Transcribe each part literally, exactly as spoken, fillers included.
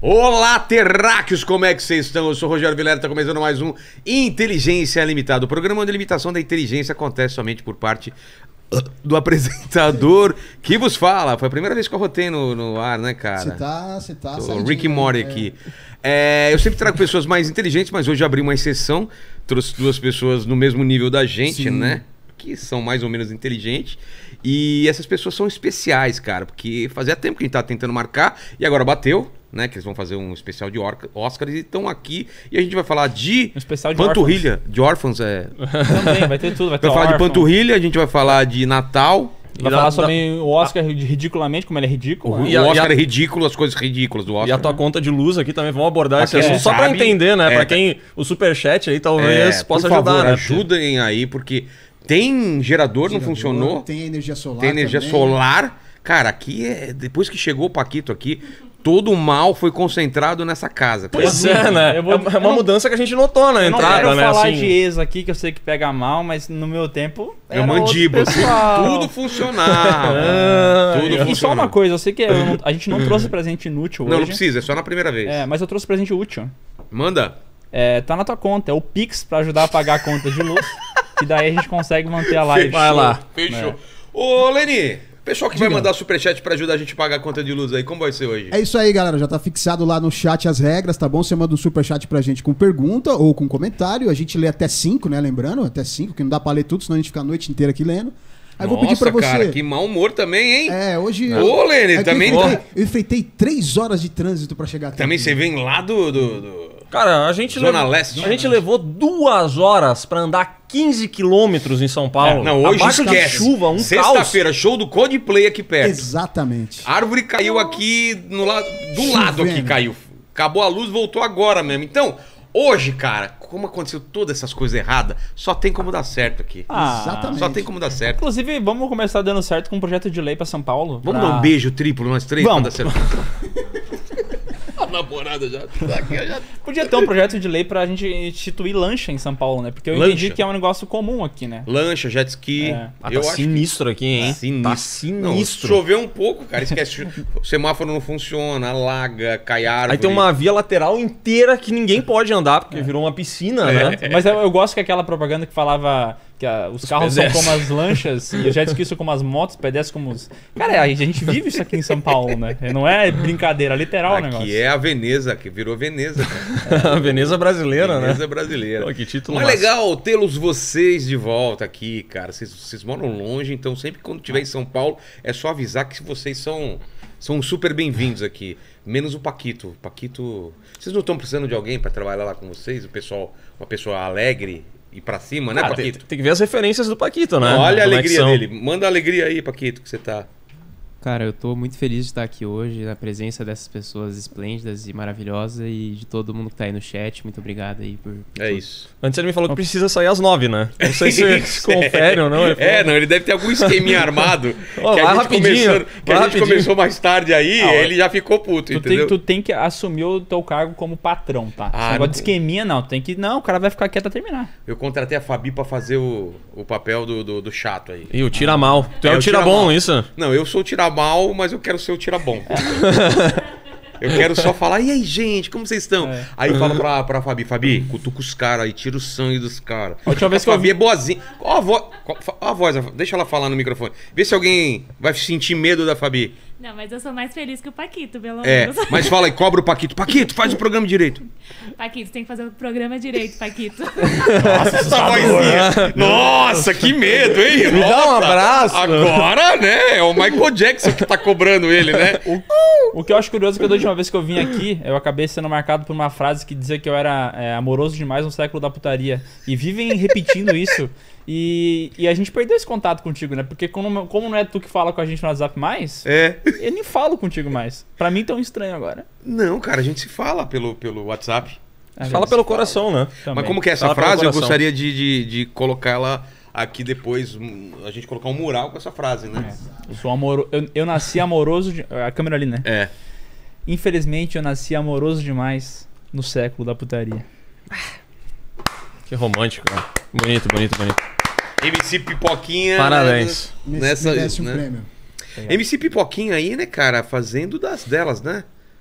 Olá, terráqueos, como é que vocês estão? Eu sou o Rogério Vilela, está começando mais um Inteligência Limitada. O programa onde a limitação da inteligência acontece somente por parte do apresentador que vos fala. Foi a primeira vez que eu rotei no, no ar, né, cara? Você tá, você tá O Rick e Morty aqui. É, eu sempre trago pessoas mais inteligentes, mas hoje abri uma exceção. Trouxe duas pessoas no mesmo nível da gente, Sim. né? Que são mais ou menos inteligentes. E essas pessoas são especiais, cara, porque fazia tempo que a gente tava tentando marcar e agora bateu, né? Que eles vão fazer um especial de Oscars e estão aqui e a gente vai falar de um especial de panturrilha, órfãos. de órfãos, é. Também, vai ter tudo, vai ter Vai falar órfão. de panturrilha, a gente vai falar de Natal. Vai da, falar da... sobre o Oscar ridiculamente, como ele é ridículo. O, né? o Oscar a... é ridículo, as coisas ridículas do Oscar. E a tua né? conta de luz aqui também, vamos abordar Aqui esse assunto é, só pra sabe? entender, né? É, pra quem o superchat aí talvez é, possa por ajudar, favor, né? ajudem aí, porque tem gerador, Gerador, não funcionou. Tem energia solar. Tem energia também. solar. Cara, aqui é. Depois que chegou o Paquito aqui, todo o mal foi concentrado nessa casa. Pois Eu é, vou- né? eu vou- é eu uma não- mudança que a gente notou na Eu não entrada, quero né? falar assim... de ex aqui, que eu sei que pega mal, mas no meu tempo É era mandíbula. outro pessoal. Tudo funcionava. Ah, tudo E só funcionava. uma coisa, eu sei que eu não- a gente não trouxe presente inútil Não, não hoje. precisa, é só na primeira vez. É, mas eu trouxe presente útil. Manda. É, tá na tua conta, é o Pix pra ajudar a pagar a conta de luz. Que daí a gente consegue manter a live. Vai lá. Fechou. Ô, Leni, pessoal que vai Diga. mandar superchat pra ajudar a gente a pagar a conta de luz aí, como vai ser hoje? É isso aí, galera. Já tá fixado lá no chat as regras, tá bom? Você manda um superchat pra gente com pergunta ou com comentário. A gente lê até cinco, né? Lembrando, até cinco, que não dá pra ler tudo, senão a gente fica a noite inteira aqui lendo. Aí eu vou pedir pra você. cara, que mau humor também, hein? É, hoje. Ô, Lene, é que também- Eu enfrentei, eu enfrentei três horas de trânsito pra chegar até Também aqui. você vem lá do... do, do- Cara, a gente, Zona levou, Leste. a gente levou duas horas pra andar quinze quilômetros em São Paulo. É, não, hoje Abaixo de esquece. chuva, um caos. Sexta-feira, show do Coldplay aqui perto. Exatamente. Árvore caiu aqui no lado, do lado aqui Chovendo. caiu. Acabou a luz, voltou agora mesmo. Então, hoje, cara, como aconteceu todas essas coisas erradas, só tem como dar certo aqui. Ah, Exatamente. Só tem como dar certo. Inclusive, vamos começar dando certo com um projeto de lei pra São Paulo. Vamos pra- dar um beijo triplo nós três Vamos. pra dar certo. A namorada já tá aqui, já. Podia ter um projeto de lei pra gente instituir lancha em São Paulo, né? Porque eu Lancha? entendi que é um negócio comum aqui, né? Lancha, jet ski. É. Ah, eu tá acho sinistro aqui, hein? Sinistro. Tá sinistro. Não, se chover um pouco, cara, esquece. O semáforo não funciona, alaga, cai árvore. Aí tem uma via lateral inteira que ninguém pode andar, porque virou uma piscina, É. né? Mas eu, eu gosto que aquela propaganda que falava que a- os, carros são pedestres. como as lanchas e os jet skis são como as motos, pedestres como os... Cara, a gente vive isso aqui em São Paulo, né? Não é brincadeira, é literal o negócio. Aqui é a Veneza, que virou Veneza, cara. A Veneza brasileira, né? Veneza brasileira. Pô, que título Mas massa. legal tê-los vocês de volta aqui, cara. Vocês, vocês moram longe, então sempre quando estiver em São Paulo, é só avisar que vocês são, são super bem-vindos aqui. Menos o Paquito. O Paquito... Vocês não estão precisando de alguém pra trabalhar lá com vocês? O pessoal, uma pessoa alegre e pra cima, né, Ah, tem, Paquito? tem que ver as referências do Paquito, né? Olha a Como é que alegria são. dele. Manda a alegria aí, Paquito, que você tá. Cara, eu tô muito feliz de estar aqui hoje, na presença dessas pessoas esplêndidas e maravilhosas e de todo mundo que tá aí no chat. Muito obrigado aí por... por É tudo. isso. Antes ele me falou que precisa sair às nove, né? Não sei se se confere ou não. Ele falou, É, não, ele deve ter algum esqueminha armado. Ó, que vai a gente, rapidinho, começou, que vai a gente rapidinho. começou mais tarde aí, Ah, ele já ficou puto, Tu tem, entendeu? tu tem que assumir o teu cargo como patrão, tá? Esse Ah, negócio não- de esqueminha, não. Tem que... Não, o cara vai ficar quieto até terminar. Eu contratei a Fabi pra fazer o, o papel do, do, do chato aí. Ih, o tira mal. Tu é, É, o o tira tira bom, mal. isso? Não, eu sou o tira mal, mas eu quero ser o tira bom. Eu quero só falar, e aí, gente, como vocês estão? É. Aí fala pra, pra Fabi, Fabi, cutuca os caras aí, tira o sangue dos caras. A última vez que a eu Fabi vi- é boazinha. Ó a, vo... ó a voz, deixa ela falar no microfone. Vê se alguém vai sentir medo da Fabi. Não, mas eu sou mais feliz que o Paquito, pelo É, menos. mas fala aí, cobra o Paquito. Paquito, faz o programa direito. Paquito, tem que fazer o programa direito, Paquito. Nossa, Essa vozinha. Nossa, que medo, hein? Me dá um Nossa, abraço. Agora, né? É o Michael Jackson que tá cobrando ele, né? O que eu acho curioso é que da última vez que eu vim aqui, eu acabei sendo marcado por uma frase que dizia que eu era é, amoroso demais no século da putaria. E vivem repetindo isso. E, e a gente perdeu esse contato contigo, né? Porque como, como não é tu que fala com a gente no WhatsApp mais, É. eu nem falo contigo mais. Pra mim tão estranho agora. Não, cara, a gente se fala pelo, pelo WhatsApp. Às Fala vezes. pelo coração, né? Também. Mas como que é essa Fala pelo frase? Eu coração. gostaria de, de, de colocar ela aqui depois, hum, a gente colocar um mural com essa frase, né? Eu sou amoroso. Eu, eu nasci amoroso. De... A câmera ali, né? É. Infelizmente, eu nasci amoroso demais no século da putaria. Que romântico, cara. Bonito, bonito, bonito. M C Pipoquinha. Parabéns. né, Nessa, Merece um né? prêmio. M C Pipoquinha aí, né, cara, fazendo das delas, né?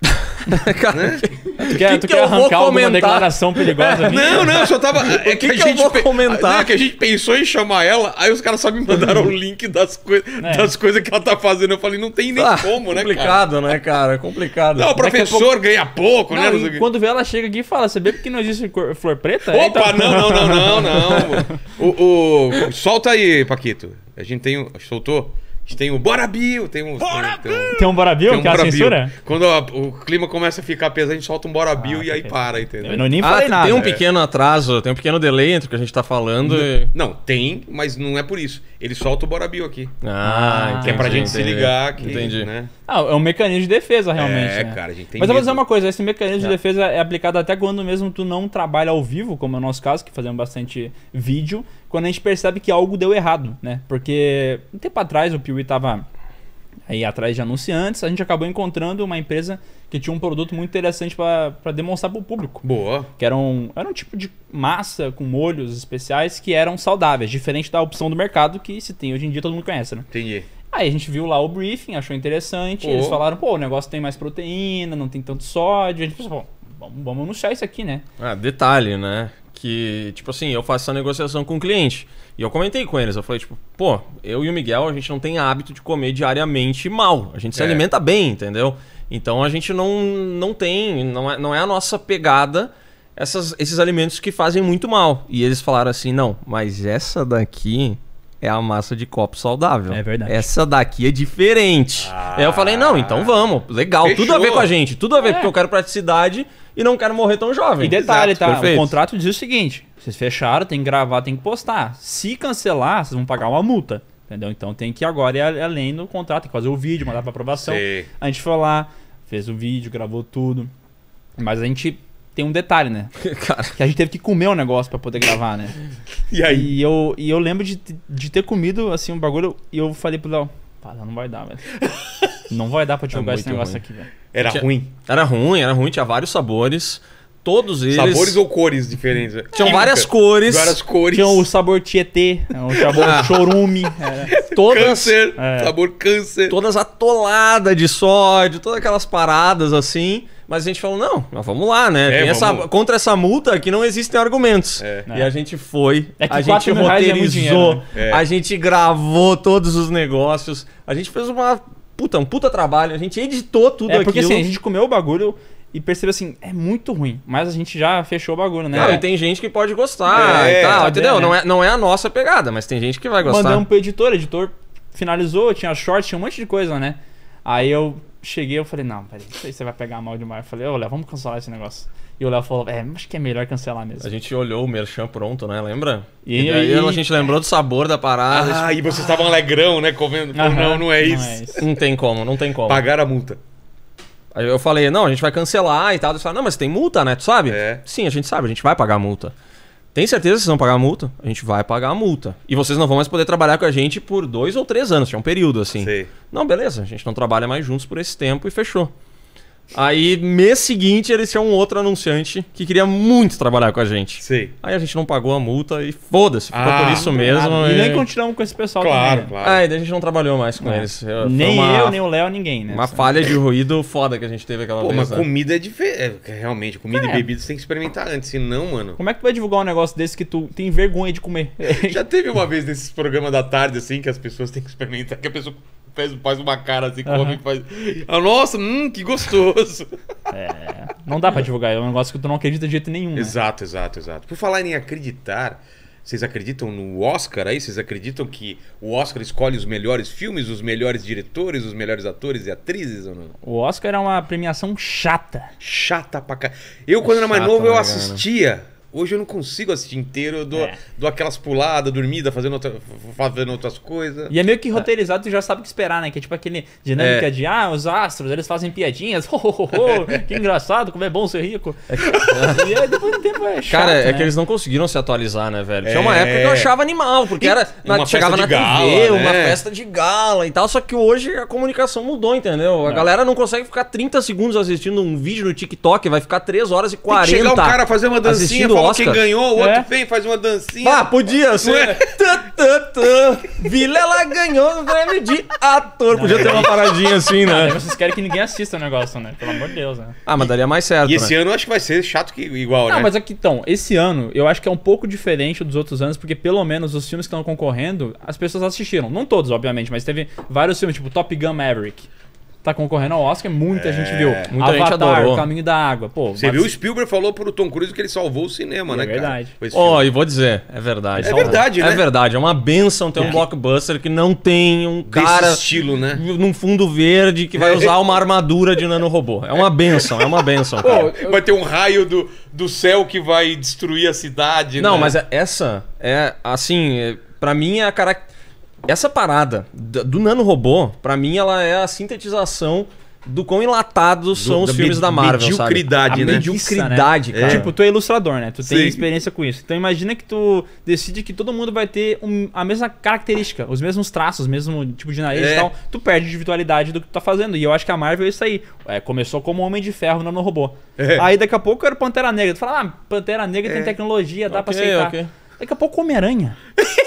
Cara, Tu quer, que tu que quer eu vou arrancar alguma comentar? declaração perigosa? aqui? Não, não, eu só tava. É que, que a que eu gente vou pe- comentar? Não, é que a gente pensou em chamar ela, aí os caras só me mandaram o link das, coi É. das coisas que ela tá fazendo. Eu falei, não tem nem Ah, como, né, cara? complicado, né, cara? Complicado. Não, o Daqui a professor ganha pouco, né? Não, não sei o e quê. quando vê ela chega aqui e fala, você vê porque não existe cor- flor preta? É, Opa, então- não, não, não, não, não. O, o- solta aí, Paquito. A gente tem o. Soltou? A gente tem o Bora Bill, tem um. Bora tem um, Tem um Bora Bill, tem um que é a Bora Bill. censura? Quando a- o clima começa a ficar pesado, a gente solta um Bora Bill e aí perfeito. para, entendeu? Eu não, nem Ah, falei nada. tem um pequeno atraso, tem um pequeno delay entre o que a gente tá falando e... Não, tem, mas não é por isso. Ele solta o Bora Bill aqui. Ah, entendi. Que é pra gente se entendi. ligar que. Entendi. Né? Ah, é um mecanismo de defesa, realmente. É, né? cara, a gente tem Mas eu vou medo. dizer uma coisa, esse mecanismo de defesa é aplicado até quando mesmo tu não trabalha ao vivo, como é o nosso caso, que fazemos bastante vídeo, quando a gente percebe que algo deu errado, né? Porque um tempo atrás o Piuí tava aí atrás de anunciantes, a gente acabou encontrando uma empresa que tinha um produto muito interessante para demonstrar para o público. Boa. Que era um, era um tipo de massa com molhos especiais que eram saudáveis, diferente da opção do mercado que se tem hoje em dia, todo mundo conhece, né? Entendi. Aí a gente viu lá o briefing, achou interessante, Pô. eles falaram, pô, o negócio tem mais proteína, não tem tanto sódio, a gente pensou, bom, vamos, vamos anunciar isso aqui, né? Ah, detalhe, né? Que, tipo assim, eu faço essa negociação com o cliente. E eu comentei com eles, eu falei, tipo, pô, eu e o Miguel, a gente não tem hábito de comer diariamente mal. A gente se É. alimenta bem, entendeu? Então a gente não, não tem, não é, não é a nossa pegada essas, esses alimentos que fazem muito mal. E eles falaram assim, não, mas essa daqui é a massa de copo saudável. É verdade. Essa daqui é diferente. Ah. Aí eu falei, não, então vamos, legal, tudo a ver Fechou. com a gente, tudo a ver, É. porque eu quero praticidade e não quero morrer tão jovem. E detalhe, Exato, tá? perfeito. O contrato diz o seguinte: vocês fecharam, tem que gravar, tem que postar. Se cancelar, vocês vão pagar uma multa. Entendeu? Então tem que agora ir além do contrato, tem que fazer o vídeo, mandar pra aprovação. Sei. A gente foi lá, fez o vídeo, gravou tudo. Mas a gente tem um detalhe, né? Cara, Que a gente teve que comer um negócio pra poder gravar, né? E aí? E eu, e eu lembro de, de ter comido assim um bagulho e eu falei pro Léo, pá, não vai dar, velho. Não vai dar pra divulgar É esse muito negócio ruim. aqui, velho. Era Tinha- ruim. era ruim, era ruim, tinha vários sabores. Todos eles. Sabores ou cores diferentes? Tinham Química. várias cores. Várias cores. Tinha o sabor Tietê, o sabor Ah. chorume. era. Todas, Câncer. É. Sabor câncer. todas atoladas de sódio, todas aquelas paradas assim. Mas a gente falou, não, mas vamos lá, né? É, Tem essa- vamos. contra essa multa aqui não existem argumentos. É. E a gente foi, É que a gente quatro mil reais é muito roteirizou, dinheiro, né? É. a gente gravou todos os negócios, a gente fez uma puta, um puta trabalho, a gente editou tudo É porque aquilo. assim, a gente comeu o bagulho e percebeu assim, é muito ruim. Mas a gente já fechou o bagulho, né? Não, e tem gente que pode gostar É, e tal, saber, entendeu? né? Não, é, não é a nossa pegada, mas tem gente que vai gostar. Mandamos pro editor, o editor finalizou, tinha short, tinha um monte de coisa, né? Aí eu cheguei, eu falei, não, peraí, isso aí você vai pegar mal demais. Eu falei, ô Léo, vamos cancelar esse negócio. E o Léo falou, é, acho que é melhor cancelar mesmo. A gente olhou o merchan pronto, né? Lembra? E- E, daí e- a gente lembrou do sabor da parada. Ah, e vocês estavam alegrão, né? Comendo. Pô, Aham, não, não é isso. tipo, Não tem como, não tem como. Pagar a multa. Aí eu falei, não, a gente vai cancelar e tal. Eles falaram, não, mas tem multa, né? Tu sabe? É. Sim, a gente sabe, a gente vai pagar a multa. Tem certeza que vocês vão pagar a multa? A gente vai pagar a multa. E vocês não vão mais poder trabalhar com a gente por dois ou três anos. Tinha um período assim. Sei. Não, beleza, a gente não trabalha mais juntos por esse tempo e fechou. Aí, mês seguinte, eles tinham um outro anunciante que queria muito trabalhar com a gente. Sei. Aí a gente não pagou a multa e foda-se, ficou Ah, por isso mesmo. E nem continuamos com esse pessoal Claro, também. claro. Ah, e daí a gente não trabalhou mais com É. eles. Eu- foi Nem uma, eu, nem o Léo, ninguém, né? Uma falha de ruído foda que a gente teve aquela Pô, vez. mas né? comida é diferente. É, realmente, comida É. e bebida você tem que experimentar antes. Senão, mano. Como é que tu vai divulgar um negócio desse que tu tem vergonha de comer? Já teve uma vez nesses programas da tarde, assim, que as pessoas têm que experimentar, que a pessoa faz, faz uma cara assim, come Aham. e faz. Ah, nossa, hum, que gostoso. É, não dá pra divulgar, é um negócio que tu não acredita de jeito nenhum. né? Exato, exato, exato. Por falar em acreditar, vocês acreditam no Oscar aí? Vocês acreditam que o Oscar escolhe os melhores filmes, os melhores diretores, os melhores atores e atrizes ou não? O Oscar é uma premiação chata. Chata pra cá. Eu, quando era mais Chata, novo, eu né, assistia. Hoje eu não consigo assistir inteiro. Eu dou, É. dou aquelas puladas, dormida, fazendo, outra, fazendo outras coisas. E é meio que roteirizado, tu já sabe o que esperar, né? Que é tipo aquele dinâmica É. de, ah, os astros, eles fazem piadinhas, oh, oh, oh, que engraçado, como é bom ser rico. E aí depois do tempo é chato, Cara, é né? que eles não conseguiram se atualizar, né, velho? Tinha É. uma época que eu achava animal, porque era. uma na- chegava na festa de T V, gala, uma né? festa de gala e tal. Só que hoje a comunicação mudou, entendeu? A Não. galera não consegue ficar trinta segundos assistindo um vídeo no TikTok, vai ficar três horas e Tem que quarenta. chegar um cara fazer uma dancinha assistindo e fala Oscar. quem ganhou, o outro É. vem, faz uma dancinha. Ah, podia ser. Tã, tã, tã. Vilela ganhou o prêmio de ator. Podia ter uma paradinha assim, Aí né? vocês querem que ninguém assista o negócio, né? Pelo amor de Deus, né? Ah, mas daria mais certo, E esse né? ano eu acho que vai ser chato que igual, Não, né? mas aqui então, esse ano eu acho que é um pouco diferente dos outros anos, porque pelo menos os filmes que estão concorrendo, as pessoas assistiram. Não todos, obviamente, mas teve vários filmes, tipo Top Gun Maverick. Tá concorrendo ao Oscar, muita gente viu. Muita gente Avatar, adorou. O Caminho da Água. Pô, Você mas- viu o Spielberg falou pro Tom Cruise que ele salvou o cinema, É né, verdade. cara? com esse Ó, filme. e vou dizer, é verdade. É verdade, né? É verdade, é uma benção ter um blockbuster que não tem um Desse cara estilo, né? num fundo verde que vai usar uma armadura de nanorobô. É uma benção, é uma benção, cara. Vai ter um raio do, do céu que vai destruir a cidade, Não, né? mas é- essa é, assim, é, pra mim é a cara... Essa parada d- do nanorobô, pra mim ela é a sintetização do quão enlatados são Do- os da filmes me- da Marvel, sabe? mediocridade, A né? mediocridade, né? cara. Tipo, tu é ilustrador, né? Tu tem Sim. experiência com isso. Então imagina que tu decide que todo mundo vai ter um- a mesma característica, os mesmos traços, o mesmo tipo de nariz É. e tal. Tu perde a individualidade do que tu tá fazendo. E eu acho que a Marvel é isso aí. É, começou como Homem de Ferro no robô. É. Aí daqui a pouco era Pantera Negra. Tu fala, ah, Pantera Negra tem É. tecnologia, dá pra Ok, aceitar. ok. Daqui a pouco Homem-Aranha.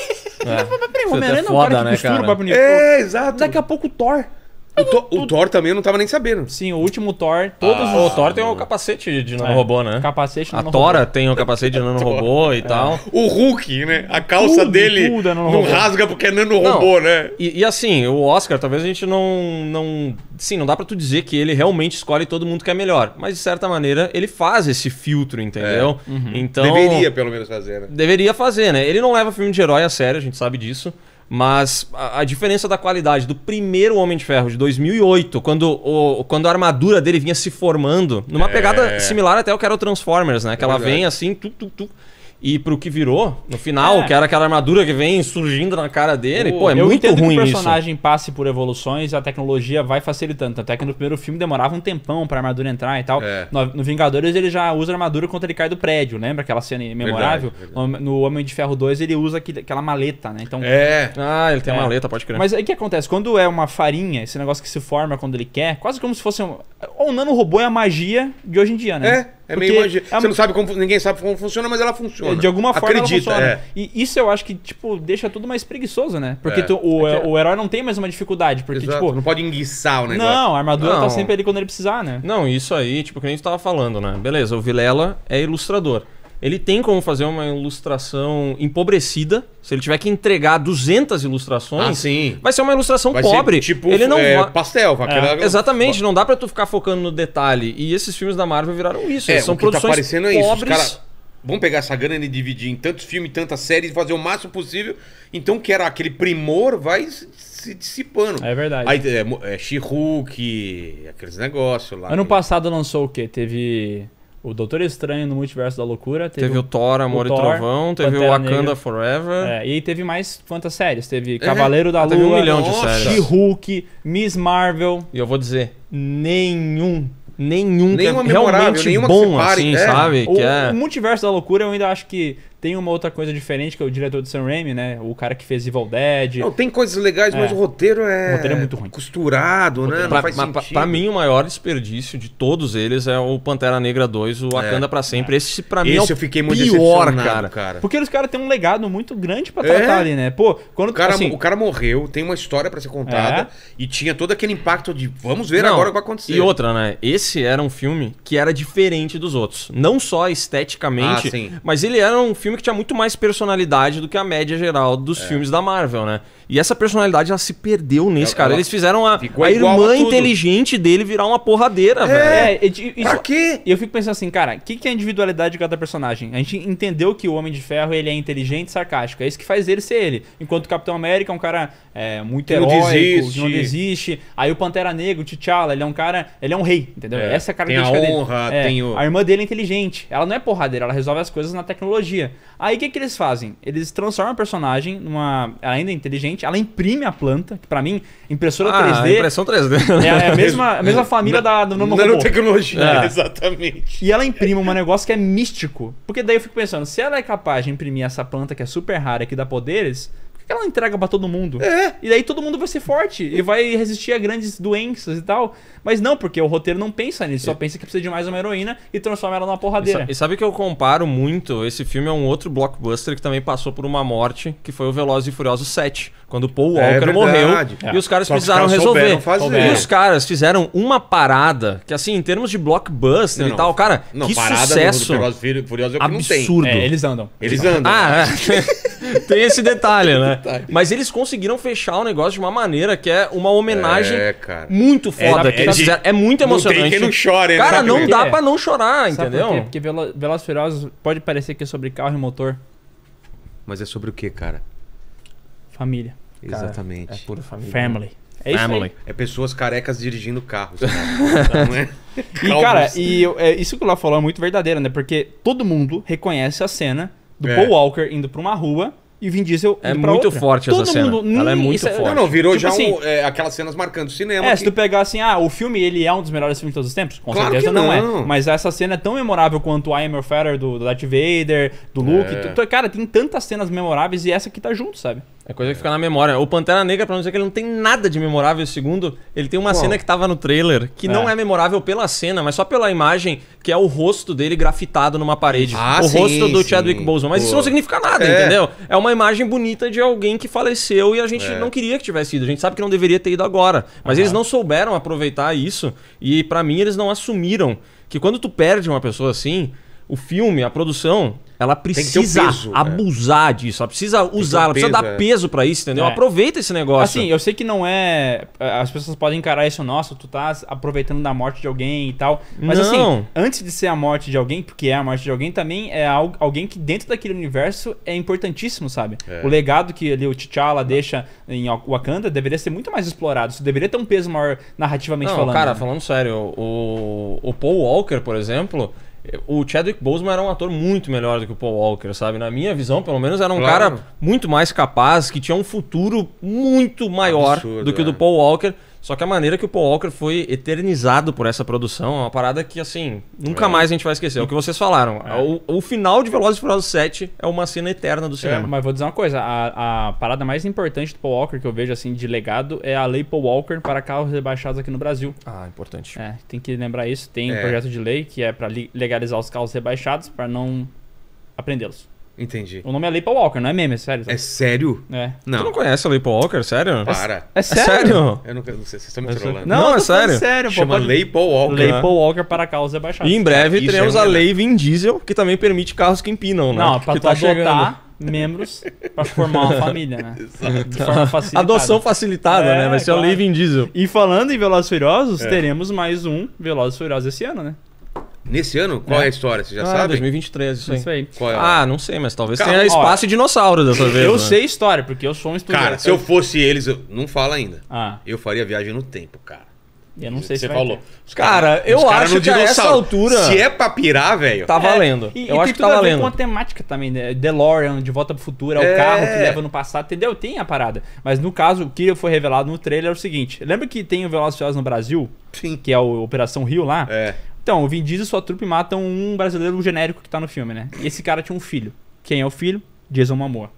É. Mas peraí, Isso Homem-Aranha é não é um cara foda, que né, costura cara? o próprio nível. É, exato. Daqui a pouco o Thor. O, Thor- o Thor também eu não tava nem sabendo. Sim, o último Thor, todos Ah, o os... Thor tem um capacete de nanorobô, né? Capacete A nanorobô. Tora tem um capacete de nanorobô e tal. O Hulk, né? A calça Tudo, dele tudo é não nanorobô. rasga porque é nanorobô, né? E, e assim, o Oscar, talvez a gente não, não... Sim, não dá pra tu dizer que ele realmente escolhe todo mundo que é melhor. Mas, de certa maneira, ele faz esse filtro, entendeu? Então... Deveria, pelo menos, fazer, né? Deveria fazer, né? Ele não leva filme de herói a sério, a gente sabe disso. Mas a, a diferença da qualidade do primeiro Homem de Ferro, de dois mil e oito, quando, o, quando a armadura dele vinha se formando, numa É. pegada similar até ao que era o Transformers, né? Que ela verdade. vem assim, tu, tu, tu, e pro que virou, no final, É. que era aquela armadura que vem surgindo na cara dele, pô, é eu muito entendo ruim que o isso. personagem passe por evoluções, a tecnologia vai facilitando. Até que no primeiro filme demorava um tempão pra armadura entrar e tal. É. No, no Vingadores ele já usa a armadura quando ele cai do prédio, lembra aquela cena memorável? Verdade, No, no Homem de Ferro dois ele usa aquele- aquela maleta, né? Então, É. Ah, ele tem É. uma maleta, pode crer. mas aí o que acontece? Quando é uma farinha, esse negócio que se forma quando ele quer, quase como se fosse um. O nanorobô é a magia de hoje em dia, né? É, é meio Porque magia. é Você não sabe como, ninguém sabe como funciona, mas ela funciona. De alguma forma Acredita, ela funciona. é. E isso eu acho que, tipo, deixa tudo mais preguiçoso, né? Porque É. tu- o, É que- o herói não tem mais uma dificuldade. Porque, Exato, tipo. não pode enguiçar o negócio. Não, a armadura Não. tá sempre ali quando ele precisar, né? Não, isso aí, tipo, que a gente tava falando, né? Beleza, o Vilela é ilustrador. Ele tem como fazer uma ilustração empobrecida. Se ele tiver que entregar duzentas ilustrações, Ah, sim. vai ser uma ilustração Vai pobre. ser tipo ele não é, vai... pastel. aquela- Exatamente, não dá pra tu ficar focando no detalhe. E esses filmes da Marvel viraram isso. É, eles são o que tá produções parecendo é isso. Os pobres. caras vão pegar essa grana e dividir em tantos filmes, tantas séries, fazer o máximo possível. Então, que era aquele primor, vai se- se dissipando. É verdade. Aí é, mo- é She-Hulk, aqueles negócios lá. Ano que- passado lançou o quê? Teve o Doutor Estranho no Multiverso da Loucura. Teve, Teve o Thor, Amor o e Thor, Trovão. Teve o Pantera Wakanda Negra. Forever. É, e aí teve mais quantas séries? Teve Cavaleiro da Ah, teve um Lua, milhão de Nossa. séries. She-Hulk, Miss Marvel. E eu vou dizer, nenhum, nenhum Nenhuma que é memorável, realmente nenhuma que bom, separe, assim, é. sabe? O, Que é... o Multiverso da Loucura eu ainda acho que tem uma outra coisa diferente, que é o diretor do Sam Raimi, né? O cara que fez Evil Dead. Não, tem coisas legais, mas É. o roteiro é. O roteiro é muito ruim. Costurado, né? Não Pra, faz mas pra- sentido. pra mim, o maior desperdício de todos eles é o Pantera Negra dois, o Wakanda pra sempre. Esse, pra mim, é Esse o eu fiquei muito pior, decepcionado, cara. cara. Porque os caras têm um legado muito grande pra É. tratar ali, né? Pô, quando O cara, assim, o cara morreu, tem uma história pra ser contada É. e tinha todo aquele impacto de vamos ver Não, agora o que vai acontecer. E outra, né? Esse era um filme que era diferente dos outros. Não só esteticamente, Ah, sim. mas ele era um filme que tinha muito mais personalidade do que a média geral dos É. filmes da Marvel, né? E essa personalidade, ela se perdeu nesse, Ela- cara. ela Eles fizeram a, ficou a igual irmã a tudo. inteligente dele virar uma porradeira, velho. é, e- e- Pra isso, quê? E eu fico pensando assim, cara, o que, que é a individualidade de cada personagem? A gente entendeu que o Homem de Ferro ele é inteligente e sarcástico. É isso que faz ele ser ele. Enquanto o Capitão América é um cara é, muito Que não heróico, desiste. que não desiste. Aí o Pantera Negra, o T'Challa, ele é um cara. Ele é um rei, entendeu? É, Essa é a tem a característica honra, dele. É, tem o- A irmã dele é inteligente. Ela não é porradeira, ela resolve as coisas na tecnologia. Aí o que, que eles fazem? Eles transformam a personagem numa. Ela ainda é inteligente, ela imprime a planta, que pra mim, impressora Ah, três D. impressão três D. É a, é a mesma, a mesma família da, do Nano Robô. Nanotecnologia, É. exatamente. E ela imprime um negócio que é místico. Porque daí eu fico pensando, se ela é capaz de imprimir essa planta que é super rara e que dá poderes, por ela não entrega pra todo mundo? É. E daí todo mundo vai ser forte e vai resistir a grandes doenças e tal. Mas não, porque o roteiro não pensa nisso, só pensa que precisa de mais uma heroína e transforma ela numa E, porradeira. sa- e sabe que eu comparo muito? Esse filme é um outro blockbuster que também passou por uma morte, que foi o Velozes e Furiosos sete, quando o Paul É Walker verdade. morreu e os caras Só que os precisaram caras resolver. souberam fazer. E os caras fizeram uma parada que, assim, em termos de blockbuster Não, e não. tal, cara, Não, que parada sucesso do Velozes e Furiosos é o que não tem. absurdo. É, eles andam. Eles andam. Ah, é. Tem esse detalhe, né? Mas eles conseguiram fechar o negócio de uma maneira que é uma homenagem É, cara. muito foda. É, que é eles de- fizeram. É muito Não tem emocionante. quem não chore, né? Cara, Sabe não por quê? dá pra não chorar, Sabe entendeu? por quê? Porque Velo Velozes e Furiosos pode parecer que é sobre carro e motor. Mas é sobre o que, cara? Família. Cara, Exatamente. É pura família. Family. É isso Family. aí. É pessoas carecas dirigindo carros. Cara. Não é? E, cara, e eu- é, isso que o Léo falou é muito verdadeiro, né? Porque todo mundo reconhece a cena do É. Paul Walker indo pra uma rua e o Vin Diesel É indo pra muito outra. forte essa Todo cena. mundo- Ela é nem- muito isso forte. Não, não, virou Tipo já assim, um, é, aquelas cenas marcando o cinema. É, que- se tu pegar assim, ah, o filme ele é um dos melhores filmes de todos os tempos? Com Claro certeza que não. não. é. Mas essa cena é tão memorável quanto I Am Your Father do, do Darth Vader, do Luke. É. Tu- tu- cara, tem tantas cenas memoráveis e essa aqui tá junto, sabe? É coisa que fica na memória. O Pantera Negra, pra não dizer que ele não tem nada de memorável, segundo, ele tem uma Qual? cena que tava no trailer, que É. não é memorável pela cena, mas só pela imagem, que é o rosto dele grafitado numa parede. Ah, o sim, rosto do sim. Chadwick Boseman. Mas Pô. isso não significa nada, É. entendeu? É uma imagem bonita de alguém que faleceu e a gente É. não queria que tivesse ido. A gente sabe que não deveria ter ido agora. Mas eles não souberam aproveitar isso e pra mim eles não assumiram que quando tu perde uma pessoa assim, o filme, a produção, ela que ter o precisa peso, é. abusar disso. Ela precisa usar, ela precisa peso, dar é. peso pra isso, entendeu? É. Aproveita esse negócio. Assim, eu sei que não é. As pessoas podem encarar isso, nossa, tu tá aproveitando da morte de alguém e tal. Mas Não. assim, antes de ser a morte de alguém, porque é a morte de alguém, também é al- alguém que dentro daquele universo é importantíssimo, sabe? É. O legado que ali o T'Challa deixa em Wakanda deveria ser muito mais explorado. Isso deveria ter um peso maior narrativamente Não, falando. cara, né? falando sério, o, o Paul Walker, por exemplo, o Chadwick Boseman era um ator muito melhor do que o Paul Walker, sabe? Na minha visão, pelo menos, era um Claro. cara muito mais capaz, que tinha um futuro muito maior Absurdo, do que o do é. Paul Walker. Só que a maneira que o Paul Walker foi eternizado por essa produção é uma parada que, assim, nunca É. mais a gente vai esquecer. É o que vocês falaram. O, o final de Velozes e Furiosos sete é uma cena eterna do cinema. Mas vou dizer uma coisa, a, a parada mais importante do Paul Walker que eu vejo assim de legado é a lei Paul Walker para carros rebaixados aqui no Brasil. Ah, importante. É, tem que lembrar isso. Tem um É. projeto de lei que é para legalizar os carros rebaixados para não apreendê-los. Entendi. O nome é lei Paul Walker, não é meme, é sério. É sério? É. Tu não Não. conhece a Lei Paul Walker, sério? Para. É É sério? Eu não, não sei, vocês estão me É sério. trolando. Não, eu é tô falando sério. sério, pô, Chama pode- Lei Paul Walker. Lei né? Paul Walker para carros rebaixados. E em breve Isso teremos é a verdade. lei Vin Diesel, que também permite carros que empinam, né? Não, pra que tu adotar membros pra formar uma família, né? De forma facilitada. Adoção facilitada, É, né? Vai ser a claro. lei Vin Diesel. E falando em Velozes e Furiosos, É. teremos mais um Velozes e Furiosos esse ano, né? Nesse ano? Qual é, a história? Você já Ah, sabe? dois mil e vinte e três, isso aí. Isso aí. Qual é? Ah, não sei, mas talvez Calma, tenha espaço ó, e dinossauro dessa vez. Eu né? sei história, porque eu sou um estudante. Cara, se eu fosse eles, eu... não fala ainda. Ah, Eu faria viagem no tempo, cara. eu não sei se Você vai falou. ter. Os Cara, eu os cara acho no que a essa dinossauro. altura- Se é pra pirar, velho. Tá valendo. E, eu e acho tem que tudo tá a ver valendo. com a temática também, né? DeLorean, De Volta pro Futuro, é, É. o carro que leva no passado, entendeu? Tem a parada. Mas no caso, o que foi revelado no trailer é o seguinte. Lembra que tem o Velozes e Furiosos no Brasil? Sim. Que é o Operação Rio lá? É. Então, o Vin Diesel e sua trupe matam um brasileiro genérico que tá no filme, né? E esse cara tinha um filho. Quem é o filho? Jason Momoa.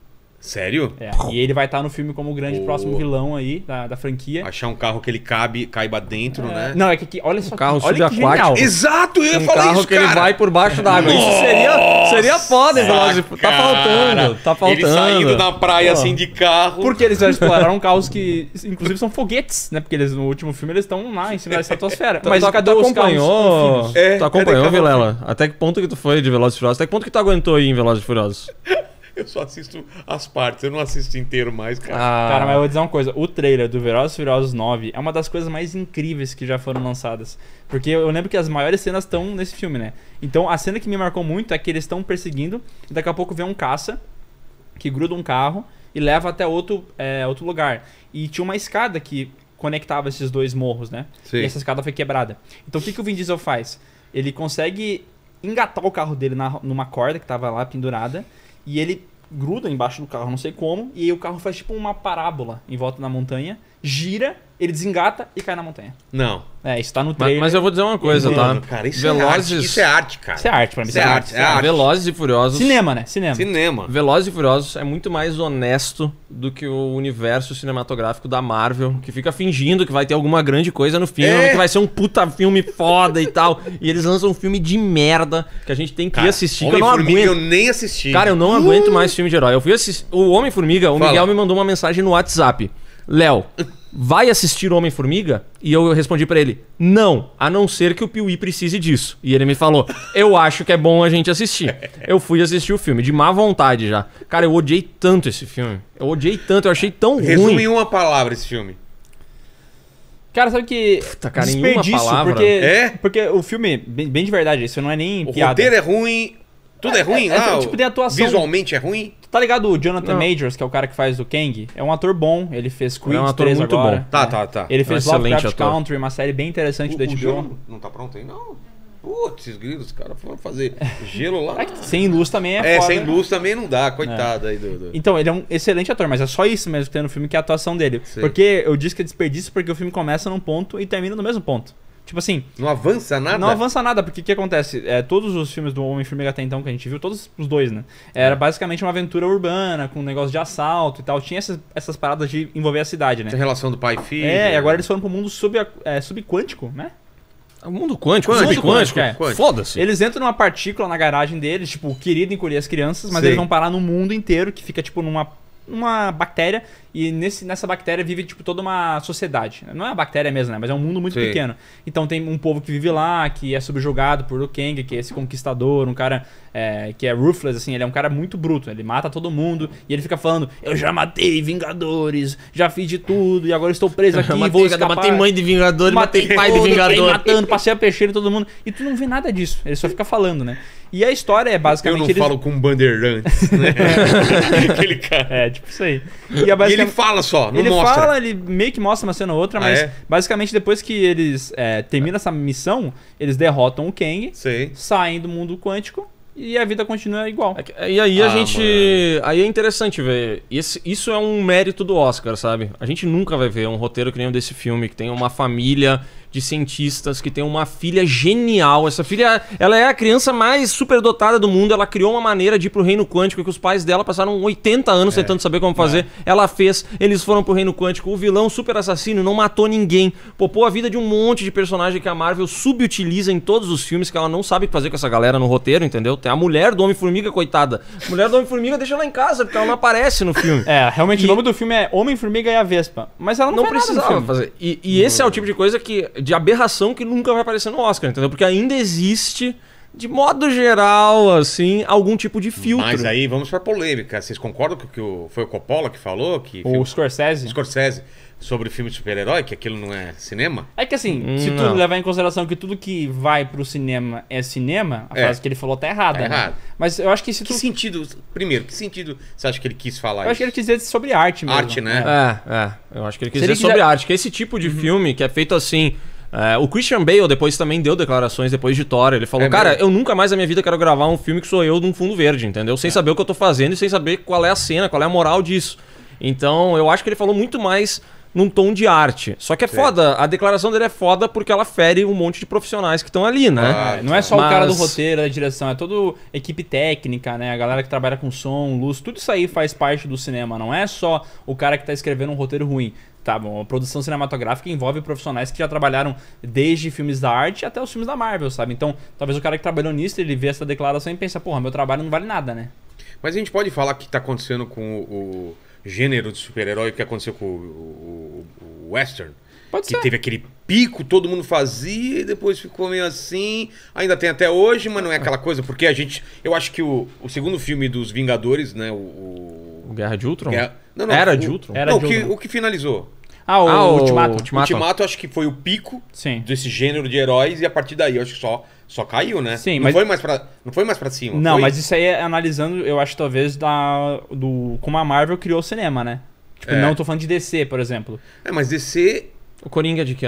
Sério? É. E ele vai estar no filme como o grande Pô. próximo vilão aí da, da franquia. Achar um carro que ele cabe, caiba dentro, É. né? Não, é que aqui, olha só. Um carro que- olha que subaquático. genial. Exato, eu ia Um falar carro isso, que cara. ele vai por baixo d'água. Isso seria, seria foda, hein, Velozes e Furiosos? Tá faltando, tá faltando. Ele saindo na praia Pô. assim de carro. Porque eles já exploraram carros que, inclusive, são foguetes, né? Porque eles, no último filme eles estão lá em cima da estratosfera. Mas Mas tu, cadê tu os carros acompanhou? anfíbios? É, tu acompanhou, cadê carro Vilela? Até que ponto que tu foi de Velozes e Furiosos? Até que ponto que tu aguentou aí em Velozes e Furiosos? Eu só assisto as partes, eu não assisto inteiro mais, cara. Ah, Cara, mas eu vou dizer uma coisa. O trailer do Velozes e Furiosos nove é uma das coisas mais incríveis que já foram lançadas. Porque eu lembro que as maiores cenas estão nesse filme, né? Então, a cena que me marcou muito é que eles estão perseguindo e daqui a pouco vem um caça que gruda um carro e leva até outro, é, outro lugar. E tinha uma escada que conectava esses dois morros, né? Sim. E essa escada foi quebrada. Então, o que, que o Vin Diesel faz? Ele consegue engatar o carro dele na, numa corda que tava lá pendurada e ele gruda embaixo do carro, não sei como, e aí o carro faz tipo uma parábola em volta da montanha, gira ele desengata e cai na montanha. Não. É, isso tá no Mas, trailer. mas eu vou dizer uma coisa, Mano, tá? cara, isso Velozes, é arte. Isso é arte, cara. Isso é arte pra mim. Isso é arte, é arte. Velozes e Furiosos. Cinema, né? Cinema. Cinema. Velozes e Furiosos é muito mais honesto do que o universo cinematográfico da Marvel, que fica fingindo que vai ter alguma grande coisa no filme, É. que vai ser um puta filme foda e tal. E eles lançam um filme de merda que a gente tem que ir Cara, assistir, que eu não Homem-Formiga aguento. eu nem assisti. Cara, eu não aguento mais filme de herói. Eu fui assistir. O Homem-Formiga, o Fala. Miguel me mandou uma mensagem no WhatsApp. Léo, vai assistir o Homem-Formiga? E eu respondi pra ele, não, a não ser que o Piuí precise disso. E ele me falou, eu acho que é bom a gente assistir. Eu fui assistir o filme, de má vontade já. Cara, eu odiei tanto esse filme. Eu odiei tanto, eu achei tão Resume ruim. em uma palavra esse filme. Cara, sabe que. Puta, cara, em uma desperdício, palavra. porque, É? porque o filme, bem, bem de verdade, isso não é nem O piada. roteiro é ruim, tudo é, ruim é, lá. é, tipo, tem atuação. Visualmente é ruim. Tá ligado o Jonathan Não. Majors, que é o cara que faz o Kang? É um ator bom, ele fez Creed É um ator três muito agora. bom. Tá, É. tá, tá. Ele É um fez excelente Lovecraft ator. Country, uma série bem interessante da O, o H B O. gelo não tá pronto aí, não? Putz, esses grilos, os caras foram fazer gelo lá. É que sem luz também é, É, foda. sem luz também não dá, coitado aí do... do- Então, ele é um excelente ator, mas é só isso mesmo que tem no filme, que é a atuação dele. Sei. Porque eu disse que é desperdício porque o filme começa num ponto e termina no mesmo ponto. Tipo assim, Não avança nada? não avança nada, porque o que acontece? É, todos os filmes do Homem-Formiga até então que a gente viu, todos os dois, né? Era basicamente uma aventura urbana, com um negócio de assalto e tal. Tinha essas, essas paradas de envolver a cidade, né? Tem relação do pai e filho. É, e agora eles foram pro mundo sub, é, subquântico, né? O mundo quântico, Quântico, subquântico. é. quântico. Foda-se. Eles entram numa partícula na garagem deles, tipo, querido encolher as crianças, mas Sei. eles vão parar no mundo inteiro, que fica, tipo, numa uma bactéria, e nesse, nessa bactéria vive, tipo, toda uma sociedade. Não é uma bactéria mesmo, né? Mas é um mundo muito Sei. pequeno. Então tem um povo que vive lá, que é subjugado por o Kang, que é esse conquistador, um cara é, que é ruthless, assim, ele é um cara muito bruto, ele mata todo mundo, e ele fica falando, eu já matei Vingadores, já fiz de tudo, e agora estou preso aqui, matei, vou escapar. matei mãe de Vingadores, matei, pai de todo, saí Vingadores. matando, passei a peixeira em todo mundo. E tu não vê nada disso, ele só fica falando, né? E a história é Eu basicamente... não eles- falo com bandeirantes, né? Aquele cara. É, tipo isso aí. E, é E ele basicamente- fala só, não ele mostra. fala, ele meio que mostra uma cena ou outra, Ah, mas é? basicamente depois que eles é, terminam essa missão, eles derrotam o Kang, Sei. saem do mundo quântico e a vida continua igual. É que- E aí a Ah, gente. mano. Aí é interessante ver. Esse, isso é um mérito do Oscar, sabe? A gente nunca vai ver um roteiro que nem o desse filme, que tem uma família de cientistas, que tem uma filha genial. Essa filha, ela é a criança mais superdotada do mundo. Ela criou uma maneira de ir pro reino quântico que os pais dela passaram oitenta anos tentando saber como fazer. Ela fez, eles foram pro reino quântico. O vilão super assassino não matou ninguém. Popou a vida de um monte de personagem que a Marvel subutiliza em todos os filmes, que ela não sabe o que fazer com essa galera no roteiro, entendeu? Tem a mulher do Homem-Formiga, coitada. A mulher do Homem-Formiga deixa ela em casa, porque ela não aparece no filme. É, realmente E- o nome do filme é Homem-Formiga e a Vespa. Mas ela não, Não faz nada no precisava filme. fazer. E, e esse é o tipo de coisa que. De aberração que nunca vai aparecer no Oscar, entendeu? Porque ainda existe, de modo geral, assim, algum tipo de filtro. Mas aí vamos pra polêmica. Vocês concordam com o que o, foi o Coppola que falou? Que O filme- Scorsese. Scorsese sobre filme de super-herói, que aquilo não é cinema? É que assim, Hum, se tu não. levar em consideração que tudo que vai pro cinema é cinema, a É. frase que ele falou tá errada. Tá né? errado. Mas eu acho que se tu. Que sentido, primeiro, que sentido você acha que ele quis falar Eu acho que ele quis dizer sobre arte mesmo. Arte, né? É, é. Eu acho que ele quis Se ele dizer sobre quiser- arte. Que esse tipo de filme que é feito assim. é, o Christian Bale depois também deu declarações depois de Thor. Ele falou, É cara, mesmo? eu nunca mais na minha vida quero gravar um filme que sou eu num fundo verde, entendeu? Sem saber o que eu tô fazendo e sem saber qual é a cena, qual é a moral disso. Então, eu acho que ele falou muito mais num tom de arte. Só que é foda, a declaração dele é foda porque ela fere um monte de profissionais que estão ali, né? Ah, É, não é só o cara do Mas- roteiro, da direção, é toda a equipe técnica, né? A galera que trabalha com som, luz, tudo isso aí faz parte do cinema. Não é só o cara que tá escrevendo um roteiro ruim. Tá bom, a produção cinematográfica envolve profissionais que já trabalharam desde filmes da arte até os filmes da Marvel, sabe? Então, talvez o cara que trabalhou nisso, ele vê essa declaração e pensa, porra, meu trabalho não vale nada, né? Mas a gente pode falar que tá acontecendo com o, o gênero de super-herói que aconteceu com o, o- o western? Pode Que ser. teve aquele pico, todo mundo fazia e depois ficou meio assim. Ainda tem até hoje, mas não é aquela coisa, porque a gente. Eu acho que o, o segundo filme dos Vingadores, né? O. o- O Guerra de Ultron? Guerra- não, não, Era o- de Ultron? Era não, de o que, Ultron. o que finalizou. Ah, o, Ah, o Ultimato. Ultimato. Ultimato, acho que foi o pico Sim. desse gênero de heróis e a partir daí eu acho que só, só caiu, né? Sim, não mas- foi mais pra, não foi mais pra cima. Não, foi? mas isso aí é analisando, eu acho, talvez, da, do como a Marvel criou o cinema, né? Tipo, É. não tô falando de D C, por exemplo. É, mas D C. O Coringa de que ano?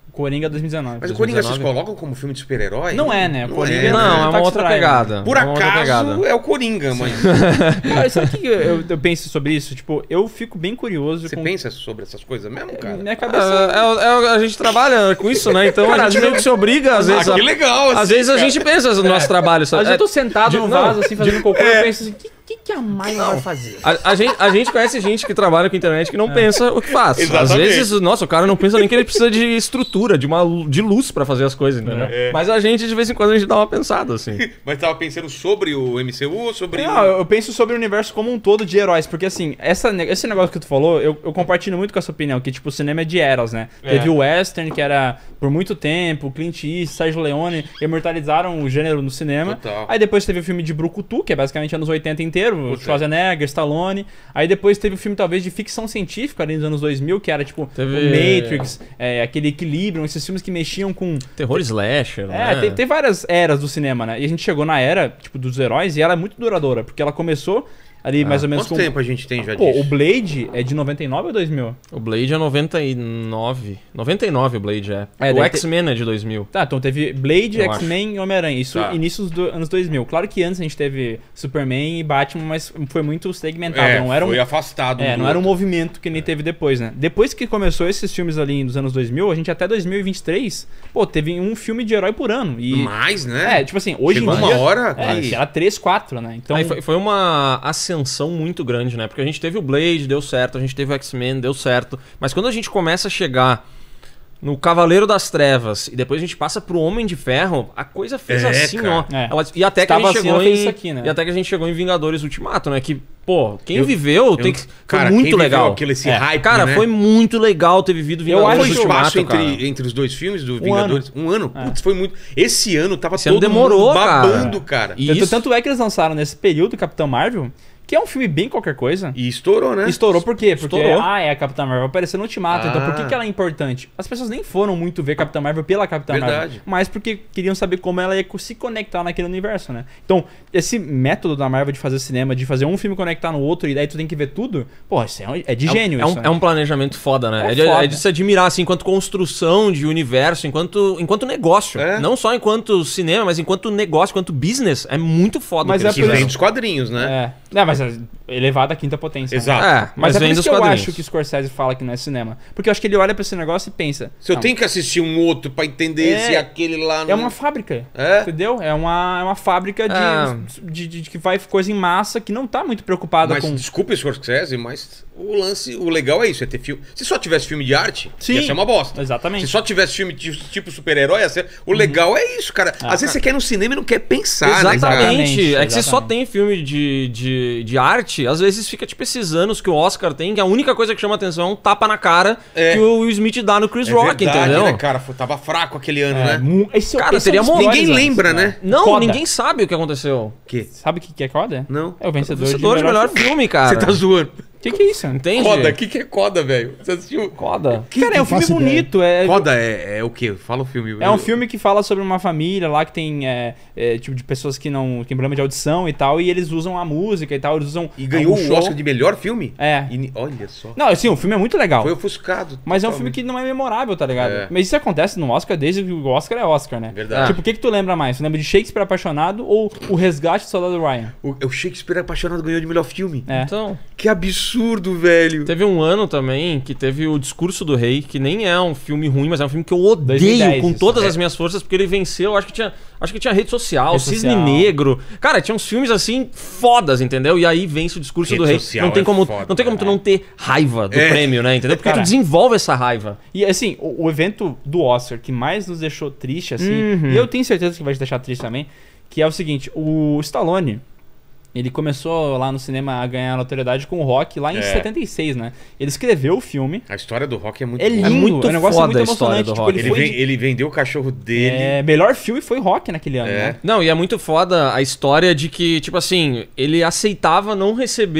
Coringa dois mil e dezenove. Mas o Coringa vocês dois mil e dezenove? colocam como filme de super-herói? Não é, né? O Não Coringa é, Não, é uma Taxi outra Driver. pegada. Por é uma outra acaso pegada. é o Coringa, mas... Cara, sabe o que eu, eu penso sobre isso? Tipo, eu fico bem curioso Você com... pensa sobre essas coisas mesmo, cara? Minha É, cabeça... é- é- a gente trabalha com isso, né? Então a gente meio que se obriga, às vezes. Ah, a- que legal, assim, Às vezes a cara. gente pensa no nosso trabalho. sabe? Às vezes eu tô É, sentado de- no não, vaso, assim, fazendo cocô, é. eu penso assim, o que, que, que a Mayla vai fazer? A, a gente, a gente conhece gente que trabalha com internet que não pensa o que faz. Às Exatamente. vezes, nossa, o cara não pensa nem que ele precisa de estrutura, de, uma, lu- de luz pra fazer as coisas, entendeu? É. Mas a gente, de vez em quando, a gente dá uma pensada, assim. Mas tava pensando sobre o M C U ou sobre... Não, eu eu penso sobre o universo como um todo de heróis, porque assim, essa, ne- esse negócio que tu falou, eu, eu compartilho muito com a sua opinião, que tipo, o cinema é de eras, né? É. Teve o western, que era por muito tempo, Clint Eastwood, Sergio Leone, imortalizaram o gênero no cinema. Total. Aí depois teve o filme de Brucutu, que é basicamente anos oitenta inteiro, Puta. Schwarzenegger, Stallone. Aí depois teve o filme talvez de ficção científica ali nos anos dois mil, que era tipo Teve- o Matrix, é, aquele Equilibrium, esses filmes que mexiam com... Terror slasher, É, né? tem, tem várias eras do cinema, né? E a gente chegou na era, tipo, dos heróis, e ela é muito duradoura, porque ela começou ali mais ou menos Quanto com... tempo a gente tem já Pô, disso? o Blade é de noventa e nove ou dois mil? O Blade é noventa e nove. noventa e nove o Blade é. É, o deve X-Men é de dois mil. Tá, então teve Blade, Eu X-Men e Homem-Aranha. Isso Tá. início dos anos dois mil. Claro que antes a gente teve Superman e Batman, mas foi muito segmentado. É, não era um, foi afastado. é, do não era um outro. movimento que nem teve depois, né? Depois que começou esses filmes ali nos anos dois mil, a gente até dois mil e vinte e três, pô, teve um filme de herói por ano. E, Mais, né? é, tipo assim, hoje Chegou em uma dia... hora É, que- era três, quatro, né? Então... Aí foi, foi uma ascensão muito grande, né? Porque a gente teve o Blade, deu certo, a gente teve o X-Men, deu certo. Mas quando a gente começa a chegar no Cavaleiro das Trevas e depois a gente passa pro Homem de Ferro, a coisa fez É, assim, cara. ó. É. Ela- e até que Estava a gente assim, chegou ela fez em isso aqui, né? E até que a gente chegou em Vingadores Ultimato, né? Que, pô, quem Eu- viveu tem eu- que foi cara, muito quem viveu legal. aquilo, esse É. hype, Cara, né? foi muito legal ter vivido Eu Vingadores acho Foi que espaço Ultimato, cara. entre, entre os dois filmes do Um Vingadores? Um ano? É. Putz, foi muito. Esse ano tava Esse ano todo demorou, mundo cara. babando, cara. E Tanto, isso- tanto é que eles lançaram nesse período Capitão Marvel, que é um filme bem qualquer coisa. E estourou, né? Estourou por quê? Porque, Estourou. ah, é a Capitã Marvel, vai aparecer no Ultimato, então por que, Ah. que ela é importante? As pessoas nem foram muito ver Capitã Marvel pela Capitã Marvel, Verdade. mas porque queriam saber como ela ia co- se conectar naquele universo, né? Então, esse método da Marvel de fazer cinema, de fazer um filme conectar no outro e daí tu tem que ver tudo, pô, isso é, um- é de É um- gênio é um, isso, né? é um planejamento foda, né? É É, de, foda. é de se admirar, assim, enquanto construção de universo, enquanto, enquanto negócio. É. Não só enquanto cinema, mas enquanto negócio, enquanto business. É muito foda. Mas o que é eles Que por vem fizeram. dos quadrinhos, né? É, é, mas é elevado à quinta potência. né? Exato. É, Mas, mas, é por vem isso dos que eu quadrinhos. acho que o Scorsese fala que não é cinema. Porque eu acho que ele olha pra esse negócio e pensa... Se eu não, tenho que assistir um outro pra entender É. se aquele lá não... É uma fábrica, É? entendeu? É uma, é uma fábrica de, É. de, de- de que vai coisa em massa que não tá muito preocupada Mas com... desculpa o Scorsese, mas o lance, o legal é isso, é ter filme. Se só tivesse filme de arte, Sim. ia ser uma bosta. Exatamente. Se só tivesse filme de- tipo super-herói, ia ser... O legal é isso, cara. Às vezes você quer ir no cinema e não quer pensar, né, cara? Exatamente. Exatamente, É que você só exatamente. tem filme de, de, de arte, às vezes fica tipo esses anos que o Oscar tem, que a única coisa que chama atenção é um tapa na cara É. que o Will Smith dá no Chris É Rock, verdade, entendeu? né, cara? Foi- Tava fraco aquele ano, É, né? mu- esse, Cara, esse é um teria dos mo- piores Ninguém anos, lembra, né? né? Não, Coda. ninguém sabe o que aconteceu. Que? Sabe o que que é Coda? Não. É o vencedor, Vencedor de melhor filme, cara. Você tá zoando. O que, que é isso? Entende? Coda, o que, que é Coda, velho? Você assistiu? Coda. Que- Cara, é que um filme faço ideia. bonito. É, Coda é, é o quê? Fala o filme. é um filme que fala sobre uma família lá que tem é, é, tipo de pessoas que não que tem problema de audição e tal, e eles usam a música e tal, eles usam E ganhou algum o show. Oscar de melhor filme? É. E ni- olha só. Não, assim, o filme é muito legal. Foi ofuscado. Mas é um totalmente. filme que não é memorável, tá ligado? É. Mas isso acontece no Oscar desde que o Oscar é Oscar, né? Verdade. Tipo, o que que tu lembra mais? Tu lembra de Shakespeare Apaixonado ou O Resgate do Soldado Ryan? O, o Shakespeare Apaixonado ganhou de melhor filme. É. Então, Que absurdo, velho. teve um ano também que teve o Discurso do Rei, que nem é um filme ruim, mas é um filme que eu odeio dois mil e dez, com isso. todas É. as minhas forças, porque ele venceu, acho que tinha, acho que tinha Rede Social, Rede Cisne Social. Negro. Cara, tinha uns filmes assim fodas, entendeu? E aí vence o Discurso Rede do Rei. Social Não tem é como, foda, não tem como tu cara. não ter raiva do É. prêmio, né? Entendeu? Porque Cara. tu desenvolve essa raiva. E assim, o, o evento do Oscar que mais nos deixou triste, assim, Uhum. e eu tenho certeza que vai te deixar triste também, que é o seguinte, o Stallone, ele começou lá no cinema a ganhar notoriedade com o Rock lá em É. setenta e seis, né? Ele escreveu o filme. A história do Rock é muito É boa. lindo, muito é um negócio foda muito a história emocionante. do Tipo, Rock. ele Ele, foi ven- de- ele vendeu o cachorro dele. é, melhor filme foi Rock naquele ano, É. né? Não, e é muito foda a história de que, tipo assim, ele aceitava não receber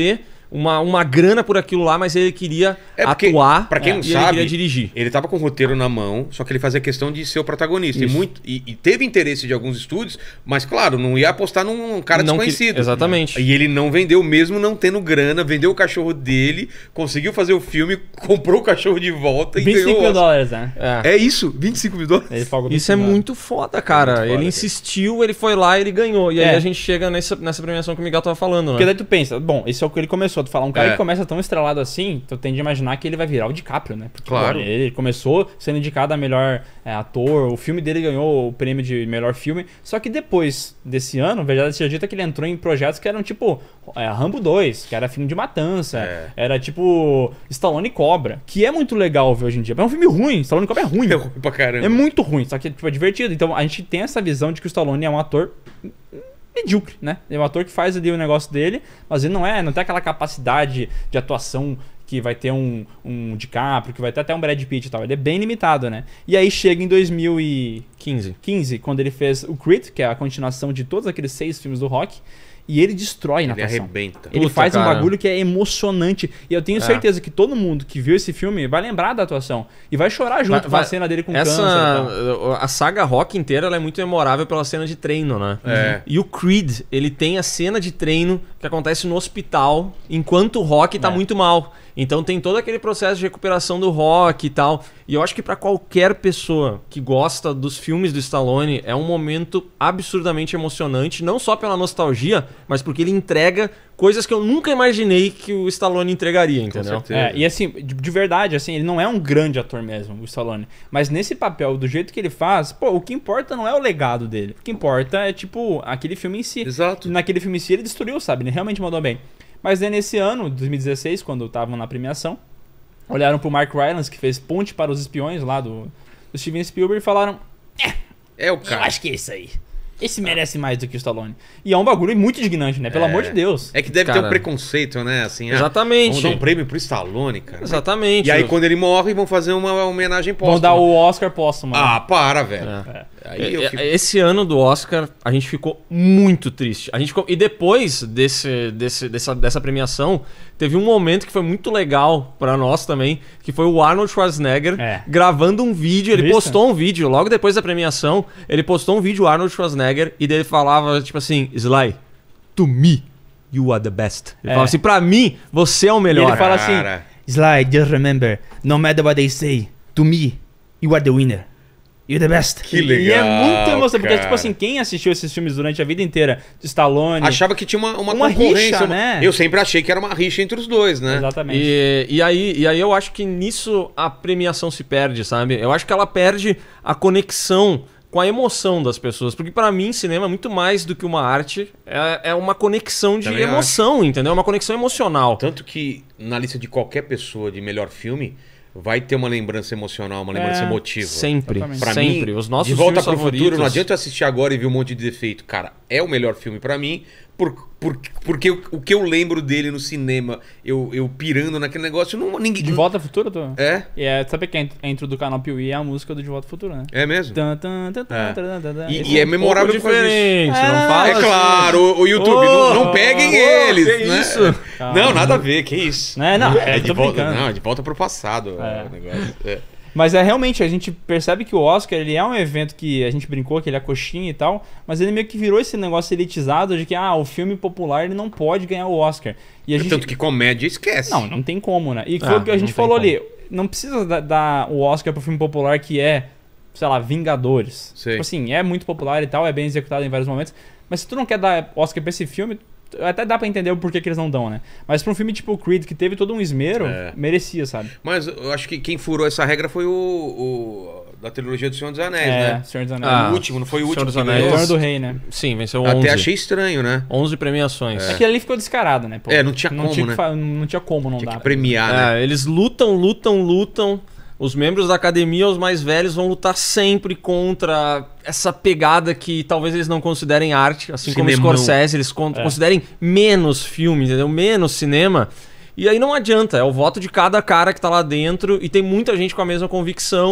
uma, uma grana por aquilo lá, mas ele queria É porque, atuar pra quem é, não e ele sabe, queria dirigir. ele tava com o roteiro na mão, só que ele fazia questão de ser o protagonista. E, Isso. muito, e, e teve interesse de alguns estúdios, mas claro, não ia apostar num cara Não que- desconhecido. exatamente. E ele não vendeu mesmo não tendo grana, vendeu o cachorro dele, conseguiu fazer o filme, comprou o cachorro de volta e vinte e cinco ganhou. mil o Oscar. dólares, né? É. É isso, vinte e cinco mil dólares. Ele pagou Isso é vinte e cinco muito foda, cara. É muito foda, ele cara. insistiu, ele foi lá e ele ganhou. E aí É. a gente chega nessa, nessa premiação que o Miguel tava falando, Porque né? daí tu pensa, bom, esse é o que ele começou. Tu fala, um cara É. que começa tão estrelado assim, tu tende a imaginar que ele vai virar o DiCaprio, né? Porque, Claro. bom, ele começou sendo indicado a melhor é, ator, o filme dele ganhou o prêmio de melhor filme. Só que depois desse ano, verdade seja dita, que ele entrou em projetos que eram tipo é, Rambo dois, que era filme de matança, É. era tipo Stallone Cobra, que é muito legal ver hoje em dia. Mas é um filme ruim, Stallone Cobra é ruim. É ruim pra caramba. É muito ruim, só que tipo, é divertido. Então a gente tem essa visão de que o Stallone é um ator medíocre, né? É um ator que faz ali o negócio dele, mas ele não é, não tem aquela capacidade de atuação que vai ter um, um DiCaprio, que vai ter até um Brad Pitt e tal. Ele é bem limitado, né? E aí chega em dois mil e quinze. quinze, quando ele fez o Creed, que é a continuação de todos aqueles seis filmes do Rock, e ele destrói na Ele atuação. arrebenta. Ele Puta, faz um cara. bagulho que é emocionante. E eu tenho É. certeza que todo mundo que viu esse filme vai lembrar da atuação. E vai chorar junto Vai- com a vai- cena dele com Essa, câncer e tal. a saga Rock inteira ela é muito memorável pela cena de treino, né? É. E o Creed, ele tem a cena de treino que acontece no hospital enquanto o Rock tá É. muito mal. Então tem todo aquele processo de recuperação do Rock e tal. E eu acho que pra qualquer pessoa que gosta dos filmes do Stallone, é um momento absurdamente emocionante, não só pela nostalgia, mas porque ele entrega coisas que eu nunca imaginei que o Stallone entregaria, entendeu? certeza. É, e assim, de, de verdade, assim, ele não é um grande ator mesmo, o Stallone. Mas nesse papel, do jeito que ele faz, pô, o que importa não é o legado dele. O que importa é, tipo, aquele filme em si. Exato. Naquele filme em si ele destruiu, sabe? Ele realmente mandou bem. Mas aí nesse ano, dois mil e dezesseis, quando estavam na premiação, olharam pro Mark Rylance, que fez Ponte para os Espiões lá do, do Steven Spielberg, e falaram: É o eu cara. acho que é isso aí. Esse merece mais do que o Stallone. E é um bagulho muito indignante, né? Pelo É. amor de Deus. É que deve ter Cara. um preconceito, né? Assim, ah, Exatamente. vamos dar um prêmio pro Stallone, cara. Exatamente. E aí, quando ele morre, vão fazer uma homenagem póstuma. Vão dar o Oscar póstumo. né? Ah, para, velho. É. Aí eu É, fico... Esse ano do Oscar, a gente ficou muito triste. A gente ficou... E depois desse, desse, dessa, dessa premiação, teve um momento que foi muito legal pra nós também, que foi o Arnold Schwarzenegger É. gravando um vídeo. Ele Viu isso? postou um vídeo, logo depois da premiação, ele postou um vídeo, o Arnold Schwarzenegger, e dele falava, tipo assim, Sly, to me, you are the best. Ele É. falava assim, pra mim, você é o E melhor. ele fala Cara. assim: Sly, just remember, no matter what they say, to me, you are the winner. You're the best. Que E é legal, muito emocionante, porque, cara. tipo assim, quem assistiu esses filmes durante a vida inteira, de Stallone. Achava que tinha uma, uma, Uma concorrência. rixa, uma- né? Eu sempre achei que era uma rixa entre os dois, né? Exatamente. E, e, aí, e aí eu acho que nisso a premiação se perde, sabe? Eu acho que ela perde a conexão com a emoção das pessoas. Porque pra mim, cinema é muito mais do que uma arte. É, é uma conexão de Também emoção, entendeu? É uma conexão emocional. Tanto que na lista de qualquer pessoa de melhor filme, vai ter uma lembrança emocional, uma lembrança É, emotiva. Sempre, Exatamente. Pra sempre. mim, Os nossos De Volta filmes pro favoritos. Futuro, não adianta eu assistir agora e ver um monte de defeito. Cara, é o melhor filme pra mim, por, por, porque o, o que eu lembro dele no cinema, eu, eu pirando naquele negócio, não, ninguém... De Volta ao Futuro, tu... É? E é, sabe que a intro do canal Piuí é a música do De Volta ao Futuro, né? É mesmo? Tan, tan, tan, tan, É. tan, tan, tan. E, Esse e é um memorável pouco por causa disso. diferente, não Ah, fala É assim. claro, o, o YouTube, não, não peguem oh, eles, que né? isso? Não, nada a ver, que isso. Né? Não, É é, de tô volta, brincando. não, é de volta pro passado É. o negócio. É. Mas é realmente, a gente percebe que o Oscar, ele é um evento que a gente brincou, que ele é coxinha e tal, mas ele meio que virou esse negócio elitizado de que, ah, o filme popular ele não pode ganhar o Oscar. E a gente... Tanto que comédia esquece. Não, não tem como, né? E foi Ah, o que a não gente tem falou como. ali, não precisa dar, dar o Oscar pro filme popular que é, sei lá, Vingadores. Sei. Tipo assim, é muito popular e tal, é bem executado em vários momentos, mas se tu não quer dar Oscar pra esse filme, até dá pra entender o porquê que eles não dão, né? Mas pra um filme tipo Creed, que teve todo um esmero, É. merecia, sabe? Mas eu acho que quem furou essa regra foi o, o da trilogia do Senhor dos Anéis, É, né? Senhor dos Anéis. Ah, o último, não foi o Senhor último dos que Anéis. ganhou? Retorno do Rei, né? Sim, venceu onze. Até achei estranho, né? onze premiações. Aquilo ali ficou descarado, né? Pô? É, não tinha como, tinha que né? fa- não tinha como não Tinha dar. que premiar, né? É, eles lutam, lutam, lutam. Os membros da academia, os mais velhos, vão lutar sempre contra essa pegada que talvez eles não considerem arte, assim como Cinemão. Scorsese, eles con- É. considerem menos filme, entendeu? Menos cinema. E aí não adianta, é o voto de cada cara que tá lá dentro e tem muita gente com a mesma convicção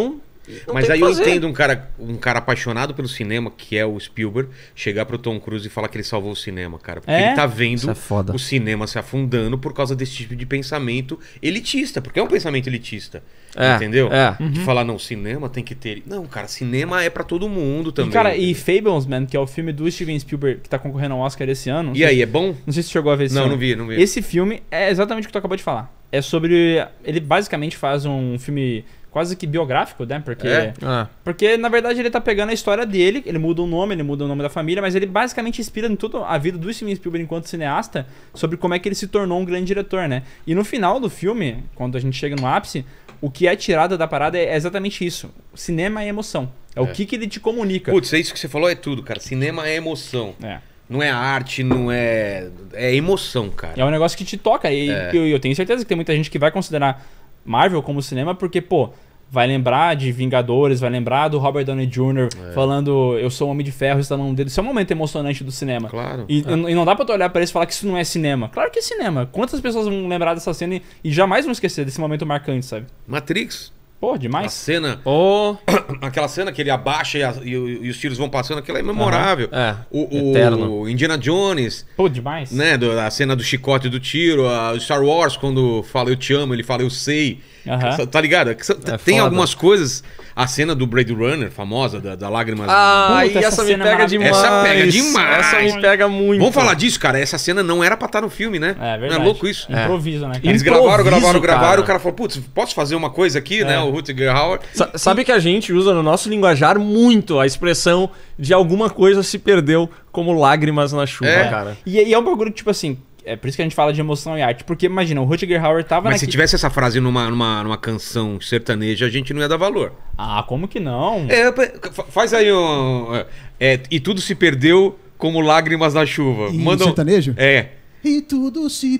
Não Mas tem aí o que eu fazer. entendo um cara, um cara apaixonado pelo cinema, que é o Spielberg, chegar pro Tom Cruise e falar que ele salvou o cinema, cara. Porque É? ele tá vendo Isso é foda. o cinema se afundando por causa desse tipo de pensamento elitista. Porque é um pensamento elitista. É, Entendeu? é. De falar, não, cinema tem que ter... Não, cara, cinema é pra todo mundo também. E, cara, e Fablesman, que é o filme do Steven Spielberg que tá concorrendo ao Oscar esse ano. não E sei- aí, é bom? Não sei se você chegou a ver esse Não, filme. não vi, não vi. Esse filme é exatamente o que tu acabou de falar. É sobre... Ele basicamente faz um filme quase que biográfico, né? Porque... É? Ah. Porque, na verdade, ele tá pegando a história dele, ele muda o nome, ele muda o nome da família, mas ele basicamente inspira em toda a vida do Steven Spielberg enquanto cineasta sobre como é que ele se tornou um grande diretor, né? E no final do filme, quando a gente chega no ápice, o que é tirado da parada é exatamente isso. O cinema é emoção. É, o que que ele te comunica. Putz, é isso que você falou, é tudo, cara. Cinema é emoção. É. Não é arte, não é... É emoção, cara. É um negócio que te toca. E É. eu, eu tenho certeza que tem muita gente que vai considerar Marvel como cinema porque, pô, vai lembrar de Vingadores, vai lembrar do Robert Downey Júnior falando eu sou o Homem de Ferro, está no nome dele. Isso é um momento emocionante do cinema. Claro. E, e não dá pra tu olhar pra isso e falar que isso não é cinema. Claro que é cinema. Quantas pessoas vão lembrar dessa cena e, e jamais vão esquecer desse momento marcante, sabe? Matrix. Pô, A demais. cena... Oh, Aquela cena que ele abaixa e, a- e o- e os tiros vão passando, aquela é memorável. é, O, o eterno. Indiana Jones, Pô, demais. né? do- a cena do chicote do tiro, a, o Star Wars, quando fala eu te amo, ele fala eu sei. Aham. Tá ligado? Que são- É Tem foda. algumas coisas. A cena do Blade Runner, famosa, da, da Lágrimas. Ah, Puta, e essa essa me cena é pega maravilhosa. demais. Essa pega demais. Essa me pega muito. Vamos falar disso, cara. Essa cena não era pra estar no filme, né? É verdade. Não é louco isso? Improviso, né, cara? Eles Improviso, gravaram, gravaram, gravaram. cara. O cara falou, putz, posso fazer uma coisa aqui, né? O Rutger Hauer. Sa- Sabe que a gente usa no nosso linguajar muito a expressão de alguma coisa se perdeu como lágrimas na chuva, É. cara. E, e é um bagulho que, tipo assim, é por isso que a gente fala de emoção e arte. Porque, imagina, o Rutger Hauer tava Mas se naque- tivesse essa frase numa, numa, numa canção sertaneja, a gente não ia dar valor. Ah, como que não? É, fa- faz aí um. É, e tudo se perdeu como lágrimas na chuva. E Manda um- sertanejo? É. E tudo se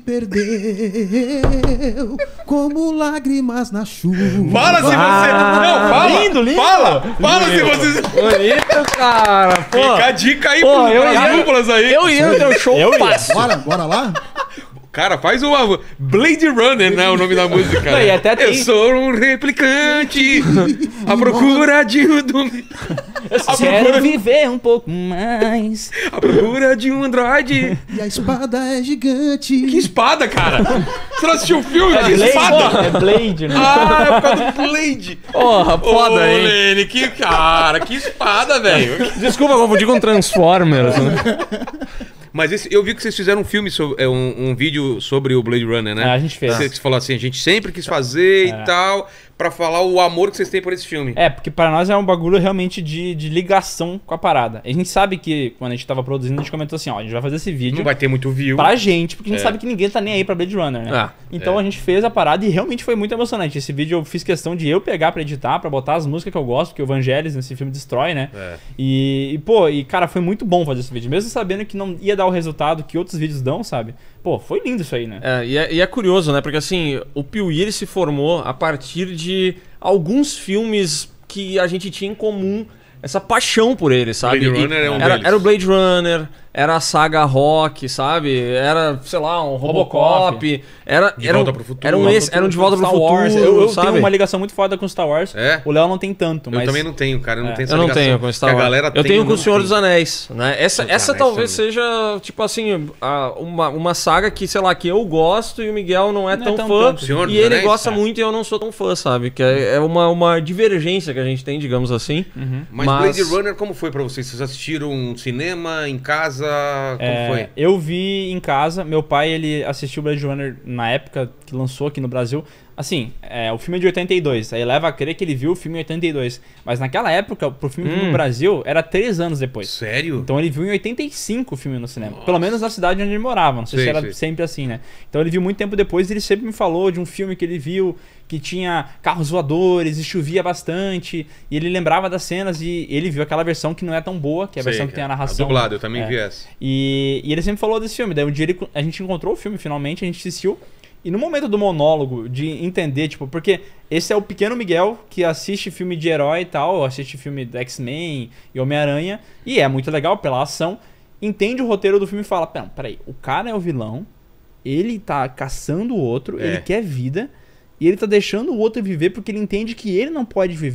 perdeu como lágrimas na chuva. Fala se você. Não, fala! lindo, lindo. Fala! Fala se você. Bonito, cara. Pô, Fica a dica aí Pô, pro- eu pras ia- duplas aí. eu ia no teu show Eu ia. fácil. Bora, bora lá? Cara, faz uma. Blade Runner, né? O nome da música. Não, e até tem- Eu sou um replicante. À procura de um. À Quero procura, viver um pouco mais. à procura de um androide. E a espada é gigante. Que espada, cara? Você não assistiu o filme? É que Blade, espada? é Blade, né? Ah, é por causa do Blade. Porra, foda, Ô, hein? Lene, que cara, que espada, velho. Desculpa, confundi com Transformers. Né? Mas esse- eu vi que vocês fizeram um filme, sobre, é, um, um vídeo sobre o Blade Runner, né? É, a gente fez. Você falou assim, a gente sempre quis fazer É. e tal, pra falar o amor que vocês têm por esse filme. É, porque pra nós é um bagulho realmente de, de ligação com a parada. A gente sabe que, quando a gente tava produzindo, a gente comentou assim, ó, a gente vai fazer esse vídeo Não vai ter muito view. pra gente, porque a gente É. sabe que ninguém tá nem aí pra Blade Runner, né? Ah, então é. a gente fez a parada e realmente foi muito emocionante. Esse vídeo eu fiz questão de eu pegar pra editar, pra botar as músicas que eu gosto, porque o Vangelis nesse filme destrói, né? É. E, e, pô, e cara, foi muito bom fazer esse vídeo. Mesmo sabendo que não ia dar o resultado que outros vídeos dão, sabe? Pô, foi lindo isso aí, né? É, e, é, e é curioso, né? Porque assim, o Piuí ele se formou a partir de alguns filmes que a gente tinha em comum, essa paixão por ele, sabe? Blade E Runner é um era, deles. era o Blade Runner, era a saga Rock, sabe? Era, sei lá, um Robocop. Robocop. Era, De era, um, Volta pro Futuro. era um esse, era um De Volta pro Star Futuro, Wars. Eu, eu sabe? tenho uma ligação muito foda com Star Wars. É? O Léo não tem tanto, Eu mas... também não tenho, cara. Eu não É. tenho essa Eu não ligação. tenho com Star Que a Wars. galera Eu tem, tenho com não o Senhor tem. dos Anéis, né? Essa, Senhor dos essa Anéis talvez também. seja, tipo assim, a- uma, uma saga que, sei lá, que eu gosto e o Miguel não é Não é tão tão fã. tanto. Senhor dos E ele Anéis, gosta é. muito e eu não sou tão fã, sabe? Que é, é uma, uma divergência que a gente tem, digamos assim. Mas, Mas- Blade Runner, como foi pra vocês? Vocês assistiram um cinema, em casa? Como É, foi? eu vi em casa, meu pai ele assistiu Blade Runner na época que lançou aqui no Brasil. Assim, é, o filme é de oitenta e dois, aí leva a crer que ele viu o filme em oitenta e dois. Mas naquela época, pro filme vir Hum. no Brasil, era três anos depois. Sério? Então ele viu em oitenta e cinco o filme no cinema. Pelo menos na cidade onde ele morava. Não sei Sei, se era sei. sempre assim, né? Então ele viu muito tempo depois e ele sempre me falou de um filme que ele viu que tinha carros voadores e chovia bastante. E ele lembrava das cenas e ele viu aquela versão que não é tão boa, que é a Sei, versão que tem a narração. dublado, eu também É. vi essa. E, e ele sempre falou desse filme. Daí um dia ele- a gente encontrou o filme finalmente, a gente assistiu. E no momento do monólogo, de entender, tipo, porque esse é o pequeno Miguel que assiste filme de herói e tal, assiste filme do X-Men e Homem-Aranha, e é muito legal pela ação, entende o roteiro do filme e fala, pera, peraí, o cara é o vilão, ele tá caçando o outro, É. ele quer vida, e ele tá deixando o outro viver porque ele entende que ele não pode viver,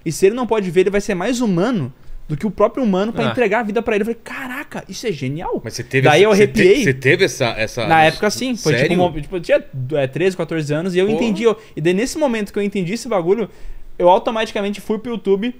E se ele não pode ver, ele vai ser mais humano do que o próprio humano pra É. entregar a vida pra ele. Eu falei, caraca, isso é genial. Mas você teve Daí eu você arrepiei. te- Você teve essa. essa Na época, sim. Foi Sério? tipo, uma, tipo, eu tinha é, treze, quatorze anos e eu Porra. entendi. Eu, e daí nesse momento que eu entendi esse bagulho, eu automaticamente fui pro YouTube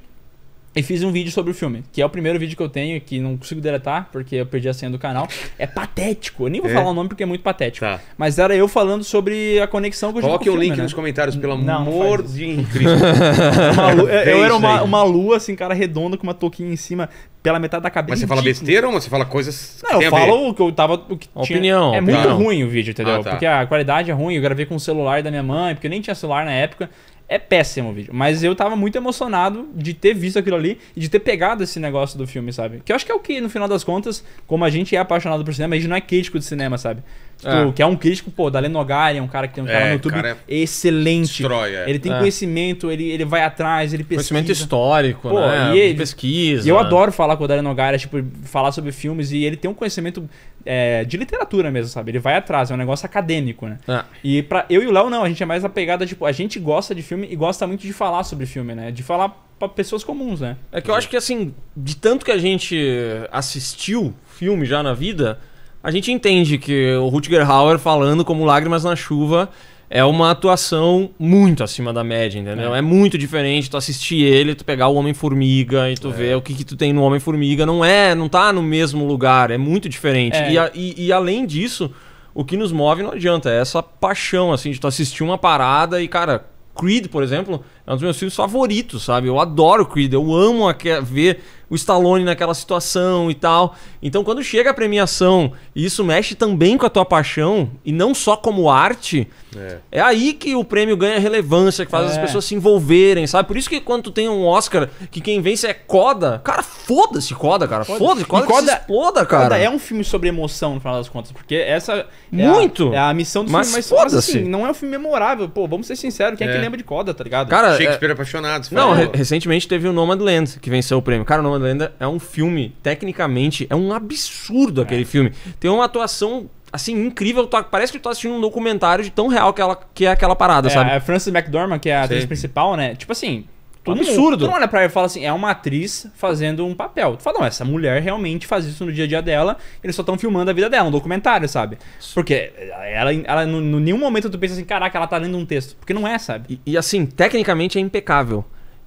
e fiz um vídeo sobre o filme. Que é o primeiro vídeo que eu tenho, que não consigo deletar, porque eu perdi a senha do canal. É patético. Eu nem vou É? falar o nome porque é muito patético. Tá. Mas era eu falando sobre a conexão com o Coloque o filme, link né? nos comentários, pelo Não, não amor faz de Cristo. Uma lu- eu, eu Vê era isso uma, aí. uma lua, assim, cara redonda, com uma touquinha em cima, pela metade da cabeça. Mas você fala ridículo. besteira ou você fala coisas que Não, tem eu a ver? falo o que eu tava. O que A tinha. opinião, É a muito opinião. ruim o vídeo, entendeu? Ah, tá. Porque a qualidade é ruim. Eu gravei com o celular da minha mãe, porque eu nem tinha celular na época. É péssimo o vídeo. Mas eu tava muito emocionado de ter visto aquilo ali e de ter pegado esse negócio do filme, sabe? Que eu acho que é o que, no final das contas, como a gente é apaixonado por cinema, a gente não é crítico de cinema, sabe? Tipo, É. que é um crítico, pô, da Lenogari, é um cara que tem um canal É, no YouTube cara excelente. destrói, é. Ele tem É. conhecimento, ele, ele vai atrás, ele pesquisa. Conhecimento histórico, Pô, né? e ele- pesquisa. E eu adoro falar com o Dario Nogara, tipo, falar sobre filmes, e ele tem um conhecimento é, de literatura mesmo, sabe? Ele vai atrás, é um negócio acadêmico, né? É. E pra eu e o Léo, não, a gente é mais apegada, tipo, a gente gosta de filme e gosta muito de falar sobre filme, né? De falar pra pessoas comuns, né? É que eu acho que, assim, de tanto que a gente assistiu filme já na vida, a gente entende que o Rutger Hauer falando como Lágrimas na Chuva é uma atuação muito acima da média, entendeu? É, é muito diferente tu assistir ele, tu pegar o Homem-Formiga e tu É. ver o que, que tu tem no Homem-Formiga. Não é, não tá no mesmo lugar, é muito diferente. É. E, a- e- e além disso, o que nos move não adianta, é essa paixão, assim, de tu assistir uma parada e, cara, Creed, por exemplo, é um dos meus filmes favoritos, sabe? Eu adoro Creed, eu amo aque- ver o Stallone naquela situação e tal. Então, quando chega a premiação e isso mexe também com a tua paixão, e não só como arte, É. é aí que o prêmio ganha relevância, que faz É. as pessoas se envolverem, sabe? Por isso que quando tu tem um Oscar que quem vence é Coda, cara, foda-se Coda, cara. Foda-se, Coda, E Coda- que se exploda, cara. Coda é um filme sobre emoção, no final das contas, porque essa é Muito. a, é a missão do Mas filme, mas, foda-se. mas assim, não é um filme memorável. Pô, vamos ser sinceros, quem é, É. que lembra de Coda, tá ligado? Cara, é- Shakespeare apaixonado. você Não, fala, re- pô. recentemente teve o Nomadland, que venceu o prêmio. Cara, o Nomadland é um filme, tecnicamente, é um absurdo aquele filme. Tem uma atuação, assim, incrível. Tu- Parece que tu tá assistindo um documentário de tão real que, ela, que é aquela parada, é, sabe? a Frances McDormand, que é a atriz Sei. principal, né? Tipo assim, todo Absurdo. Mundo, tu não olha pra ela e fala assim, é uma atriz fazendo um papel. Tu fala, não, essa mulher realmente faz isso no dia a dia dela, eles só estão filmando a vida dela, um documentário, sabe? Porque ela, ela no, no nenhum momento tu pensa assim, caraca, ela tá lendo um texto. Porque não é, sabe? E, e, assim, tecnicamente é impecável.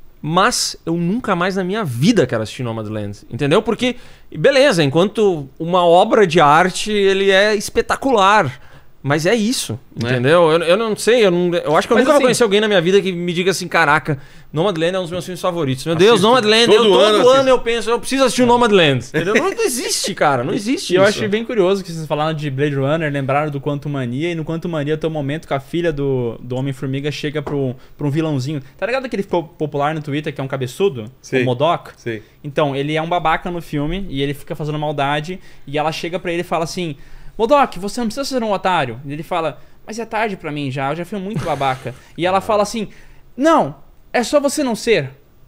Mas eu nunca mais na minha vida quero assistir Nomadland, entendeu? Porque, beleza, enquanto uma obra de arte, ele é espetacular. Mas é isso, Né? entendeu? Eu, eu não sei, eu, não, eu acho que eu Mas nunca assim- vou conhecer alguém na minha vida que me diga assim, caraca, Nomadland é um dos meus filmes favoritos. Meu Deus, Assisto. Nomadland, Todo eu, todo ano ano, assisto. eu penso, eu preciso assistir o Nomadland. Entendeu? Não, não existe, cara, não existe E eu isso. achei bem curioso que vocês falaram de Blade Runner, lembraram do Quantum Mania, e no Quantum Mania tem um momento que a filha do, do Homem-Formiga chega pro, pro um vilãozinho. Tá ligado que ele ficou popular no Twitter, que é um cabeçudo? Sei. O Modok? Sei. Então, ele é um babaca no filme, e ele fica fazendo maldade, e ela chega pra ele e fala assim, Modok, você não precisa ser um otário. E ele fala, mas é tarde pra mim já, eu já fui muito babaca. E ela fala assim, não, é só você não ser.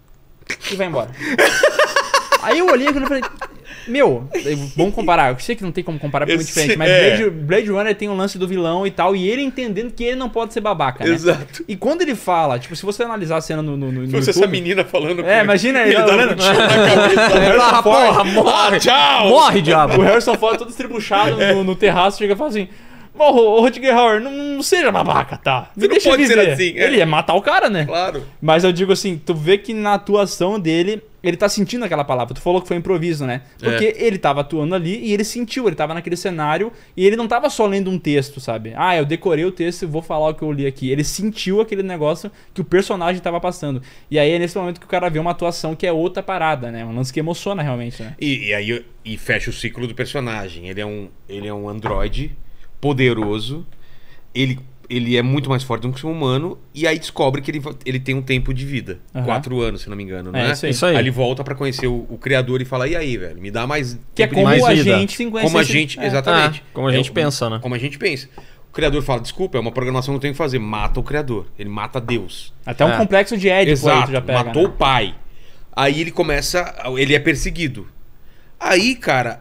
E vai embora. Aí eu olhei e falei, meu, vamos comparar. Eu sei que não tem como comparar porque é muito Eu diferente, sei, mas é. Blade, Blade Runner tem um lance do vilão e tal, e ele entendendo que ele não pode ser babaca, né? Exato. E quando ele fala, tipo, se você analisar a cena no, no, no Se fosse YouTube, essa menina falando com É, imagina ele ele dá olhando- um tiro na cabeça. É, ah, porra, morre, Ah, tchau! morre, diabo. o Harrison Ford todo estribuchado no, no terraço, chega e fala assim, ô, ô Rutger Hauer, não, não seja babaca, tá? Me Você não deixa pode ser viver. assim, é. Ele ia matar o cara, né? Claro. Mas eu digo assim, tu vê que na atuação dele, ele tá sentindo aquela palavra. Tu falou que foi improviso, né? Porque ele tava atuando ali e ele sentiu, ele tava naquele cenário e ele não tava só lendo um texto, sabe? Ah, eu decorei o texto e vou falar o que eu li aqui. Ele sentiu aquele negócio que o personagem tava passando. E aí é nesse momento que o cara vê uma atuação que é outra parada, né? Um lance que emociona realmente, né? E, e aí e fecha o ciclo do personagem. Ele é um, ele é um androide poderoso. Ele, ele é muito mais forte do que um humano. E aí descobre que ele, ele tem um tempo de vida. Aham. Quatro anos, se não me engano, É, né? isso aí. Isso aí. ele volta pra conhecer o, o criador e fala: e aí, velho? Me dá mais Que é tempo de como mais a vida. gente se conhece. Como a gente, é. exatamente. Ah, como a gente É o- pensa, né? Como a gente pensa. O criador fala: desculpa, é uma programação que eu tenho que fazer. Mata o criador. Ele mata Deus. Até um É. complexo de Édipo aí Exato. tu já pega, matou né? o pai. Aí ele começa. Ele é perseguido. Aí, cara,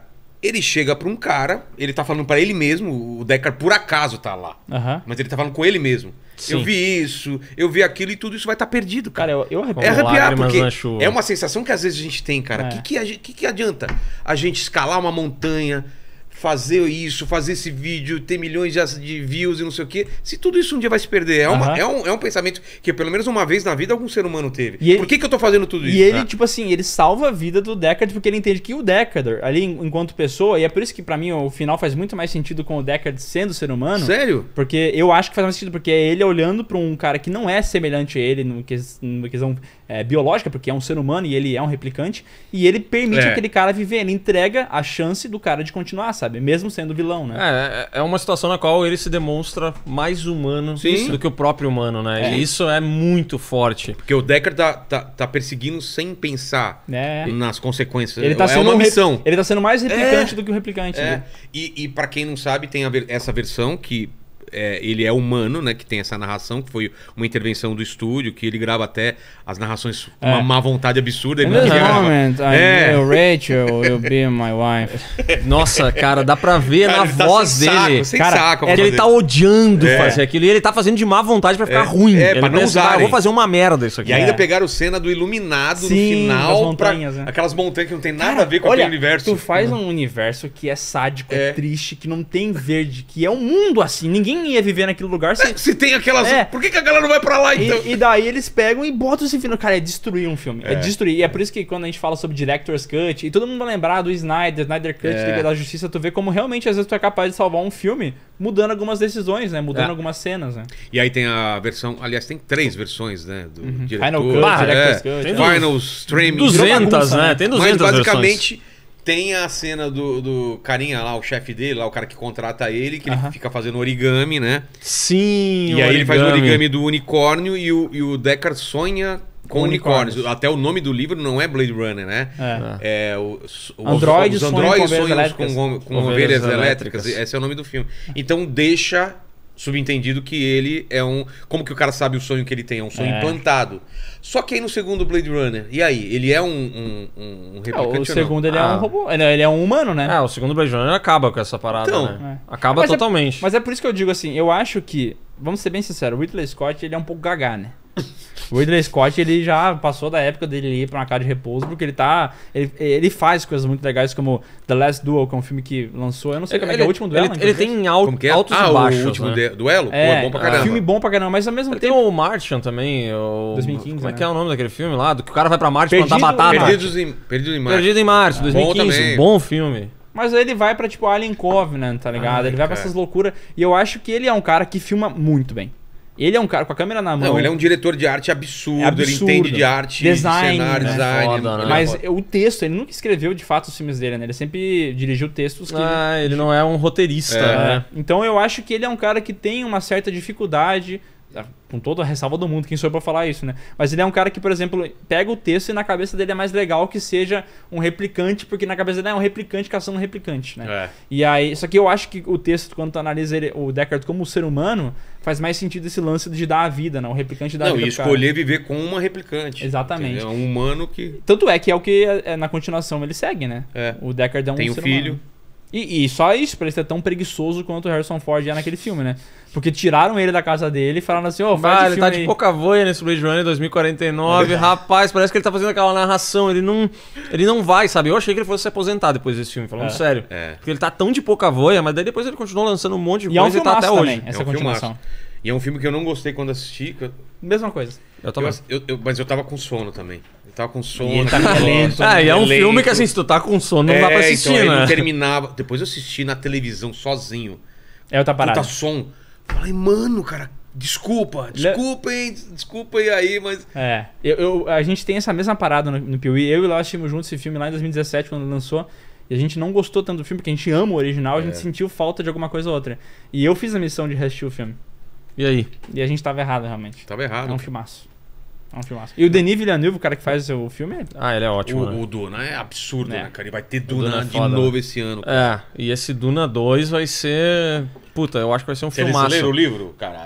Ele chega pra um cara, ele tá falando pra ele mesmo, o Deckard por acaso tá lá. Aham. Mas ele tá falando com ele mesmo. Sim. Eu vi isso, eu vi aquilo e tudo isso vai estar perdido, cara. Cara, eu, eu arrepio. É Como arrepiar, lágrimas porque na chuva. é uma sensação que às vezes a gente tem, cara. O É. que, que, a gente- que, que adianta a gente escalar uma montanha, fazer isso, fazer esse vídeo, ter milhões de, de views e não sei o quê, se tudo isso um dia vai se perder? É, uma- Aham. é, um, é um pensamento que pelo menos uma vez na vida algum ser humano teve. E ele- Por que, que eu tô fazendo tudo isso? E ele, Ah, tipo assim, ele salva a vida do Deckard porque ele entende que o Deckard, ali en- enquanto pessoa, e é por isso que pra mim o final faz muito mais sentido com o Deckard sendo ser humano. Sério? Porque eu acho que faz mais sentido, porque é ele olhando pra um cara que não é semelhante a ele no que- numa questão é, biológica, porque é um ser humano e ele é um replicante, e ele permite É. aquele cara viver, ele entrega a chance do cara de continuar, sabe? Mesmo sendo vilão, né? É, é uma situação na qual ele se demonstra mais humano Sim. do que o próprio humano, né? É. E isso é muito forte. Porque o Deckard tá, tá, tá perseguindo sem pensar É. nas consequências. Ele tá é sendo uma um rep- missão. Ele tá sendo mais replicante É. do que o replicante. É, né? e, e para quem não sabe, tem a ver- essa versão que é, ele é humano, né? Que tem essa narração, que foi uma intervenção do estúdio, que ele grava até as narrações com É. uma má vontade absurda. In ele this grava- moment, I É. knew Rachel will be my wife. Nossa, cara, dá pra ver Cara, na ele tá voz sem dele saco, sem Cara, saco é que pra ele tá fazer. odiando É. fazer aquilo e ele tá fazendo de má vontade pra ficar É, ruim. é, ele pra não pensa, "Ah, usarem." eu vou fazer uma merda isso aqui. E ainda É. pegaram cena do iluminado no Sim, final. das montanhas, pra- né? Aquelas montanhas que não tem nada a ver com Olha, aquele universo. tu faz um universo que é sádico, é. É. triste, que não tem verde, que é um mundo assim. Ninguém ia viver naquele lugar se... Se tem aquelas. É. Por que, que a galera não vai pra lá então? E, e daí eles pegam e botam esse final. Cara, é destruir um filme. É. destruir. E é por isso que quando a gente fala sobre Director's Cut, e todo mundo vai lembrar do Snyder, Snyder Cut, É. Liga da Justiça, tu vê como realmente às vezes tu é capaz de salvar um filme mudando algumas decisões, né? Mudando É. algumas cenas, né? E aí tem a versão. Aliás, tem três versões, né? Do diretor. Final Cut, Bah, Director's é. Cut. Tem é. Final Streaming. duzentas, bagunça, né? né? Tem Mas duzentas versões. basicamente tem a cena do, do carinha lá, o chefe dele, lá, o cara que contrata ele, que ele Aham. fica fazendo origami, né? Sim, E aí ele faz o origami do unicórnio e o, e o Deckard sonha com Unicórnios. unicórnios. Até o nome do livro não é Blade Runner, né? É. É, o, os, Androides os sonham com androides ovelhas sonham elétricas. com, com Ovelhas ovelhas elétricas. elétricas. Esse é o nome do filme. Então deixa subentendido que ele é um... Como que o cara sabe o sonho que ele tem? É um sonho É. implantado. Só que aí no segundo Blade Runner, e aí? Ele é um, um, um É, replicante o ou não? segundo ele é Ah. um robô. Ele é, ele é um humano, né? É, o segundo Blade Runner acaba com essa parada, Então. né? É. Acaba Mas é- totalmente. Mas é por isso que eu digo assim, eu acho que, vamos ser bem sinceros, o Ridley Scott ele é um pouco gagá, né? O Ridley Scott ele já passou da época dele ir pra uma casa de repouso, porque ele tá. Ele, ele faz coisas muito legais, como The Last Duel, que é um filme que lançou. Eu não sei como é que é o último duelo. ele, ele inclusive. tem al- Como que é? altos ah, e baixos. o último né? de- duelo? Pô, É, é bom pra caramba. filme bom pra caramba, mas ao mesmo Ele tem tempo. o Martian também. O... dois mil e quinze, Como é né? que é o nome daquele filme lá? Do que o cara vai pra Marte Perdido- plantar batata. Perdidos em, Perdidos em Marte. Perdido em Marte, dois mil e quinze. também. Bom filme. Mas aí ele vai pra, tipo, Alien Covenant, tá ligado? Ai, ele vai pra cara. essas loucuras. E eu acho que ele é um cara que filma muito bem. Ele é um cara com a câmera na mão. Não, ele é um diretor de arte absurdo, É absurdo. ele entende de arte, Design, cenário, né? design. Foda, né? Mas Foda. o texto, ele nunca escreveu de fato os filmes dele, né? Ele sempre dirigiu textos que. Ah, ele não é um roteirista, É. né? Então eu acho que ele é um cara que tem uma certa dificuldade, com toda a ressalva do mundo, quem sou eu pra falar isso, né? Mas ele é um cara que, por exemplo, pega o texto e na cabeça dele é mais legal que seja um replicante, porque na cabeça dele é um replicante caçando um replicante, né? É. E aí, só que eu acho que o texto, quando tu analisa ele, o Deckard como ser humano, faz mais sentido esse lance de dar a vida, né? O replicante dá a Não, vida e pro cara. escolher viver com uma replicante. Exatamente. É um humano que Tanto é que é o que é, na continuação ele segue, né? É. O Deckard é um tem um ser filho. humano. E, e só isso, pra ele ser tão preguiçoso quanto o Harrison Ford é naquele filme, né? Porque tiraram ele da casa dele e falaram assim, ô, vai Ah, de ele filme tá de aí. pouca voia nesse Blade Runner dois mil e quarenta e nove. Rapaz, parece que ele tá fazendo aquela narração. Ele não, ele não vai, sabe? Eu achei que ele fosse se aposentar depois desse filme, falando É. sério. É. Porque ele tá tão de pouca voia, mas daí depois ele continuou lançando um monte de E é um coisa e tá filmaço até também, hoje. essa É um continuação. filmaço. E é um filme que eu não gostei quando assisti. que eu- Mesma coisa. Eu também. eu- eu- mas eu tava com sono também. Eu tava com sono. E ele tá aquele lento, negócio, Ah, e é um lento. filme que assim, se tu tá com sono, não É, dá pra assistir, então, aí né? não terminava. Depois eu assisti na televisão sozinho. É outra parada. Puta som. Falei, mano, cara, desculpa, desculpa, hein, desculpa e aí, mas. É, eu, eu- a gente tem essa mesma parada no, no Piuí. Eu e o Léo assistimos juntos esse filme lá em dois mil e dezessete, quando lançou. E a gente não gostou tanto do filme, porque a gente ama o original, a gente É. sentiu falta de alguma coisa ou outra. E eu fiz a missão de reassistir o filme. E aí? E a gente tava errado, realmente. Tava É errado. um filmaço. É um filmaço. E o Denis Villeneuve, o cara que faz o filme, Ah, ele é ótimo, O, né? o Duna é absurdo, É. né, cara? E vai ter Duna Duna, é de foda, novo né? esse ano. É, e esse Duna dois vai ser... Puta, eu acho que vai ser um Vocês filmaço. leram o livro? Cara, a,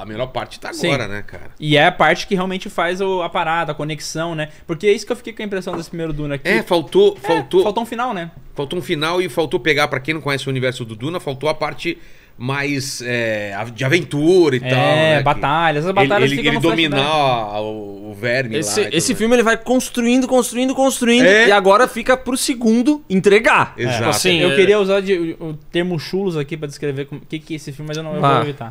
melhor parte tá Sim. agora, né, cara? E é a parte que realmente faz o, a parada, a conexão, né? Porque é isso que eu fiquei com a impressão desse primeiro Duna aqui. É, faltou, É, faltou, faltou um final, né? faltou um final e faltou pegar, pra quem não conhece o universo do Duna, faltou a parte mais é, de aventura e É, tal, né? batalhas. As Que batalhas ele, ele, ficam ele no flashback. dominar a- o, o verme Esse, lá. e tudo esse mais. filme ele vai construindo, construindo, construindo. É. E agora fica pro segundo entregar. Exato. Tipo assim, Eu é- queria usar de- o termo chulos aqui pra descrever o que, que é esse filme, mas eu não eu Ah. vou evitar.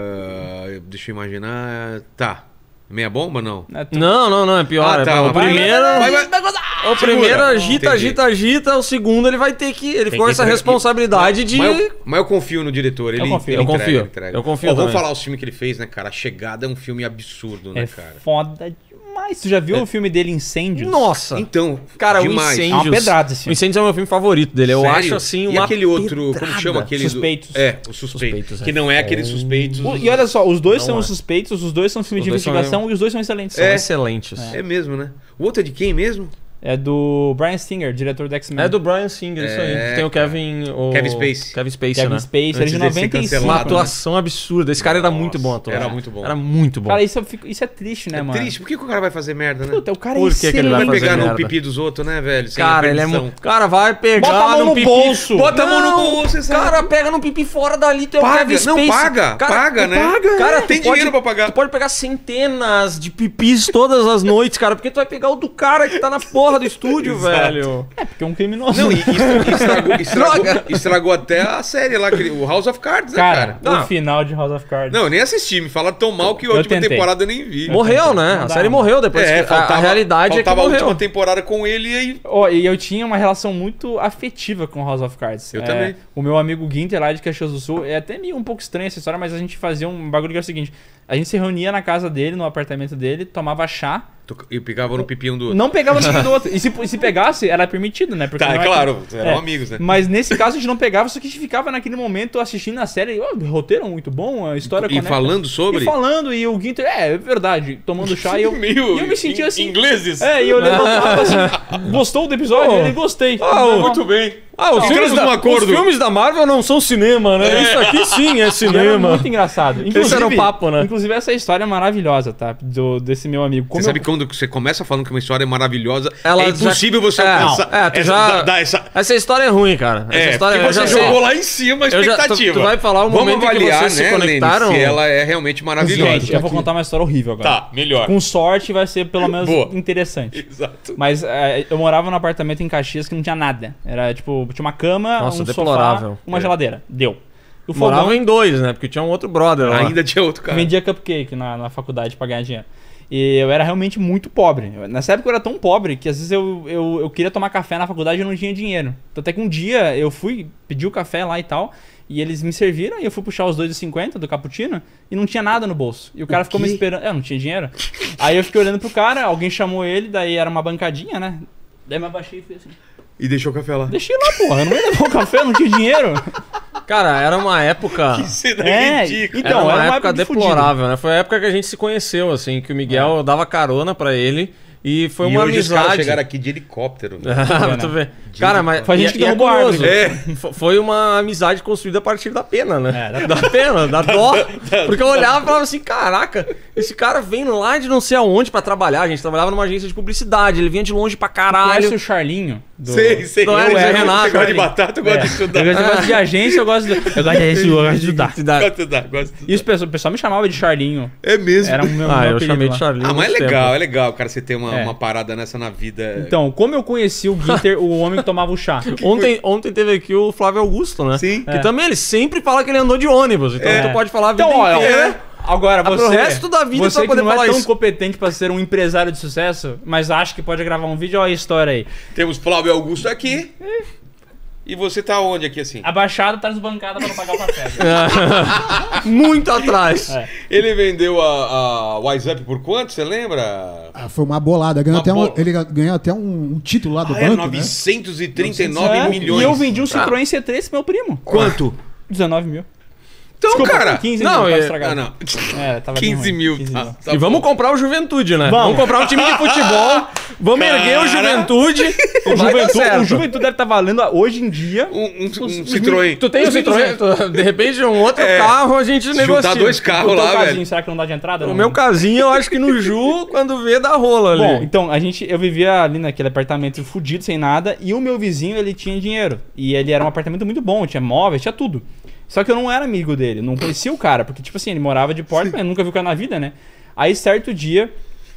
É, deixa eu imaginar. Tá. Meia bomba não? É, tu- Não, não, não, é pior. Ah, é tá, pior. o vai, primeiro. vai, vai. O primeiro Segura. agita, Entendi. agita, agita. O segundo ele vai ter que. Ele Tem ficou que essa entregar- responsabilidade de. Mas eu, mas eu confio no diretor. Ele, Eu confio. ele Eu entrega, confio. ele entrega. Eu confio Ó, vamos também. falar os filmes que ele fez, né, cara? A Chegada é um filme absurdo, né, é cara? foda demais. Tu já viu o filme dele, Incêndios? Nossa! Então, Cara, demais. o É uma Incêndios. pedrada esse O filme. Incêndios é o meu filme favorito dele. Eu Sério? acho assim E uma. aquele outro, como pedrada. chama aquele? do- Suspeitos. É, o Suspeitos. Suspeitos, é. Que não é aquele Suspeitos. O- E olha só, os dois Não são é. os suspeitos, os dois são filmes Os de dois são investigação e os dois são excelentes. São É. excelentes. É mesmo, né? O outro é de quem mesmo? É do Bryan Singer, diretor do X-Men. É do Brian Singer, isso aí. É, Que tem o cara. Kevin. O... Kevin Spacey. Kevin Spacey, Kevin né? Spacey, ele é Antes de dele ser noventa e cinco. cancelado, Uma né? atuação absurda. Esse cara era Nossa, muito bom ator. era muito bom. Era muito bom. Cara, isso, eu fico- isso é triste, né, É mano? triste. Por que, que o cara vai fazer merda, né? Puta, o cara Por é que que ele excelente. vai vai fazer pegar no merda? pipi dos outros, né, velho? Sem Cara, a ele é permissão. muito. Cara, vai pegar Bota a mão no pipi. bolso. Bota a mão no Não, bolso, exato. Cara, pega no pipi fora dali, tu é o Paga, Kevin não, Spacey. paga, Cara, paga, tu né? Paga, cara, Tem tu pode- dinheiro pra pagar. Tu pode pegar centenas de pipis todas as noites, cara, porque tu vai pegar o do cara que tá na porra do estúdio, velho. É, porque é um criminoso. Não, e, e estragou, estragou, Droga. estragou até a série lá, aquele- o House of Cards, né, Cara, cara? o Não. final de House of Cards. Não, eu nem assisti, me falaram tão mal que a Eu última tentei. temporada eu nem vi. Morreu, né? Não A dá, série não. morreu depois. É, que- a- faltava, a realidade é que faltava a morreu. última temporada com ele e aí... Ó, e eu tinha uma relação muito afetiva com House of Cards. Eu É, também. O meu amigo Guinter lá de Caxias do Sul, é até meio um pouco estranha essa história, mas a gente fazia um bagulho que é o seguinte: a gente se reunia na casa dele, no apartamento dele, tomava chá. E pegava no pipi um do outro. Não pegava no pipi do outro. E se, se pegasse, era permitido, né? Porque Tá, é não claro, eram É. amigos, né? Mas nesse caso a gente não pegava, só que a gente ficava naquele momento assistindo a série. Ó, roteiro muito bom, a história E conecta. falando sobre... E falando, e o Guinter, é, é verdade, tomando chá e eu, Meio e eu me sentia in- assim. ingleses. É, e eu levantava assim, gostou do episódio? Oh. Ele gostei. Ah, Não, Muito bem. Ah, os, Não, filmes entramos da, num acordo. os filmes da Marvel não são cinema, né? Isso aqui sim é E era cinema. muito engraçado. Esse era o papo, né? Inclusive, essa história é maravilhosa, tá? Do, desse meu amigo. Como Você sabe eu- quando você começa falando que uma história é maravilhosa, Ela é já- impossível você É, alcançar. não. É, tu essa, já- dá- dá essa... Essa história é ruim, cara. Essa É, história porque eu você já sei. jogou lá em cima a Eu já- tu- expectativa. tu vai falar o Vamos momento em que avaliar, vocês se né, Lene, conectaram? se ela é realmente maravilhosa. Gente, eu vou contar uma história horrível agora. Tá, melhor. Com sorte vai ser pelo menos Boa. interessante. Exato. Mas é, eu morava num apartamento em Caxias que não tinha nada. Era tipo, tinha uma cama, Nossa, um deplorável. sofá, uma É. geladeira. Deu. O Morava fogão em dois, né? Porque tinha um outro brother lá. Ainda tinha outro cara. vendia cupcake na, na faculdade pra ganhar dinheiro. E eu era realmente muito pobre. Eu- Nessa época eu era tão pobre que às vezes eu, eu, eu queria tomar café na faculdade e eu não tinha dinheiro. Então até que um dia eu fui pedir o café lá e tal, e eles me serviram e eu fui puxar os dois e cinquenta do cappuccino e não tinha nada no bolso. E o cara O ficou me quê? esperando. Eu não tinha dinheiro. Aí eu fiquei olhando pro cara, alguém chamou ele, daí era uma bancadinha, né? Daí eu me abaixei e fui assim: E deixou o café lá. deixei lá, porra, eu não ia levar o café, eu não tinha dinheiro. Cara, era uma época. Que cena É, ridícula. então, era uma era uma época época de fudido. deplorável, né? Foi a época que a gente se conheceu, assim, que o Miguel dava carona pra ele e foi E uma hoje os caras amizade. chegaram aqui de helicóptero. Né? Ah, tu vê. Cara, mas Foi a gente e- que e é derrubou a curioso. árvore. É. Fo- Foi uma amizade construída a partir da pena, né? É, da... pena, da dó. Porque eu olhava e falava assim, caraca, esse cara vem lá de não sei aonde pra trabalhar. A gente trabalhava numa agência de publicidade, ele vinha de longe pra Conhece caralho. o Charlinho? Do... Sei, sei. Não Eu era era Zé Renato, Você gosta de ali. batata, eu gosto É. de estudar. Eu gosto de agência, eu gosto de. Eu gosto de agência, eu gosto de ajudar. Te dá- Gosto de estudar, gosto de estudar. E os pessoal- o pessoal me chamava de Charlinho. É mesmo. Era o meu, Ah, meu eu apelido chamei lá. de Charlinho. Ah, mas é muito legal, tempo. é legal, cara, você ter uma, É. uma parada nessa na vida. Então, como eu conheci o Guinter, o homem que tomava o chá? Ontem, ontem teve aqui o Flávio Augusto, né? Sim. Que É. também ele sempre fala que ele andou de ônibus. Então É. tu pode falar a vida Então, olha, inteira. agora pro você. resto da vida você tu vai que poder não é falar tão isso. competente pra ser um empresário de sucesso, mas acha que pode gravar um vídeo, olha a história aí. Temos Flávio Augusto aqui. E você tá onde aqui assim? Abaixado, tá desbancada pra não pagar o café. Muito atrás. É. Ele vendeu a, a WhatsApp por quanto, você lembra? Ah, foi uma bolada. Ganhou Uma até um- bola. ele ganhou até um, um título lá do Ah, é banco, né? novecentos e trinta e nove É, milhões. E eu vendi um Citroën C três pro meu primo. Quanto? dezenove mil. Então, Desculpa, cara. quinze não, mil, é- quase estragado. Ah, não. É, tava bem quinze ruim, mil. quinze Tá, mil. tá E vamos bom. comprar o Juventude, né? Vamos. Vamos comprar um time de futebol, vamos Cara. erguer o Juventude e O vai dar Juventude, certo. o Juventude deve estar valendo hoje em dia. Um, um, um Os- os Citroën. Tu tem o Citroën, tu- de repente um outro É. carro a gente Se negocia. juntar dois carros o teu lá, casinho, velho. será que não dá de entrada? O não? meu casinho, eu acho que no Ju, quando vê, dá rola ali. Bom, então, a gente, eu vivia ali naquele apartamento fudido, sem nada, e o meu vizinho, ele tinha dinheiro. E ele era um apartamento muito bom, tinha móveis, tinha tudo. Só que eu não era amigo dele, não conhecia o cara, porque, tipo assim, ele morava de porta, mas nunca viu o cara na vida, né? Aí, certo dia,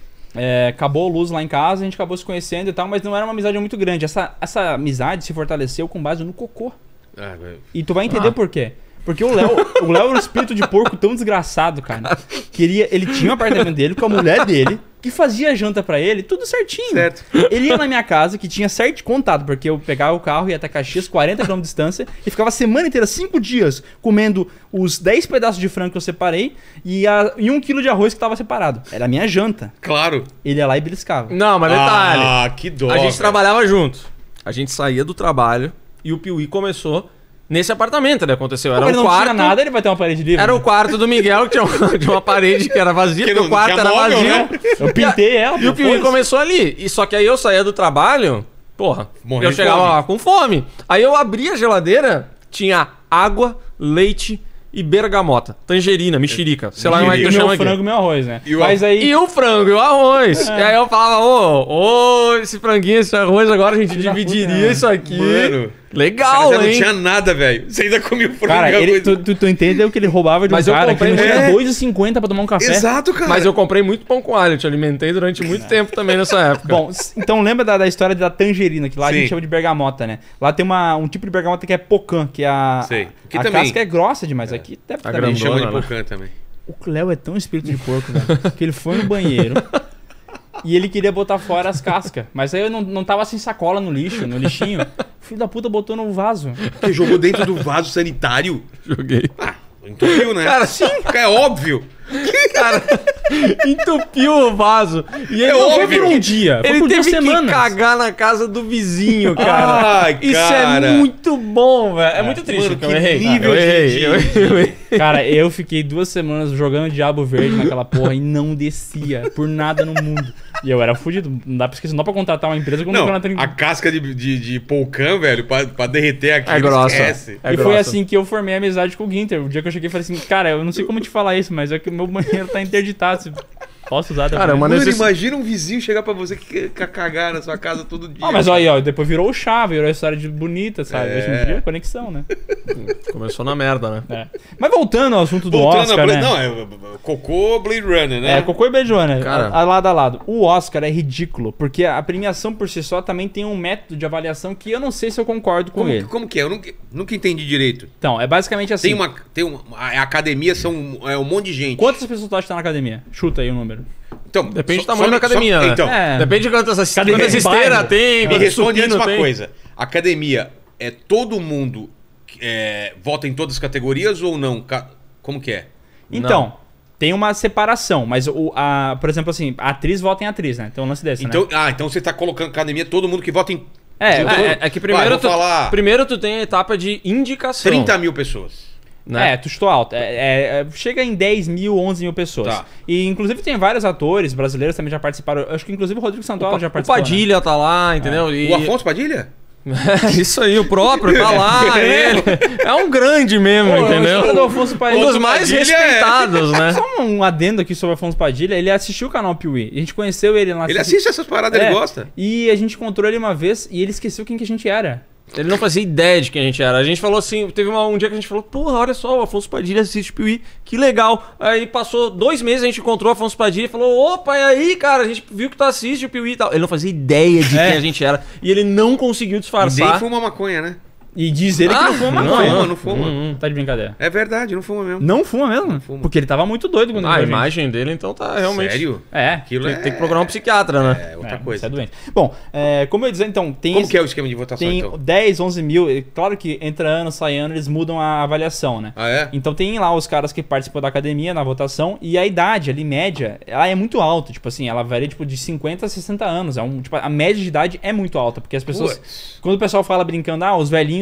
é, acabou a luz lá em casa, a gente acabou se conhecendo e tal, mas não era uma amizade muito grande. Essa, essa amizade se fortaleceu com base no cocô. Ah, velho. E tu vai entender Ah. por quê. Porque o Léo, o Léo era um espírito de porco tão desgraçado, cara. Queria, ele tinha um apartamento dele com a mulher dele, que fazia janta pra ele, tudo certinho. Certo. Ele ia na minha casa, que tinha certo contado, porque eu pegava o carro, ia até Caxias, quarenta quilômetros de distância, e ficava a semana inteira, cinco dias, comendo os dez pedaços de frango que eu separei e, a, e um quilo de arroz que tava separado. Era a minha janta. Claro. Ele ia lá e beliscava. Não, mas detalhe. Ah, que dó. a gente velho. trabalhava junto. A gente saía do trabalho e o Piuí começou nesse apartamento, né? Aconteceu. Era Como ele um não quarto. tinha nada, ele vai ter uma parede livre. Era né? o quarto do Miguel, que tinha uma, tinha uma parede que era vazia, Que porque não o quarto tinha era móvel, vazio. né? Eu pintei ela. E o pô, Piuí foda-se. começou ali. E só que aí eu saía do trabalho, porra, Morrendo eu de chegava fome. lá com fome. Aí eu abria a geladeira, tinha água, leite e bergamota. Tangerina, mexerica. Sei lá como é que E tu o meu chama aqui. frango e meu arroz, né? E o Mas aí... E o frango e o arroz. É. E aí eu falava, ô, ô, esse franguinho, esse arroz, agora a gente Filho da dividiria puta, né? isso aqui. Mano. Legal, Cara, já não hein? tinha nada, velho. Você ainda comia o frango. Cara, e a ele, coisa- tu, tu, tu entendeu que ele roubava de um Mas eu cara que comprei- não tinha É. dois reais e cinquenta pra tomar um café? Exato, cara. Mas eu comprei muito pão com alho, eu te alimentei durante muito tempo também nessa época. Bom, s- então lembra da, da história da tangerina, que lá a Sim. gente chama de bergamota, né? Lá tem uma, um tipo de bergamota que é pocan, que é a, Sei. Aqui a também. casca é grossa demais. Aqui deve A também. A gente chama de grandona, né? pocã também. O Léo é tão espírito de porco, velho, que ele foi no banheiro e ele queria botar fora as cascas. Mas aí eu não, não tava sem sacola no lixo, no lixinho. O filho da puta botou no vaso. Porque jogou dentro do vaso sanitário. Joguei. Ah, entupiu, né? Cara, sim. É óbvio. Cara, entupiu o vaso. E ele É não óbvio. foi por Um dia, foi Ele por teve duas que semanas. cagar na casa do vizinho, cara. Ai, Isso cara. é muito bom, velho. É, muito triste. Mano, que que eu errei. nível eu de- errei, de- eu errei, eu errei. Cara, eu fiquei duas semanas jogando Diabo Verde naquela porra e não descia por nada no mundo. E eu era fudido. Não dá pra esquecer, não dá pra contratar uma empresa com um Não, campeonato em- a casca de, de, de polcã, velho, pra, pra derreter aqui, É grossa. esquece. É e foi grossa. assim que eu formei amizade com o Ginter. O dia que eu cheguei, eu falei assim, cara, eu não sei como te falar isso, mas é que o meu banheiro tá interditado. Você- Posso usar depois? Cara, uma Mano, necess- imagina um vizinho chegar pra você que quer cagar na sua casa todo dia. Ah, mas olha aí, ó, depois virou o chá, virou a história de bonita, sabe? É. Hoje em dia é conexão, né? Começou na merda, né? É. Mas voltando ao assunto do Voltando Oscar, a Blade, né? não, é Cocô Blade Runner, né? É, Cocô e Blade Runner, Cara. a, a lado a lado. O Oscar é ridículo, porque a premiação por si só também tem um método de avaliação que eu não sei se eu concordo com como, ele. como que é? Eu nunca, nunca entendi direito. Então, é basicamente assim. Tem uma. Tem uma a a academia são é, um monte de gente. Quantas pessoas tu acha que tá na academia? Chuta aí o número. Então, Depende só- do tamanho só- da academia, só- né? Então, É. Depende de quantas, Academia quantas de esteiras bairro. tem, me quantos responde antes supino uma tem. coisa. Academia é todo mundo é, vota em todas as categorias ou não? Ca- Como que é? Então, tem uma separação, mas o, a, por exemplo assim, a atriz vota em atriz, né? Então, um lance desse, Então, né? ah, então você tá colocando academia todo mundo que vota em É, Então, É, é que primeiro, Vai, tu, vou falar- primeiro tu tem a etapa de indicação. trinta mil pessoas. né? É, tu chutou alto. É, é, é, chega em dez mil, onze mil pessoas. Tá. E inclusive tem vários atores brasileiros também já participaram. Eu acho que inclusive o Rodrigo Santoro já O participou. né? Padilha tá lá, entendeu? E- O Afonso Padilha? Isso aí, o próprio tá lá. ele é um grande mesmo, Pô, a história do entendeu? Afonso Um Padilha. dos mais Padilha é- respeitados, né? Só um adendo aqui sobre o Afonso Padilha. Ele assistiu o canal Piuí. A gente conheceu ele lá. Ele assiste essas paradas, É, ele gosta. E a gente encontrou ele uma vez e ele esqueceu quem que a gente era. Ele não fazia ideia de quem a gente era. A gente falou assim, teve uma- um dia que a gente falou, porra, olha só, o Afonso Padilha assiste Piuí, que legal. Aí passou dois meses, a gente encontrou o Afonso Padilha e falou, opa, e aí, cara, a gente viu que tu assiste o Piuí e tal. Ele não fazia ideia de É. quem a gente era. E ele não conseguiu E nem disfarçar. fuma maconha, né? E diz ele que Ah, não fuma Não maconha. fuma, não fuma. Hum, hum. Tá de brincadeira. É verdade, não fuma mesmo. Não fuma mesmo? fuma. Porque ele tava muito doido quando Ah, a ele viu imagem dele, então, tá realmente... Sério? gente. É. Aquilo Tem, é... tem que procurar um psiquiatra, né? É outra É, coisa. você é doente. Bom, é, como eu ia dizer, então, tem, Como esse- que é o esquema de votação, tem então? dez, onze mil. e Claro que entra ano, sai ano, eles mudam a avaliação, né? Ah, é? Então tem lá os caras que participam da academia na votação e a idade ali, média, ela é muito alta. Tipo assim, ela varia tipo, de cinquenta a sessenta anos. É um, tipo, a média de idade é muito alta, porque as pessoas... Puts. Quando o pessoal fala brincando, ah, os velhinhos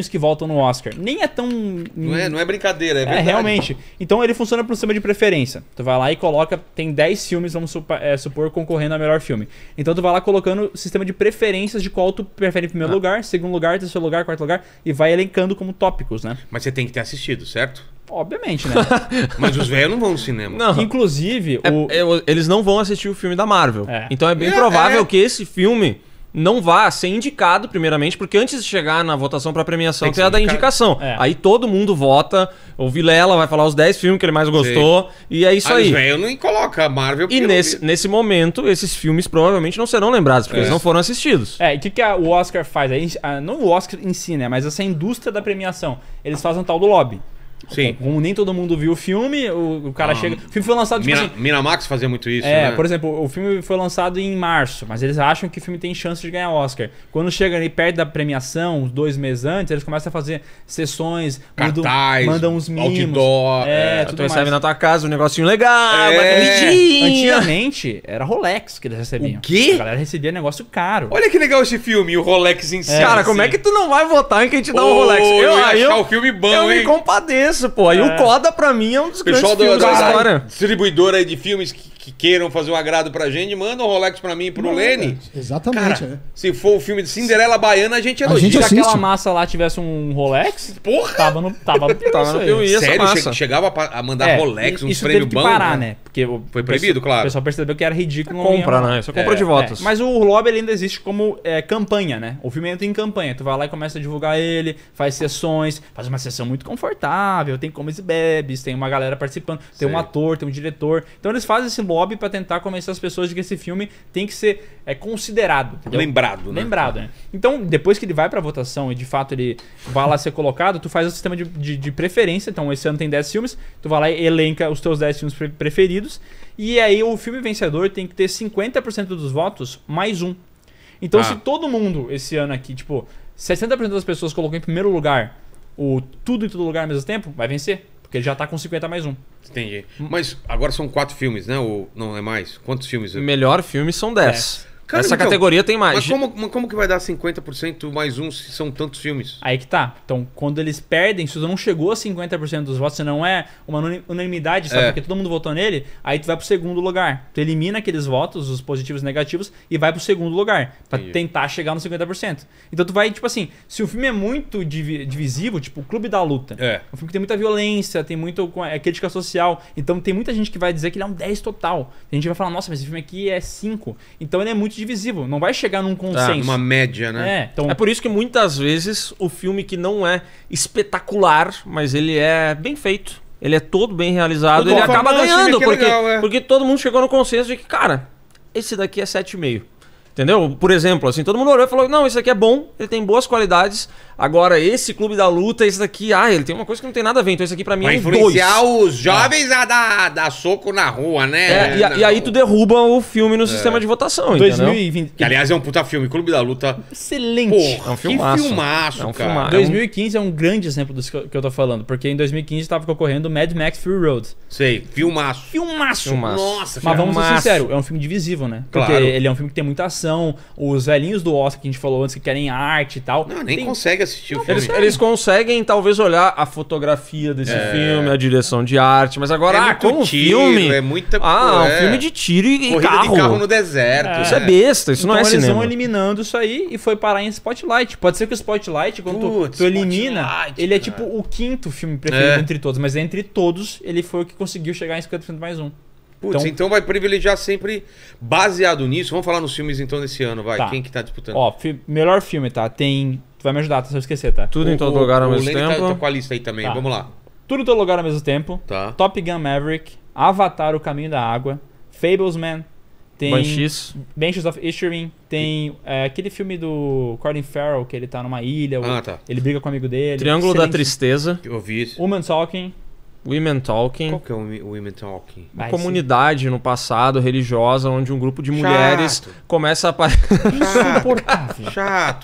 velhinhos que voltam no Oscar. Nem é tão... Não é, não é brincadeira, é É, verdade. realmente. Então ele funciona por sistema de preferência. Tu vai lá e coloca, tem dez filmes, vamos supa- é, supor, concorrendo a melhor filme. Então tu vai lá colocando o sistema de preferências de qual tu prefere em primeiro Ah. lugar, segundo lugar, terceiro lugar, quarto lugar, e vai elencando como tópicos, né? Mas você tem que ter assistido, certo? Obviamente, né? Mas os velhos não vão no cinema. Não. Inclusive, É- o... é- eles não vão assistir o filme da Marvel. É. Então é bem É, provável é. que esse filme não vá ser indicado, primeiramente, porque antes de chegar na votação pra premiação, Tem que tem a ser da indicado. indicação. É. Aí todo mundo vota, o Vilela vai falar os dez filmes que ele mais gostou, e é isso Aí os aí. velhos não colocam a Marvel. E porque nesse, não- nesse momento, esses filmes provavelmente não serão lembrados, porque É. eles não foram assistidos. É, e o que, que a- o Oscar faz? Aí, ah, não o Oscar em si, né? Mas essa indústria da premiação. Eles fazem um tal do lobby. Sim. Como nem todo mundo viu o filme, o, o cara Ah, chega... O filme foi lançado, tipo Mina, assim... Miramax fazia muito isso, É, né? por exemplo, o filme foi lançado em março, mas eles acham que o filme tem chance de ganhar Oscar. Quando chega ali perto da premiação, uns dois meses antes, eles começam a fazer sessões, mandam, Cartaz, mandam uns mimos. outdoor, é, é, tudo Tu mais. recebe na tua casa um negocinho legal, É. uma comidinha. Antigamente, era Rolex que eles recebiam. O quê? A galera recebia negócio caro. Olha que legal esse filme, o Rolex em si. Cara, assim. como é que tu não vai votar em quem te dá um Ô, Rolex? eu ia aí achar o filme bom, eu hein? me compadeço, pô. Aí É. o Coda, pra mim, é um dos O pessoal grandes da, filmes da, da- história. distribuidora aí de filmes que, que queiram fazer um agrado pra gente, manda um Rolex pra mim e pro Lene. Exatamente. Cara, é. se for o filme de Cinderela Baiana, a gente A elogia. gente Se assiste. aquela massa lá tivesse um Rolex, Porra! tava no, tava no filme. Tava isso no aí. filme. E essa Sério, massa? che- chegava a pa- a mandar É, Rolex, uns isso prêmios teve que bons. parar, né? Porque o Foi o proibido, pessoal- claro. O pessoal percebeu que era ridículo. não Compra, ia rolar. né? Isso é compra de É, votos. mas o lobby ele ainda existe como é, campanha, né? O filme entra em campanha. Tu vai lá e começa a divulgar ele, faz sessões, faz uma sessão muito confortável, tem comes e bebes, tem uma galera participando, tem um Sei. ator, tem um diretor. Então eles fazem esse lobby pra tentar convencer as pessoas de que esse filme tem que ser é, considerado. entendeu? Lembrado, né? Lembrado, né? Então, depois que ele vai pra votação e de fato ele vai lá ser colocado, tu faz o sistema de, de, de preferência. Então, esse ano tem dez filmes, tu vai lá e elenca os teus dez filmes pre- preferidos. E aí, o filme vencedor tem que ter cinquenta por cento dos votos mais um. Então, Ah. se todo mundo esse ano aqui, tipo, sessenta por cento das pessoas colocou em primeiro lugar o tudo em todo lugar ao mesmo tempo, vai vencer. Porque ele já tá com cinquenta mais um. Entendi. Mas agora são quatro filmes, né? Ou não é mais? Quantos filmes? Melhor filme são dez. Cara, Essa então, categoria tem mais. Mas como, mas como que vai dar cinquenta por cento mais um se são tantos filmes? Aí que tá. Então, quando eles perdem, se tu não chegou a cinquenta por cento dos votos, se não é uma uni- unanimidade, sabe? É. Porque todo mundo votou nele, aí tu vai pro segundo lugar. Tu elimina aqueles votos, os positivos e negativos, e vai pro segundo lugar. Pra Entendi. tentar chegar no cinquenta por cento. Então tu vai, tipo assim, se o filme é muito divi- divisivo, tipo o Clube da Luta. É. Um filme que tem muita violência, tem muito com- é, crítica social. Então tem muita gente que vai dizer que ele é um dez total. Tem gente que vai falar, nossa, mas esse filme aqui é cinco. Então ele é muito divisivo. Não vai chegar num consenso. Uma média, né? É, então É por isso que muitas vezes o filme que não é espetacular, mas ele é bem feito, ele é todo bem realizado, Todo ele bom. acaba Não, esse filme ganhando, aqui é porque, legal, é. porque todo mundo chegou no consenso de que, cara, esse daqui é sete e meio. Entendeu? Por exemplo, assim, todo mundo olhou e falou, não, esse aqui é bom, ele tem boas qualidades. Agora, esse Clube da Luta, esse daqui, ah, ele tem uma coisa que não tem nada a ver. Então esse aqui pra mim Vai é um dois. influenciar os jovens a dar, dar soco na rua, né? É, e, a- e aí tu derruba o filme no sistema de votação, dois mil entendeu? e vinte. Que aliás é um puta filme, Clube da Luta. Excelente. Porra, É um filmaço. que filmaço, É um cara. filmaço. dois mil e quinze é um grande exemplo disso que eu, que eu tô falando, porque em dois mil e quinze estava concorrendo Mad Max Fury Road. Sei, filmaço. Filmaço! Filmaço. Nossa, Mas vamos ser Filmaço. sinceros, é um filme divisivo, né? Porque Claro. ele é um filme que tem muita ação, os velhinhos do Oscar que a gente falou antes que querem arte e tal. Não, nem tem... consegue assistir o filme. Eles, eles conseguem talvez olhar a fotografia desse É. filme, a direção de arte, mas agora, É ah, muito como tiro, filme... é muita- Ah, é. um filme de tiro e, e Corrida carro. de carro no deserto. Isso é besta, isso Então não é eles cinema. vão eliminando isso aí e foi parar em Spotlight. Pode ser que o Spotlight, quando tu- Putz, tu, elimina, Spotlight, ele é cara. tipo o quinto filme preferido É. entre todos, mas entre todos ele foi o que conseguiu chegar em cinquenta por cento mais um. Putz, Então- então... vai privilegiar sempre baseado nisso. Vamos falar nos filmes então desse ano, vai. Tá. Quem que tá disputando? Ó, fi- melhor filme, tá? Tem. Tu vai me ajudar, tá? Se eu esquecer, tá? Tudo em O- todo o- lugar ao o mesmo Lenny tempo. Tá, tá com a lista aí também, Tá. vamos lá. Tudo em todo lugar ao mesmo tempo. Tá. Top Gun Maverick, Avatar, O Caminho da Água, Fablesman, tem Banshees. Banshees of Inisherin, tem é, aquele filme do Colin Farrell, que ele tá numa ilha, Ah, o- tá. ele briga com o amigo dele. Triângulo da Excelente. Tristeza. Eu vi isso. Woman Talking. Women Talking. Qual que é o Women- o Women Talking? Vai, Comunidade no passado, religiosa, onde um grupo de mulheres Chato. começa a... apa- sim. Insuportável. Chato.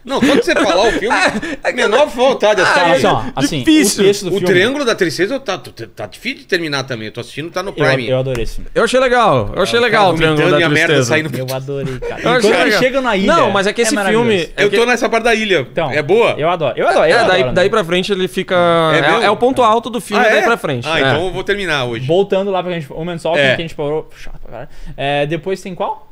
Não, quando você falar o filme, é menor vontade de assistir. Assim, ó, assim, Difícil. o texto do O filme... Triângulo da Tristeza tá, tá, tá difícil de terminar também. Eu tô assistindo, tá no Eu, Prime. eu adorei esse filme. Eu achei legal, eu achei legal o Triângulo da e a merda Tristeza. saindo. Eu adorei, cara. Eu E achei quando eles legal. chegam na ilha... Não, mas é que esse maravilhoso. filme... é Eu que- tô nessa parte da ilha. Então, É boa? Eu adoro. Eu adoro. Eu É, adoro, daí, né? daí pra frente ele fica... É É, mesmo? é o ponto alto do filme, Ah, daí é? pra frente. Ah, É. então eu vou terminar hoje. Voltando lá pra gente... O Man Talking, É. que a gente parou... Chato pra caralho. É, depois tem qual?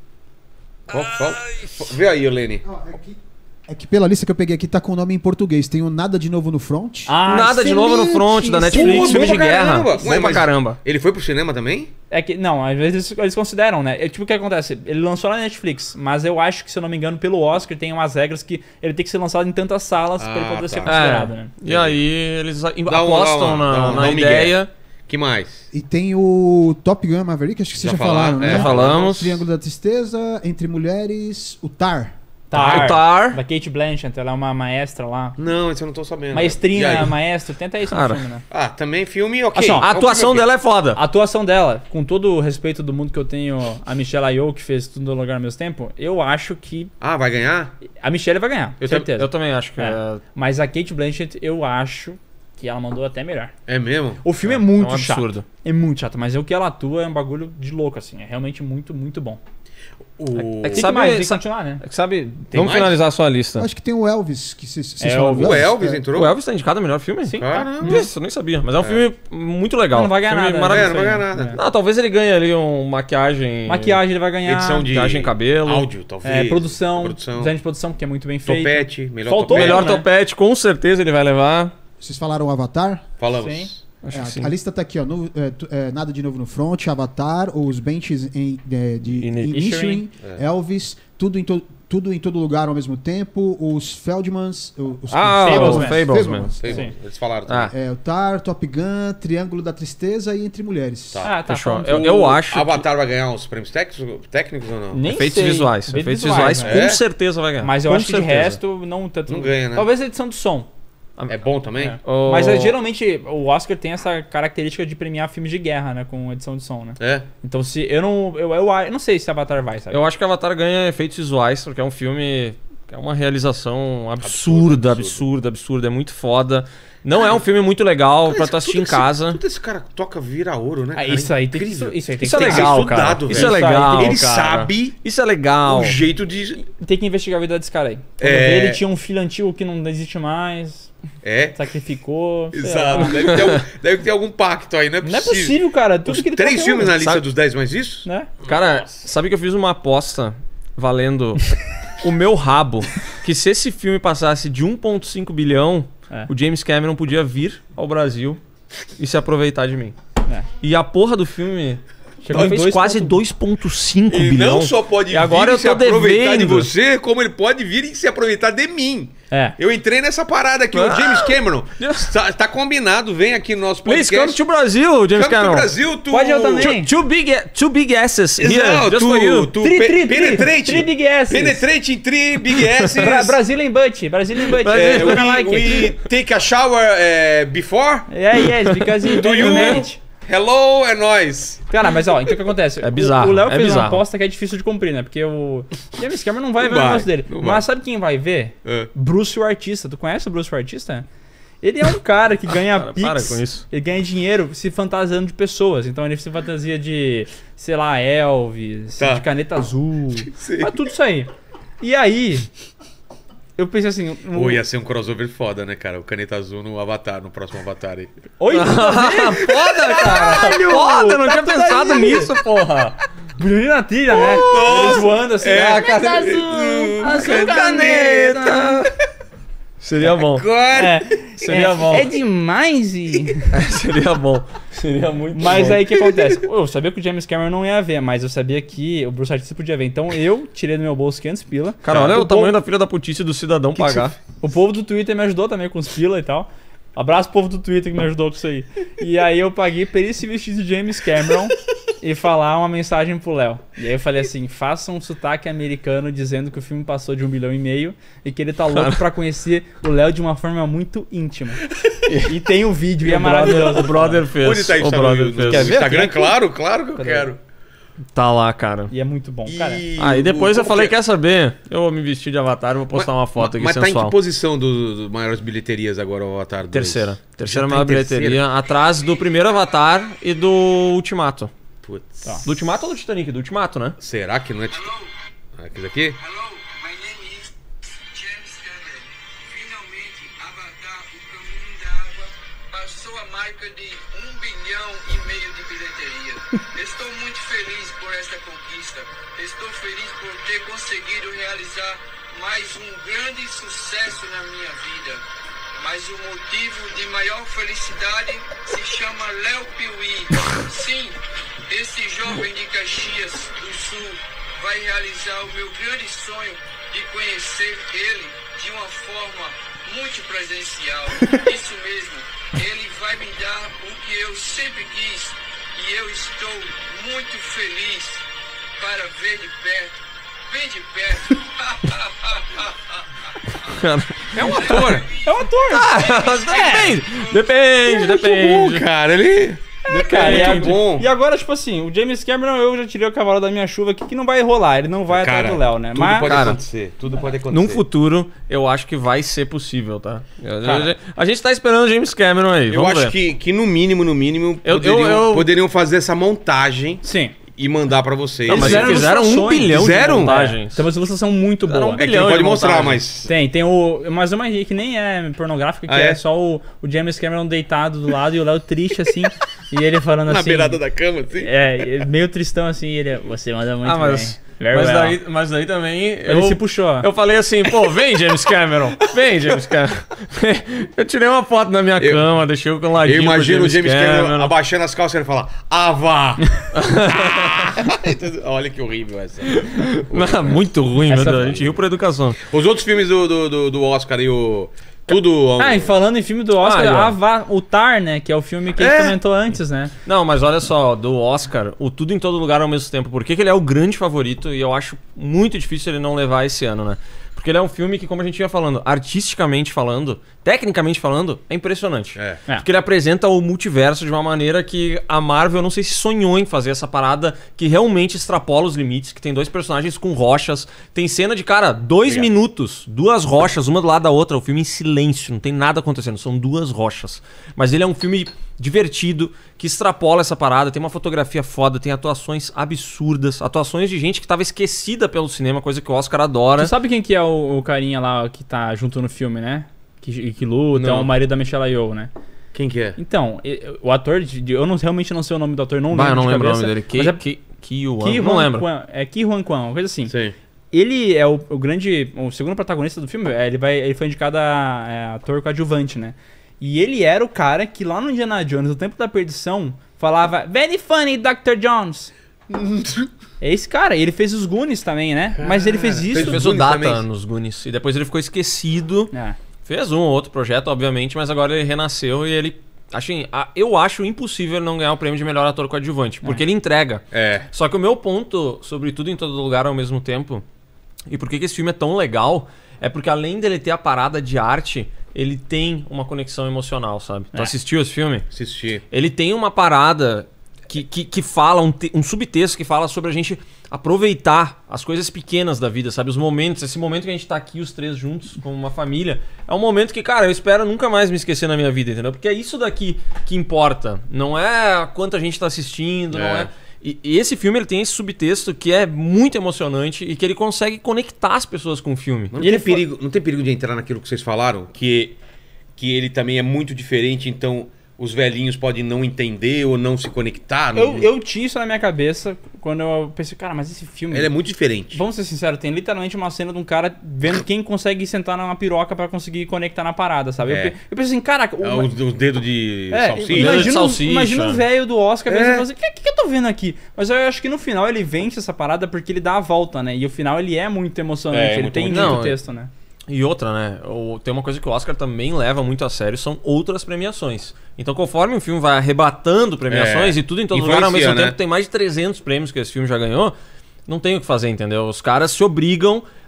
Qual- qual- Vê aí, Lene. É que, é que pela lista que eu peguei aqui tá com o nome em português. Tem o Nada de Novo no Front. Ah, Nada de novo no front da excelente. Netflix, Pô, filme bom de pra guerra. caramba. Bom Ué, pra mas- caramba. Ele foi pro cinema também? É que, não, às vezes eles, eles consideram, né? É, tipo, o que acontece? Ele lançou na Netflix, mas eu acho que, se eu não me engano, pelo Oscar tem umas regras que ele tem que ser lançado em tantas salas pra ele Ah, poder ser tá. considerado, É. né? E aí eles a- um- apostam dá um- na, dá um- na dá um migué. ideia. Que mais? E tem o Top Gun Maverick, acho que vocês Já já, falaram, falaram, né? é. Já falamos. Triângulo da Tristeza, Entre Mulheres, o Tar. Tar, O Tar. da Kate Blanchett, ela é uma maestra lá. Não, esse eu não tô sabendo. E Maestrina, aí? maestro, tenta isso Cara. no filme, né? Ah, também filme, ok. Assim, ó, A atuação dela é foda. A atuação dela, com todo o respeito do mundo que eu tenho, a Michelle Yeoh, que fez Tudo no Lugar ao Mesmo Tempo, eu acho que Ah, vai ganhar? a Michelle vai ganhar, Eu, com certeza. eu também acho que É. é, Mas a Kate Blanchett, eu acho que ela mandou até melhor. É mesmo? O filme é, é muito um chato. absurdo. É muito chato, mas o que ela atua é um bagulho de louco, assim. É realmente muito, muito bom. O... É que Tem sabe- que mais, tem que sabe- continuar, né? É que sabe, Tem vamos mais? finalizar a sua lista. Acho que tem o Elvis, que vocês vocês É, falaram do O Elvis É. entrou? O Elvis tá indicado a melhor filme? Sim. Caramba. Isso, eu nem sabia. Mas é um filme muito legal. Não vai ganhar filme nada, né? maravilhoso. É, não vai ganhar nada. É. Não, talvez ele ganhe ali um maquiagem. Maquiagem ele vai ganhar. Edição de Maquiagem em cabelo. áudio, talvez. É, produção, Produção. design de produção, que é muito bem feito. Topete, melhor Faltou topete. Melhor né? topete, com certeza ele vai levar. Vocês falaram Avatar? Falamos. Sim. Acho É, que sim. a lista tá aqui, ó. no- é, tu- é, Nada de Novo no Front, Avatar, os benches em, é, de Ini- Inisherin, É. Elvis, tudo em, to, tudo em todo lugar ao mesmo tempo, os Feldmans, o- os Ah, Fablesman. o Fablesman. Sei, Sim. Eles falaram também. Ah, é, o Tar, Top Gun, Triângulo da Tristeza e Entre Mulheres. Tá. Ah, tá. fechou. falando Eu, do- eu acho. que Avatar vai ganhar uns prêmios técnicos, técnicos ou não? Nem efeitos sei. visuais. Efeitos visuais, né? com É? certeza vai ganhar. Mas eu Com acho que de certeza. resto, não tanto. Não ganha, né? Talvez a edição do som. É bom também? É. O- Mas é, geralmente o Oscar tem essa característica de premiar filmes de guerra, né? Com edição de som, né? É. Então se eu não. Eu, eu, eu não sei se Avatar vai, sabe? Eu acho que Avatar ganha efeitos visuais, porque é um filme que é uma realização Absurdo, absurda, absurda, absurda. É muito foda. Não é um filme muito legal pra tu assistir em Tudo casa. Esse, tudo esse cara toca vira ouro, né? Ah, cara? isso aí tem que, Incrível. isso aí tem Isso que é tem que ser legal, estudado, cara. velho. Isso é Isso aí legal, Ele cara. sabe Isso é legal. o jeito de... Tem que investigar a vida desse cara aí. Quando É. vê, ele tinha um filho antigo que não existe mais, É. sacrificou. sei lá. Exato. Deve ter, algum, deve ter algum pacto aí, não é Não possível. é possível, cara. Tudo Os que ele três toca é filmes ouro, na lista Sabe- dos dez mais vistos? né? Cara, sabe que eu fiz uma aposta valendo o meu rabo, que se esse filme passasse de um ponto cinco bilhão, É. o James Cameron podia vir ao Brasil e se aproveitar de mim. É. E a porra do filme Chegou em fez dois quase ponto- dois ponto cinco E bilhão. não só pode E vir agora e eu se tô aproveitar de devendo. você, como ele pode vir e se aproveitar de mim. É. Eu entrei nessa parada aqui, o Ah. James Cameron. Tá, tá combinado, vem aqui no nosso Please podcast. come to Brasil, James Come to Cameron. Brasil, tu... Pode eu também. Two, two big, two big asses here, Não, just tu, for you. tu Tri, pe- tri, tri, penetrate. tri big asses. Penetrate em tri big asses. Bra Brazilian Butt, Brazilian Butt. É, I like we, it. we take a shower eh, before. Yeah, yes, because you Do do you? manage. Hello, é nóis. Cara, mas ó, então o que acontece? É bizarro, O Léo é fez uma bizarro. aposta que é difícil de cumprir, né? Porque o James Cameron não vai Não ver o vai, negócio dele. não Mas vai. sabe quem vai ver? É. Bruce o Artista. Tu conhece o Bruce o Artista? Ele é um cara que ganha Para, pix, para com isso. ele ganha dinheiro se fantasiando de pessoas. Então ele se fantasia de, sei lá, Elvis, Tá. de caneta azul, Sim. faz tudo isso aí. E aí, eu pensei assim... o- Pô, ia ser um crossover foda, né, cara? O Caneta Azul no Avatar, no próximo Avatar aí. Oi, tudo a ver? Foda, cara. Foda, eu não tinha pensado nisso, porra. Brilhando na trilha, né? Eles voando assim. É, ah, Caneta cara, azul, azul caneta. Seria bom. Agora... É, Seria é, bom. É demais e... Seria bom. Seria muito Mas bom. aí o que acontece? Eu sabia que o James Cameron não ia ver, mas eu sabia que o Bruce Artista podia ver. Então eu tirei do meu bolso quinhentos pila. Cara, olha o o tamanho povo, da filha da putice do cidadão pagar. O povo do Twitter me ajudou também com os pila e tal. Abraço povo do Twitter que me ajudou com isso aí. E aí eu paguei pra ele se vestir de James Cameron e falar uma mensagem pro Léo. E aí eu falei assim, faça um sotaque americano dizendo que o filme passou de um bilhão e meio e que ele tá louco pra conhecer o Léo de uma forma muito íntima. E tem o vídeo e é maravilhoso. O brother fez. Onde tá isso? O Tá brother no, no fez. Quer ver? Instagram? Aqui? Claro, claro que eu Cadê? quero. Tá lá, cara. E é muito bom, cara. Ah, e depois o- eu falei, que- quer saber? Eu vou me vestir de Avatar e vou postar Mas- uma foto aqui Mas tá em sensual. que posição dos do maiores bilheterias agora o Avatar dois? Terceira. Terceira Já tá maior em terceira? bilheteria, atrás do primeiro Avatar e do Ultimato. Putz. Do Ultimato ou do Titanic? Do Ultimato, né? Será que não é... tipo- Aqui daqui? Hello, my name is James Cameron. Finalmente, Avatar, o caminho da água, passou a marca de um bilhão e meio de bilheteria. Estou muito feliz por esta conquista. Estou feliz por ter conseguido realizar mais um grande sucesso na minha vida. Mas o motivo de maior felicidade se chama Léo Piuí. Sim, esse jovem de Caxias do Sul vai realizar o meu grande sonho de conhecer ele de uma forma muito presencial. Isso mesmo, ele vai me dar o que eu sempre quis e eu estou muito feliz para ver de perto, bem de perto. É um ator. É um ator. Depende, depende, Bom, depende. cara, ele... Cara, é e, muito a- bom. e agora, tipo assim, o James Cameron, eu já tirei o cavalo da minha chuva aqui, que não vai rolar, ele não vai Cara, atrás do Léo, né? tudo Mas, pode Cara, acontecer. Tudo pode acontecer. Num futuro, eu acho que vai ser possível, tá? Eu- eu- Cara. a gente tá esperando o James Cameron aí, Eu vamos acho ver. que, que no mínimo, no mínimo, Eu- poderiam, eu- eu- poderiam fazer essa montagem sim. e mandar pra vocês. Não, mas Fizeram eles fizeram um ilustrações. bilhão Fizeram? de montagens. Tem uma ilustração muito Fizeram boa. um É que bilhão não de pode mostrar, montagens. mas... Tem, tem o. Mas uma aí que nem é pornográfica, que Ah, é? é? só o, o James Cameron deitado do lado e o Léo triste, assim. e ele falando Na assim. beirada da cama, assim. É, meio tristão assim, e ele. Você manda muito Ah, mas, bem. Very mas, well." daí, mas daí também Ele eu, se puxou. eu falei assim, pô, vem James Cameron, vem James Cameron. Eu tirei uma foto na minha Eu- cama, deixei o ladinho Eu pro imagino o James Cameron abaixando as calças e ele falar, Ava! Olha que horrível essa. Não, muito ruim, meu Essa Deus. foi- A gente riu por educação. Os outros filmes do, do, do, do Oscar e o... Tudo... Ah, e falando em filme do Oscar, Ah, aí, ó. Avatar, né? Que é o filme que a É. gente comentou antes, né? Não, mas olha só, do Oscar, o Tudo em Todo Lugar ao mesmo tempo. Por que, que ele é o grande favorito? E eu acho muito difícil ele não levar esse ano, né? Porque ele é um filme que, como a gente ia falando, artisticamente falando, tecnicamente falando, é impressionante. É. É. Porque ele apresenta o multiverso de uma maneira que a Marvel, eu não sei se sonhou em fazer essa parada que realmente extrapola os limites, que tem dois personagens com rochas, tem cena de, cara, dois Obrigado. minutos, duas rochas, uma do lado da outra, o filme em silêncio, não tem nada acontecendo, são duas rochas. Mas ele é um filme divertido, que extrapola essa parada, tem uma fotografia foda, tem atuações absurdas, atuações de gente que tava esquecida pelo cinema, coisa que o Oscar adora. Tu sabe quem que é o, o carinha lá que tá junto no filme, né? Que, que luta, é Não. o marido da Michelle Yeoh, né? Quem que é? Então, e- o ator, de- de- eu não, realmente não sei o nome do ator, não Bah, eu lembro não de lembro o cabeça, nome dele. mas Ki, é Ki, Ki Yuan, Ki não Huan lembro. Kwan, é Ki Huan Kwan, uma coisa assim. Sei. Ele é o, o grande, o segundo protagonista do filme, é, ele, vai, ele foi indicado a é, ator coadjuvante, né? E ele era o cara que lá no Indiana Jones, no Tempo da Perdição, falava Very funny, doutor Jones. É esse cara, ele fez os Goonies também, né? Mas ele fez isso... Ele fez o Goonies Data também. nos Goonies. E depois ele ficou esquecido. É. Fez um ou outro projeto, obviamente, mas agora ele renasceu e ele... Assim, a- eu acho impossível ele não ganhar o prêmio de melhor ator coadjuvante, porque ele entrega. É. Só que o meu ponto, sobre tudo em todo lugar ao mesmo tempo, e por que que esse filme é tão legal, é porque além dele ter a parada de arte, ele tem uma conexão emocional, sabe? Tu É. assistiu esse filme? Assisti. Ele tem uma parada que, que, que fala, um, te- um subtexto que fala sobre a gente aproveitar as coisas pequenas da vida, sabe? Os momentos, esse momento que a gente tá aqui os três juntos, como uma família, é um momento que, cara, eu espero nunca mais me esquecer na minha vida, entendeu? Porque é isso daqui que importa. Não é quanto a gente tá assistindo, não É. é... E, e esse filme, ele tem esse subtexto que é muito emocionante e que ele consegue conectar as pessoas com o filme. Não, E tem ele fa- perigo, não tem perigo de entrar naquilo que vocês falaram? Que, que ele também é muito diferente, então os velhinhos podem não entender ou não se conectar? Eu, não- eu tinha isso na minha cabeça quando eu pensei, cara, mas esse filme... Ele é muito diferente. Vamos ser sinceros, tem literalmente uma cena de um cara vendo quem consegue sentar numa piroca pra conseguir conectar na parada, sabe? Eu, É. pe- eu pensei assim, caraca... É, o- os, os dedos de É, salsicha. Dedo de imagina, salsicha. imagina o velho do Oscar É. pensando assim, o que, que, que eu tô vendo aqui? Mas eu acho que no final ele vence essa parada porque ele dá a volta, né? E o final ele é muito emocionante, É, ele muito tem muito emocionante. texto, né? E outra, né? o- Tem uma coisa que o Oscar também leva muito a sério, são outras premiações. Então, conforme o filme vai arrebatando premiações É. e tudo em todo lugar ao Influencia, mesmo né? tempo, tem mais de trezentos prêmios que esse filme já ganhou, não tem o que fazer, entendeu? Os caras se obrigam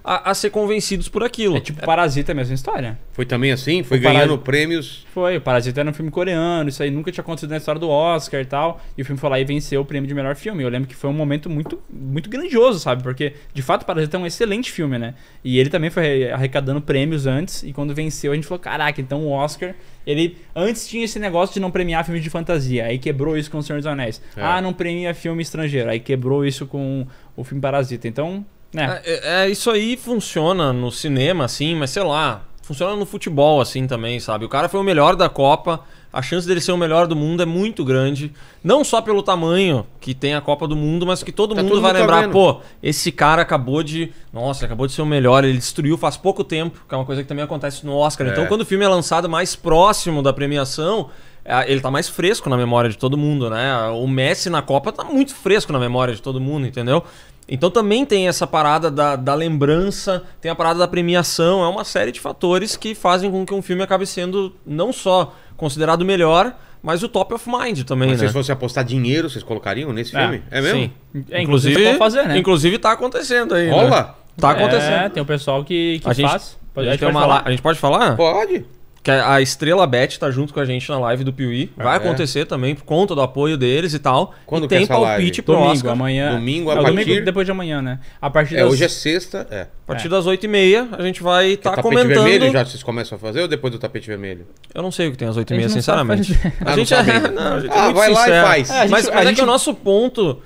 a, a ser convencidos por aquilo. É tipo Parasita, é a mesma história. Foi também assim? Foi O ganhando Parasita- prêmios. Foi, o Parasita era um filme coreano, isso aí nunca tinha acontecido na história do Oscar e tal. E o filme foi lá e venceu o prêmio de melhor filme. Eu lembro que foi um momento muito, muito grandioso, sabe? Porque, de fato, o Parasita é um excelente filme, né? E ele também foi arrecadando prêmios antes. E quando venceu, a gente falou, caraca, então o Oscar... Ele antes tinha esse negócio de não premiar filmes de fantasia. Aí quebrou isso com O Senhor dos Anéis. É. Ah, não premia filme estrangeiro. Aí quebrou isso com o filme Parasita. Então, né? É, é, isso aí funciona no cinema, assim, mas sei lá, funciona no futebol, assim, também, sabe? O cara foi o melhor da Copa, a chance dele ser o melhor do mundo é muito grande. Não só pelo tamanho que tem a Copa do Mundo, mas que todo Tá mundo todo vai mundo tá lembrar, vendo. pô, esse cara acabou de... Nossa, acabou de ser o melhor, ele destruiu faz pouco tempo, que é uma coisa que também acontece no Oscar. É. Então, quando o filme é lançado mais próximo da premiação... é, ele tá mais fresco na memória de todo mundo, né? O Messi na Copa tá muito fresco na memória de todo mundo, entendeu? Então também tem essa parada da, da lembrança, tem a parada da premiação, é uma série de fatores que fazem com que um filme acabe sendo não só considerado melhor, mas o top of mind também, Mas se né? vocês fossem apostar dinheiro, vocês colocariam nesse É, filme? É mesmo? Sim. É, inclusive, pode fazer, né? Inclusive tá acontecendo aí, né? Rola? Tá É, acontecendo. tem o pessoal que, que A gente- faz. A Pode, gente, tem pode uma falar. la- a gente pode falar? Pode. Que a Estrela Bet tá junto com a gente na live do Piuí. Vai É. acontecer também por conta do apoio deles e tal. Quando e que é tem essa live? palpite pro Domingo, Oscar. amanhã. Domingo, a é, o partir- domingo depois de amanhã, né? A partir É, das... hoje é sexta. É. A partir É. das oito e meia a gente vai O estar tapete comentando. vermelho já vocês começam a fazer ou depois do tapete vermelho? Eu não sei o que tem às oito e A meia, gente não sabe sinceramente. fazer. Ah, A gente não é, sabe ainda. não, a gente é Ah, muito vai lá e sincero. faz. É, a gente- mas a mas é gente- que o nosso ponto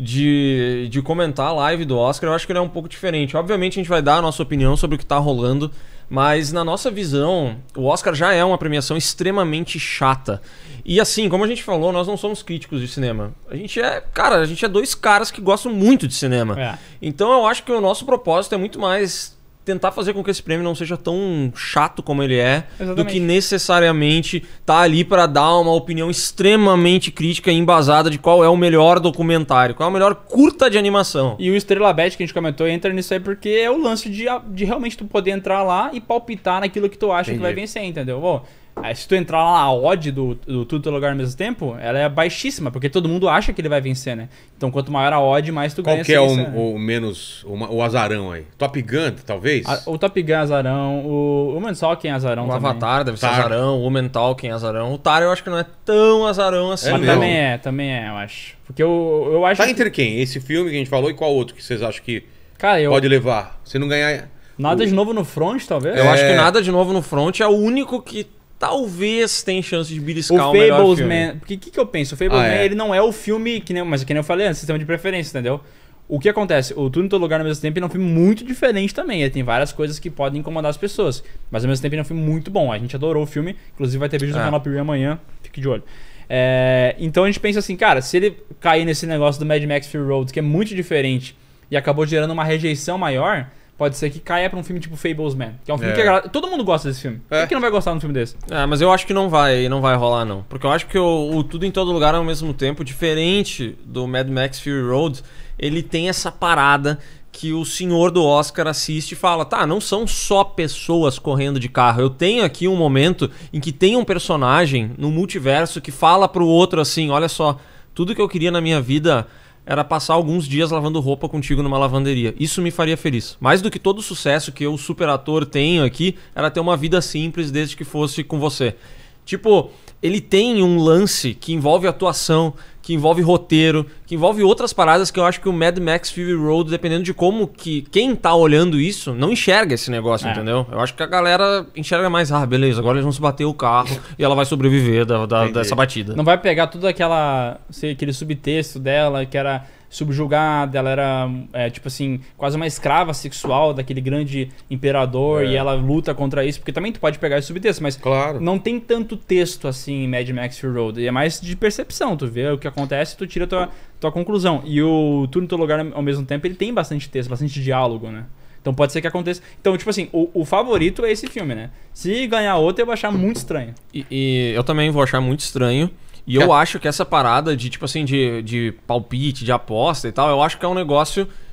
de, de comentar a live do Oscar, eu acho que ele é um pouco diferente. Obviamente a gente vai dar a nossa opinião sobre o que tá rolando, mas na nossa visão, o Oscar já é uma premiação extremamente chata. E assim, como a gente falou, nós não somos críticos de cinema. A gente é, cara, a gente é dois caras que gostam muito de cinema. É. Então eu acho que o nosso propósito é muito mais tentar fazer com que esse prêmio não seja tão chato como ele é, do Exatamente. que necessariamente tá ali para dar uma opinião extremamente crítica e embasada de qual é o melhor documentário, qual é o melhor curta de animação. E o Estrela Bet que a gente comentou entra nisso aí porque é o lance de, de realmente tu poder entrar lá e palpitar naquilo que tu acha Entendi. que vai vencer, entendeu? Pô, aí se tu entrar lá, a odd do, do Tudo Teu Lugar ao mesmo tempo, ela é baixíssima, porque todo mundo acha que ele vai vencer, né? Então quanto maior a odd, mais tu Qual ganha. que é se o, vencer, né? o menos, o, ma- o azarão aí? Top Gun, talvez? A- o Top Gun é azarão, o, o Mansalk é azarão O também. Avatar deve ser Tar. azarão, o Mental quem é azarão. O Tar eu acho que não é tão azarão assim. É Mas mesmo? também é, também é, eu acho. Porque eu, eu acho Tá que... entre quem? Esse filme que a gente falou e qual outro que vocês acham que Cara, eu... pode levar? Se não ganhar... Nada de novo no front, talvez? Eu É. acho que Nada de Novo no Front é o único que talvez tem chance de beliscar O o, melhor filme. Fablesman... Porque o que, que eu penso? O Fablesman, Ah, é. ele não é o filme... Que nem, mas que nem eu falei antes, sistema de preferência, entendeu? O que acontece? O Tudo em Todo Lugar ao mesmo tempo ele é um filme muito diferente também. Ele tem várias coisas que podem incomodar as pessoas. Mas ao mesmo tempo ele é um filme muito bom. A gente adorou o filme. Inclusive vai ter vídeo no É. canal Piuí amanhã. Fique de olho. É, então a gente pensa assim, cara, se ele cair nesse negócio do Mad Max Fury Road, que é muito diferente, e acabou gerando uma rejeição maior, pode ser que caia pra um filme tipo Fablesman. Que é um filme É. que a galera- todo mundo gosta desse filme. É. Quem que não vai gostar de um filme desse? É, mas eu acho que não vai, não vai rolar não. Porque eu acho que o, o Tudo em Todo Lugar ao mesmo tempo, diferente do Mad Max Fury Road, ele tem essa parada que o senhor do Oscar assiste e fala, tá, não são só pessoas correndo de carro. Eu tenho aqui um momento em que tem um personagem no multiverso que fala pro outro assim, olha só, tudo que eu queria na minha vida era passar alguns dias lavando roupa contigo numa lavanderia. Isso me faria feliz. Mais do que todo o sucesso que eu, super ator, tenho aqui, era ter uma vida simples desde que fosse com você. Tipo, ele tem um lance que envolve atuação, que envolve roteiro, que envolve outras paradas que eu acho que o Mad Max Fury Road, dependendo de como que quem tá olhando isso, não enxerga esse negócio, É. entendeu? Eu acho que a galera enxerga mais, ah, beleza, agora eles vão se bater o carro e ela vai sobreviver da, da- Entendi. dessa batida. Não vai pegar tudo aquela, sei, aquele subtexto dela que era subjugada, ela era, é, tipo assim, quase uma escrava sexual daquele grande imperador É. e ela luta contra isso, porque também tu pode pegar esse subtexto, mas Claro. não tem tanto texto assim em Mad Max Fury Road, e é mais de percepção, tu vê o que acontece e tu tira a tua, tua conclusão. E o Tudo em Todo Lugar ao mesmo tempo, ele tem bastante texto, bastante diálogo, né? Então pode ser que aconteça. Então, tipo assim, o, o favorito é esse filme, né? Se ganhar outro, eu vou achar muito estranho. E, e eu também vou achar muito estranho. E eu É. acho que essa parada de, tipo assim, de, de palpite, de aposta e tal, eu acho que é um negócio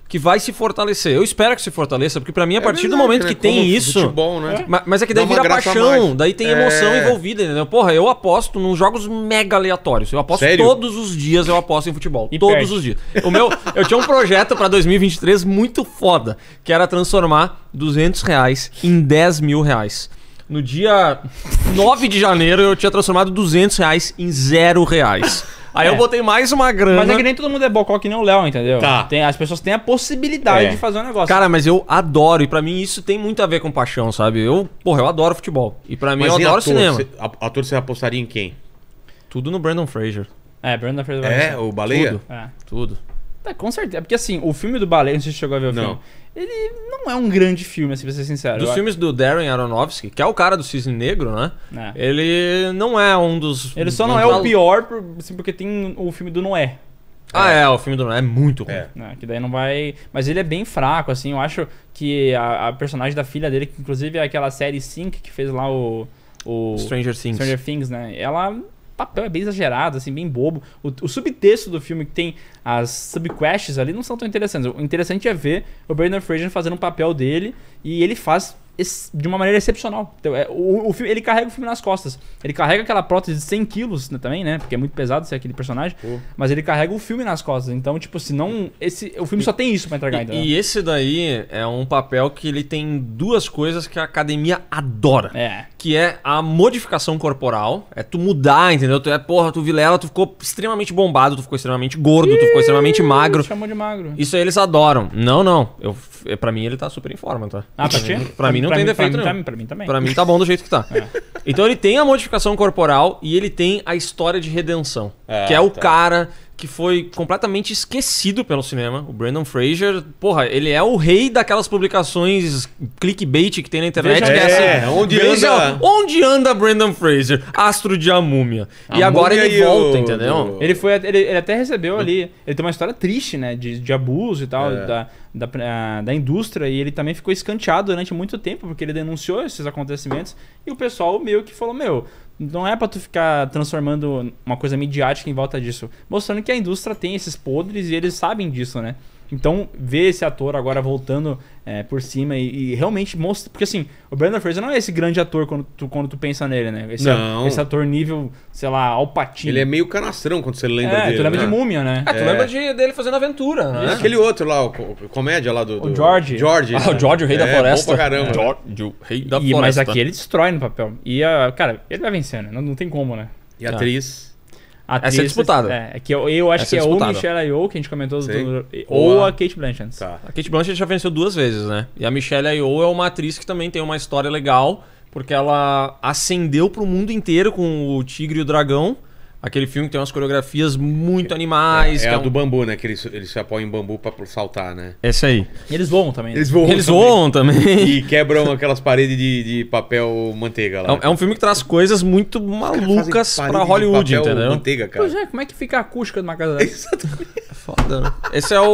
que vai se fortalecer. Eu espero que se fortaleça, porque pra mim, a É partir do verdade, momento né? que tem Como isso... futebol, né? Ma- Mas é que daí Dá uma vira graça a paixão, mais. daí tem É. emoção envolvida, entendeu? Porra, eu aposto nos jogos mega aleatórios. Eu aposto Sério? todos os dias, eu aposto em futebol. E todos perde. os dias. O meu, eu tinha um projeto pra dois mil e vinte e três muito foda, que era transformar duzentos reais em dez mil reais. No dia nove de janeiro, eu tinha transformado duzentos reais em zero reais. Aí É. eu botei mais uma grana. Mas é que nem todo mundo é bocó que nem o Léo, entendeu? Tá. Tem, as pessoas têm a possibilidade É. de fazer um negócio. Cara, mas eu adoro, e pra mim isso tem muito a ver com paixão, sabe? Eu, porra, eu adoro futebol. E pra mim Mas eu em adoro ator, cinema. Cê, a- ator, você apostaria em quem? Tudo no Brandon Fraser. É, Brandon Fraser É, o Baleia? Tudo. É. Tudo. É, com certeza. Porque assim, o filme do Baleia, não sei se você chegou a ver o Não. filme. Ele não é um grande filme, assim, pra ser sincero. Dos Eu- filmes do Darren Aronofsky, que é o cara do Cisne Negro, né? É. Ele não é um dos... Ele só não é o pior por- assim, porque tem o filme do Noé. Ah, é, o filme do Noé é muito ruim. É. Né, que daí não vai. Mas ele é bem fraco, assim. Eu acho que a, a personagem da filha dele, que inclusive é aquela série Sync que fez lá o. o Stranger Things. Stranger Things, né? Ela. O papel é bem exagerado, assim, bem bobo. O, o subtexto do filme que tem as subquests ali não são tão interessantes. O interessante é ver o Brendan Fraser fazendo um papel dele e ele faz ex- de uma maneira excepcional. Então, é, o, o filme, ele carrega o filme nas costas. Ele carrega aquela prótese de cem quilos, né, também, né? Porque é muito pesado ser aquele personagem. Pô. Mas ele carrega o filme nas costas. Então, tipo, se não. Esse, o filme só tem isso pra entregar, entendeu? E, e esse daí é um papel que ele tem duas coisas que a academia adora. É. Que é a modificação corporal. É tu mudar, entendeu? Tu é, porra, tu Vilela, tu ficou extremamente bombado, tu ficou extremamente gordo, tu ficou extremamente magro. Chamou de magro. Isso aí eles adoram. Não, não. Eu, é, pra mim ele tá super em forma, tá? Ah, pra ti? Pra mim não tem mim, defeito pra mim, nenhum. Pra mim também. Pra mim tá bom do jeito que tá. Então ele tem a modificação corporal e ele tem a história de redenção. Ah, que é o tá. cara que foi completamente esquecido pelo cinema. O Brandon Fraser, porra, ele é o rei daquelas publicações clickbait que tem na internet. Veja- que é, É, assim, onde veja anda- onde anda Brandon Fraser? Astro de A Múmia. A E agora Múmia ele e volta, o- entendeu? do- Ele foi, ele, ele até recebeu ali. Ele tem uma história triste, né? De, de abuso e tal, É. da, da, ah, da indústria. E ele também ficou escanteado durante muito tempo, porque ele denunciou esses acontecimentos. E o pessoal meio que falou: Meu, não é pra tu ficar transformando uma coisa midiática em volta disso. Mostrando que a indústria tem esses podres e eles sabem disso, né? Então, ver esse ator agora voltando é, por cima e, e realmente mostra. Porque assim, o Brandon Fraser não é esse grande ator quando tu, quando tu pensa nele, né? Esse, Não. esse ator nível, sei lá, Al Pacino. Ele é meio canastrão quando você lembra É, dele. tu lembra né? de Múmia, né? É, tu lembra de, dele fazendo aventura, né? E aquele outro lá, o co- comédia lá do... O do- George. George. Ah, o George, o rei da É, floresta. bom pra caramba. George, o rei da E, floresta. mas aqui ele destrói no papel. E, a, cara, ele vai vencer, né? Não, não tem como, né? E a atriz... A Essa é disputada. É, é que eu, eu acho Essa que é é ou disputada. Michelle Yeoh, que a gente comentou, Sei. do, Ou ou a- a Kate Blanchett. Tá. A Kate Blanchett já venceu duas vezes, né? E a Michelle Yeoh é uma atriz que também tem uma história legal, porque ela ascendeu pro mundo inteiro com o Tigre e o Dragão. Aquele filme que tem umas coreografias muito animais. É que a um- do bambu, né? Que eles, eles se apoiam em bambu pra saltar, né? Esse aí. E eles voam também. né? Eles voam Eles também. voam também. E quebram aquelas paredes de, de papel manteiga lá. É um- É um filme que traz coisas muito malucas Fazem pra parede de Hollywood, papel entendeu? Manteiga, cara. Pois é, como é que fica a acústica de uma casa dessa? É foda, né? Esse é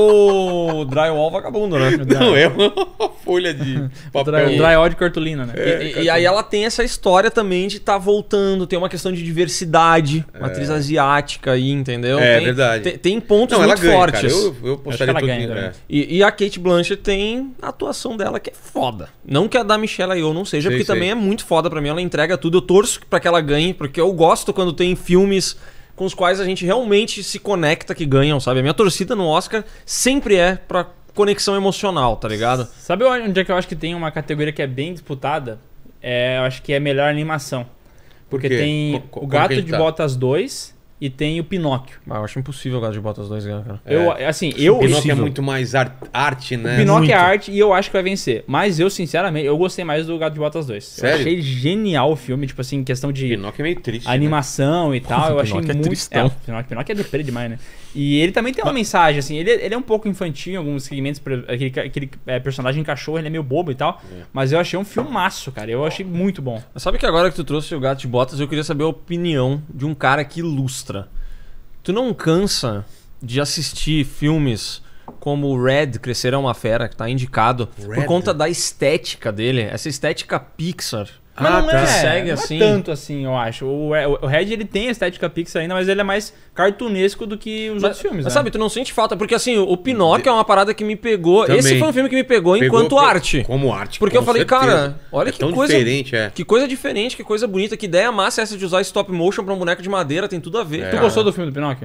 o drywall vagabundo, né? Não, é uma folha de papel. Dry, drywall de cartolina, né? E, e- e aí ela tem essa história também de estar voltando, tem uma questão de diversidade, uma atriz asiática aí, entendeu? É, Tem- verdade. Tem, tem pontos Não, ela muito ganha, fortes. cara. Eu, eu postaria ela tudo ganha em- também. é. E, e a Kate Blanchett tem a atuação dela que é foda. Não que a da Michelle Yeoh não seja, Sei, porque sei. também é muito foda pra mim. Ela entrega tudo. Eu torço pra que ela ganhe, porque eu gosto quando tem filmes com os quais a gente realmente se conecta que ganham, sabe? A minha torcida no Oscar sempre é pra conexão emocional, tá ligado? Sabe onde é que eu acho que tem uma categoria que é bem disputada? É, eu acho que é melhor animação. Porque quê? tem Co- co- o como Gato que ele de tá? Botas dois e tem o Pinóquio. Mas eu acho impossível o Gato de Botas dois ganhar, cara. Eu, assim, eu... O Pinóquio é possível. muito mais ar- arte, né? O Pinóquio Muito. é arte e eu acho que vai vencer. Mas eu, sinceramente, eu gostei mais do Gato de Botas dois. Sério? Eu achei genial o filme, tipo assim, em questão de Pinóquio é meio triste. né? animação e tal. Eu achei Pinóquio é muito... tristão. É, o Pinóquio, Pinóquio é deprê demais, né? E ele também tem uma mensagem, assim, ele, ele é um pouco infantil em alguns segmentos, por- aquele, aquele é, personagem cachorro, ele é meio bobo e tal, mas eu achei um filmaço, cara, eu achei muito bom. Mas sabe que agora que tu trouxe o Gato de Botas, eu queria saber a opinião de um cara que ilustra. Tu não cansa de assistir filmes como Red, Crescer é uma Fera, que tá indicado, Red? por conta da estética dele, essa estética Pixar, Mas Ah, não tá. é, Segue não assim. é tanto assim, eu acho. O, o Red, ele tem a estética Pixar ainda, mas ele é mais cartunesco do que os Mas, outros filmes, mas né? sabe, tu não sente falta, porque assim, o Pinóquio é uma parada que me pegou. Também. Esse foi um filme que me pegou, Pegou enquanto pe- arte. Como arte, Porque com eu falei, certeza. cara, olha É que tão coisa diferente, é. Que coisa diferente, que coisa bonita, que ideia massa essa de usar stop motion pra um boneco de madeira, tem tudo a ver. É. Tu cara. gostou do filme do Pinóquio?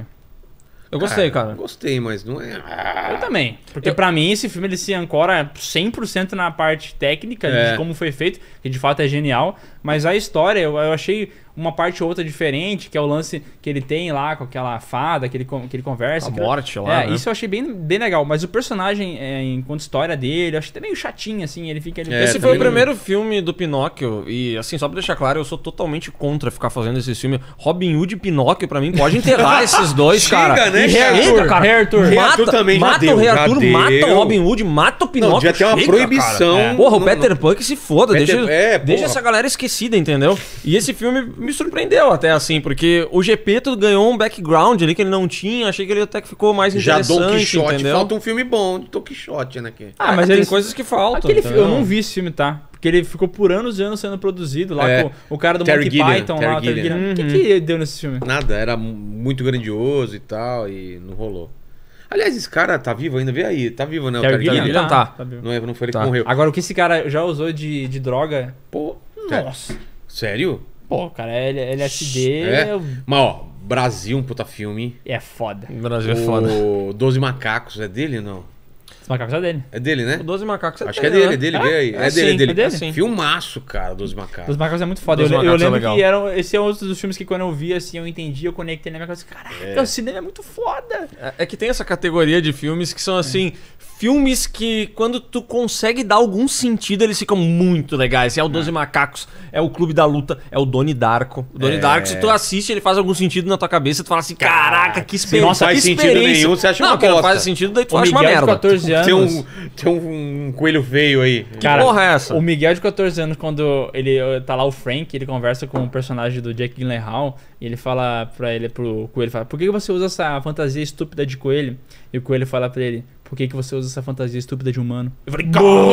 Eu gostei, cara. Gostei, mas não é... Ah. Eu também. Porque Eu- pra mim esse filme ele se ancora cem por cento na parte técnica É. de como foi feito, que de fato é genial. Mas a história eu, eu achei uma parte ou outra diferente, que é o lance que ele tem lá com aquela fada, que ele, con- que ele conversa. A aquilo- morte lá, É, né? isso eu achei bem, bem legal. Mas o personagem, é, enquanto história dele, eu achei até meio chatinho, assim. Ele fica ali. É, Esse também foi o não- primeiro filme do Pinóquio, e assim, só pra deixar claro, eu sou totalmente contra ficar fazendo esse filme. Robin Hood e Pinóquio, pra mim, pode enterrar esses dois, Chega, cara. né, E Rei chega, Arthur, cara. Rei Arthur. Rei Mata, Arthur também já mata deu, o Rei já Arthur, deu. mata o Robin Hood, mata o Pinóquio. Não, devia ter uma chega, proibição. cara. Porra, o Não, Peter não. Pan que se foda, Peter- deixa, é, deixa porra. essa galera esquecida, entendeu? E esse filme me surpreendeu até assim, porque o Gepeto ganhou um background ali que ele não tinha, achei que ele até que ficou mais Já interessante, Don Quixote, entendeu? falta um filme bom de Don Quixote, né? Que... Ah, mas tem eles- coisas que faltam. Aquele fi- entendeu? eu não vi esse filme, tá? Porque ele ficou por anos e anos sendo produzido lá É. com o cara do Terry Monty Gilliam, Python Terry lá. o Terry Gilliam. Gilliam. O que, Uhum. que deu nesse filme? Nada, era muito grandioso e tal, e não rolou. Aliás, esse cara tá vivo ainda? Vê aí, tá vivo, né? O Terry Terry Gilliam? Gilliam? Gilliam tá. vivo. Não, é, não foi ele Tá. que morreu. Agora, o que esse cara já usou de, de droga... Pô, Nossa. sério? Pô, cara, L- LSD É? Mas, ó, Brasil, um puta filme. é foda. O Brasil é foda. O Doze Macacos, é dele ou não? Esse macaco é dele. É dele, né? O Doze Macacos é Acho que é dele, dele, né? é dele, É? vê aí. É É, dele, sim, é dele. é dele? Sim. Filmaço, cara, Doze Macacos. Os macacos é muito foda. Eu, Dos le- eu Macacos é lembro legal. que eram, esse é um dos filmes que quando eu vi, assim, eu entendi, eu conectei na minha cabeça. Caraca, o cinema é muito foda. É- É que tem essa categoria de filmes que são assim, filmes que quando tu consegue dar algum sentido, eles ficam muito legais. É o Doze Macacos, é o Clube da Luta, é o Donnie Darko. O Donnie É. Darko, se tu assiste, ele faz algum sentido na tua cabeça, tu fala assim, caraca, que experiência. Não faz que sentido experiência. nenhum, você acha não, uma que não bosta. faz sentido, daí tu O acha uma Miguel de merda. quatorze anos... Tem um, tem um coelho feio aí. Cara, porra é essa? O Miguel de quatorze anos, quando ele tá lá, o Frank, ele conversa com o personagem do Jake Gyllenhaal e ele fala pra ele, pro coelho, fala, por que que você usa essa fantasia estúpida de coelho? E o coelho fala pra ele, por que que você usa essa fantasia estúpida de humano? Eu falei,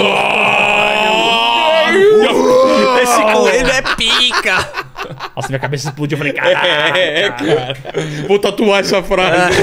Esse coelho é pica! nossa, minha cabeça explodiu, eu falei, caraca. É, cara. Vou tatuar essa frase.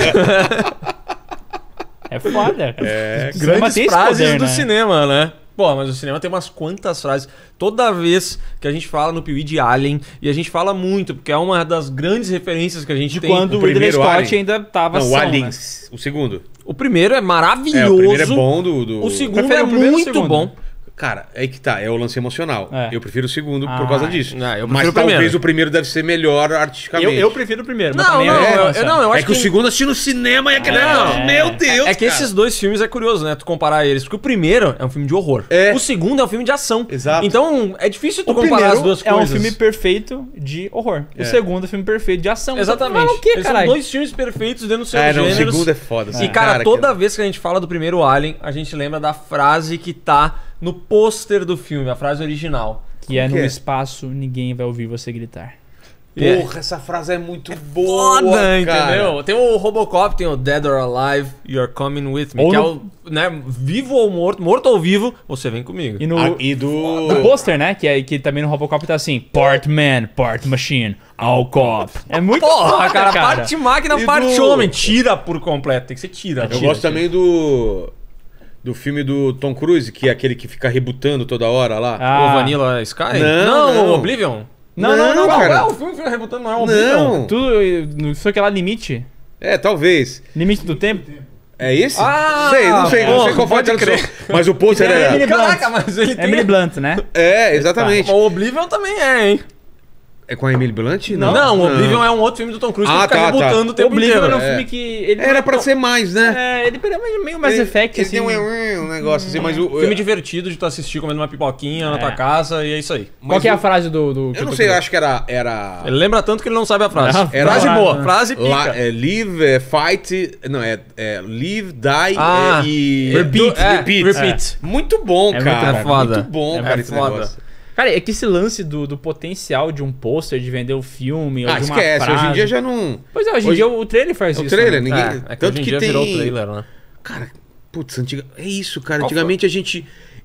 É foda. É, O cinema Grandes tem esse frases poder, do né? cinema, né? Pô, mas o cinema tem umas quantas frases. Toda vez que a gente fala no Piuí de Alien, e a gente fala muito, porque é uma das grandes referências que a gente De tem. quando o o Ridley primeiro Scott Alien. ainda tava Não, o ação, né? Aliens, o segundo. O primeiro é maravilhoso. É, o primeiro é bom do... do... O segundo Prefere é o primeiro ou o muito segundo? bom. Cara, é que tá, é o lance emocional. É. Eu prefiro o segundo Ah, por causa disso. não, eu Mas prefiro o talvez primeiro. o primeiro deve ser melhor artisticamente. Eu, eu prefiro o primeiro, mas Não, também não, é, eu, nossa. eu, não, eu É acho que o segundo assisti no cinema e aquele É. negócio, meu Deus, É que cara. esses dois filmes é curioso, né? Tu comparar eles. Porque o primeiro é um filme de horror. É. O segundo é um filme de ação. Exato. Então é difícil tu O comparar primeiro as duas é um coisas. filme perfeito de horror. É. O segundo é um filme perfeito de ação. Exatamente. Fala o quê, Eles são caralho? dois filmes perfeitos dentro dos seus É, não, o gêneros. segundo é foda. E, cara, toda vez que a gente fala do primeiro Alien, a gente lembra da frase que tá no pôster do filme, a frase original. Que é Como no que é? espaço, ninguém vai ouvir você gritar. Porra, essa frase é muito boa, Foda, cara. entendeu? Tem o Robocop, tem o Dead or Alive, You're Coming With Me, Ou que no- é o, né, vivo ou morto, morto ou vivo, você vem comigo. E no, Ah, e do... no pôster, né? Que, é, que também no Robocop tá assim: Part Man, Part Machine, All Cop. É muito Porra, foda, cara, cara. parte máquina, E parte do- homem. Tira por completo, tem que ser tira. Eu Tira, gosto tira. também do... Do filme do Tom Cruise, que é aquele que fica rebutando toda hora lá. Ah. O Vanilla Sky? Não, não. o Oblivion? Não, não, não, Não, não. cara. Qual é o filme que fica rebutando? Não é o Oblivion? Não. Tudo, não sei o que lá, limite. É, talvez. Limite do tempo. É esse? Ah, sei, não sei, não sei porra, qual foi a pode tradução. Mas o pôster É era... Emily Blunt. Caraca, mas ele tem... Emily Blunt, né? É, exatamente. O Oblivion também é, hein? É com a Emily Blunt? Não, o Oblivion é um outro filme do Tom Cruise Ah, que fica tá, rebutando tá. o tempo Oblivion inteiro. era um é. filme que... Ele Era pra ser mais, né? É, ele era meio Mass Ele- Effect, ele assim. tem um, um negócio assim, mas o... Filme divertido de tu assistir comendo uma pipoquinha na tua É. casa e é isso aí. Qual mas que é o- a frase do... do Eu não sei, eu acho que era... era... Ele lembra tanto que ele não sabe a frase. Ah, era- frase Ah, boa, ah. frase pica. Lá, é, live, é, fight... Não, é, é live, die Ah, é, e... repeat, é, é, repeat. repeat. Muito bom, É muito cara. bom. É foda. Muito bom, É cara, muito esse foda. negócio. Cara, é que esse lance do, do potencial de um pôster, de vender o filme, ou Ah, de uma esquece. frase... Hoje em dia já não... Pois é, hoje em Hoje- dia o trailer faz É o isso. trailer, né? ninguém... É, é que Tanto hoje em que dia tem... virou trailer, né? Cara, putz, antiga... é isso, cara. Qual Antigamente a gente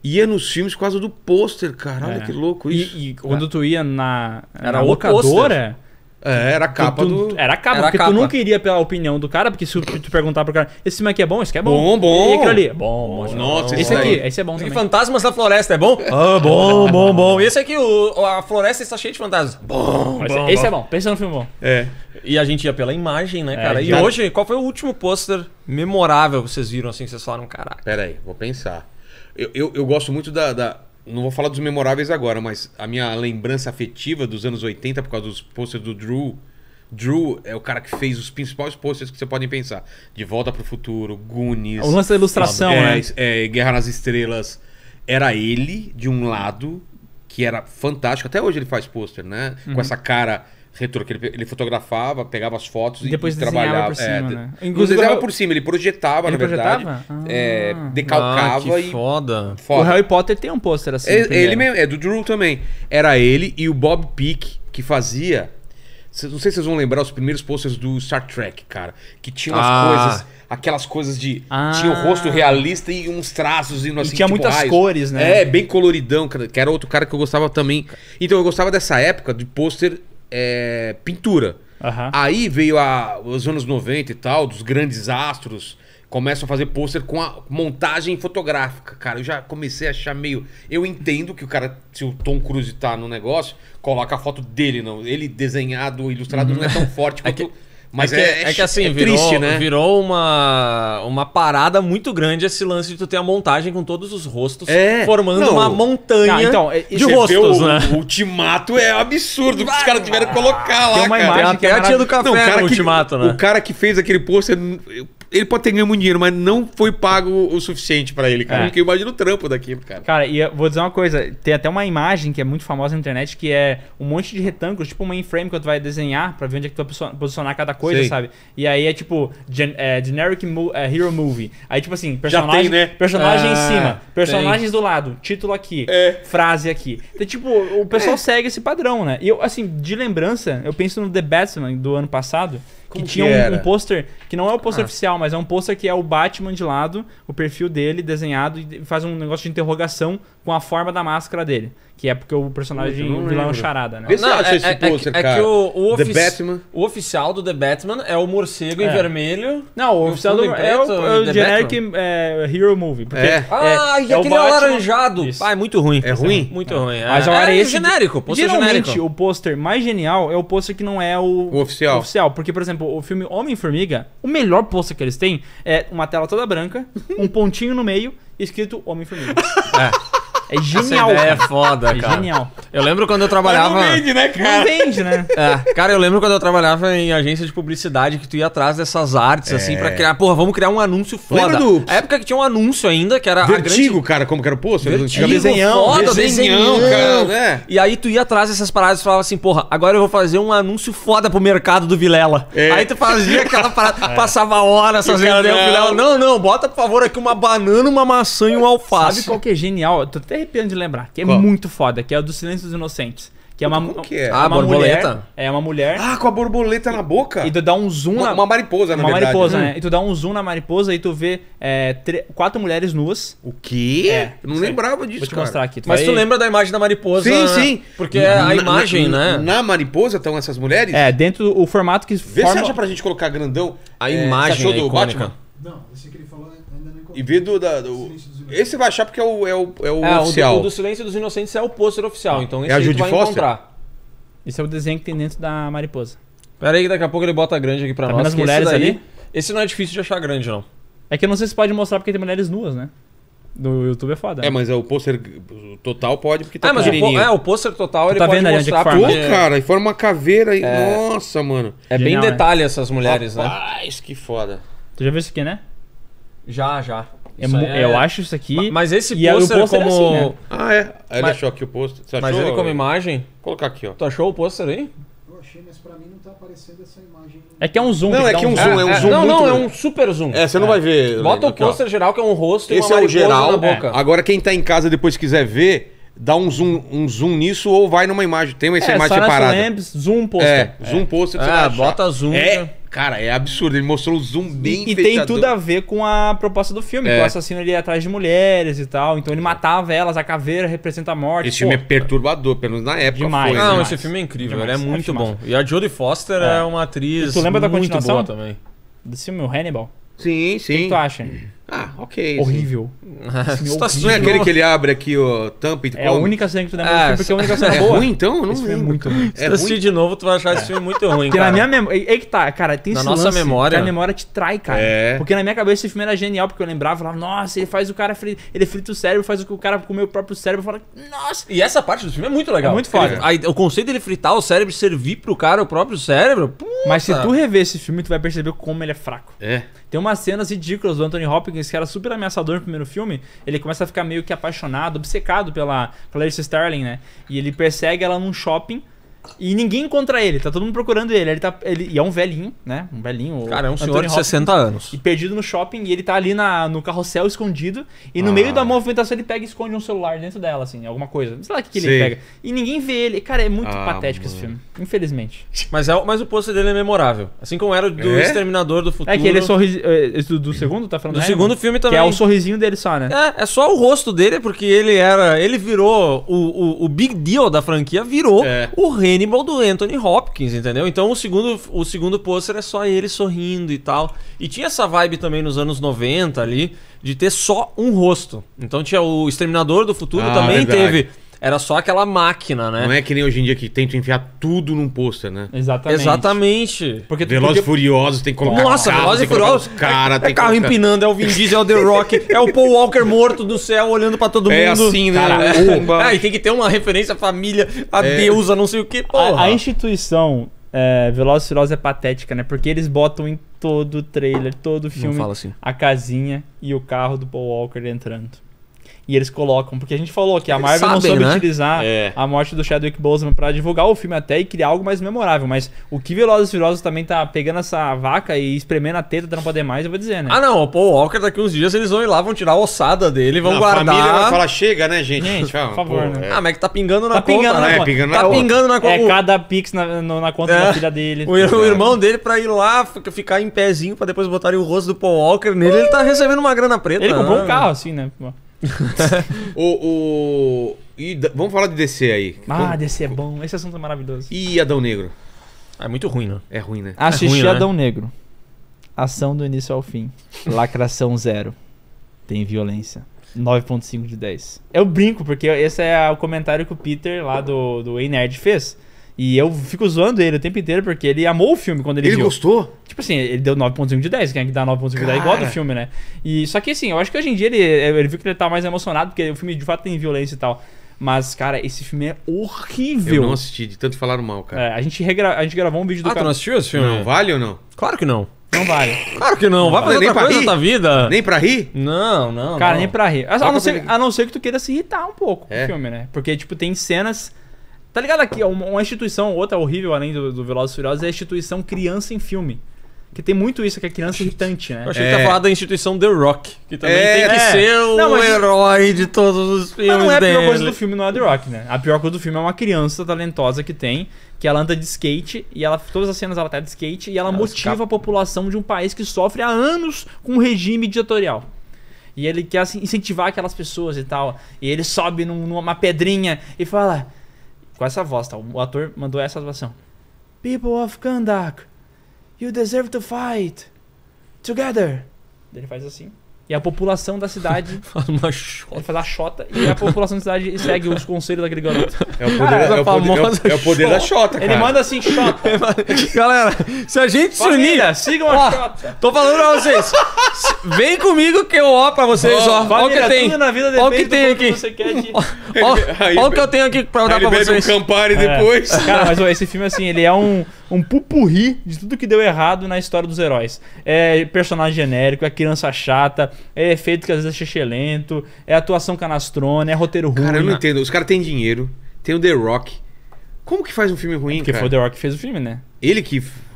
ia nos filmes por causa do pôster, cara. Olha É. que louco isso. E, e quando tu ia na, Era na o locadora, É, era a capa tu, tu- do... era a capa, Era a porque capa. tu não queria pela opinião do cara, porque se tu, tu perguntar pro cara, esse filme aqui é bom, esse aqui é bom. Bom, bom. E aquilo ali, bom, bom. Nossa, esse isso aqui, aí. esse é bom E também. Fantasmas da Floresta, é bom? Ah, bom, bom, bom. E esse aqui, o, a floresta está cheia de fantasmas. Bom, Esse, bom, esse bom. é bom, pensa no filme bom. É. E a gente ia pela imagem, né, cara? e já- hoje, qual foi o último pôster memorável que vocês viram assim, que vocês falaram, caraca? Pera aí, vou pensar. Eu, eu, eu gosto muito da, da... Não vou falar dos memoráveis agora, mas a minha lembrança afetiva dos anos oitenta, por causa dos posters do Drew... Drew é o cara que fez os principais posters que você podem pensar. De Volta pro Futuro, Goonies... O lance da ilustração, é, né? é, Guerra nas Estrelas. Era ele, de um lado, que era fantástico. Até hoje ele faz pôster, né? Uhum. Com essa cara retrô, que ele, ele fotografava, pegava as fotos E depois e desenhava trabalhava. por cima, é, né? de- Inclusive, Não desenhava eu- por cima, ele projetava, Ele na verdade. projetava? É, Ah. decalcava Ah, que e... foda. Foda. O Harry Potter tem um pôster assim. É, primeiro. ele mesmo, é do Drew também. Era ele e o Bob Peak que fazia. Cês- Não sei se vocês vão lembrar os primeiros posters do Star Trek, cara. Que tinham as Ah. coisas, aquelas coisas de. Ah. Tinha o rosto realista e uns traços indo E assim. tinha tipo muitas raios. cores, né? É, bem coloridão, cara, que era outro cara que eu gostava também. Então eu gostava dessa época de pôster é, pintura. Aham. Aí veio a, os anos noventa e tal, dos grandes astros, começam a fazer pôster com a montagem fotográfica. Cara, eu já comecei a achar meio... Eu entendo que o cara, se o Tom Cruise tá no negócio, coloca a foto dele, não. Ele desenhado, ilustrado, não é tão forte quanto... Mas é, que, é, que assim, é virou, triste, né? virou uma, uma parada muito grande esse lance de tu ter a montagem com todos os rostos É. formando Não. uma montanha Ah, então, é- de você Você vê rostos, o, né? o ultimato é absurdo que os caras tiveram que colocar lá, Tem uma cara. imagem Tem até a tia do café Não, o cara no que, ultimato, né? O cara que fez aquele pôster, ele pode ter ganho muito dinheiro, mas não foi pago o suficiente pra ele, cara. É. Porque eu imagino o trampo daquilo, cara. Cara, e eu vou dizer uma coisa, tem até uma imagem que é muito famosa na internet, que é um monte de retângulos, tipo um mainframe que tu vai desenhar pra ver onde é que tu vai posicionar- posicionar cada coisa, Sei. sabe? E aí é tipo, gen- é, generic mo- é, hero movie. Aí tipo assim, personagem, tem, né? personagem Ah, em cima, personagens tem. do lado, título aqui, É. frase aqui. Então, tipo, o pessoal segue esse padrão, né? E eu, assim, de lembrança, eu penso no The Batman do ano passado, que Como tinha que um- era? um pôster, que não é o pôster Ah. oficial, mas é um pôster que é o Batman de lado, o perfil dele desenhado e faz um negócio de interrogação com a forma da máscara dele. Que é porque o personagem, Puta, eu não o vilão é um lembro. charada, né? Vê se você acha esse é, é pôster, que- é cara. que o, o, The ofici- Batman. o oficial do The Batman é o morcego em É. vermelho. Não, o No oficial do, fundo em é o, preto, é o The generic é, hero movie. Porque É. Ah, e é o aquele Batman- alaranjado. Isso. Ah, é muito ruim. É ruim? Muito ruim. É, Mas agora é esse genérico, pôster geralmente genérico. o pôster mais genial é o pôster que não é o, O oficial. oficial, porque por exemplo, o filme Homem-Formiga, o melhor pôster que eles têm é uma tela toda branca, um pontinho no meio, escrito Homem-Formiga. É. É genial. Essa ideia é cara. foda, É cara. genial. Eu lembro quando eu Mas trabalhava... não vende, né, Não cara? vende, né? É, cara, eu lembro quando eu trabalhava em agência de publicidade que tu ia atrás dessas artes, assim, pra criar, porra, vamos criar um anúncio foda. Lembra do- A época que tinha um anúncio ainda, que era a Vertigo, grande... cara, como que era o pôster? Vertigo, Antigamente. Desenhão, foda, desenhão, cara, né? E aí tu ia atrás dessas paradas e falava assim, porra, agora eu vou fazer um anúncio foda pro mercado do Vilela. É. Aí tu fazia aquela parada, passava horas fazendo cara, ideia, o Vilela, não. não, não, bota por favor aqui uma banana, uma maçã e um alface. Sabe qual que é genial? Eu tô até arrepiando de lembrar, que é Qual? muito foda, que é o do Silêncio dos Inocentes. Que é uma, Como que é? Ah, uma borboleta? mulher. É uma mulher. Ah, com a borboleta na boca. E tu dá um zoom Uma, na. uma mariposa, na uma verdade. mariposa, Hum. né? E tu dá um zoom na mariposa e tu vê é, tre- quatro mulheres nuas. O quê? É, Eu não sei. lembrava disso, Vou te cara. mostrar aqui. Mas vai- tu lembra da imagem da mariposa? Sim, sim. Porque é a Na- imagem, na, né? Na mariposa estão essas mulheres? É, dentro do formato que Vê forma... se acha pra gente colocar grandão. A É, imagem você achou é do icônica. Batman? Não, esse que ele falou ainda não encontrei. E vê do... Da, do... Esse você vai achar porque é o, é o, é o É, o do, oficial. o do Silêncio dos Inocentes é o pôster oficial, então esse a aí tu Judy vai Foster? encontrar. Esse é o desenho que tem dentro da mariposa. Pera aí que daqui a pouco ele bota grande aqui pra Tá nós. vendo as que esse mulheres daí- ali? Esse não é difícil de achar grande, não. É que eu não sei se pode mostrar porque tem mulheres nuas, né? No YouTube é foda. É, mas é o pôster total pode porque tá Ah, mas o, pô- pequenininho. é, o pôster total ele tá pode vendo ali onde mostrar é que Pô, forma? porque cara, e forma uma caveira. E... Nossa, mano. é bem Genial, né? detalhe essas mulheres, né? Rapaz, que foda. Tu já viu isso aqui, né? Já, já. É Isso mu- aí é- Eu acho isso aqui... Ma- Mas esse E aí o pôster pôster é como... assim, né? Ah, é. Aí ele Mas- achou aqui o pôster. Você achou? Mas ele como imagem... Vou colocar aqui, ó. Tu achou o pôster aí? Eu achei, mas pra mim não tá aparecendo essa imagem. É que é um zoom. Não, tem é dar que é um zoom, é um zoom Não, muito não, é grande. um super zoom. É, você não vai ver. Bota o aqui, ó. pôster geral que é um rosto e Esse uma é o mariposa geral. na boca. Agora, quem tá em casa depois quiser ver, dá um zoom, um zoom nisso ou vai numa imagem. Tem essa É, imagem Silence separada. Lamps, zoom poster. É, zoom poster. você vai Ah, achar. bota zoom. É, cara, é absurdo. Ele mostrou o zoom bem E, e fechadão. tem tudo a ver com a proposta do filme. É. Que o assassino ele ia atrás de mulheres e tal. Então ele matava elas, a caveira representa a morte. Esse filme é Pô, perturbador, pelo menos na época Demais. foi. Não, né? demais. esse filme é incrível, Demais. ele é muito Acho bom. massa. E a Jodie Foster é, É. uma atriz E tu lembra da muito continuação? boa também. desse filme, o Hannibal. Sim, O que sim. tu acha? Ah, ok. sim. Horrível. Você tá Não é aquele que ele abre aqui, ó, tampa e É a come? única cena que tu lembra Ah, do filme, porque é a única cena É boa. ruim então? Eu não Esse filme é lembro. muito ruim. É Se tu assistir ruim? de novo, tu vai achar esse filme muito ruim, Porque cara. na minha memória. É que tá, cara, tem Na esse nossa lance memória. que a memória te trai, cara. É. Porque na minha cabeça esse filme era genial, porque eu lembrava, falava, nossa, ele faz o cara. Fri... Ele frita o cérebro, faz o que o cara comer o próprio cérebro. Eu falava, nossa. E essa parte do filme é muito legal. É muito foda. Ele- aí, o conceito dele fritar o cérebro e servir pro cara o próprio cérebro. Puta. Mas se tu rever esse filme, tu vai perceber como ele é fraco. É. Tem umas cenas ridículas do Anthony Hopkins, que era super ameaçador no primeiro filme. Ele começa a ficar meio que apaixonado, obcecado pela Clarice Starling, né? E ele persegue ela num shopping e ninguém encontra ele, tá todo mundo procurando ele. Ele, tá, ele e é um velhinho, né? Um velhinho. o Cara, é um Anthony senhor de Hopkins, sessenta anos. E perdido no shopping, e ele tá ali na, no carrossel escondido. E no Ah. meio da movimentação ele pega e esconde um celular dentro dela, assim, alguma coisa. Sei lá o que, que ele Sei. pega. E ninguém vê ele. Cara, é muito Ah, patético esse mano. filme. Infelizmente. Mas, é, o- mas o pôster dele é memorável. Assim como era o do É? Exterminador do Futuro. É que ele é sorriso. é, Do, do segundo, tá falando Do do segundo Hannibal? filme Que também. é o sorrisinho dele só, né? É, é só o rosto dele, porque ele era. Ele virou. O, o, o big deal da franquia virou É. o Hannibal do Anthony Hopkins, entendeu? Então o segundo, o segundo pôster é só ele sorrindo e tal. E tinha essa vibe também nos anos noventa ali, de ter só um rosto. Então tinha o Exterminador do Futuro Ah, também verdade. teve. Era só aquela máquina, né? Não é que nem hoje em dia que tentam enfiar tudo num pôster, né? Exatamente. Exatamente. Porque tu Velozes e podia- Furiosos, tem que colocar Nossa, carro, Velozes e tem que colocar Furiosos. os cara, é tem que carro colocar- empinando, é o Vin Diesel, é o The Rock, é o Paul Walker morto do céu olhando pra todo É mundo. assim, né? Cara, É. Ah, e tem que ter uma referência à família, a É. deusa, não sei o que, porra. A, a instituição é, Velozes e Furiosos é patética, né? Porque eles botam em todo o trailer, todo o filme, fala assim. a casinha e o carro do Paul Walker entrando. E eles colocam, porque a gente falou que a Eles Marvel não sabem, soube né? utilizar É. a morte do Chadwick Boseman pra divulgar o filme até e criar algo mais memorável. Mas o que Velozes e Furiosos também tá pegando essa vaca e espremendo a teta pra não poder mais, eu vou dizer, né? Ah, não, o Paul Walker daqui uns dias eles vão ir lá, vão tirar a ossada dele, vão Não, guardar. A família vai falar, chega, né, gente? Gente, Tchau, por favor, pô, né? é. Ah, mas é que tá pingando na Tá conta, pingando né? na É, conta. pingando na Tá conta. pingando na conta. É cada pix na, no- na conta É. da filha dele. O, o irmão dele pra ir lá, fica- ficar em pezinho pra depois botarem o rosto do Paul Walker nele, ele tá recebendo uma grana preta. Ele comprou né? um carro, assim, né? Pô. O, o... E da- vamos falar de D C aí. Ah, Como- D C é bom. Esse assunto é maravilhoso. E Adão Negro? É muito ruim, né? É ruim, né? Assisti ruim, né? Adão Negro. Ação do início ao fim. Lacração zero. Tem violência. nove ponto cinco de dez. Eu brinco, porque esse é o comentário que o Peter lá do, do Ei Nerd fez. E eu fico zoando ele o tempo inteiro, porque ele amou o filme quando ele, Ele viu. gostou? Tipo assim, ele deu nove ponto cinco de dez. Quem é que dá nove ponto cinco de dez igual Cara. do filme, né? E, só que assim, eu acho que hoje em dia ele, ele viu que ele tá mais emocionado, porque o filme de fato tem violência e tal. Mas, cara, esse filme é horrível. Eu não assisti, de tanto falaram mal, cara. É, a, gente regra... a gente gravou um vídeo do Ah, tu cara. não assistiu esse filme? Não, vale ou não? Claro que não. Não vale. Claro que não. Vai vale fazer nem outra pra coisa rir? na tua vida. Nem pra rir? Não, não. Cara, não. nem pra rir. A, Só a pra não ser, poder- a não ser que tu queira se irritar um pouco É. com o filme, né? Porque, tipo, tem cenas. Tá ligado aqui? Uma, uma instituição, outra horrível além do, do Velozes e Furiosos, é a instituição criança em filme. Que tem muito isso, que é criança irritante, né? Eu achei É. que tu ia falar da instituição The Rock, que também É, tem que é. ser o Não, mas- herói de todos os filmes Mas não é a pior dele. coisa do filme, não é The Rock, né? A pior coisa do filme é uma criança talentosa que tem, que ela anda de skate, e ela, todas as cenas ela tá de skate, e ela Ela motiva escapa. a população de um país que sofre há anos com um regime ditatorial. E ele quer assim, incentivar aquelas pessoas e tal. E ele sobe num- numa pedrinha e fala, com essa voz, tá? O ator mandou essa atuação. People of Kandak, you deserve to fight together. Ele faz assim. E a população da cidade Faz uma chota. ele faz a xota e a população da cidade segue os conselhos daquele garoto. É o poder, Cara, é o essa poder, é o- famosa é o poder da Xota, cara. Ele manda assim, xota. Galera, se a gente se unir... Família, sigam a Ó, xota. tô falando pra vocês. Se- Vem comigo que eu ó pra vocês, ó. Ó o que Família, tem. tudo na vida Ó o que depende tem do quanto aqui. você quer de... Ó, Aí- ó o que eu tenho aqui pra Aí dar ele pra bebe um vocês. Campari É. depois. Cara, mas ó, esse filme, assim, ele é um, um pupurri de tudo que deu errado na história dos heróis. É personagem genérico, é criança chata, é efeito que às vezes é xixelento, é atuação canastrona, é roteiro ruim. Cara, eu não entendo. Os caras têm dinheiro, tem o The Rock. Como que faz um filme ruim, Porque cara? foi o The Rock que fez o filme, né? Ele que...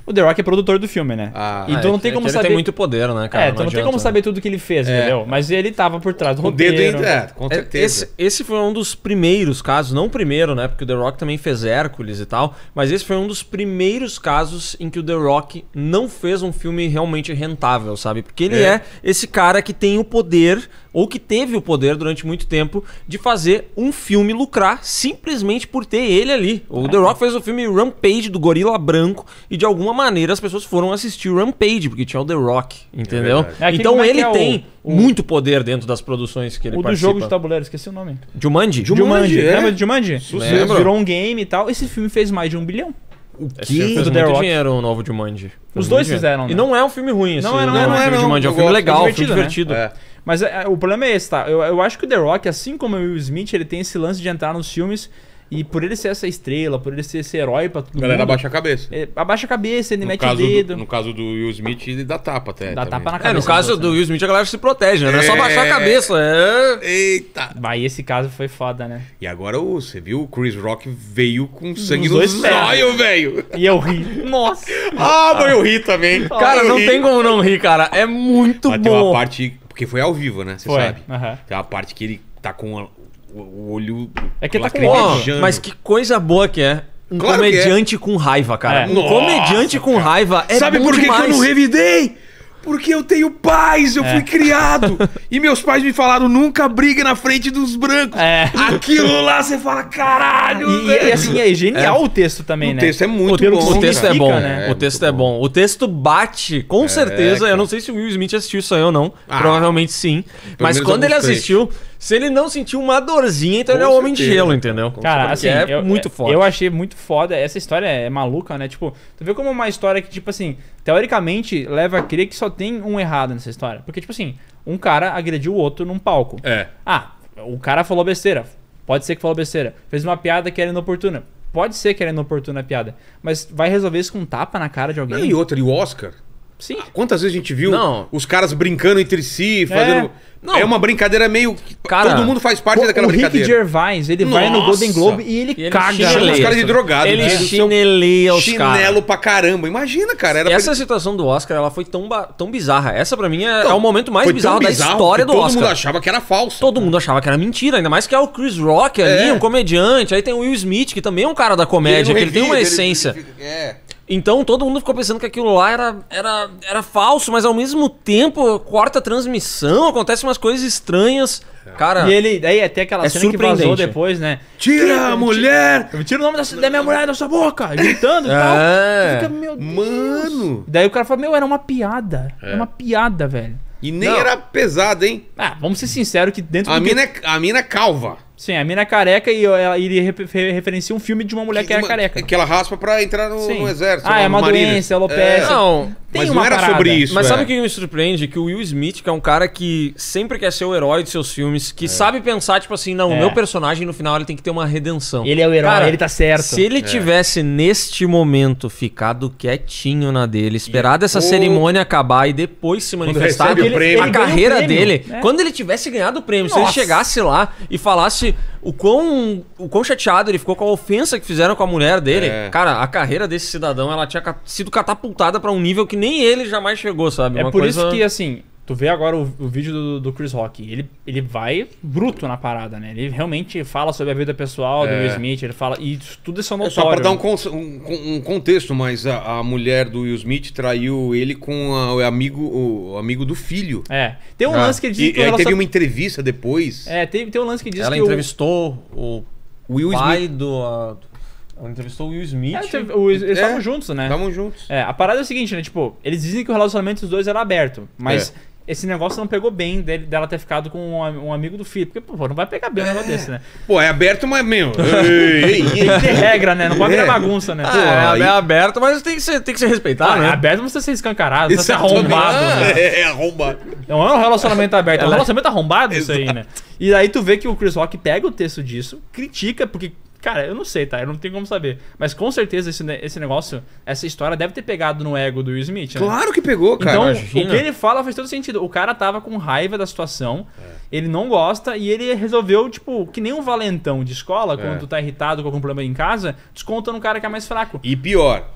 O The Rock é produtor do filme, né? Ah, e tu É, não tem que como ele saber... tem muito poder, né, cara? é, tu não, tem adianta. como saber tudo que ele fez, É. entendeu? Mas ele tava por trás do O dedo roteiro. ainda, é, com É, certeza. Esse, esse foi um dos primeiros casos, não o primeiro, né? Porque o The Rock também fez Hércules e tal, mas esse foi um dos primeiros casos em que o The Rock não fez um filme realmente rentável, sabe? Porque ele é, É. esse cara que tem o poder, ou que teve o poder durante muito tempo, de fazer um filme lucrar simplesmente por ter ele ali. O The Rock fez o filme Rampage do Gorila Branco e de alguma maneira as pessoas foram assistir o Rampage, porque tinha o The Rock, entendeu? verdade. É, aqui então como é que ele é o- tem o- muito poder dentro das produções que ele O do participa. jogo de tabuleiro, esqueci o nome. Jumanji? Jumanji, é. Lembra de Jumanji? Sucesso. Virou um game e tal. Esse filme fez mais de um bilhão. Esse filme fez Do The muito Rock. dinheiro, o novo Jumanji. Fez Os dois muito fizeram, dinheiro. né? E não é um filme ruim, esse Não é, não novo é, não é, filme não. de Jumanji. É um Eu filme gosto. legal, É um filme divertido, divertido. É. Mas é, o problema é esse, tá? Eu, eu acho que o The Rock, assim como o Will Smith, ele tem esse lance de entrar nos filmes e por ele ser essa estrela, por ele ser esse herói pra todo A galera mundo... abaixa a cabeça. é, abaixa a cabeça, ele No mete caso, o dedo, do, no caso do Will Smith, ele dá tapa até. dá também. tapa na É, cabeça. no caso você, do né? Will Smith, a galera se protege, né? Não é só É. baixar a cabeça, é... Eita! Vai, esse caso foi foda, né? E agora o- você viu, o Chris Rock veio com sangue Nos nos dois pés. olhos, velho. E eu ri. Nossa! Ah, mas eu ri também. Cara, Eu não ri. tem como não rir, cara. É muito Mas tem uma bom. parte... Porque foi ao vivo, né? Você Foi. sabe. Aham. Tem uma parte que ele tá com a- o, o olho... É que tá com lacrimejando. Ó, mas que coisa boa que é. Um Claro que comediante com raiva, cara. É. Um Nossa, comediante com raiva é Sabe bom por que, que demais. eu não revidei? Porque eu tenho pais, eu É. fui criado. E meus pais me falaram, nunca briga na frente dos brancos. É. Aquilo lá, você fala, caralho, E, velho. e assim, é genial o texto também, O né? texto é muito Pelo bom. que O texto é significa, bom, né? o texto é bom. O texto bate, com certeza. cara. Eu não sei se o Will Smith assistiu isso aí ou não. Ah, Provavelmente sim. Mas menos quando ele alguns assistiu, se ele não sentiu uma dorzinha, então Com ele é um homem de certeza. gelo, entendeu? Cara, Porque assim, é eu, muito forte. eu achei muito foda. Essa história é maluca, né? Tipo, tu vê como uma história que, tipo assim, teoricamente leva a crer que só tem um errado nessa história. Porque, tipo assim, um cara agrediu o outro num palco. É. Ah, o cara falou besteira. Pode ser que falou besteira. Fez uma piada que era inoportuna. Pode ser que era inoportuna a piada. Mas vai resolver isso com um tapa na cara de alguém? Não, e outra, e o Oscar? Sim. Quantas vezes a gente viu Não. os caras brincando entre si, fazendo... Não. É uma brincadeira meio... Cara, todo mundo faz parte O, daquela o Rick brincadeira. Gervais, ele vai no Nossa. Golden Globe e ele, E ele caga. chineleia. Os caras de drogado. Ele né? Do seu chineleia os caras. Chinelo pra caramba. Imagina, cara. Era Essa pra... situação do Oscar, ela foi tão, ba- tão bizarra. Essa pra mim é, Então, é o momento mais foi tão bizarro, da história que do todo Oscar. mundo achava que era falso. Todo mundo achava que era mentira, ainda mais que é o Chris Rock ali, É. um comediante. Aí tem o Will Smith, que também é um cara da E comédia, não que ele tem uma revida, essência. ele- É. Então todo mundo ficou pensando que aquilo lá era, era, era falso, mas ao mesmo tempo corta a transmissão, acontecem umas coisas estranhas. Cara, E ele, daí até aquela É cena que vazou surpreendente. depois, né? Tira a mulher! Eu tiro o nome da, da minha mulher da sua boca, gritando e tal. É. Tu fica, meu Deus. Mano! Daí o cara fala, meu, era uma piada. É. Era uma piada, velho. E nem Não. era pesado, hein? Ah, vamos ser sinceros que dentro A do mina, que... é, a mina é calva. Sim, a mina é careca e ela, ele re- re- referencia um filme de uma mulher que, era uma- careca. Que ela raspa pra entrar no, Sim. no exército. Ah, lá é no uma Marinha. doença, alopecia. não, Tem mas uma não era parada. sobre isso. mas é. sabe o que me surpreende? Que o Will Smith, que é um cara que sempre quer ser o herói de seus filmes, que sabe pensar, tipo assim, não, o É. meu personagem no final ele tem que ter uma redenção. Ele é o herói, ele tá certo. Se ele tivesse neste momento ficado quietinho na dele, esperado essa Pô. cerimônia acabar e depois se manifestar, recebe o ele- prêmio. a Ele ganha o carreira prêmio, dele, né? quando ele tivesse ganhado o prêmio, se ele Nossa. chegasse lá e falasse o quão, o quão chateado ele ficou com a ofensa que fizeram com a mulher dele, É. cara, a carreira desse cidadão, ela tinha ca- sido catapultada pra um nível que nem ele jamais chegou, sabe? É Uma por coisa- isso que, assim, tu vê agora o, o vídeo do, do Chris Rock, ele, ele vai bruto na parada, né? Ele realmente fala sobre a vida pessoal do É. Will Smith, ele fala... E isso tudo isso é É notório. só pra dar um, né? con- um- um contexto, mas a, a mulher do Will Smith traiu ele com a- o, amigo, o amigo do filho. É. Tem um Ah, lance que ele diz E que o aí teve relacion- uma entrevista depois. É, tem, tem um lance que diz ela que entrevistou o O Will pai Smith. do... a- ela entrevistou o Will Smith. o... É, teve- o- eles É. estavam juntos, né? Estavam juntos. É, a parada é o seguinte, né? Tipo, eles dizem que o relacionamento dos dois era aberto, mas É. esse negócio não pegou bem dele, dela ter ficado com um, am- um amigo do filho. Porque, pô, não vai pegar bem um negócio desse, né? Pô, é aberto, mas, meu... ei, ei, ei. Tem que ter regra, né? Não pode virar É. bagunça, né? Ah, Pô, é, aí- é aberto, mas tem que ser, tem que ser respeitado, ah, é né? aberto, não precisa ser escancarado, não precisa ser Exatamente. arrombado, né? É, é arrombado. Não é um relacionamento aberto, é um Ela- relacionamento arrombado isso aí, né? E aí tu vê que o Chris Rock pega o texto disso, critica, porque, cara, eu não sei, tá? Eu não tenho como saber. Mas com certeza esse, ne- esse negócio, essa história deve ter pegado no ego do Will Smith, né? Claro que pegou, cara. Então, imagina. o que ele fala faz todo sentido. O cara tava com raiva da situação, É. ele não gosta e ele resolveu, tipo, que nem um valentão de escola, É. quando tu tá irritado com algum problema em casa, desconta no cara que é mais fraco. E pior,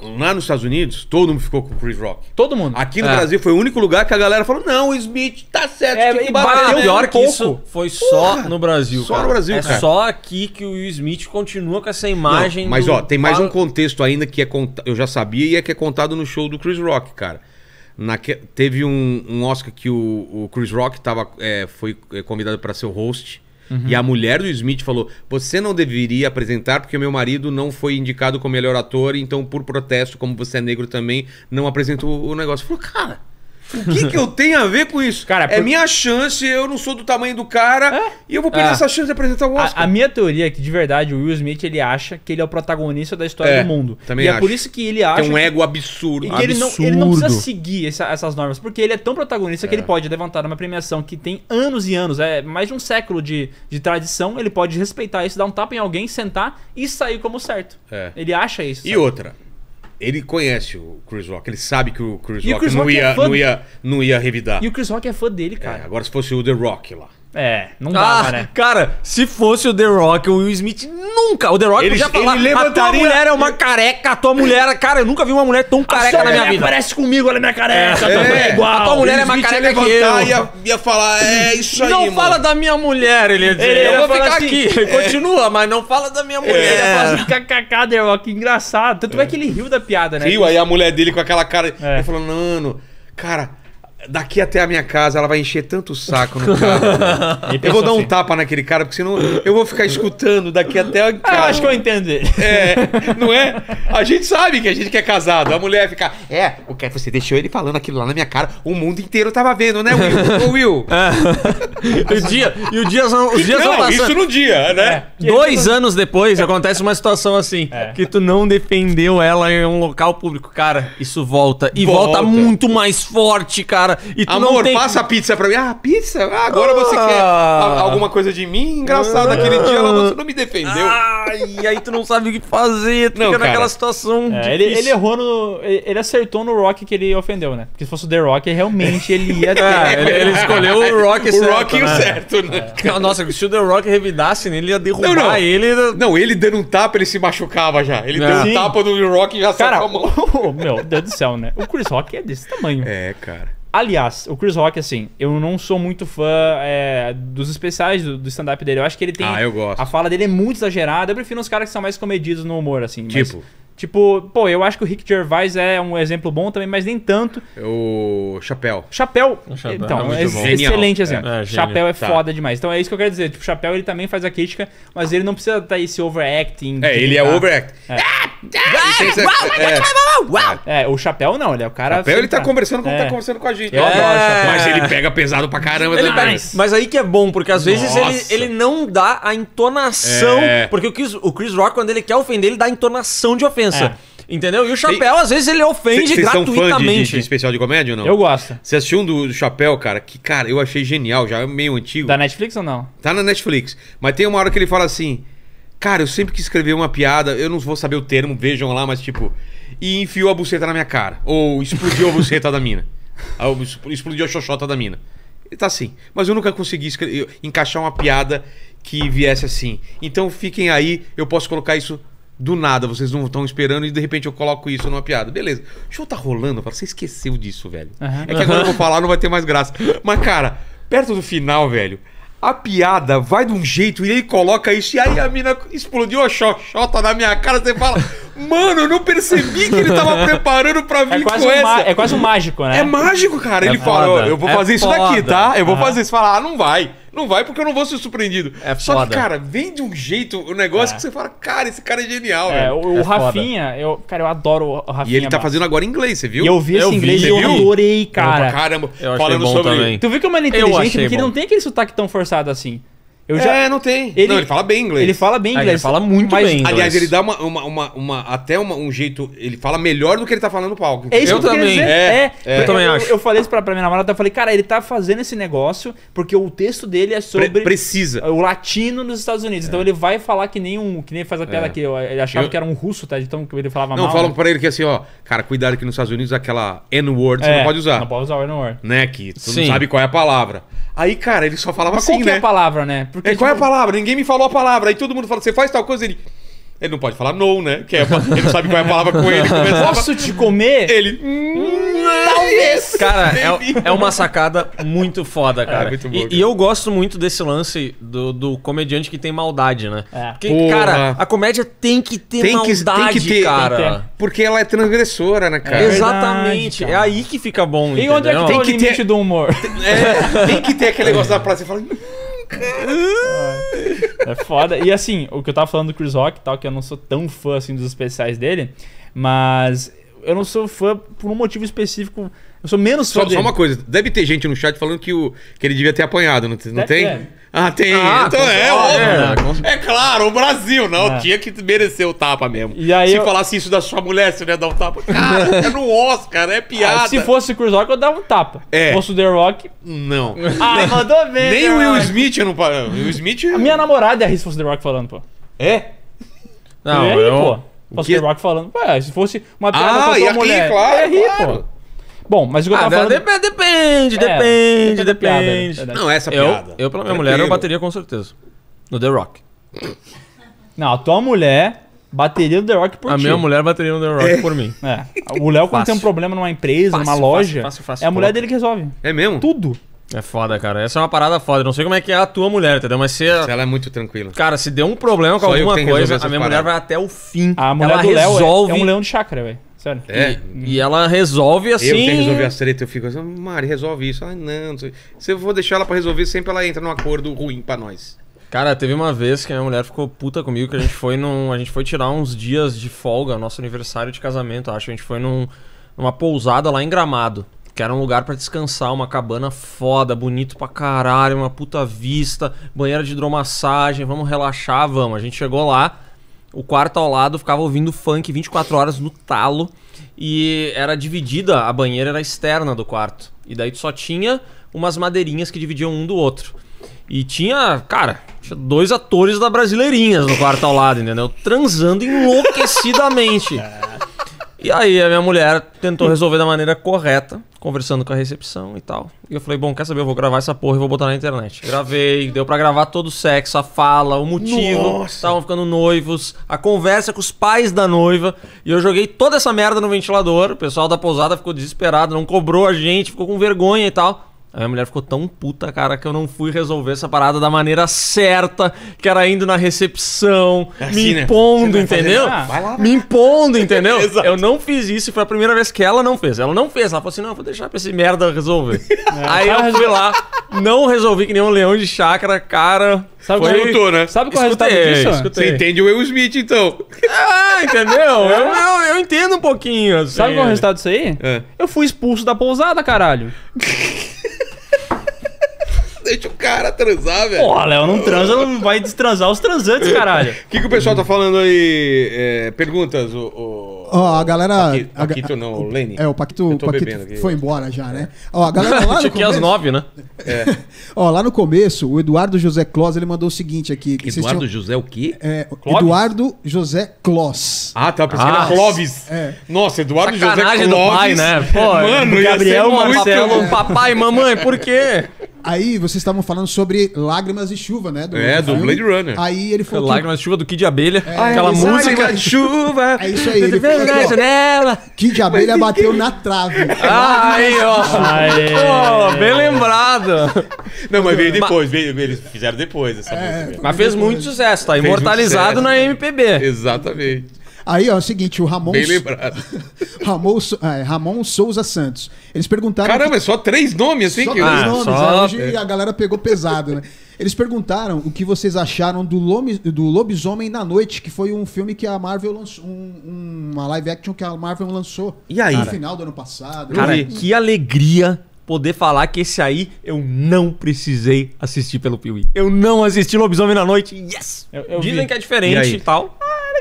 lá nos Estados Unidos, todo mundo ficou com o Chris Rock. Todo mundo. Aqui no É. Brasil foi o único lugar que a galera falou, não, o Smith tá certo, É, tem que e bater bateu Ah, nele." pior um que pouco. isso foi só no Brasil. Só cara. no Brasil, é cara. só aqui que o Will Smith continua com essa Não, imagem. mas do- ó, tem mais um Fala- contexto ainda que é cont... eu já sabia e é que é contado no show do Chris Rock, cara. Naque... Teve um, um Oscar que o, o Chris Rock tava, é, foi convidado para ser o host. Uhum. E a mulher do Smith falou: você não deveria apresentar porque o meu marido não foi indicado como melhor ator, então por protesto, como você é negro também, não apresenta o, o negócio. Falou, cara, o que, que eu tenho a ver com isso? Cara, é por- minha chance, eu não sou do tamanho do cara e eu vou perder É. essa chance de apresentar o Oscar. A, a minha teoria é que, de verdade, o Will Smith, ele acha que ele é o protagonista da história É, do mundo. também e é acho. por isso que ele acha Tem um que- ego absurdo. E que ele não, ele não Absurdo. precisa seguir essa- essas normas, porque ele é tão protagonista que ele pode levantar uma premiação que tem anos e anos, é mais de um século de, de tradição, ele pode respeitar isso, dar um tapa em alguém, sentar e sair como certo. É. Ele acha isso. E sabe? outra, ele conhece o Chris Rock, ele sabe que o Chris E o Rock, Chris não, Rock é ia, fã- não, ia, não ia revidar. E o Chris Rock é fã dele, É, cara. agora se fosse o The Rock lá. É, não dava, Ah, né? cara, se fosse o The Rock, o Will Smith nunca. O The Rock Ele- podia falar: ele a tua levantaria- mulher é uma careca, a tua mulher. Cara, eu nunca vi uma mulher tão careca na minha vida. Parece comigo, olha minha careca, É, é igual. a tua mulher Ele é mais ia careca que levantar eu. e ia, ia falar, é isso aí, Não mano. fala da minha mulher, ele ia dizer. Ele ia eu vou falar ficar assim, aqui. Continua, mas não fala da minha mulher. Ele ia falar assim, kkk, The Rock, engraçado. Tanto é que ele riu da piada, né? Rio, aí a mulher dele com aquela cara, É. ele falou, mano, cara... Daqui até a minha casa, ela vai encher tanto o saco no cara. Ele Eu pensou vou dar um assim, tapa naquele cara, porque senão eu vou ficar escutando daqui até a Ah, eu casa. acho que eu entendo ele. É, não é? A gente sabe que a gente que é casado. A mulher fica, é, o que você deixou ele falando aquilo lá na minha cara, o mundo inteiro tava vendo, né, Will? Ô, Will. E o dia, e o dia, são- os dias vão Não, passando. isso no dia, né? Dois anos depois acontece uma situação assim, É. que tu não defendeu ela em um local público. Cara, isso volta. E volta, Volta. muito mais forte, cara. E tu não Amor, tem... passa a pizza pra mim. Ah, pizza? Ah, agora você Ah. quer a- alguma coisa de mim? Engraçado, naquele dia ela, você não me defendeu. Ai, e aí tu não sabe o que fazer, tu Não, fica naquela cara. situação É, ele, difícil. ele errou no. Ele ele acertou no Rock que ele ofendeu, né? Porque se fosse o The Rock, realmente ele ia ter. É, ele, ele escolheu o Rock O certo, Rock e o né? certo, né? Nossa, se o The Rock revidasse nele, ele ia derrubar Não, não. ele. Não, ele dando um tapa, ele se machucava já. Ele É. deu um Sim. tapa no Rock e já Cara, sacou a mão. o, meu Deus do céu, né? O Chris Rock é desse tamanho. É, cara. Aliás, o Chris Rock, assim, eu não sou muito fã é, dos especiais do, do stand-up dele. Eu acho que ele tem. Ah, eu gosto. A fala dele é muito exagerada. Eu prefiro os caras que são mais comedidos no humor, assim. mas, Tipo? tipo, pô, eu acho que o Rick Gervais é um exemplo bom também, mas nem tanto. O Chapéu. Chapéu. Chapéu Então, é muito é bom. excelente Genial. exemplo. É, é, Chapéu é Tá. foda demais. Então é isso que eu quero dizer. Tipo, Chapéu ele também faz a crítica, mas ele não precisa estar esse overacting. É, de ele é gritar. overact. É. É. É, o Chapéu não, ele é o cara. Chapéu, ele tá sempre- conversando como É. tá conversando com a gente. Eu É. adoro o Chapéu. Mas ele pega pesado pra caramba Ele também. pega- mas aí que é bom, porque às vezes ele, Nossa. ele não dá a entonação. É. Porque o Chris, o Chris Rock, quando ele quer ofender, ele dá a entonação de ofensa. É. Entendeu? E o Chapéu, às vezes, ele ofende Vocês são fã de, de, gratuitamente. de especial de comédia ou não? Eu gosto. Você assistiu um do, do Chapéu, cara, que, cara, eu achei genial, já é meio antigo. Da Netflix ou não? Tá na Netflix. Mas tem uma hora que ele fala assim: cara, eu sempre quis escrever uma piada, eu não vou saber o termo, vejam lá, mas tipo. E enfiou a buceta na minha cara. Ou explodiu a buceta da mina. Ou explodiu a xoxota da mina. Ele tá assim. Mas eu nunca consegui escrever, encaixar uma piada que viesse assim. Então fiquem aí, eu posso colocar isso do nada, vocês não estão esperando e de repente eu coloco isso numa piada. Beleza. O show tá rolando, eu falo, você esqueceu disso, velho. Aham. É que agora eu vou falar, não vai ter mais graça. Mas, cara, perto do final, velho, a piada vai de um jeito e ele coloca isso e aí a mina explodiu a xoxota na minha cara. Você fala, mano, eu não percebi que ele tava preparando pra vir É quase, com um essa. ma- é quase um mágico, né? É mágico, cara. É Ele fala, foda, ó, eu vou é fazer isso foda. daqui, tá? Eu vou Aham. fazer isso. Fala, ah, não vai. Não vai porque eu não vou ser surpreendido. É Só foda. que, cara, vem de um jeito, o negócio É. que você fala, cara, esse cara é genial, É, velho. o, o É foda. Rafinha, eu, cara, eu adoro o Rafinha. E ele tá mano. fazendo agora em inglês, você viu? E eu vi esse Eu vi, inglês e você eu viu? adorei, Pra cara. caramba. Eu achei falando bom sobre. também. Tu viu como ele é Eu inteligente? achei Porque ele bom. não tem aquele sotaque tão forçado assim. Eu já... É, não tem. Ele- Não, ele fala bem inglês. Ele fala bem Ah, inglês. ele fala muito mas- bem inglês. Aliás, ele dá uma, uma, uma, uma- até uma- um jeito. Ele fala melhor do que ele tá falando no palco. É isso Eu que eu tô querendo também. dizer. É, É, é. Eu também acho. Eu falei isso pra, pra minha namorada, eu falei, cara, ele tá fazendo esse negócio porque o texto dele é sobre Pre- precisa. o latino nos Estados Unidos. Então ele vai falar que nem um. Que nem faz a piada É. que eu, ele achava Eu- que era um russo, tá? Então que ele falava Não, mal. falam né? pra ele que assim, ó, cara, cuidado que nos Estados Unidos aquela N-word você É, não pode usar. Não pode usar o N-word. Né? Que tu Sim. não sabe qual é a palavra. Aí, cara, ele só falava Mas assim, qual que né? é a palavra, né? Porque, É, qual é a tipo, palavra? Ninguém me falou a palavra. Aí todo mundo fala, você faz tal coisa, ele. Ele não pode falar no, né? Que é, ele não sabe qual é a palavra com ele. Começava, Posso te comer? ele... Hum, talvez. Cara, é, é uma sacada muito foda, cara. É, muito bom, e, cara. e eu gosto muito desse lance do, do comediante que tem maldade, né? É. Porque, Porra. cara, a comédia tem que ter Tem que- maldade, tem que ter, cara. tem que ter. Porque ela é transgressora, né, cara? É. Exatamente. Verdade, é cara. aí que fica bom, E onde é que entendeu? tem o Tem que limite ter- do humor? É, tem que ter aquele negócio da praça. Você fala... É foda. E assim, o que eu tava falando do Chris Rock e tal, que eu não sou tão fã assim dos especiais dele, mas eu não sou fã por um motivo específico. Eu sou menos fã Só, dele. só uma coisa, deve ter gente no chat falando que, o, que ele devia ter apanhado, não, não Deve tem? ter. Ah, tem. Ah, então com é, certeza. óbvio. É, É, claro, o Brasil, não. É. Tinha que merecer o tapa mesmo. E aí Se eu- falasse isso da sua mulher, você não ia dar um tapa. Cara, é no Oscar, é piada. Ah, se fosse o Chris Rock, eu dava um tapa. É. Se fosse o The Rock. Não. Ah, mandou bem. Nem The o Will Rock. Smith eu não... pa- O Will Smith... A minha namorada ia rir se fosse o The Rock falando, pô. É? Não, ia rir, eu... pô. Se fosse que- o The Rock falando. Ué, se fosse uma piada Ah, contra ia uma rir, mulher. claro, ia rir, claro. pô. Bom, mas o que eu Ah, tava falando... depende, depende, É, depende, da piada, depende. verdade. Não, essa Eu, piada. eu, pela minha Tranquilo. mulher, eu bateria com certeza. No The Rock. Não, a tua mulher bateria do The Rock por A ti. minha mulher bateria no The Rock por mim. É. O Léo, quando Fácil. tem um problema numa empresa, Fácil, numa loja, fácil, fácil, fácil. é a mulher Coloca. dele que resolve. É mesmo? Tudo. É foda, cara. Essa é uma parada foda. Eu não sei como é que é a tua mulher, entendeu? Mas se... Ela é muito tranquila. Cara, se deu um problema com Só eu que alguma tenho que coisa, resolver a minha essas mulher paradas. vai até o fim. A mulher ela do Léo resolve... é, é um leão de chácara, velho. Sério. É? E, e ela resolve assim... Eu tenho que resolver as tretas, eu fico assim, Mari, resolve isso. Ah, não, não sei. Se eu vou deixar ela pra resolver, sempre ela entra num acordo ruim pra nós. Cara, teve uma vez que a minha mulher ficou puta comigo, que a gente foi num... A gente foi tirar uns dias de folga, nosso aniversário de casamento, acho. A gente foi num, numa pousada lá em Gramado. Que era um lugar pra descansar, uma cabana foda, bonito pra caralho, uma puta vista, banheira de hidromassagem, vamos relaxar, vamos. A gente chegou lá, o quarto ao lado ficava ouvindo funk vinte e quatro horas no talo e era dividida, a banheira era externa do quarto. E daí tu só tinha umas madeirinhas que dividiam um do outro. E tinha, cara, tinha dois atores da Brasileirinhas no quarto ao lado, entendeu? Transando enlouquecidamente. E aí a minha mulher tentou resolver da maneira correta, conversando com a recepção e tal. E eu falei, bom, quer saber, eu vou gravar essa porra e vou botar na internet. Gravei, deu pra gravar todo o sexo, a fala, o motivo, Nossa. estavam ficando noivos, a conversa com os pais da noiva. E eu joguei toda essa merda no ventilador, o pessoal da pousada ficou desesperado, não cobrou a gente, ficou com vergonha e tal. A minha mulher ficou tão puta, cara, que eu não fui resolver essa parada da maneira certa, que era indo na recepção, Assim, me né? impondo, Você vai fazer- entendeu? Ah, vai lá, Me impondo, entendeu? Exato. Eu não fiz isso e foi a primeira vez que ela não fez. Ela não fez. Ela falou assim: não, vou deixar pra esse merda resolver. Aí eu fui lá, não resolvi que nem um leão de chácara, cara. Sabe Foi, qual, escutou, né? sabe qual é o Escutei, resultado disso? escutei. Você entende o Will Smith, então. Ah, entendeu? Eu, eu, eu entendo um pouquinho. Assim. Sabe qual é o resultado disso aí? É. Eu fui expulso da pousada, caralho. Deixa o cara transar, velho. Porra, Léo, não transa, não vai destransar os transantes, caralho. O que, que o pessoal tá falando aí? É, perguntas, o. o... Ó, a galera. Paquito, a ga- Paquito não, o Lenny. É, o Paquito, Eu tô Paquito bebendo aqui. foi embora já, né? Ó, a galera lá no Tinha que ir às começo, nove, né? ó, lá no começo, o Eduardo José Clos, ele mandou o seguinte aqui. que vocês Eduardo tinham- José o quê? é, Clóvis? Eduardo José Clos. Ah, tá, pensando que Ah, era Clóvis. é. Nossa, Eduardo José Sacanagem Clóvis. do pai, né? Pô, Mano, ia Gabriel, ser muito- Marcelo. Papai, mamãe, por quê? Aí vocês estavam falando sobre Lágrimas de Chuva, né? É, do filme. Blade Runner. Aí ele falou. que- Lágrimas de chuva do Kid de Abelha. É. Aquela Ai, música. de chuva. É isso aí, ele falou aqui, ó, Kid de Abelha bateu na trave. Ah, aí, ó. Aê. Pô, bem lembrado. Não, mas veio depois, veio, eles fizeram depois essa É. música. Mas fez muito sucesso, tá Fez imortalizado muito na sucesso. M P B. Exatamente. Aí, ó, é o seguinte, o Ramon, Bem lembrado. Ramon, Sou- é, Ramon Souza Santos. Eles perguntaram. Caramba, é só três nomes assim Só que. três Ah, nomes, só- né? Hoje a galera pegou pesado, né? Eles perguntaram o que vocês acharam do, Lomi- do Lobisomem na Noite, que foi um filme que a Marvel lançou, um- uma live action que a Marvel lançou E aí? no final do ano passado. Cara, vi. que alegria poder falar que esse aí eu não precisei assistir pelo Piuí. Eu não assisti Lobisomem na Noite. Yes! Eu- eu Dizem vi. que é E diferente aí? e tal.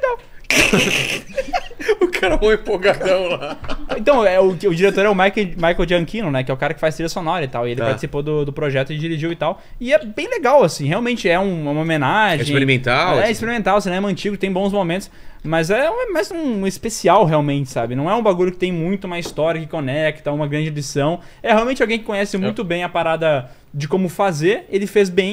O cara foi empolgadão lá. Então, é, o, o diretor é o Michael, Michael Giacchino, né? Que é o cara que faz trilha sonora e tal. E ele Tá. participou do, do projeto e dirigiu e tal. E é bem legal, assim. Realmente é um- uma homenagem. É experimental, É assim. experimental, cinema antigo, tem bons momentos. Mas é um- mais um especial, realmente, sabe? Não é um bagulho que tem muito uma história que conecta, uma grande edição. É realmente alguém que conhece muito bem a parada de como fazer. Ele fez bem.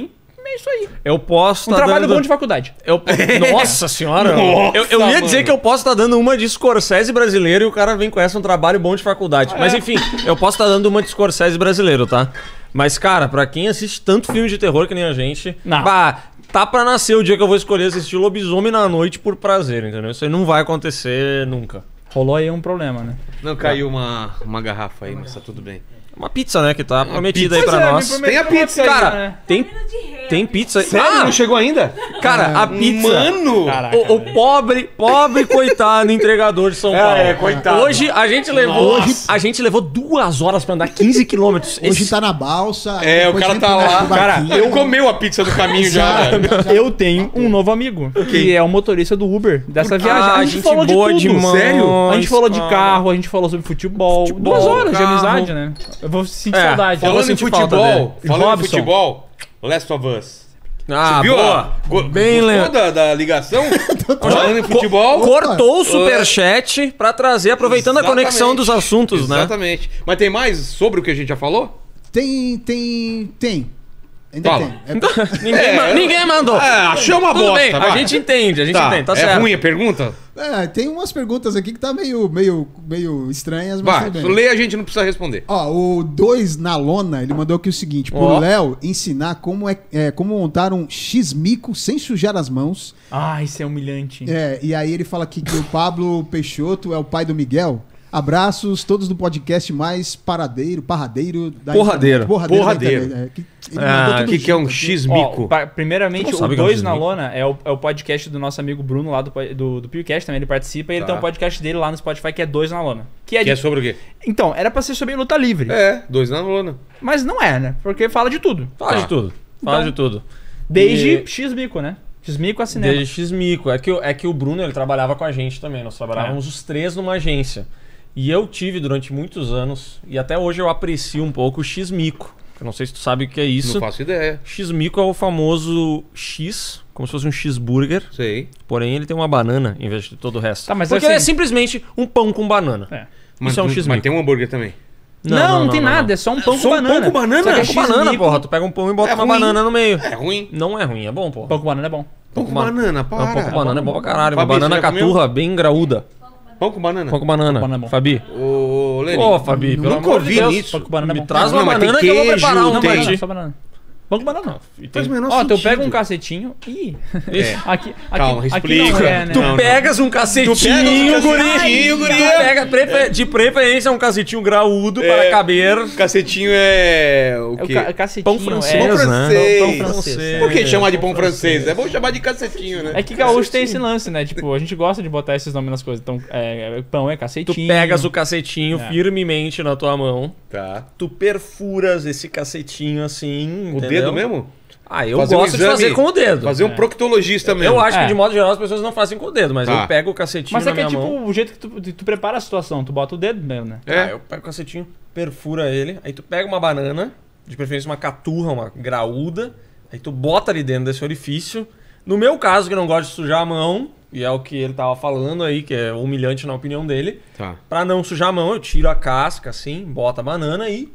é isso aí. Eu posso Um tá trabalho dando... bom de faculdade. Eu... Nossa senhora! Nossa, eu, eu ia mano. dizer que eu posso estar dando uma de Scorsese brasileiro e o cara vem com essa um trabalho bom de faculdade. Mas enfim, eu posso estar dando uma de Scorsese brasileiro, tá? Mas, cara, pra quem assiste tanto filme de terror que nem a gente, Não. bah, tá pra nascer o dia que eu vou escolher assistir Lobisomem na Noite por prazer, entendeu? Isso aí não vai acontecer nunca. Rolou aí um problema, né? Não, caiu uma, uma garrafa aí, mas tá tudo bem. Uma pizza, né, que tá prometida aí pizza. pra Pois é, nós. me Tem a pizza aí, Cara, né? tem, Vindo de rei. tem pizza aí. Sério? Ah, Não chegou ainda? cara, a pizza... Mano! Caraca, O, o pobre, pobre coitado entregador de São É, Paulo. é, coitado. Hoje a gente levou, Nossa. a gente levou duas horas pra andar quinze quilômetros. Hoje Esse- tá na balsa. É, o depois cara entra tá na- lá. no Cara, barquinho. ele comeu a pizza do caminho já. né? Eu tenho um novo amigo, que é o motorista do Uber dessa viagem. Ah, a gente gente falou de boa tudo. demais. Sério? A gente falou de cara. carro, a gente falou sobre futebol. Futebol, Duas horas de carro. amizade, né? Eu vou sentir É, saudade. falou- Falando em senti falta futebol, dele. falando em Robson. futebol, Last of Us. Ah, Viu? boa. Go- Bem gostou lembro. da, da ligação? Falando em futebol. Cortou o superchat pra trazer, aproveitando a conexão dos assuntos, né? Exatamente. Mas tem mais sobre o que a gente já falou? Tem, tem, tem. Ainda Fala. tem. É- Ninguém, É, ma- eu- ninguém mandou. Ah, achou uma Tudo bosta. bem, a vai. gente entende, a gente Tá, entende, tá é certo. ruim a pergunta? é, tem umas perguntas aqui que tá meio, meio, meio estranhas, mas Vai, tudo bem. lê a gente não precisa responder. Ó, o dois na lona, ele mandou aqui o seguinte: pro Ó. Léo ensinar como, é, é, como montar um X-mico sem sujar as mãos. Ah, isso é humilhante. É, e aí ele fala aqui que o Pablo Peixoto é o pai do Miguel. Abraços, todos do podcast mais paradeiro, parradeiro da Porradeiro. internet. Porradeiro. da Porradeiro. internet, é, que ele Ah, mandou O tudo que, que é um junto aqui. X-mico? Ó, pa- primeiramente, Tu não o sabe que é um dois na X-mico? lona é o, é o podcast do nosso amigo Bruno lá do, po- do, do PewCast também, ele participa e ele Tá. tem um podcast dele lá no Spotify que é dois na lona. Que é, Que de- é sobre o quê? Então, era pra ser sobre luta livre, É, dois na lona. mas não é, né? Porque fala de tudo. Fala Tá. de tudo. Fala Então, de tudo. Desde E- X-mico, né? X-mico a cinema. Desde X-Mico. É que, o- é que o Bruno, ele trabalhava com a gente também. Nós trabalhávamos É. os três numa agência. E eu tive durante muitos anos, e até hoje eu aprecio um pouco o X-Mico. Eu não sei se tu sabe o que é isso. Não faço ideia. X-Mico é o famoso X, como se fosse um cheeseburger, Sei. porém ele tem uma banana em vez de todo o resto. Tá, mas Porque assim- ele é simplesmente um pão com banana. É. Mas, Isso é um mas X-mico. tem um hambúrguer também. Não, não, tem nada, é só um pão só com um banana. pão com banana? Só que é É com banana, X-mico. porra. Tu pega um pão e bota É uma ruim. banana no meio. É ruim. Não é ruim, é bom, porra. Pão com banana é bom. Pão com com ba- banana, É para. um pão com banana é bom pra caralho. Uma Fabi, banana você já comeu? caturra, bem graúda. Pão com banana. Pão com banana. banana é bom. Fabi. Ô, Lenny. Ô, Fabi, pelo Nunca amor ouvi de Deus. nisso. Pão com banana é Me bom. traz Não, uma mas tem banana que eu vou queijo, preparar uma tem- pra Banana, ti. só banana. Pão com banana não. E Faz o tem- menor Ó, tu sentido. pega um cacetinho. Ih. É. Aqui, aqui, Calma, aqui explica. não é, né? Tu Não, não. pegas um cacetinho, Tu pega um guri. cacetinho, Tu guri. pega prefe- de preferência um cacetinho graúdo É. para caber. Cacetinho é o É o quê? ca- cacetinho. Pão francês, é... Pão francês. Pão francês. Por que chamar de Pão pão francês? É bom chamar de cacetinho, né? É que gaúcho tem esse lance, né? Tipo, a gente gosta de botar esses nomes nas coisas. Então, é, pão é Tu cacetinho. pegas o cacetinho É. firmemente na tua mão. Tá. Tu perfuras esse cacetinho assim. O entendeu? dedo mesmo? Ah, eu Fazer um gosto de exame, fazer com o dedo. Fazer um É. proctologista mesmo. Eu acho É. que de modo geral as pessoas não fazem com o dedo, mas Tá. eu pego o cacetinho Mas na é que é minha tipo mão. o jeito que tu, tu prepara a situação. Tu bota o dedo mesmo, né? É. Ah, eu pego o cacetinho, perfura ele, aí tu pega uma banana, de preferência uma caturra, uma graúda, aí tu bota ali dentro desse orifício. No meu caso, que não gosto de sujar a mão, e é o que ele tava falando aí, que é humilhante na opinião dele, Tá. pra não sujar a mão, eu tiro a casca assim, boto a banana e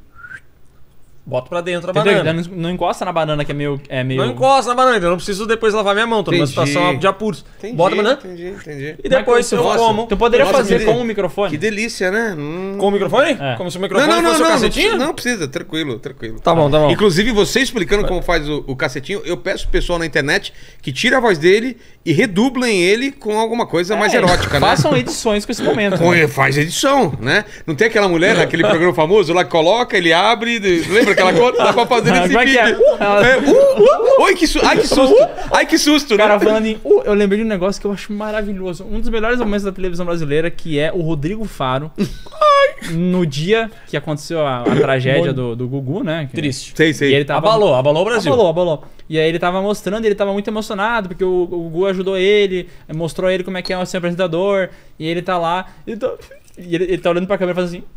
boto pra dentro a Entendeu? banana. Não, não encosta na banana que é meio. É meio... Não encosta na banana, então eu não preciso depois lavar minha mão, tô numa Entendi. situação de apuros. Entendi, Bota a banana entendi, entendi. e depois eu Nossa. como. Tu poderia Nossa, fazer que com de- o microfone? Que delícia, né? Hum. Com o microfone? É. Como se o Não, microfone não, não, fosse não, o não, cacetinho? precisa, não precisa, tranquilo, tranquilo. Tá bom, tá bom. Inclusive, você explicando como faz o, o cacetinho, eu peço pro pessoal na internet que tire a voz dele e redublem ele com alguma coisa mais É, erótica, né? Façam edições com esse momento. Com- né? Faz edição, né? Não tem aquela mulher naquele programa famoso lá que coloca, ele abre, de- lembra aquela coisa? Dá pra fazer Ah, esse como é que é? vídeo. Uh, ela- É, uh, uh, oi, que, su ai, que susto! Ai, que susto! O cara né? falando em. Uh, eu lembrei de um negócio que eu acho maravilhoso. Um dos melhores momentos da televisão brasileira, que é o Rodrigo Faro. no dia que aconteceu a, a tragédia do, do Gugu, né? Que- Triste. Sei, sei. E ele tava, Abalou, abalou o Brasil. Abalou, abalou. E aí ele tava mostrando, ele tava muito emocionado, porque o, o Gugu ajudou ele, mostrou ele como é que é ser apresentador, e ele tá lá, ele tá, e ele, ele tá olhando pra câmera e faz assim.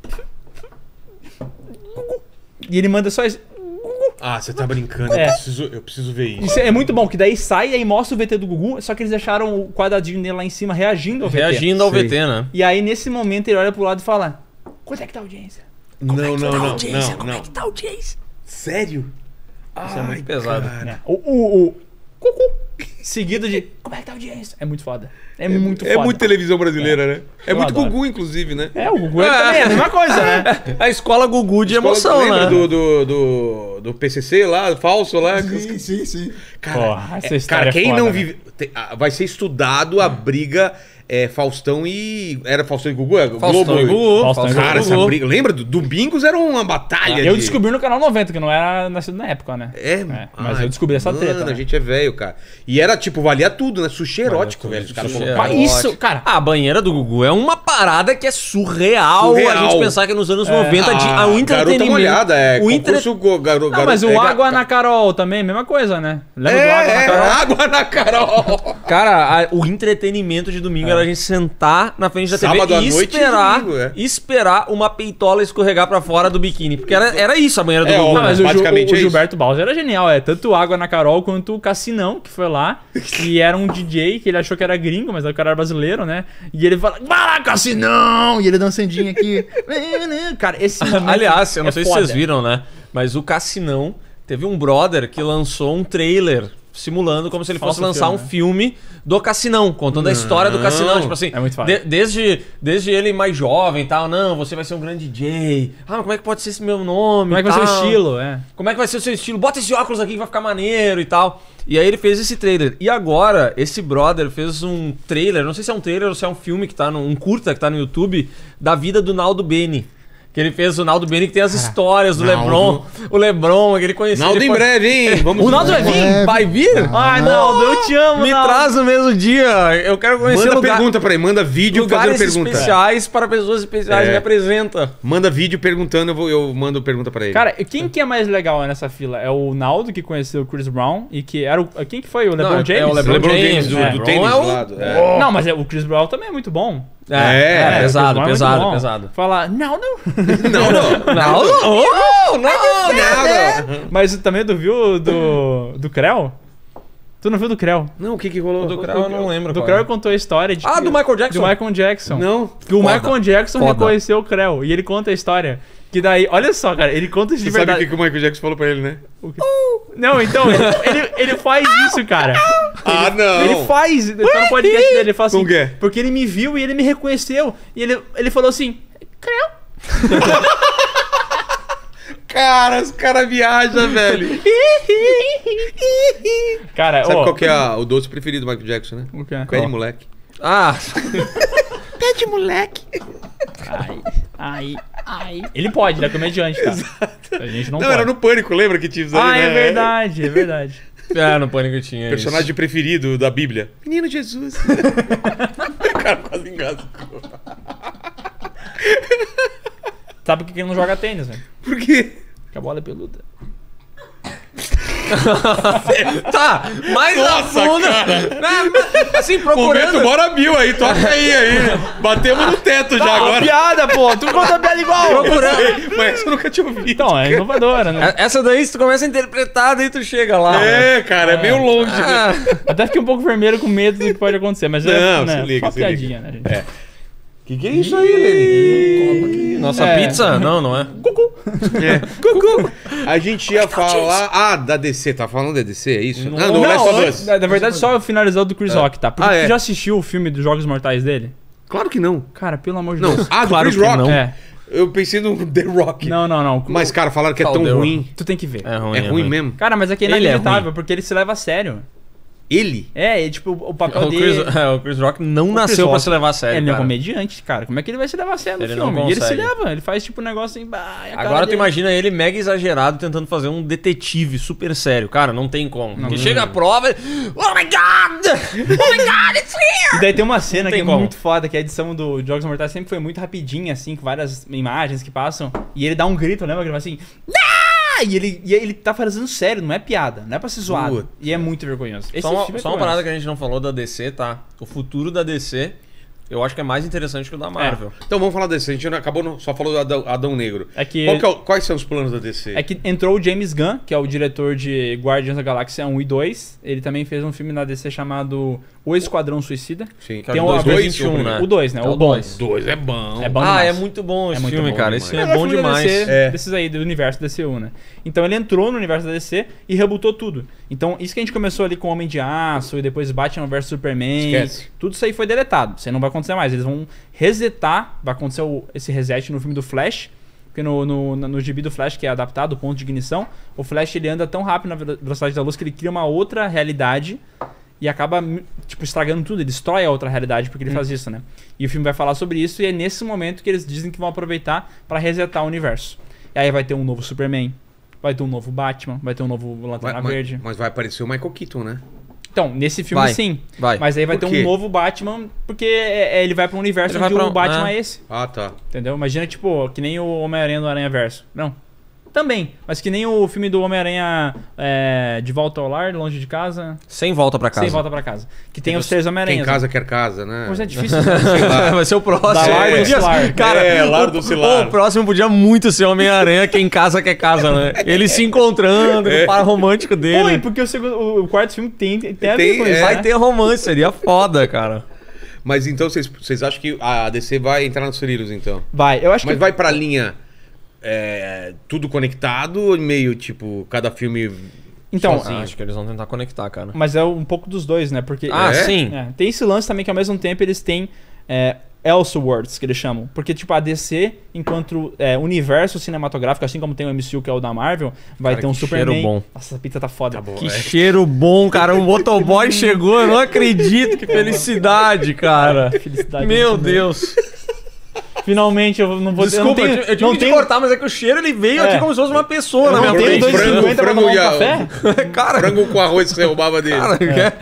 E ele manda só isso. Ah, você tá brincando. É. Eu, preciso, eu preciso ver isso. Isso é muito bom, que daí sai e aí mostra o V T do Gugu, só que eles deixaram o quadradinho dele lá em cima reagindo ao V T. Reagindo ao Sei. V T, né? E aí nesse momento ele olha pro lado e fala: quanto é que tá a audiência? Não, não, não, não, Como não. é que tá a audiência? Sério? Isso é muito pesado. É. O, o, o cucu, seguido de como é que tá a audiência? É muito foda. É, muito É foda. muito televisão brasileira, né? É Eu muito adoro. Gugu, inclusive, né? É, o Gugu é, também é a mesma coisa, né? A escola Gugu de Escola- emoção, lembra né? do, do, do, do P C C lá, falso lá? Sim, sim, sim. Cara, Porra, essa é- história cara é quem foda, não né? vive. tem- ah, vai ser estudado a briga é, Faustão e. Era Faustão e Gugu? É, Faustão Globo e Gugu. Faustão e Faustão Cara, e essa Gugu. briga. Lembra? Do- Domingos era uma batalha. Eu de- descobri no canal noventa, que não era nascido na época, né? É, mas ai, eu descobri essa mano, treta. A né? gente é velho, cara. E era tipo, valia tudo, né? Sushi erótico, velho. Os caras Sushi colocaram. Mas isso, cara. A banheira do Gugu é uma parada que é surreal, Surreal. a gente pensar que nos anos É. noventa de, Ah, a, o Garota entretenimento... molhada, é. o entre... concurso go- garo, Não, garo- mas o é, Água ga- na Carol também, mesma coisa, né? Lembra É, do Água na é, Carol? água na Carol. Cara, a- o entretenimento de domingo era a gente sentar na frente da Sábado T V à e noite e esperar, domingo, é. esperar uma peitola escorregar pra fora do biquíni. Porque era, era isso a banheira do É, Gugu. ó, Não, né? mas o, Ju- basicamente o é isso. Gilberto Balls era genial, é. Tanto o Água na Carol quanto o Cassinão, que foi lá. E era um D J que ele achou que era gringo, mas o cara era brasileiro, né? E ele fala, vai lá, Cassinão! E ele dançandinho aqui. Cara, esse momento Aliás, eu não é sei foda. se vocês viram, né? Mas o Cassinão teve um brother que lançou um trailer simulando como se ele fosse Falso lançar filme, um filme do Cassinão, contando a história do Cassinão. Tipo assim, É muito foda. de- desde, desde ele mais jovem e tal, não, você vai ser um grande D J. Ah, mas como é que pode ser esse meu nome? Como é que e vai ser o tal? estilo, é. Como é que vai ser o seu estilo? Bota esse óculos aqui que vai ficar maneiro e tal. E aí ele fez esse trailer. E agora, esse brother fez um trailer, não sei se é um trailer ou se é um filme que tá no. Um curta que tá no YouTube, da vida do Naldo Beni. Que ele fez o Naldo Beni, que tem as histórias do Naldo. Lebron. O Lebron, que ele conheceu. Naldo ele em foi- breve, hein? Vamos O Naldo vai vir? É, Vai vir? Ai, Naldo, eu te amo, Me Naldo. traz no mesmo dia. Eu quero conhecer Manda lugar, pergunta pra ele, manda vídeo fazendo lugares pergunta. especiais para pessoas especiais. É. Me apresenta. Manda vídeo perguntando, eu, vou, eu mando pergunta pra ele. Cara, quem que é mais legal nessa fila? É o Naldo, que conheceu o Chris Brown, e que era o... Quem que foi? O LeBron Não, é- James? é o LeBron LeBron James, James do, é. do LeBron tênis é do o- lado. É. Não, mas é, o Chris Brown também é muito bom. É, é, é, pesado, o Chris Brown é muito pesado, bom. pesado. Fala, não, não. Não, não. Não, não, não, Não, Mas também tu viu do, do Creu? Tu não viu do Creu? não. O que que rolou? Do Creu eu não lembro. Do qual Creu é. contou a história de Ah, que- do Michael Jackson? Do Michael Jackson. Não. Que o Foda. Michael Jackson Foda. reconheceu o Creu. E ele conta a história. Que daí, olha só, cara, ele conta isso de Você sabe o verdade. que, que o Michael Jackson falou pra ele, né? Não, então, ele, ele, ele faz isso, cara. Ah, não. Ele faz, tá no podcast dele, ele fala assim, Como que é? porque ele me viu e ele me reconheceu. E ele, ele falou assim, Creu. Cara, os caras viajam, velho. Cara, Sabe ó, qual que é a- o doce preferido do Michael Jackson, né? o quê? Pé de moleque. Ah, Pé de moleque. Ai, ai, ai. Ele pode, ele é comediante, tá? A gente não, Não, pode. era no Pânico, lembra que tinha isso Ah, aí, é né? verdade, é verdade. é, no Pânico tinha Personagem preferido da Bíblia. Menino Jesus. O cara quase engasgou. Sabe por que ele não joga tênis, né? Por quê? Porque a bola é peluda. Tá, mais a Nossa, fundo. cara. Né, assim, Momento procurando. Bora Bill aí, toca aí, aí. Batemos no teto já Ah, agora. piada, pô! Tu conta a piada igual! Sei, mas eu nunca tinha ouvido. Então, é inovadora, né? É- Essa daí, se tu começa a interpretar, daí tu chega lá. né? É, cara, é meio longe. né? Ah, Até fiquei um pouco vermelho com medo do que pode acontecer, mas é Não, né, se liga, só se piadinha, né, gente? É. Que que é isso aí, Lene? nossa É. pizza? Não, não é. É. Cucu. A gente ia falar... Ah, da D C. Tá falando da D C, é isso? Não, do Last of Us. na, na verdade, só finalizar o do Chris Rock, tá? Porque Ah, é. tu já assistiu o filme dos Jogos Mortais dele? Claro que não. Cara, pelo amor de Não. Deus. Ah, do Claro Chris que Rock. não. É. Eu pensei no The Rock. Não, não, não. Mas, cara, falaram que é Qual tão The ruim. Tu tem que ver. É ruim, É ruim mesmo. Cara, mas é que é Ele é inacreditável, ruim. porque ele se leva a sério. Ele? É, e, tipo, o papel O dele... Chris, é, o Chris Rock não O nasceu Chris pra Rock, se levar a sério. Ele é um cara. comediante, cara. Como é que ele vai se levar a sério no Ele não filme? E ele se consegue. leva, ele faz tipo um negócio assim... bah, e a cara Agora tu dele- imagina ele mega exagerado tentando fazer um detetive super sério. Cara, não tem como. Porque chega a prova e... Oh my God! Oh my God, it's here! E daí tem uma cena Não que tem é como. muito foda, que a edição do Jogos Mortais sempre foi muito rapidinha, assim, com várias imagens que passam. E ele dá um grito, lembra? Que ele fala assim... "Ah!" E ele, e ele tá fazendo sério, não é piada, não é pra ser zoado. Puta. E é muito vergonhoso. Esse Só uma, filme é só uma vergonhoso. parada que a gente não falou da D C, tá? O futuro da D C, eu acho que é mais interessante que o da Marvel. Então vamos falar da D C. A gente não acabou, no- só falou do Adão, Adão Negro. É que, Qual que é o- quais são os planos da D C? é que entrou o James Gunn, que é o diretor de Guardians da Galáxia um e dois. Ele também fez um filme na D C chamado O Esquadrão Suicida. Sim, Tem o o dois mil e vinte e um, dois, né? O dois, né? É O o bom. dois. Dois é bom. É bom Ah, demais. é muito bom esse É muito filme, bom cara. demais. Esse É filme o é bom melhor filme da demais. D C, É. desses aí, do universo da D C U, né? Então ele entrou no universo da D C e rebutou tudo. Então isso que a gente começou ali com Homem de Aço e depois Batman versus Superman. Esquece. Tudo isso aí foi deletado. Isso aí não vai acontecer mais. Eles vão resetar, vai acontecer o- esse reset no filme do Flash. Porque no, no, no gibi do Flash, que é adaptado, o ponto de ignição, o Flash ele anda tão rápido na velo- velocidade da luz que ele cria uma outra realidade e acaba, tipo, estragando tudo. Ele destrói a outra realidade porque ele faz isso, né? E o filme vai falar sobre isso e é nesse momento que eles dizem que vão aproveitar pra resetar o universo. E aí vai ter um novo Superman, vai ter um novo Batman, vai ter um novo Vai- Lanterna mas, Verde. mas vai aparecer o Michael Keaton, né? Então, nesse filme Vai, sim. vai. Mas aí vai Por ter quê? um novo Batman, porque é- é- ele vai pra um universo Ele vai onde pra o um- Batman é. é esse. Ah, tá. Entendeu? Imagina, tipo, que nem o Homem-Aranha do Aranha Verso. Não. Também. Mas que nem o filme do Homem-Aranha é, De Volta ao Lar, Longe de Casa, Sem volta pra casa. Sem Volta pra Casa. Que tem os três Quem Homem-Aranhas. casa quer casa, né? Pois é difícil. né? Vai ser o próximo. Da Lar do Podia- Cilar. Cara, É, Lar do o- Cilar. O próximo podia muito ser Homem-Aranha, quem casa quer casa, né? Eles se encontrando, É. o par romântico Pô, e dele. porque o, segundo, o- o quarto filme tem, tem a ver Tem, com isso, é. Vai né? ter romance, seria foda, cara. Mas então vocês, vocês acham que a D C vai entrar nos trilhos, então? Vai. Eu acho Mas que... vai pra linha é, tudo conectado ou meio, tipo, cada filme Então, sozinho? Ah, acho que eles vão tentar conectar, cara. mas é um pouco dos dois, né? Porque... Ah, É? sim. É, tem esse lance também que ao mesmo tempo eles têm é, Elseworlds, que eles chamam. Porque, tipo, a D C, enquanto é, universo cinematográfico, assim como tem o M C U, que é o da Marvel, vai Cara, ter um que Superman. cheiro bom. Nossa, essa pizza tá foda. Que cheiro bom, cara. O motoboy chegou, eu não acredito. Que felicidade, cara. Felicidade. Meu muito bem. Deus. Finalmente eu não vou Desculpa, eu não eu, tenho, tive- eu tive não que tenho, te cortar, mas é que o cheiro ele veio É. aqui como se fosse uma pessoa na eu minha não tenho frente. dois e frango- cinquenta pra frango tomar um e a- café? Cara, Frango com arroz que você roubava dele. cara, quer-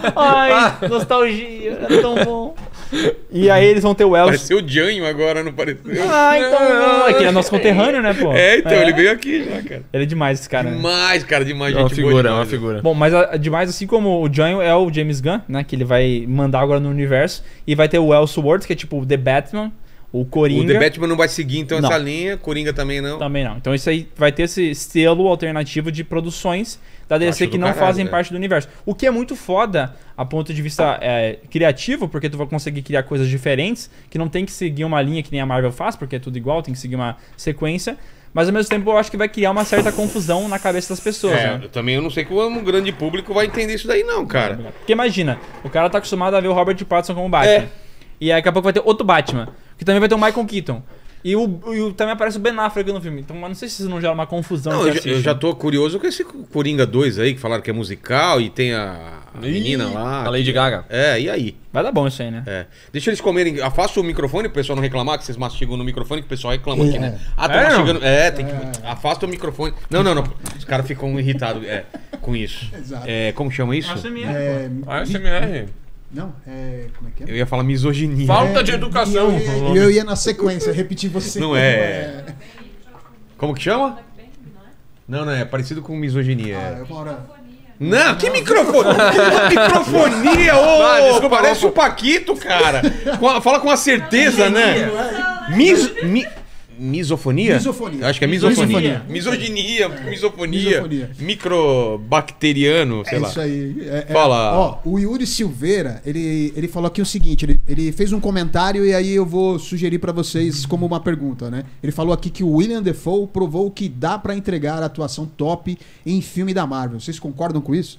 Ai, nostalgia, era tão bom. E aí eles vão ter o Elseworlds. Pareceu o Janho agora, não pareceu? Ah, então não. É que ele é nosso conterrâneo, né, pô? É, então, ele veio aqui já, cara. Ele é demais, esse cara. né? Demais, cara, demais. É uma gente boa figura, é uma demais. figura. Bom, mas a- demais, assim como o John é o James Gunn, né? Que ele vai mandar agora no universo. E vai ter o Elseworlds, que é tipo o The Batman, o O Coringa. The Batman não vai seguir, então, Não. essa linha. Coringa também não. Também não. Então isso aí vai ter esse selo alternativo de produções da D C Acho que do não caralho, fazem né? parte do universo. O que é muito foda a ponto de vista é, criativo, porque tu vai conseguir criar coisas diferentes, que não tem que seguir uma linha que nem a Marvel faz, porque é tudo igual, tem que seguir uma sequência. Mas ao mesmo tempo eu acho que vai criar uma certa confusão na cabeça das pessoas, É, né? eu também eu não sei como um grande público vai entender isso daí, não, cara. Porque imagina, o cara tá acostumado a ver o Robert Pattinson como Batman. É. E aí daqui a pouco vai ter outro Batman, que também vai ter o Michael Keaton. E, o, e o- também aparece o Ben Affleck no filme. Então eu não sei se isso não gera uma confusão. Não, quem eu, já- assiste. eu já tô curioso com esse Coringa dois aí, que falaram que é musical e tem a, a menina lá. A Lady Gaga. É, e aí? Vai dar bom isso aí, né? É. Deixa eles comerem. Afasta o microfone pro pessoal não reclamar, que vocês mastigam no microfone, que o pessoal reclama aqui, né? Ah, tá É, não? mastigando. É, tem que. Afasta o microfone. Não, não, não. Os caras ficam irritados é, com isso. Exato. É, como chama isso? Nossa, minha. É, A S M R. não, é. Como é que é? Eu ia falar misoginia. Falta de É, educação. E eu, ia- eu ia na sequência, repetir você. Não é. Como que chama? Não, não, é parecido com misoginia. Ah, é. eu uma hora- Não, que microfone? Que microfonia, ô! Ah, desculpa, parece vamos- o Paquito, cara. Com a- fala com a certeza, né? Mis, mi, misofonia? Misofonia. Eu acho que é misofonia. Misofonia. Misoginia, misofonia. Misofonia. Microbacteriano, sei É lá. isso aí. É, é, Fala. Ó, o Yuri Silveira, ele, ele falou aqui o seguinte, ele, ele fez um comentário e aí eu vou sugerir pra vocês como uma pergunta, né? Ele falou aqui que o William Dafoe provou que dá pra entregar a atuação top em filme da Marvel. Vocês concordam com isso?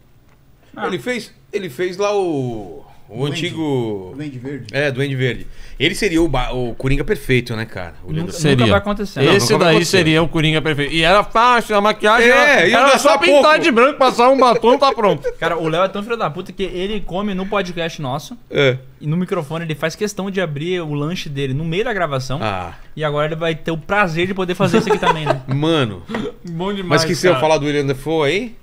Ele fez, ele fez lá o, o Duende. antigo... Duende Verde? É, Duende Verde. Ele seria o, ba- o Coringa perfeito, né, cara? O Nunca, Leandro- nunca vai acontecer. Não, Esse nunca vai daí acontecer. seria o Coringa perfeito. E era fácil, a maquiagem É, era, ia era só gastar pintar pouco. de branco, passar um batom, tá pronto. Cara, o Léo é tão filho da puta que ele come no podcast nosso É. e no microfone ele faz questão de abrir o lanche dele no meio da gravação. Ah, E agora ele vai ter o prazer de poder fazer isso aqui também, né? mano. Bom demais, Mas que se eu falar do William Dafoe aí...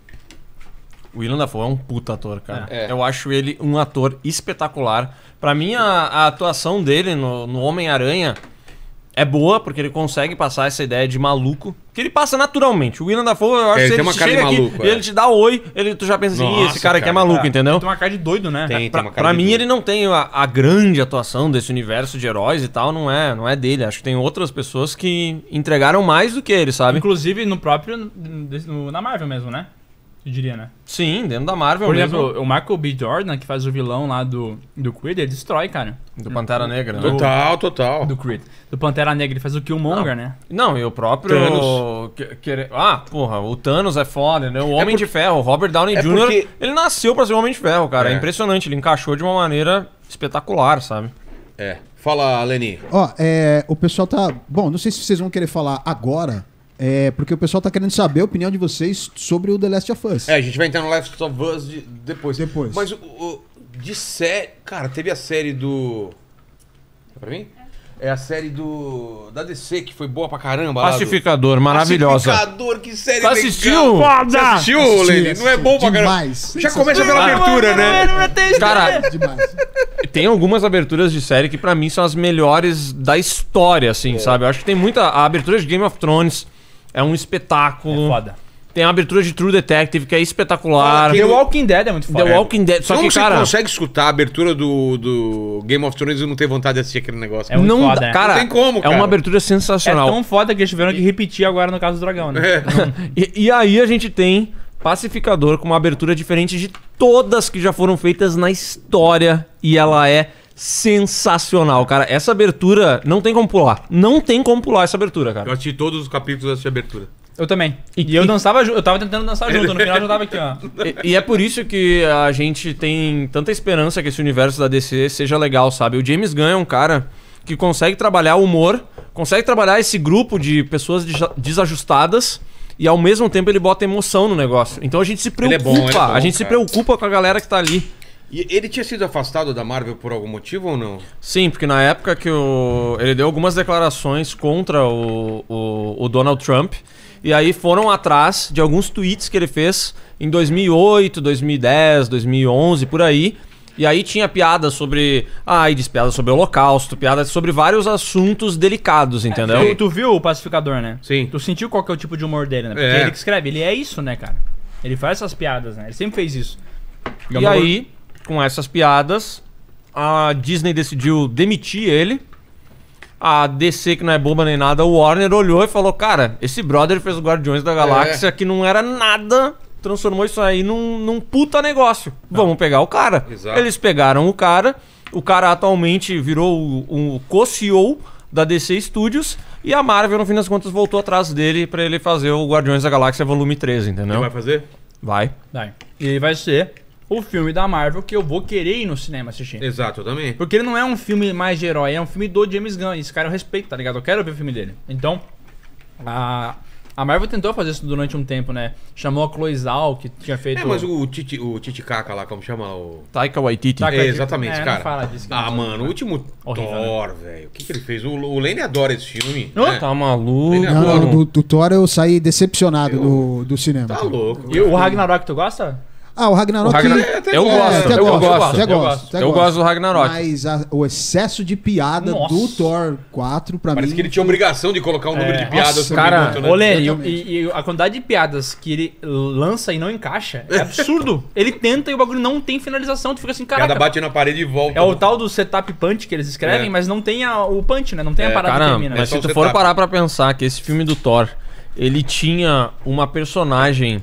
O William Dafoe é um puta ator, cara. É. Eu acho ele um ator espetacular. Pra mim, a, a atuação dele no, no Homem-Aranha é boa, porque ele consegue passar essa ideia de maluco, que ele passa naturalmente. O William Dafoe, eu acho É, ele que tem uma cara de chega aqui maluco, e é. ele te dá oi, ele, tu já pensa assim, "Ih, Nossa, esse cara aqui é cara. maluco", É, entendeu? Tem uma cara de doido, né? Tem, tem Pra, uma cara pra de mim, doido. ele não tem a, a grande atuação desse universo de heróis e tal, não é, não é dele. Acho que tem outras pessoas que entregaram mais do que ele, sabe? Inclusive no próprio. no- na Marvel mesmo, né? eu diria, né? Sim, dentro da Marvel Por mesmo. exemplo, o Michael B. Jordan, que faz o vilão lá do, do Creed, ele destrói, cara. Do Pantera Negra, né? Total, total. Do Creed. Do Pantera Negra, ele faz o Killmonger, né? Não, e o próprio... Thanos. que- que- Ah, porra, o Thanos é foda, né? O Homem por- de Ferro, o Robert Downey É Júnior, porque- ele nasceu pra ser o Homem de Ferro, cara. É. É. impressionante, ele encaixou de uma maneira espetacular, sabe? É. Fala, Leni. Ó, é, o pessoal tá... Bom, não sei se vocês vão querer falar agora, é, porque o pessoal tá querendo saber a opinião de vocês sobre o The Last of Us. É, a gente vai entrar no Last of Us de- depois. Depois. Mas o, o- de série... Cara, teve a série do... É pra mim? É a série do... Da D C, que foi boa pra caramba. lá do- Pacificador, maravilhosa. Pacificador, que série Você legal. assistiu? Você assistiu, Assisti, Leni? Não é bom pra caramba? demais. Já começa pela abertura, né? Cara, Demais. tem algumas aberturas de série que pra mim são as melhores da história, assim, sabe? Eu acho que tem muita... A abertura de Game of Thrones é um espetáculo. É foda. Tem a abertura de True Detective, que é espetacular. Ah, The Walking Dead é muito The foda. Walking Dead. Só Como que, você cara... consegue escutar a abertura do, do Game of Thrones e não ter vontade de assistir aquele negócio? É muito não foda, dá, né? cara, Não tem como, É cara. uma abertura É sensacional. tão foda que eles tiveram que repetir agora no caso do dragão, né? É. E, e aí a gente tem Pacificador com uma abertura diferente de todas que já foram feitas na história. E ela é sensacional, cara. Essa abertura não tem como pular. Não tem como pular essa abertura, Eu cara. assisti todos os capítulos dessa abertura. Eu também. E- E, eu e- dançava junto. Eu tava tentando dançar junto. No final eu já tava aqui, ó. E, e é por isso que a gente tem tanta esperança que esse universo da D C seja legal, sabe? O James Gunn é um cara que consegue trabalhar o humor, consegue trabalhar esse grupo de pessoas deja- desajustadas e ao mesmo tempo ele bota emoção no negócio. Então a gente se Ele é preocupa, bom, ele é bom, a gente se cara. preocupa com a galera que tá ali. E ele tinha sido afastado da Marvel por algum motivo ou não? Sim, porque na época que o... ele deu algumas declarações contra o, o, o Donald Trump, e aí foram atrás de alguns tweets que ele fez em dois mil e oito, dois mil e dez, dois mil e onze, por aí. E aí tinha piadas sobre a AIDS, piadas sobre o Holocausto, piadas sobre vários assuntos delicados, entendeu? Tu, tu viu o Pacificador, né? Sim. Tu sentiu qual que é o tipo de humor dele, né? Porque É. ele que escreve, ele é isso, né, cara? Ele faz essas piadas, né? Ele sempre fez isso. E aí, com essas piadas, a Disney decidiu demitir ele. A D C, que não é boba nem nada, o Warner olhou e falou: cara, esse brother fez o Guardiões da Galáxia, que não era nada, transformou isso aí num, num puta negócio. Vamos pegar o cara. Exato. Eles pegaram o cara, o cara atualmente virou o, o co-C E O da D C Studios, e a Marvel, no fim das contas, voltou atrás dele pra ele fazer o Guardiões da Galáxia volume treze, Ele entendeu? vai fazer? Vai. Vai. E ele vai ser o filme da Marvel que eu vou querer ir no cinema assistir. Exato, eu também. Porque ele não é um filme mais de herói, é um filme do James Gunn. E esse cara eu respeito, tá ligado? Eu quero ver o filme dele. Então, a, a Marvel tentou fazer isso durante um tempo, né? Chamou a Chloe Zhao, que tinha feito... É, mas o Titi, o Titicaca lá, como chama? O... Taika Waititi. Taika É, exatamente, É, não cara. fala disso, ah, não. mano, o último Horrível, Thor, velho. O que, que ele fez? O, o Lene adora esse filme. Hã? né? Tá maluco. Ele é Não, Agora- não, do, do Thor eu saí decepcionado do, do cinema. Tá louco. E o Ragnarok, tu gosta? Ah, o Ragnarok... O Ragnar- É, até Eu gosto, gosto, até eu gosto, gosto. até eu gosto, gosto. até Eu gosto do Ragnarok. Mas a- o excesso de piada Nossa. do Thor quatro, pra Parece mim... que ele tinha obrigação de colocar um número É. de piadas Nossa, por cara, minuto, né? Ô, Lenny, e, Exatamente. e- e a quantidade de piadas que ele lança e não encaixa é absurdo. Ele tenta e o bagulho não tem finalização. Tu fica assim, Cada caraca. bate na parede e volta. É o tal do setup punch que eles escrevem, É. mas não tem a- o punch, né? Não tem a É, parada que Cara, termina. mas É só se o tu setup. for parar pra pensar que esse filme do Thor, ele tinha uma personagem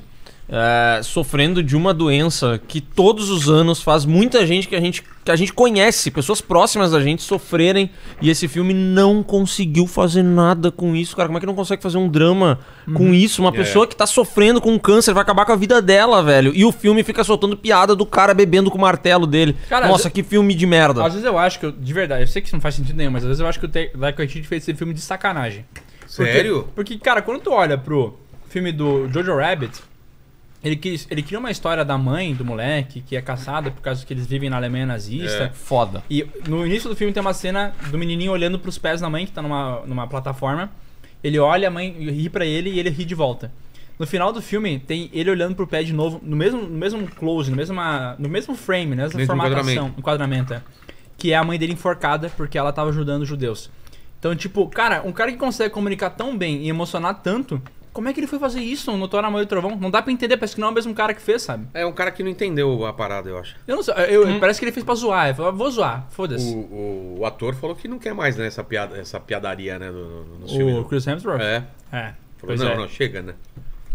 é, sofrendo de uma doença que todos os anos faz muita gente que a gente, que a gente conhece, pessoas próximas da gente, sofrerem, e esse filme não conseguiu fazer nada com isso, cara. Como é que não consegue fazer um drama com isso? Uma pessoa que tá sofrendo com um câncer vai acabar com a vida dela, velho. E o filme fica soltando piada do cara bebendo com o martelo dele. Cara, Nossa, às- que filme de merda. Às vezes eu acho que, eu- de verdade, eu sei que isso não faz sentido nenhum, mas às vezes eu acho que o Taika Waititi fez esse filme de sacanagem. Porque- Sério? Porque, cara, quando tu olha pro filme do Jojo Rabbit, ele, quis, ele cria uma história da mãe do moleque que é caçada por causa que eles vivem na Alemanha nazista. É. Foda. E no início do filme tem uma cena do menininho olhando pros pés da mãe que tá numa, numa plataforma. Ele olha, a mãe ri pra ele e ele ri de volta. No final do filme tem ele olhando pro pé de novo, no mesmo, no mesmo close, no mesmo, no mesmo frame, nessa Mesmo formatação, enquadramento. enquadramento, é, que é a mãe dele enforcada porque ela tava ajudando os judeus. Então, tipo, cara, um cara que consegue comunicar tão bem e emocionar tanto, como é que ele foi fazer isso no Thor, Amor e Trovão? Não dá pra entender, parece que não é o mesmo cara que fez, sabe? É um cara que não entendeu a parada, eu acho. Eu não sei, eu, parece que ele fez pra zoar, ele falou, vou zoar, foda-se. O, o, o ator falou que não quer mais, né, essa, piada, essa piadaria, né, no, no, no filme. O Chris Hemsworth? É. É. Falou, Pois não, é. não, chega, né?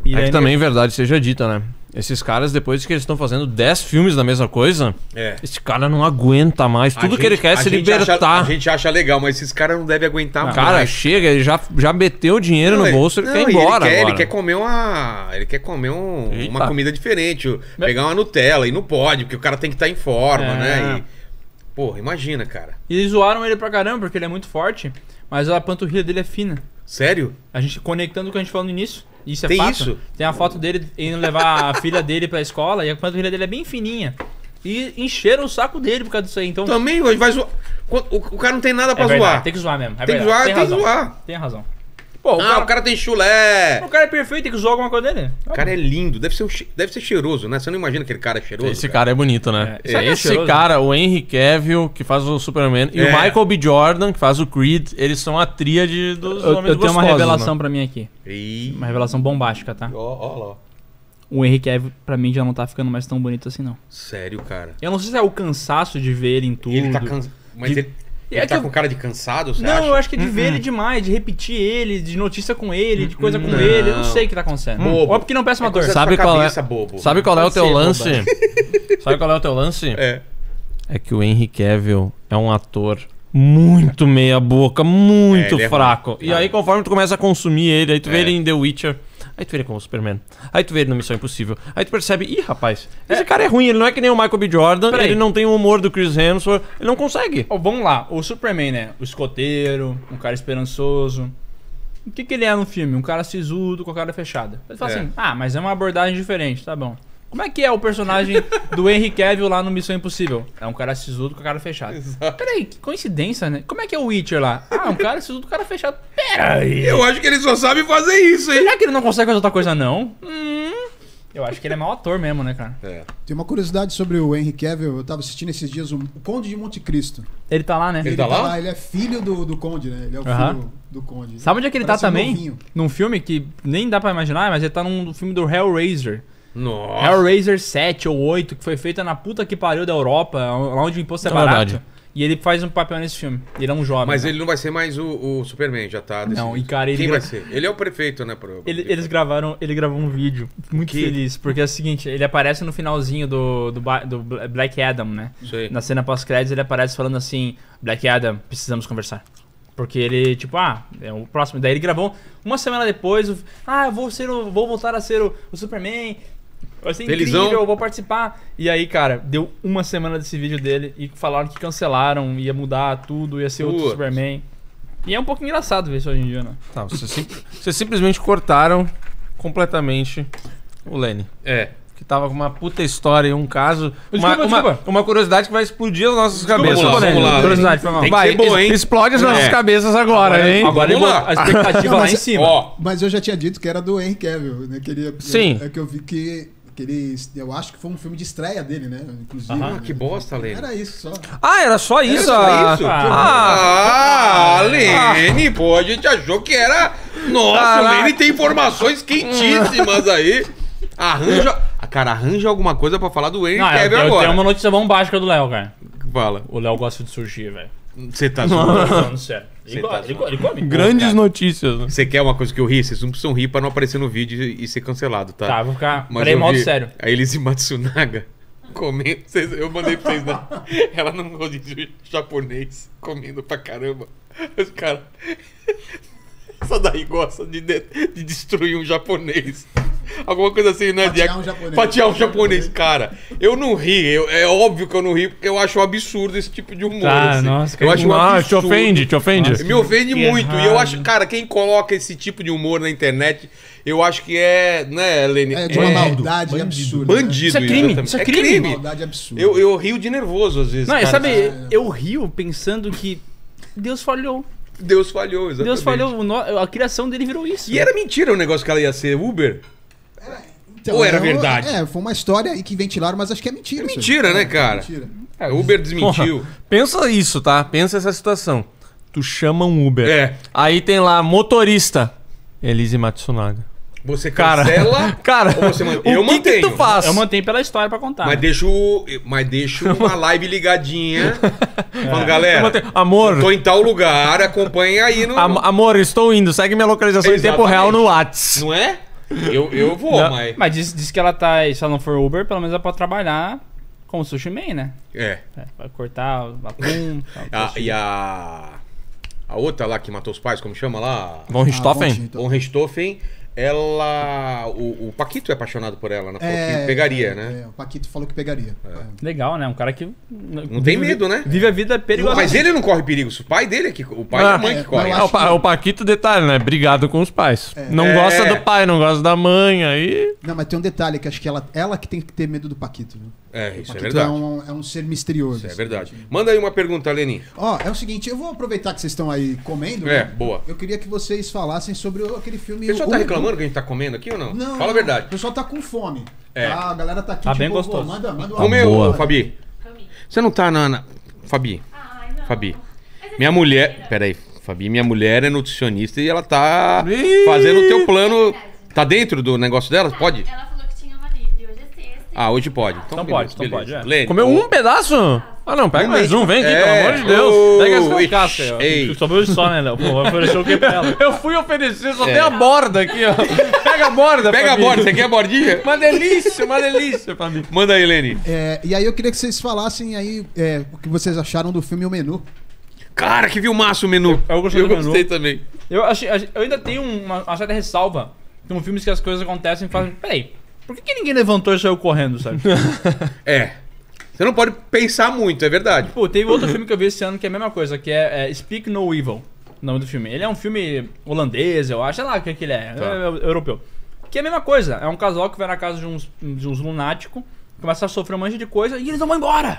E É daí que também, verdade seja dita, né? Esses caras, depois que eles estão fazendo dez filmes da mesma coisa, É. esse cara não aguenta mais. A Tudo que gente- ele quer é a se gente acha- libertar. a gente acha legal, mas esses caras não devem aguentar mais. Cara, chega, ele já, já meteu o dinheiro Não, no ele- bolso, ele não, quer ir e embora ele quer, agora. ele quer comer uma. Ele quer comer um- Eita. uma comida diferente. o- Pegar uma Nutella e não pode, porque o cara tem que estar em forma, É. né? E, porra, imagina, cara. E eles zoaram ele pra caramba, porque ele é muito forte, mas a panturrilha dele é fina. Sério? A gente conectando com o que a gente falou no início. Isso é Tem fato. isso? Tem a foto dele indo levar a filha dele pra escola e a panturrilha dele é bem fininha. E encheram o saco dele por causa disso aí. Então, Também vai zoar. O, o cara não tem nada pra é verdade, zoar. tem que zoar mesmo. É Tem que verdade, zoar, tem tem que razão. zoar. Tem razão. Pô, o, Ah, cara, o cara tem chulé. o cara é perfeito, tem que zoar alguma coisa dele. O cara é lindo, deve ser, um che- deve ser cheiroso, né? Você não imagina aquele cara é cheiroso? Esse cara é bonito, né? É. Será que é Esse cheiroso? cara, o Henry Cavill, que faz o Superman, e o É. Michael B. Jordan, que faz o Creed, eles são a tríade dos Eu, homens eu tenho uma gostosos, revelação né? pra mim aqui. Ih, Uma revelação bombástica, tá? ó, ó lá. O Henry Cavill, pra mim, já não tá ficando mais tão bonito assim, não. Sério, cara. Eu não sei se é o cansaço de ver ele em tudo. Ele tá cansado. Mas De- ele, É ele que tá eu- com cara de cansado, você Não, acha? eu acho que é de ver ele demais, de repetir ele, de notícia com ele, de coisa com Não. ele. Eu não sei o que tá acontecendo. Bobo. Ou é porque não peça É uma dor. coisa da Sabe sua qual é- cabeça, bobo. Sabe qual é o Pode teu ser, lance? boba. Sabe qual é o teu lance? É. É que o Henry Cavill é um ator muito meia boca, muito É, ele é fraco. ruim. E aí, conforme tu começa a consumir ele, aí tu vê É. ele em The Witcher, aí tu vê ele como Superman, aí tu vê ele no Missão Impossível, aí tu percebe, ih, rapaz, esse cara é ruim, ele não é que nem o Michael B. Jordan, Peraí. ele não tem o humor do Chris Hemsworth, ele não consegue. Ó, vamos lá, o Superman, né? O escoteiro, um cara esperançoso. O que, que ele é no filme? Um cara sisudo com a cara fechada. Ele fala É. assim, ah, mas é uma abordagem diferente, tá bom. Como é que é o personagem do Henry Cavill lá no Missão Impossível? É um cara sisudo com a cara fechada. Peraí, que coincidência, né? Como é que é o Witcher lá? Ah, um cara sisudo com a cara fechada. Peraí. Eu acho que ele só sabe fazer isso, hein? Será que ele não consegue fazer outra coisa, não? Hum, eu acho que ele é mau ator mesmo, né, cara? É. Tem uma curiosidade sobre o Henry Cavill. Eu tava assistindo esses dias o Conde de Monte Cristo. Ele tá lá, né? Ele tá lá? Ele é filho do, do Conde, né? Ele é o Aham. filho do Conde. Sabe onde é que ele Parece tá um também? novinho. Num filme que nem dá pra imaginar, mas ele tá num filme do Hellraiser. Nossa. Hellraiser sete ou oito, que foi feita na puta que pariu da Europa, lá onde o imposto é É barato. verdade. E ele faz um papel nesse filme. Ele é um jovem. Mas né? ele não vai ser mais o, o Superman, já tá decidido. Não, e cara, ele Quem gra- vai ser? Ele é o prefeito, né? Pro... Ele- eles gravaram, ele gravou um vídeo muito Que? feliz, porque é o seguinte, ele aparece no finalzinho do, do, Ba- do Bla- Black Adam, né? Isso aí. Na cena pós-créditos ele aparece falando assim, Black Adam, precisamos conversar. Porque ele, tipo, ah, é o próximo. Daí ele gravou uma semana depois, o- ah, eu vou ser o, vou voltar a ser o, o Superman. Vai ser Felizão. incrível, eu vou participar. E aí, cara, deu uma semana desse vídeo dele e falaram que cancelaram, ia mudar tudo, ia ser outro Putz. Superman. E é um pouco engraçado ver isso hoje em dia, né? Tá, vocês, sim- vocês simplesmente cortaram completamente o Lenny. É. Que tava com uma puta história e um caso. Uma, Desculpa, uma, desculpa. uma curiosidade que vai explodir as nossas Desculpa, cabeças. vamos lá, Lenny. vamos lá. Curiosidade, foi mal. Tem que Vai, ser boa, es- hein? explode as nossas É. cabeças agora, hein? Agora Vamos ele- lá. a expectativa Não, lá mas- em cima. Ó, Mas eu já tinha dito que era do Henry Cavill, né? Que ele, Sim. É que eu vi que, que ele... Eu acho que foi um filme de estreia dele, né? Inclusive. Aham. né? que bosta, Lene. Era isso só. Ah, era só isso? só ah, isso? Ah, Ah, Lene, pô, a gente achou que era. Nossa, o Caraca. Lene tem informações quentíssimas aí. Arranja. Ah, cara, arranja alguma coisa pra falar do Henry Não, eu, Cavill eu agora. tenho uma notícia bombástica do Léo, cara. Fala. O Léo gosta de sushi, velho. Você tá Tô zoando. falando sério. Ele, Você go- tá ele, go- ele come. grandes Cara, notícias. né? Você quer uma coisa que eu ri? Vocês não precisam rir pra não aparecer no vídeo e ser cancelado, tá? Tá, vou ficar. Mas Peraí, eu modo vi sério. A Elise Matsunaga comendo. Vocês- eu mandei pra vocês, né? Ela num rodízio japonês, comendo pra caramba. Os caras. Essa daí gosta de, de, de destruir um japonês. Alguma coisa assim, né? Fatiar de, um japonês. Fatiar um japonês. Cara, eu não ri. Eu, é óbvio que eu não ri, porque eu acho um absurdo esse tipo de humor. Tá, assim. nossa, eu acho um Ah, absurdo. te ofende, te ofende. Nossa. Me ofende Que muito. E eu errado. acho, cara, quem coloca esse tipo de humor na internet, eu acho que é, né, Lene? É de uma maldade absurda. né? Bandido. Isso é crime, exatamente. isso é crime. Maldade absurda. Eu, eu rio de nervoso às vezes. Não, e cara. sabe, eu rio pensando que Deus falhou. Deus falhou, exatamente. Deus falhou, o no- a criação dele virou isso. E era mentira o negócio que ela ia ser Uber? Então, Ou era é uma- verdade? É, foi uma história aí que ventilaram, mas acho que é mentira. É isso aí. mentira, né, cara? Mentira. A Uber desmentiu. Porra, pensa isso, tá? Pensa essa situação. Tu chama um Uber. É. Aí tem lá, motorista. Elise Matsunaga. Você Cara, cancela cara, ou você mantém? o Eu que mantenho. que tu faz? Eu mantenho pela história pra contar. Mas deixo, mas deixo uma live ligadinha. Falando, galera, Eu mantenho- Amor, tô em tal lugar, acompanha aí no... am- amor, estou indo. Segue minha localização em tempo Exatamente. real no Whats. Não é? Eu, eu vou, Não, mas... Mas diz, diz que ela tá, se ela não for Uber, pelo menos ela pode trabalhar como sushi man, né? É. É, vai cortar o atum. tal, A, sushi. e a... A outra lá que matou os pais, como chama lá? Von Richthofen? Ah, bom, Von Richthofen. Ela... O, o Paquito é apaixonado por ela, né? Falou É, que pegaria, é, né? é, o Paquito falou que pegaria. Legal, né? Um cara que... Não tem medo, né? Vive a vida perigosa. Mas ele não corre perigo. O pai dele é que... O pai Ah, e a mãe é, que correm. mas É, o, pa- o Paquito, detalhe, né? Brigado com os pais. Não É. gosta do pai, não gosta da mãe, aí... Não, mas tem um detalhe que acho que ela, ela que tem que ter medo do Paquito. Viu? É, O isso é Paquito verdade. É um, é um ser misterioso. Isso é assim. verdade. Manda aí uma pergunta, Lenin. Ó, é o seguinte, eu vou aproveitar que vocês estão aí comendo. É, né? boa. Eu queria que vocês falassem sobre o- aquele filme... O pessoal o- tá o- reclamando que a gente tá comendo aqui ou não? Não, Fala a não, verdade. O pessoal tá com fome. É. Tá? A galera tá aqui, Tá tipo, bem pô, gostoso. manda, manda uma Comeu, boa. Fabi? Comi. Você não tá na... na- Fabi, Ai, não. Fabi. Mas é Minha mentira. mulher... Pera aí, Fabi, minha mulher é nutricionista e ela tá Ih! fazendo o teu plano... Tá dentro do negócio dela? Tá, Pode? Ela falou que tinha uma livre, hoje é sexta. Ah, hoje pode. Então, Então beleza, pode, então beleza. pode, é. Lene, Comeu ô, um pedaço? Ah, não, pega mais um, vem aqui, É, pelo amor de Deus. ô, Pega essa ixi, casca aí, ó. ei. Só veio só, né, Léo? Pô, vai oferecer o que pra ela? Eu fui oferecer, só É. tem a borda aqui, ó. Pega a borda, Pega a Fabi. borda, você quer a bordinha? Uma delícia, uma delícia, Fabi. Manda aí, Lene. É, e aí eu queria que vocês falassem aí é, o que vocês acharam do filme O Menu. Cara, que viu massa o menu. Eu gostei do menu. gostei também. Eu, achei, eu ainda tenho uma, uma certa ressalva com filmes que as coisas acontecem e fazem. Peraí, por que, que ninguém levantou e saiu correndo, sabe? É. Você não pode pensar muito, é verdade. Pô, teve outro filme que eu vi esse ano que é a mesma coisa, que é, é Speak No Evil, o nome do filme. Ele é um filme holandês, eu acho, sei lá o que, que ele é, Tá. é, é europeu. Que é a mesma coisa, é um casal que vai na casa de uns, de uns lunáticos, começa a sofrer um monte de coisa e eles não vão embora.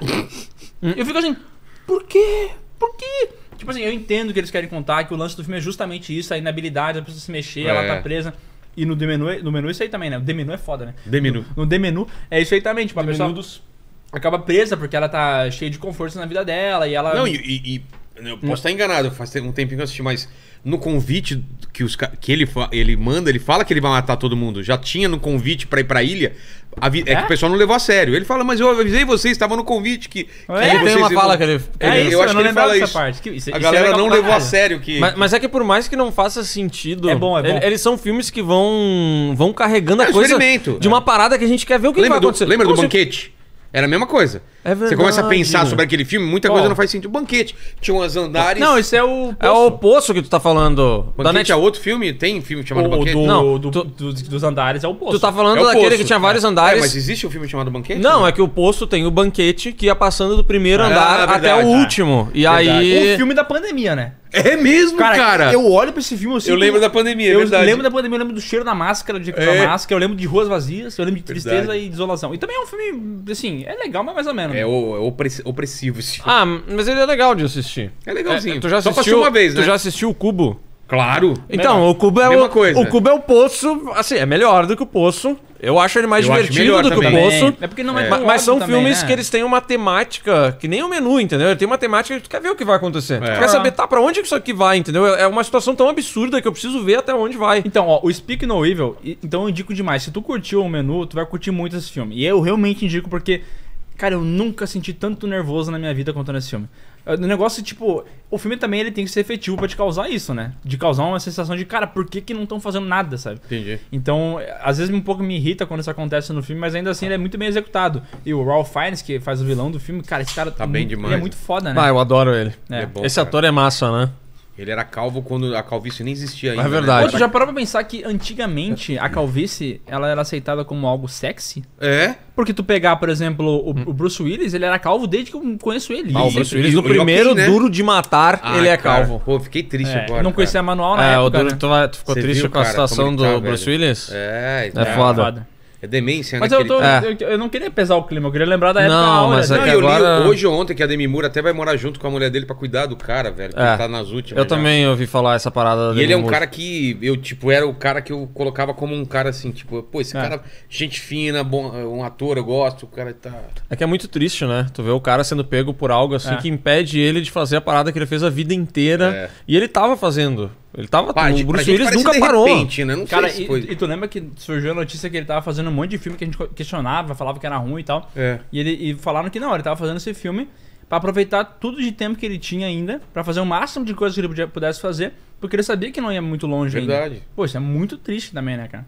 Eu fico assim, por quê? Por quê? Tipo assim, eu entendo que eles querem contar que o lance do filme é justamente isso, a inabilidade, a pessoa se mexer, ela É. tá presa. E no The Menu, é- no menu é isso aí também, né? O The Menu é foda, né? The Menu. No, no The Menu é isso aí também, tipo, a pessoa Menudos. acaba presa porque ela tá cheia de confortos na vida dela e ela... Não, e, e- e- eu posso estar enganado, faz um tempinho que eu assisti, mas no convite que, os, ca- que ele, fa- ele manda, ele fala que ele vai matar todo mundo. Já tinha no convite pra ir pra ilha, avi- é? É? que o pessoal não levou a sério. Ele fala, mas eu avisei vocês, estava no convite que... que É? Ele tem vocês uma iam- fala que ele... É ele- isso, eu acho não que ele lembrava fala dessa isso. parte. Que isso- A isso é galera legal não pra levou a caralho. sério que... Mas, mas é que por mais que não faça sentido, É bom, é bom. ele- eles são filmes que vão vão carregando É, a coisa experimento. de uma parada que a gente quer ver o que, que lembra vai do, acontecer. lembra do Como se- banquete? Era a mesma coisa. É Você começa a verdade. pensar sobre aquele filme, muita Qual? coisa não faz sentido. O banquete. Tinha uns andares... Não, esse é o... É o Poço que tu tá falando. Da Banquete Net... é outro filme? Tem filme chamado O Banquete? do, Não, do- tu- do- dos andares é o poço. Tu tá falando É o daquele Poço. que tinha vários É, andares. mas existe um filme chamado Banquete? Não, é que o Poço tem o banquete que ia passando do primeiro Ah, andar verdade, até o ah. último. E Verdade. aí. O filme da pandemia, né? É mesmo, cara. Cara, eu olho pra esse filme assim. Eu lembro da pandemia, é Eu verdade. lembro da pandemia, eu lembro do cheiro da máscara, de usar É. máscara, eu lembro de ruas vazias, eu lembro de tristeza Verdade. e desolação. E também é um filme, assim, é legal, mas mais ou menos. É, o, é opre- opressivo esse filme. Ah, mas ele é legal de assistir. É legalzinho. É, tu já Só assistiu passou uma vez, né? Tu já assistiu o Cubo? Claro. Então, Melhor. o Cubo é Mesma o, coisa. o Cubo é o Poço, assim, é melhor do que o Poço. Eu acho ele mais Eu acho divertido melhor do que também. o Poço. É porque não é, É. tão Ma- Mas, são óbvio também, filmes né? que eles têm uma temática que nem o menu, entendeu? Ele tem uma temática que tu quer ver o que vai acontecer. Tu É. quer saber, tá, pra onde que isso aqui vai, entendeu? É uma situação tão absurda que eu preciso ver até onde vai. Então, ó, o Speak No Evil, e- então eu indico demais. Se tu curtiu o menu, tu vai curtir muito esse filme. E eu realmente indico porque, cara, eu nunca senti tanto nervoso na minha vida quanto nesse filme. O negócio, tipo, o filme também ele tem que ser efetivo pra te causar isso, né? De causar uma sensação de, cara, por que que não estão fazendo nada, sabe? Entendi. Então, às vezes um pouco me irrita quando isso acontece no filme, mas ainda assim ele é muito bem executado. E o Ralph Fiennes, que faz o vilão do filme, cara, esse cara Tá bem muito- demais. Ele é muito foda, né? Ah, eu adoro ele. É. É bom, Esse cara. ator é massa, né? Ele era calvo quando a calvície nem existia ainda. É verdade. Pô, tu já parou pra pensar que antigamente a calvície ela era aceitada como algo sexy? Né? É? Porque tu pegar, por exemplo, o, o Bruce Willis, ele era calvo desde que eu conheço ele. Ah, o E- Bruce e- Willis, e no o Joaquim, primeiro né? Duro de Matar, Ah, ele é cara, calvo. Pô, fiquei triste É, agora. eu não conhecia cara. manual na É, o época, Duro, né? tu, vai- tu ficou Você triste viu, com a cara, como situação ele do tá, Bruce velho? Willis? É, É foda. Foda. É demência, Mas né? eu, tô, aquele- eu, eu não queria pesar o clima, eu queria lembrar da época Não, áurea mas é dele. Não, que e eu li agora- hoje ou ontem que a Demi Moore até vai morar junto com a mulher dele pra cuidar do cara, velho. Que É. ele tá nas últimas. Eu já. também ouvi falar essa parada E ele é um Demi Moore. cara que eu, tipo, era o cara que eu colocava como um cara assim, tipo, pô, esse É. cara, gente fina, bom, um ator, eu gosto, o cara tá. É que é muito triste, né? Tu vê o cara sendo pego por algo assim É. que impede ele de fazer a parada que ele fez a vida inteira. É. E ele tava fazendo. Ele tava. Pá, o de- pra Bruce gente Willis parece nunca de parou. repente, né? Não Cara, sei se e, foi. e tu lembra que surgiu a notícia que ele tava fazendo um monte de filme que a gente questionava, falava que era ruim e tal. É. E, ele, e falaram que não, ele tava fazendo esse filme pra aproveitar tudo de tempo que ele tinha ainda, pra fazer o máximo de coisas que ele podia- pudesse fazer, porque ele sabia que não ia muito longe ainda. Verdade. Pô, isso é muito triste também, né, cara?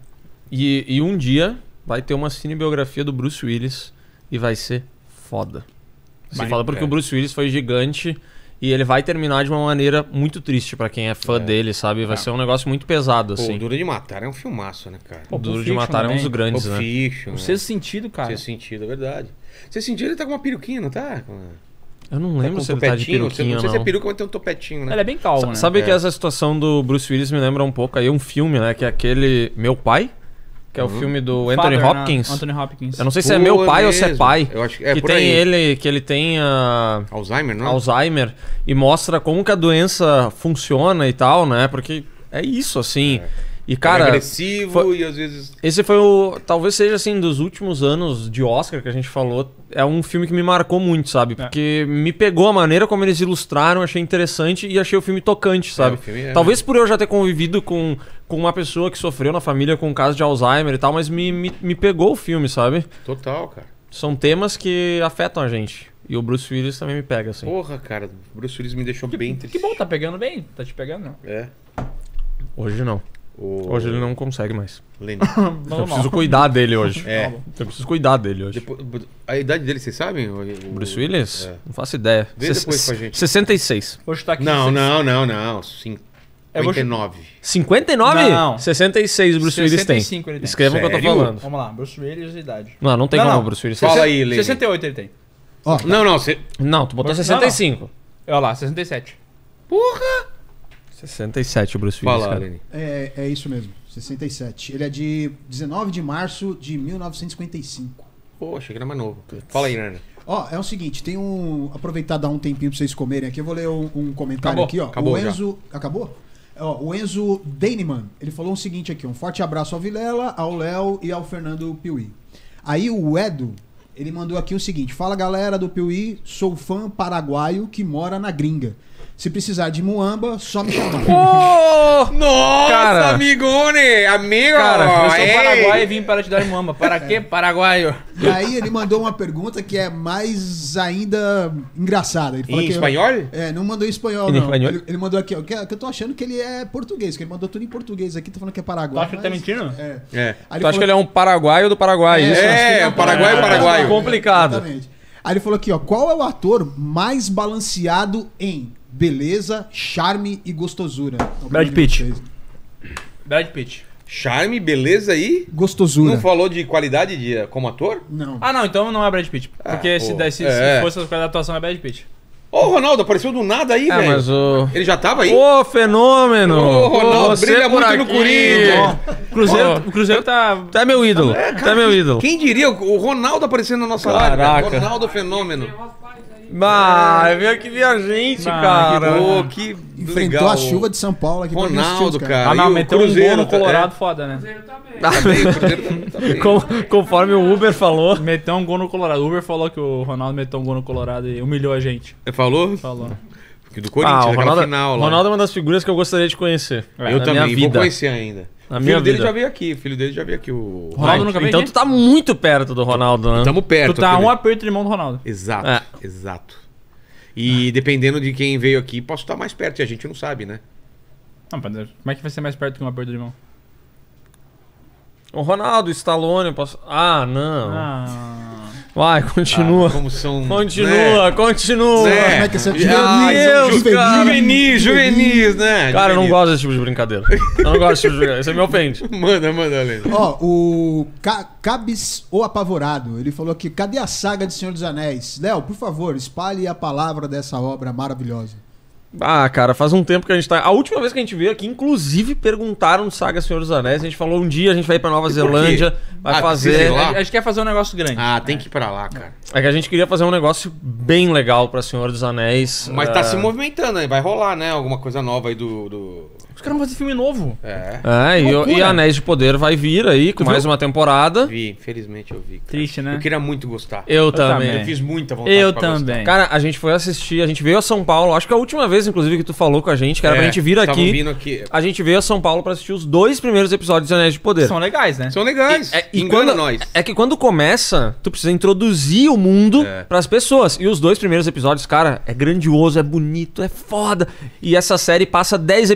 E, e um dia vai ter uma cinebiografia do Bruce Willis e vai ser foda. Você Mas- fala porque é. o Bruce Willis foi gigante e ele vai terminar de uma maneira muito triste pra quem é fã É. dele, sabe? Vai É. ser um negócio muito pesado, Pô, assim. o Duro de Matar é um filmaço, né, cara? Pô, Duro Pulp de Matar é um Fiction dos também. grandes, Pulp né? Fiction. O né? sexto sentido, cara. Sexto sentido, é verdade. Sexto sentido, ele tá com uma peruquinha, não tá? Eu não Tá lembro com se um ele tá de topetinho? peruquinha, Não sei se não. é peruca, mas tem um topetinho, né? Ele é bem calmo, Sa- né? Sabe É. que essa situação do Bruce Willis me lembra um pouco aí um filme, né? Que é aquele Meu Pai, que é o Uhum. filme do Anthony Father, né? Hopkins. Anthony Hopkins. Eu não sei se é Pô, meu pai ou se é mesmo. pai. Eu acho que é que por tem aí. ele, que ele tem ah, Alzheimer, não? Alzheimer e mostra como que a doença funciona e tal, né? Porque é isso, assim. E, Ele é cara, agressivo foi- e às vezes... esse foi o. Talvez seja assim, dos últimos anos de Oscar que a gente falou. É um filme que me marcou muito, sabe? Porque me pegou a maneira como eles ilustraram, achei interessante e achei o filme tocante, sabe? o filme é, Talvez por eu já ter convivido com, com uma pessoa que sofreu na família com um caso de Alzheimer e tal, mas me, me, me pegou o filme, sabe? Total, cara. São temas que afetam a gente. E o Bruce Willis também me pega, assim. Porra, cara, o Bruce Willis me deixou bem triste. Que bom, tá pegando bem. Tá te pegando, não. É. Hoje não. O... Hoje ele não consegue mais. Lenny. Eu preciso cuidar dele hoje. É. Eu preciso cuidar dele hoje. Depois, a idade dele, vocês sabem? O, o- Bruce Willis? É. Não faço ideia. Vê Ses- depois com a gente. sessenta e seis. Vou chutar aqui. Não, seis- não, não, não. Eu vou cinquenta e nove. cinquenta e nove? Não. sessenta e seis o Bruce Willis tem. sessenta e cinco ele tem. Escreva o que eu tô Sério? falando. Vamos lá, Bruce Willis e idade. Não, não tem Não, como não. o Bruce Willis. Fala sessenta aí, Lenny. sessenta e oito ele tem. Ó, Não, não, você... Não, tu botou Não, sessenta e cinco. Olha lá, sessenta e sete. Porra! sessenta e sete o Bruce Willis, Fala, cara. Lenny. é, é isso mesmo, sessenta e sete. Ele é de dezenove de março de mil novecentos e cinquenta e cinco. Pô, achei que era mais novo. Fala aí, Nana. Ó, é o seguinte, tem um... Aproveitar e dar um tempinho pra vocês comerem aqui. Eu vou ler um, um comentário Acabou, aqui, ó. acabou o já. Enzo... Acabou? Ó, o Enzo Deineman, ele falou o seguinte aqui. Um forte abraço ao Vilela, ao Léo e ao Fernando Piuí. Aí o Edo, ele mandou aqui o seguinte. Fala, galera do Piuí, sou fã paraguaio que mora na gringa. Se precisar de muamba, só me chamar. Oh! Nossa, Cara. amigone! Amigo! Cara, eu sou ei! paraguaio e vim para te dar mamba. Para quê, paraguaio? E aí ele mandou uma pergunta que é mais ainda engraçada. Ele fala Em que- espanhol? É, não mandou em espanhol, Em não. espanhol? Ele, ele mandou aqui, ó, que, que eu tô achando que ele é português, que ele mandou tudo em português aqui, tô falando que é Tu paraguai. acha que ele tá mas- mentindo? É. É. Aí Tu acha que ele é um paraguaio do Paraguai? É, isso? eu acho que ele É, um paraguaio, paraguaio. Complicado. Exatamente. Aí ele falou aqui, ó, qual é o ator mais balanceado em beleza, charme e gostosura? Brad Pitt. Vocês. Brad Pitt. Charme, beleza aí? Gostosura. Não falou de qualidade de, como ator? Não. Ah, não, então não é Brad Pitt. Porque Ah, se, pô. desse- se É. fosse a da atuação é Brad Pitt. Ô, Ronaldo, apareceu do nada aí, É, velho. mas o... Ele já tava aí? Ô, fenômeno! Ô, Ronaldo, Você brilha por muito no aqui. Corinthians. O Cruzeiro, o Cruzeiro tá... Tu é meu ídolo. Tu é meu ídolo. Quem diria o o Ronaldo aparecendo na nossa Caraca. live? velho? Ronaldo fenômeno. Ah, veio aqui ver a gente, Ah, cara. que Pô, que Enfrentou legal. a chuva de São Paulo aqui pra vir assistir Ronaldo, os caras. cara. Ah, E não, o meteu um gol Cruzeiro, no tá- Colorado foda, né? Tá bem, o Cruzeiro tá- tá bem. Com- conforme o Uber falou. Meteu um gol no Colorado. O Uber falou que o Ronaldo meteu um gol no Colorado e humilhou a gente. Você falou? Falou. Do Corinthians, Ah, o naquela Ronaldo, final lá. Ronaldo é uma das figuras que eu gostaria de conhecer. Eu na minha também, vou vida. conhecer ainda. Na O minha filho dele vida. já veio aqui, o filho dele já veio aqui. O Ronaldo Ah, nunca veio então aqui? tu tá muito perto do Ronaldo, né? Tamo perto. Tu tá aquele- um aperto de mão do Ronaldo. Exato, É. exato. E dependendo de quem veio aqui, posso estar mais perto e a gente não sabe, né? Não, mas como é que vai ser mais perto que um aperto de mão? O Ronaldo, Stallone, eu posso... Ah, não. Ah... Vai, continua. Ah, como são. Continua, continua. Né? Como é que você- Ah, Deus, são ju- cara. Juvenis, juvenis, né? Cara, eu não Juvenis. gosto desse tipo de brincadeira. Eu não gosto desse tipo de brincadeira. Você me ofende. Manda, manda, Lê. Ó, o Ca- Cabis o Apavorado, ele falou aqui, cadê a saga de Senhor dos Anéis? Léo, por favor, espalhe a palavra dessa obra maravilhosa. Ah, cara, faz um tempo que a gente tá... A última vez que a gente veio aqui, inclusive, perguntaram de Saga Senhor dos Anéis. A gente falou um dia a gente vai ir pra Nova por quê? Zelândia, vai Ah, sei fazer... lá. A gente quer fazer um negócio grande. Ah, tem que ir pra lá, cara. É que a gente queria fazer um negócio bem legal pra Senhor dos Anéis. Mas tá é... se movimentando aí, vai rolar, né? Alguma coisa nova aí do. do... Os caras vão fazer filme novo. É. É, e, Loucura. e Anéis de Poder vai vir aí com Tu mais viu? uma temporada. Vi, infelizmente eu vi. cara. Triste, né? Eu queria muito gostar. Eu, também. também. Eu fiz muita vontade Eu pra também. Cara, a gente foi assistir, a gente veio a São Paulo, acho que a última vez, inclusive, que tu falou com a gente, que era É, pra gente vir estavam aqui. vindo aqui. A gente veio a São Paulo pra assistir os dois primeiros episódios de Anéis de Poder. São legais, né? São legais. É, e Engana quando, nós. é que quando começa, tu precisa introduzir o mundo É. pras pessoas. E os dois primeiros episódios, cara, é grandioso, é bonito, é foda. E essa série passa dez episódios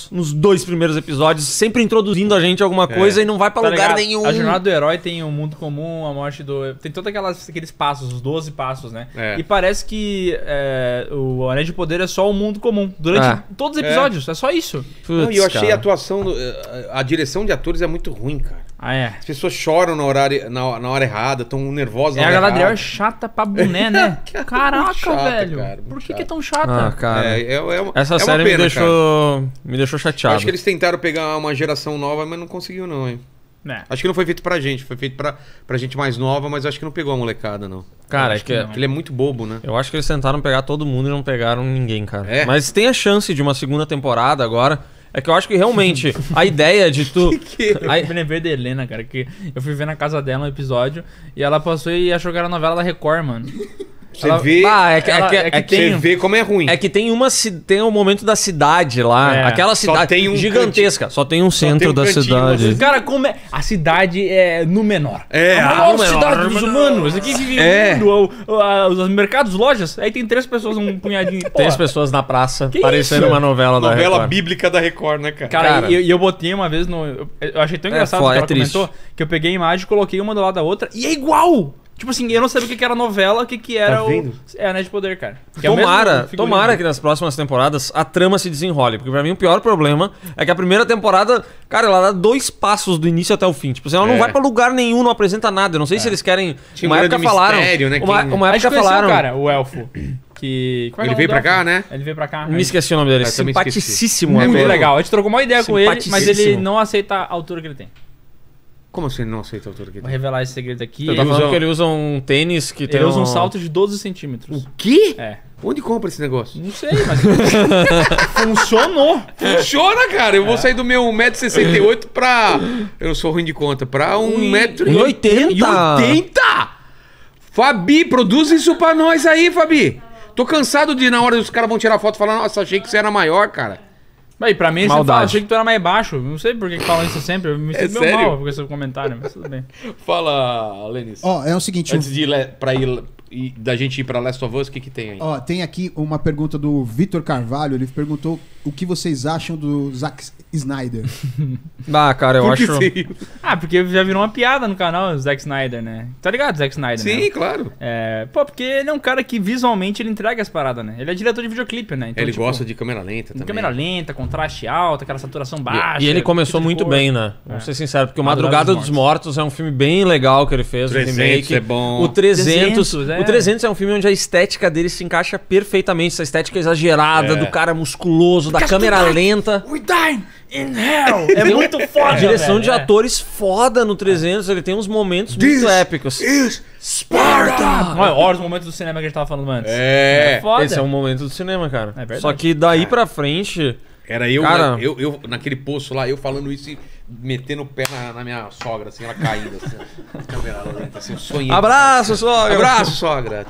Thrones nos dois primeiros episódios, sempre introduzindo a gente a alguma coisa e não vai pra Tá lugar ligado? nenhum. A jornada do herói tem o mundo comum, a morte do... Tem todos aqueles passos, os doze passos, né? É. E parece que é, o Anéis de Poder é só o mundo comum. Durante É. todos os episódios, é, só isso. Não, Putz, e eu achei cara. a atuação, do- a direção de atores é muito ruim, cara. Ah, é. As pessoas choram na, horário, na, na hora errada, estão nervosas É, na a hora Galadriel é errada. chata pra boné, né? Caraca, muito chata, velho. cara, muito Por que, chata. que é tão chata? Ah, cara. É, é, é, uma- Essa é uma série pena, me, cara. deixou, me deixou Eu chateado. acho que eles tentaram pegar uma geração nova, mas não conseguiu não, hein. É. Acho que não foi feito pra gente, foi feito pra, pra gente mais nova, mas acho que não pegou a molecada, não. Cara, é acho que, que não. Ele é muito bobo, né? eu acho que eles tentaram pegar todo mundo e não pegaram ninguém, cara. É? Mas tem a chance de uma segunda temporada agora. É que eu acho que realmente a ideia de tu... a- Eu me lembrei da Helena, cara, que eu fui ver na casa dela um episódio e ela passou e achou que era novela da Record, mano. Você Ela- vê, Ah, é que, é ela- que- é que é que- você tem- vê como é ruim. é que tem uma ci- tem um momento da cidade lá, É. aquela Só cidade tem um gigantesca, só tem um tem centro um da cantinho, cidade. assim. Cara, como é. A cidade é no menor. É, a ah, maior no menor, cidade no dos menor. humanos. Aqui vive É. o mundo, o- o- os mercados, lojas. Aí tem três pessoas, um punhadinho. Tem as Porra. pessoas na praça, Que parecendo isso? uma novela, da Novela Record. bíblica da Record, né, cara? Cara, Cara. e eu, e eu botei uma vez no. Eu, eu achei tão É engraçado foda, que ela é triste. comentou que eu peguei a imagem, coloquei uma do lado da outra e é igual! Tipo assim, eu não sabia o que que era novela, o que, que era Tá vendo? o. É Anéis de Poder, cara. Que é o mesmo Tomara, figurino. tomara que nas próximas temporadas a trama se desenrole. Porque pra mim o pior problema é que a primeira temporada, cara, ela dá dois passos do início até o fim. Tipo assim, ela não É. vai pra lugar nenhum, não apresenta nada. Eu não sei se eles querem. Tinha uma um época grande falaram. mistério, né, Uma, quem- uma A gente época conheceu, falaram. cara, o elfo. Que. Como é Ele que é o veio nome pra do cá, elfo? né? Ele veio pra cá. Me esqueci o nome dele. Eu também esqueci. Simpaticíssimo. É Muito mesmo? legal. A gente trocou uma ideia com ele, mas ele Simpaticíssimo. não aceita a altura que ele tem. Como assim ele não aceita a altura que Vou tem? revelar esse segredo aqui. Eu Ele, tava falando usa- que ele usa um tênis que tem ele usa um um salto de doze centímetros. O quê? É. Onde compra esse negócio? Não sei, mas. Funcionou. Funciona, cara. Eu vou sair do meu um metro e sessenta e oito pra... Eu sou ruim de conta. Pra um metro e oitenta. E oitenta! Fabi, produz isso pra nós aí, Fabi. Tô cansado de, na hora os caras vão tirar foto e falar, nossa, achei que você era maior, cara. Aí, pra mim, você Maldade. fala, achei que tu era mais baixo. Não sei por que que falam isso sempre. Eu me É sinto meio sério? mal com esse comentário, mas tudo bem. Fala, Lenis. Ó, é o seguinte, o- Antes de ir, le- pra ir, ir- da gente ir pra Last of Us, o que que tem aí? ó, tem aqui uma pergunta do Vitor Carvalho. Ele perguntou o que vocês acham do Zack Snyder. Ah, cara, eu Por que acho. sim? Ah, porque já virou uma piada no canal, o Zack Snyder, né? Tá ligado, Zack Snyder, Sim, né? claro. É, pô, porque ele é um cara que visualmente ele entrega as paradas, né? Ele é diretor de videoclipe, né? Então, Ele tipo, gosta de câmera lenta também. câmera lenta, contraste alto, aquela saturação baixa. E, e ele começou tipo de muito cor. bem, né? Vamos ser sinceros, porque o Madrugada Madrugada dos dos Mortos é um filme bem legal que ele fez, o trezentos remake. é bom. O trezentos, trezentos, é. o trezentos é um filme onde a estética dele se encaixa perfeitamente, essa estética exagerada É. do cara musculoso, da câmera lenta. We die in hell! É muito foda, A direção velho, de é. atores foda no trezentos, ele tem uns momentos muito épicos. Is Sparta! Olha, olha os momentos do cinema que a gente tava falando antes. É. foda. Esse é um momento do cinema, cara. É verdade. Só que daí pra frente, Era eu, Cara- eu, eu, naquele poço lá, eu falando isso e metendo o pé na, na minha sogra, assim, ela caindo, assim. ó. Câmera lenta, assim, eu sonhei. abraço, sogra! Abraço, sogra!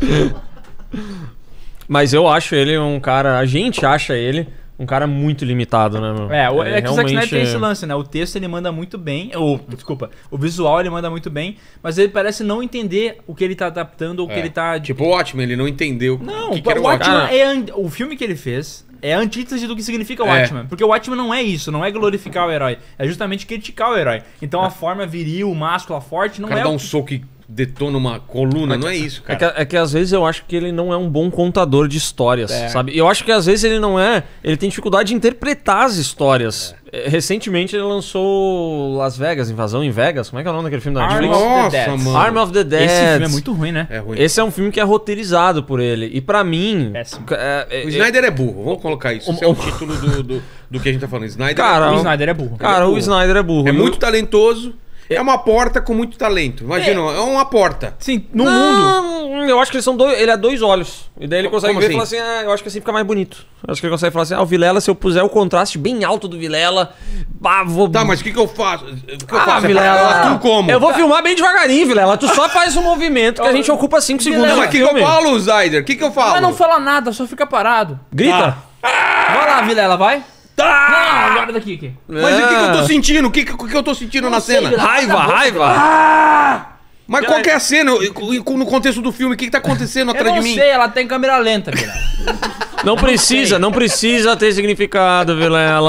Mas eu acho ele um cara, a gente acha ele um cara muito limitado, né, meu? É, o, é, Ele que o Zack Snyder tem realmente- esse lance, né? O texto ele manda muito bem. Ou, desculpa, o visual ele manda muito bem, mas ele parece não entender o que ele tá adaptando ou o que ele tá. Tipo o Watchmen, ele não entendeu Não, o que, que era o o Watchmen. Watchmen é an- o filme que ele fez é a antítese do que significa o É. Watchmen. Porque o Watchmen não é isso, não é glorificar o herói. É justamente criticar o herói. Então a forma viril, máscula, forte, O não cara é dá o um que- soco e detona uma coluna, não é isso, É cara. que, é que às vezes eu acho que ele não é um bom contador de histórias, É. sabe? E eu acho que às vezes ele não é. Ele tem dificuldade de interpretar as histórias. É, Recentemente ele lançou Las Vegas, Invasão em Vegas. Como é que é o nome daquele filme da Arm Netflix? of the Nossa, Dead. mano. Arm of the Dead. Esse filme é muito ruim, né? É ruim. Esse é um filme que é roteirizado por ele. E pra mim. Péssimo. é- é- O Snyder é burro, vamos colocar isso. Esse é o título do, do, do que a gente tá falando. Snyder Cara, é O burro. Snyder é burro. Cara, o Snyder é burro. É E o- muito talentoso. É uma porta com muito talento. Imagina, é, uma porta. Sim, no mundo. Não, eu acho que eles são dois. Ele é dois olhos. E daí ele Como consegue ver assim? e falar assim: ah, eu acho que assim fica mais bonito. Eu acho que ele consegue falar assim: ah, o Vilela, se eu puser o contraste bem alto do Vilela, bah, vou. Tá, mas o que, que eu faço? O que eu Ah, faço? Vilela. Tu como? Eu vou filmar bem devagarinho, Vilela. Tu só faz um movimento que a gente ocupa cinco segundos. Não, no mas o que, que eu filme. falo, Snyder? O que, que eu falo? Mas não fala nada, só fica parado. Grita. Vai lá, Vilela, vai. Não, agora daqui, aqui. Mas o que, que eu tô Ah. sentindo? O que, que, o que eu tô sentindo na sei, cena? Vilela. Raiva, Cala a boca, raiva. Mas qual que é a cena? E no contexto do filme, o que, que tá acontecendo Eu atrás não de mim? sei, ela tem câmera lenta, Vilela. Não precisa, não precisa ter significado, Vilela.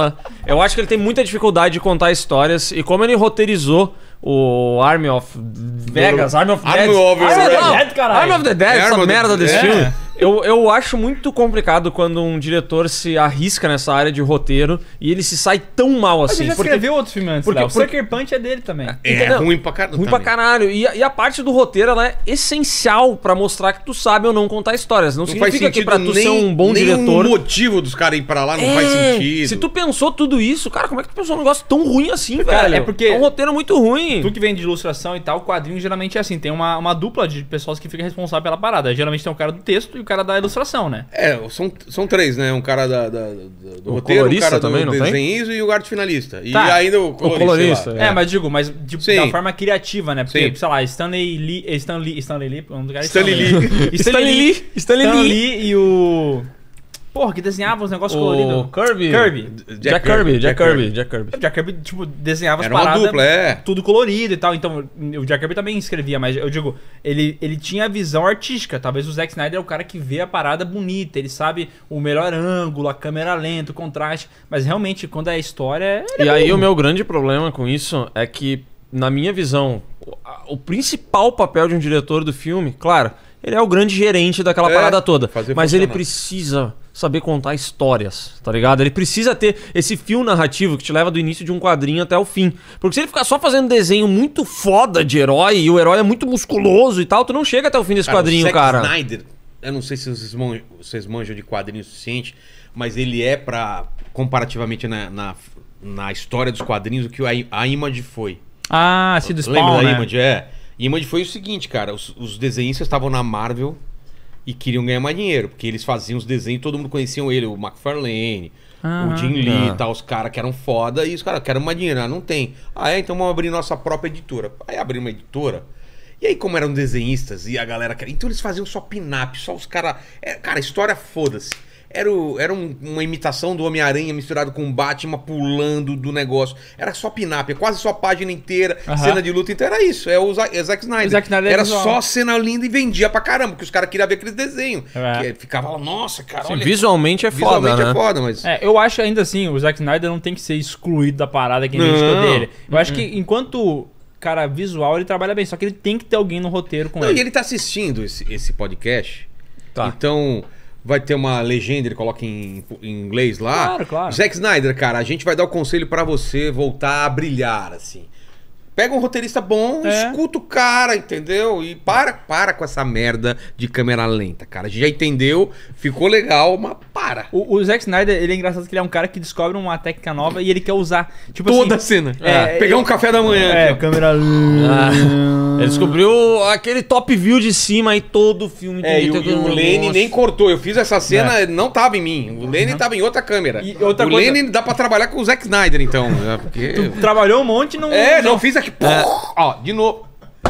Eu acho que ele tem muita dificuldade de contar histórias. E como ele roteirizou o Army of Vegas, Army of Army Dead. of Army Dead, of Dead, caralho. Army of the Dead, Army essa of the merda Dead. desse É. filme. Eu, eu acho muito complicado quando um diretor se arrisca nessa área de roteiro e ele se sai tão mal Mas assim. ele já porque- escreveu outro filme antes, porque- Léo. porque- Sucker Punch é dele também. É Entendeu? ruim pra caralho. Ruim pra caralho. E a, e a parte do roteiro, ela é essencial pra mostrar que tu sabe ou não contar histórias. Não, Não faz significa que sentido pra tu nem, ser um bom nem diretor... o motivo dos caras ir pra lá não É, faz sentido. Se tu pensou tudo isso, cara, como é que tu pensou um negócio tão ruim assim, Cara, velho? é porque- É um roteiro muito ruim. Tu que vem de ilustração e tal, o quadrinho geralmente é assim, tem uma, uma dupla de pessoas que fica responsável pela parada. Geralmente tem o cara do texto e o cara da ilustração, né? É, são, são três, né? Um cara da, da- da- do O roteiro, um colorista cara do também, não tem? desenhismo e o arte finalista. E Tá. ainda o colorista. colorista, sei lá. É, mas digo, mas de, Sim. da forma criativa, né? Porque, Sim. sei lá, Stanley Lee. Stanley, Stanley Lee, o nome do cara é Stanley Lee. Stanley Lee. Stanley Stanley Lee. Lee e o. Porra, que desenhava os negócios coloridos. O Kirby. Kirby. Jack Kirby, Jack Kirby, Jack Kirby. O Jack Kirby, tipo, desenhava as Era uma paradas. dupla, é. Tudo colorido e tal. Então, o Jack Kirby também escrevia, mas eu digo, ele, ele tinha a visão artística. Talvez o Zack Snyder é o cara que vê a parada bonita. Ele sabe o melhor ângulo, a câmera lenta, o contraste. Mas realmente, quando é a história. ele E é aí burro. o meu grande problema com isso é que, na minha visão, o, a- o principal papel de um diretor do filme, claro, ele é o grande gerente daquela É, parada toda. fazer Mas ele funcionar. precisa saber contar histórias, tá ligado? Ele precisa ter esse fio narrativo que te leva do início de um quadrinho até o fim. Porque se ele ficar só fazendo desenho muito foda de herói e o herói é muito musculoso e tal, tu não chega até o fim desse Cara, quadrinho, o Zack cara. Snyder, eu não sei se vocês manjam, vocês manjam de quadrinho o suficiente, mas ele é pra, comparativamente na, na, na história dos quadrinhos, o que a, a Image foi. Ah, se do Lembra Spawn, da né? Image? É. Image foi o seguinte, cara, os, os desenhistas estavam na Marvel e queriam ganhar mais dinheiro, porque eles faziam os desenhos, todo mundo conhecia ele, o McFarlane, Aham. o Jim Lee Ah. e tal, os caras que eram foda, e os caras querem mais dinheiro. Ah, não tem. Ah, é? Então vamos abrir nossa própria editora. Aí abriu uma editora. E aí, como eram desenhistas e a galera queria. Então eles faziam só pin-up, só os caras. É, cara, história foda-se. Era, o- era um- uma imitação do Homem-Aranha misturado com o Batman pulando do negócio. Era só pin-up, é quase só a página inteira, Aham. cena de luta. Então era isso, é o Zack, é Zack Snyder. O Zack Snyder é era visual. só cena linda e vendia pra caramba, porque os caras queriam ver aqueles desenhos. É. Que ficava lá, nossa, cara, Assim, olha. visualmente é foda, Visualmente né? é foda, mas. É, eu acho ainda assim, o Zack Snyder não tem que ser excluído da parada que nem Não. criticou dele. Eu acho que enquanto cara visual, ele trabalha bem, só que ele tem que ter alguém no roteiro com Não, ele. e ele tá assistindo esse, esse podcast. Tá. Então, vai ter uma legenda, ele coloca em, em inglês lá. Claro, claro. Zack Snyder, cara, a gente vai dar o conselho pra você voltar a brilhar, assim. Pega um roteirista bom, É. escuta o cara, entendeu? E para, para com essa merda de câmera lenta, cara. A gente já entendeu, ficou legal, mas para. O, o Zack Snyder, ele é engraçado que ele é um cara que descobre uma técnica nova e ele quer usar. Tipo Toda a assim, cena. É, Pegar um café da manhã. É, aqui, ó. câmera. Ah, ele descobriu aquele top view de cima e todo o filme É, tem e que o, ter e o aquele Lenny negócio. nem cortou. Eu fiz essa cena, não tava em mim. O Lenny tava em outra câmera. E outra o coisa- Lenny dá pra trabalhar com o Zack Snyder, então. É, porque... Trabalhou um monte e não. É, não, fiz aqui. Ó, de novo.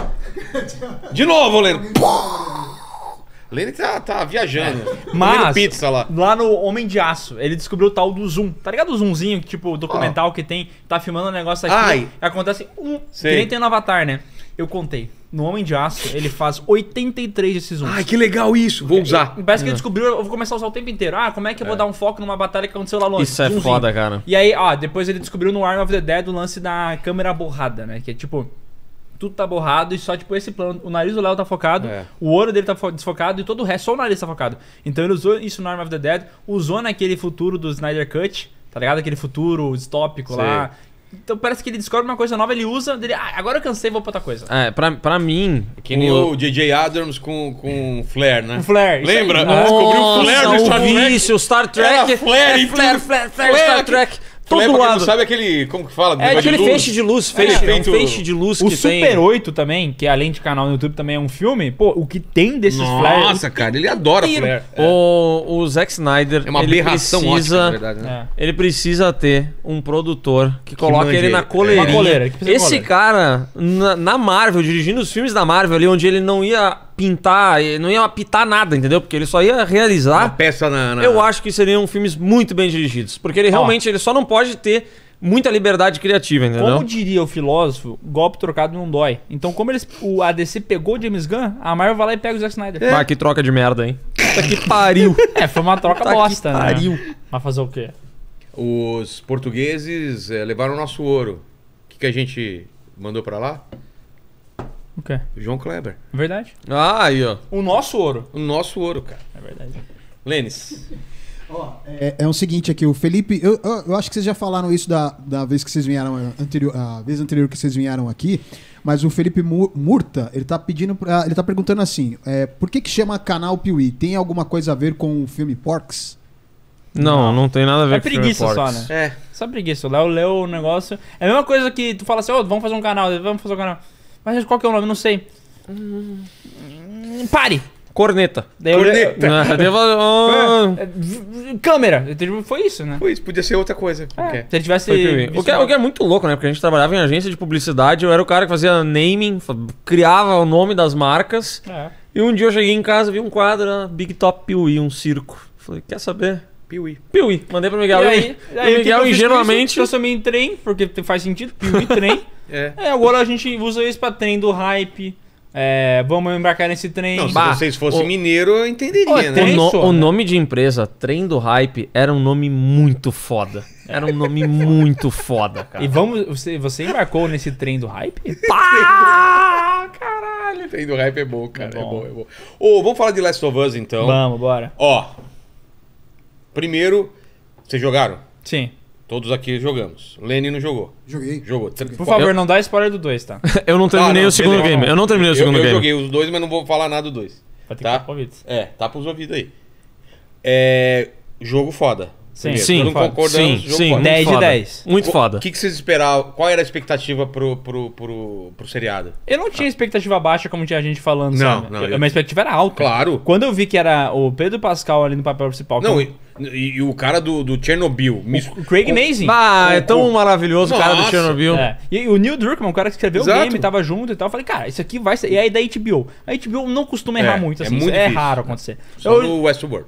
De novo, Lenny. Lenny tá, tá viajando. Comendo Mas, pizza lá. lá no Homem de Aço, ele descobriu o tal do zoom. Tá ligado o zoomzinho, que, tipo, o documental que tem, tá filmando um negócio aqui, Ai. e acontece um, Sei. que nem tem no Avatar, né? Eu contei. No Homem de Aço, ele faz oitenta e três desses zooms. Ai, que legal isso. Vou usar. Parece que ele descobriu, eu vou começar a usar o tempo inteiro. Ah, como é que eu vou dar um foco numa batalha que aconteceu lá longe? Isso é Zoomzinho. foda, cara. E aí, ó, depois ele descobriu no Arm of the Dead o lance da câmera borrada, né? Que é tipo, tudo tá borrado e só, tipo, esse plano. O nariz do Léo tá focado, É. o olho dele tá fo- desfocado e todo o resto, só o nariz tá focado. Então ele usou isso no Arm of the Dead, usou naquele futuro do Snyder Cut, tá ligado? Aquele futuro distópico Sei. lá. Então parece que ele descobre uma coisa nova, ele usa, dele, ah, agora eu cansei, vou pra outra coisa. É, pra, pra mim... Que nem o J J Adams com, com Flair, né? Um flare. isso aí. Lembra? Nossa, Descobriu o Flair no Nossa, Star o Trek. vício, o Star Trek... Era flare em é, flare, tudo. flare, flare, Flare Star aqui. Trek. Flair, Todo pra quem lado. não sabe aquele... Como que fala? É Negócio aquele de luz. feixe de luz, feixe, É, é, um feito- feixe de luz O que tem... Super oito também, que além de canal no YouTube também é um filme, pô, o que tem desses flares... Nossa, cara, ele adora inteiro. Flair. O, o Zack Snyder, É uma ele aberração precisa... ótica, na verdade, né? É. Ele precisa ter um produtor que coloque manje ele na ele. coleirinha. Uma coleira, que precisa de Esse coleira. cara, na, na Marvel, dirigindo os filmes da Marvel ali, onde ele não ia pintar, ele não ia apitar nada, entendeu? Porque ele só ia Uma realizar. peça na... na- Eu acho que seriam filmes muito bem dirigidos. Porque ele realmente ele só não pode ter muita liberdade criativa, entendeu? Como diria o filósofo, golpe trocado não dói. Então, como eles, o A D C pegou o James Gunn, a Marvel vai lá e pega o Zack Snyder. Ah, que troca de merda, hein? Puta que pariu. É, foi uma troca Tá que bosta, pariu. né? Mas fazer o quê? Os portugueses eh, levaram o nosso ouro. O que, que a gente mandou pra lá? O quê? O João Kleber. Verdade. Ah, aí, ó. O nosso ouro. O nosso ouro, cara. É verdade. Lênis. É, é o seguinte aqui, o Felipe... Eu, eu, eu acho que vocês já falaram isso da, da vez que vocês vieram... Anterior, a vez anterior que vocês vieram aqui. Mas o Felipe Mu- Murta, ele tá pedindo... Pra, ele tá perguntando assim... É, por que que chama canal Piuí? Tem alguma coisa a ver com o filme Porks? Não, não tem nada a ver É com preguiça filme só, Porks. né? É. Só preguiça. O Léo leu o negócio. É a mesma coisa que tu fala assim, ô, vamos fazer um canal, vamos fazer um canal. Mas qual que é o nome? Não sei. Hum, pare! Corneta. Daí eu leio- Corneta. Ah, devo- ah, É, v- Câmera. Foi isso, né? Foi isso, podia ser outra coisa. É, qualquer. se ele tivesse... Foi Piuí. visto O que, é, o que é muito louco, né? Porque a gente trabalhava em agência de publicidade, eu era o cara que fazia naming, fa- criava o nome das marcas. É. E um dia eu cheguei em casa, vi um quadro, era Big Top Piuí, um circo. Falei, quer saber? Piuí. Piuí. Mandei pro Miguel. E E aí, aí, aí, o o que que Miguel eu fiz com ingenuamente... isso? Transformei em trem, porque faz sentido, Piuí trem. É. É, agora a gente usa isso pra trem do hype. É, vamos embarcar nesse trem. Não, se Bah, vocês fossem o- mineiro, eu entenderia, Ô, né? O, tem- no- isso, o né? nome de empresa, Trem do Hype, era um nome muito foda. Era um nome muito foda, cara. E vamos. Você, você embarcou nesse trem do hype? Ah, caralho. Tem do hype é bom, cara. É É bom. bom, é bom. Ô, vamos falar de Last of Us, então. Vamos, bora. Ó. Primeiro, vocês jogaram? Sim. Todos aqui jogamos. Lenny não jogou. Joguei. Jogou. Por favor, não dá spoiler do dois, tá? Eu não terminei Ah, não, o segundo beleza. game. Eu não terminei o Eu, segundo eu game. joguei os dois, mas não vou falar nada do dois. Vai ter Tá? que ouvidos. É, tá pros ouvidos aí. É. Jogo foda. Sim, Primeiro, sim, todo mundo foda. concordamos, Sim, jogo sim. foda. muito dez de foda. dez. Muito O foda. que, que vocês esperavam? Qual era a expectativa pro, pro, pro, pro seriado? Eu não tinha expectativa baixa como tinha gente falando, Não, sabe? não, Eu- eu- Minha expectativa era alta. Claro. Quando eu vi que era o Pedro Pascal ali no papel principal. que Não, é e, e- e o cara do, do Chernobyl. mis- o, o Craig com- Mazin. Ah, é O- tão o- maravilhoso o cara do Nossa. Chernobyl. É. E o Neil Druckmann, o cara que escreveu Exato. o game, tava junto e tal. Eu falei, cara, isso aqui vai ser. E aí da H B O. A H B O não costuma errar É, muito, é assim. muito isso é difícil. raro acontecer. Só Eu, no Westworld.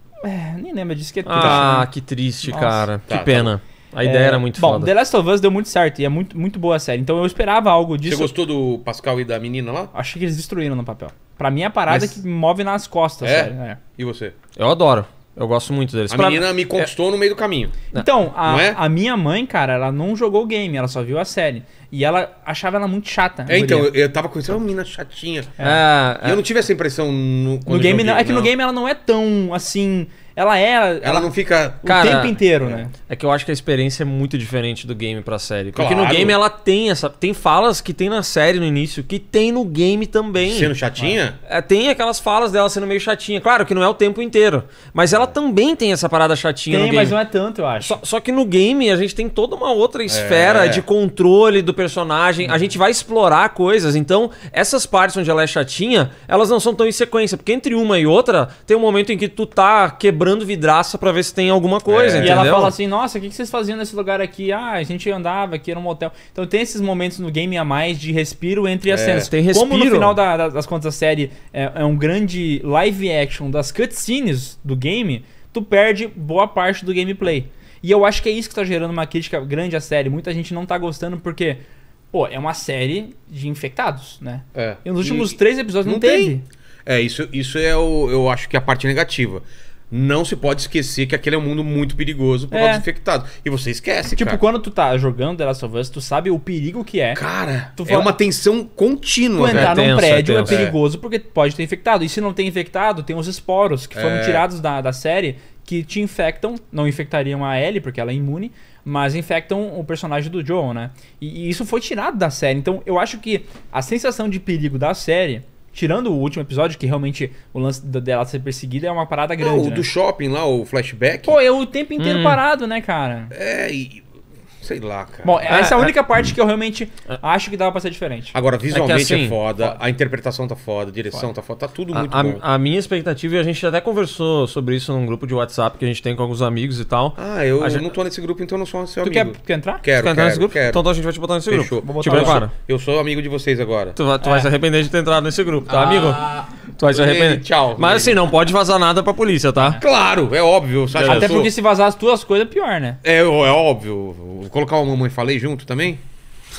é, nem lembro disso que é triste, Ah, né? que triste, Nossa. cara. Tá, que pena. A ideia É, era muito bom, foda. The Last of Us deu muito certo e é muito, muito boa a série. Então eu esperava algo disso. Você gostou do Pascal e da menina lá? Achei que eles destruíram no papel. Pra mim, a parada Mas- que move nas costas, É? sério. É. E você? Eu adoro. Eu gosto muito deles. A Pra- menina me conquistou no meio do caminho. Então, a, Não é? a minha mãe, cara, ela não jogou o game, ela só viu a série. E ela achava ela muito chata. a É, então, guria. eu, eu tava com uma menina chatinha. É, E eu não tive essa impressão no, quando No eu game joguei, não. É que no game ela não é tão assim. Ela é. Ela, Ela não fica... o Cara, tempo inteiro, né? É que eu acho que a experiência é muito diferente do game pra série. Porque Claro. no game ela tem essa. Tem falas que tem na série no início, que tem no game também. Sendo chatinha? É, tem aquelas falas dela sendo meio chatinha. Claro que não é o tempo inteiro. Mas ela também tem essa parada chatinha Tem, no game. mas não é tanto, eu acho. Só, só que no game a gente tem toda uma outra esfera É. de controle do personagem. A gente vai explorar coisas. Então, essas partes onde ela é chatinha, elas não são tão em sequência. Porque entre uma e outra, tem um momento em que tu tá quebrando vidraça pra ver se tem alguma coisa, É. E entendeu? ela fala assim, nossa, o que que vocês faziam nesse lugar aqui? Ah, a gente andava aqui, era um motel. Então tem esses momentos no game a mais de respiro entre as É, cenas. tem Como no respiro. final da- da- das contas a série é, é um grande live action das cutscenes do game, tu perde boa parte do gameplay. E eu acho que é isso que tá gerando uma crítica grande à série. Muita gente não tá gostando porque, pô, é uma série de infectados, né? É. E nos últimos E- três episódios não, não teve. tem. É, isso, isso é o, eu acho que é a parte negativa. Não se pode esquecer que aquele é um mundo muito perigoso por É. causa dos infectados. E você esquece, Tipo, cara. quando tu tá jogando The Last of Us, tu sabe o perigo que é. Cara, Tu é fala- uma tensão contínua, Tu velho. entrar num tenso, é prédio é, tenso. perigoso porque pode ter infectado. E se não tem infectado, tem os esporos que foram É. tirados da, da série que te infectam, não infectariam a Ellie porque ela é imune, mas infectam o personagem do Joel, né? E, e isso foi tirado da série. Então eu acho que a sensação de perigo da série, tirando o último episódio, que realmente o lance da- dela ser perseguida é uma parada Não, grande, o né? do shopping lá, o flashback. Pô, eu o tempo inteiro Hum. parado, né, cara? É, e... Sei lá, cara. Bom, essa é a é- única parte que eu realmente acho que dava pra ser diferente. Agora, visualmente é, assim, foda, a interpretação tá foda, a direção tá foda, tá tudo muito A, bom. a- a minha expectativa, e a gente até conversou sobre isso num grupo de WhatsApp que a gente tem com alguns amigos e tal. Ah, eu A gente- não tô nesse grupo, então eu não sou seu Tu quer, amigo. quer entrar? Quero, Tu quer entrar quero, nesse grupo? quero. Então a gente vai te botar nesse Fechou. grupo. Vou Te botar eu, prepara. sou, eu sou amigo de vocês agora. Tu vai, tu vai É. se arrepender de ter entrado nesse grupo, tá, amigo? Tu vai se Ei, arrepender. tchau. Mas assim, não pode vazar nada pra polícia, tá? Claro, é óbvio. Você acha que Até eu sou- porque se vazar as tuas coisas é pior, né? É, é óbvio. Vou colocar o Mamãe Falei junto também?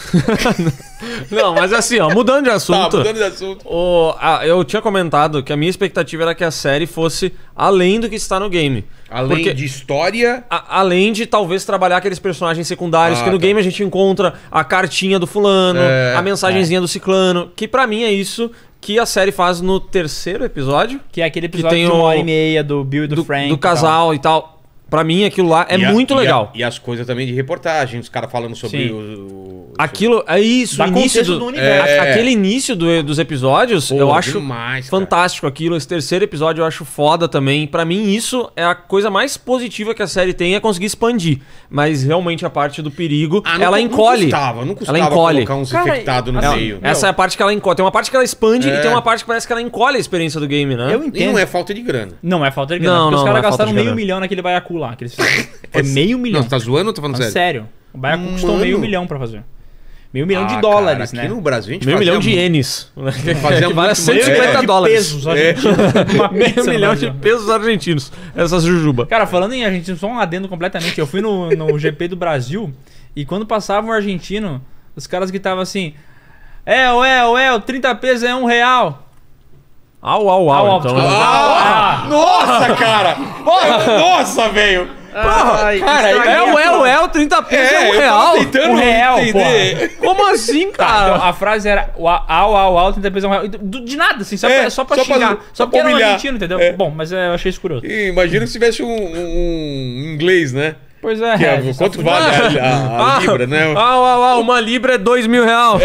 Não, mas assim, ó, mudando de Tá, assunto. mudando de assunto. o- a- eu tinha comentado que a minha expectativa era que a série fosse além do que está no game. Além Porque- de história... A- além de talvez trabalhar aqueles personagens secundários, Ah, que no tá. game a gente encontra a cartinha do fulano, É, a mensagenzinha do ciclano, que pra mim é isso que a série faz no terceiro episódio, Que é aquele Que episódio tem de uma o- hora e meia do Bill e do, do, Frank. do e tal. casal e tal. Pra mim aquilo lá é E a- muito e a- legal. E as coisas também de reportagem, os caras falando sobre Sim. o, o- Aquilo, é isso, Dá o início contexto do, do universo. a- aquele início do- dos episódios, Pô, eu acho demais, cara. fantástico aquilo. Esse terceiro episódio eu acho foda também. Pra mim isso é a coisa mais positiva que a série tem, é conseguir expandir. Mas realmente a parte do perigo, Ah, não- ela não encolhe. custava, não custava ela encolhe. colocar uns Cara, infectados no assim, meio. Meu. Essa é a parte que ela encolhe. Tem uma parte que ela expande É. e tem uma parte que parece que ela encolhe a experiência do game, né? Eu E entendo. não é falta de grana. Não é falta de grana. Não, porque não, os não caras é falta gastaram de meio grana. milhão naquele baiacu lá. Que eles fizeram. Foi meio milhão. Não, você tá zoando ou tá falando Falando sério? sério. O baiacu custou Mano. meio milhão pra fazer. Meio milhão Ah, de dólares, cara, né? Aqui no Brasil a gente Meio fazia milhão de muito. ienes. Fazia que vale muito cento e cinquenta mais. de dólares. pesos argentinos. Uma Meio pizza no milhão Brasil. de pesos argentinos. Essas jujuba. Cara, falando em argentino, só um adendo completamente. Eu fui no, no G P do Brasil e quando passava um argentino, os caras gritavam assim: É, ué, ué, trinta pesos é um real. Au, au, au. Au, au, então, tipo, Ah, nossa, cara! Nossa, velho! Ai, Cara, estraguei é a o é tua- o é o trinta pesos é, um eu tava real. tentando Um real, entender. Como assim, Tá, cara? então a frase era o au, au, au, trinta pesos é um real. Do- De nada, assim, só, É, pra, só pra só pra- xingar. só Só pra porque era um humilhar. argentino, entendeu? É. Bom, mas é, eu achei escuro. E imagina se tivesse um, um inglês, né? Pois é. Que é, é, só quanto podia- vale a, a- a libra, né? Ah, ah, ah, uma libra é dois mil real.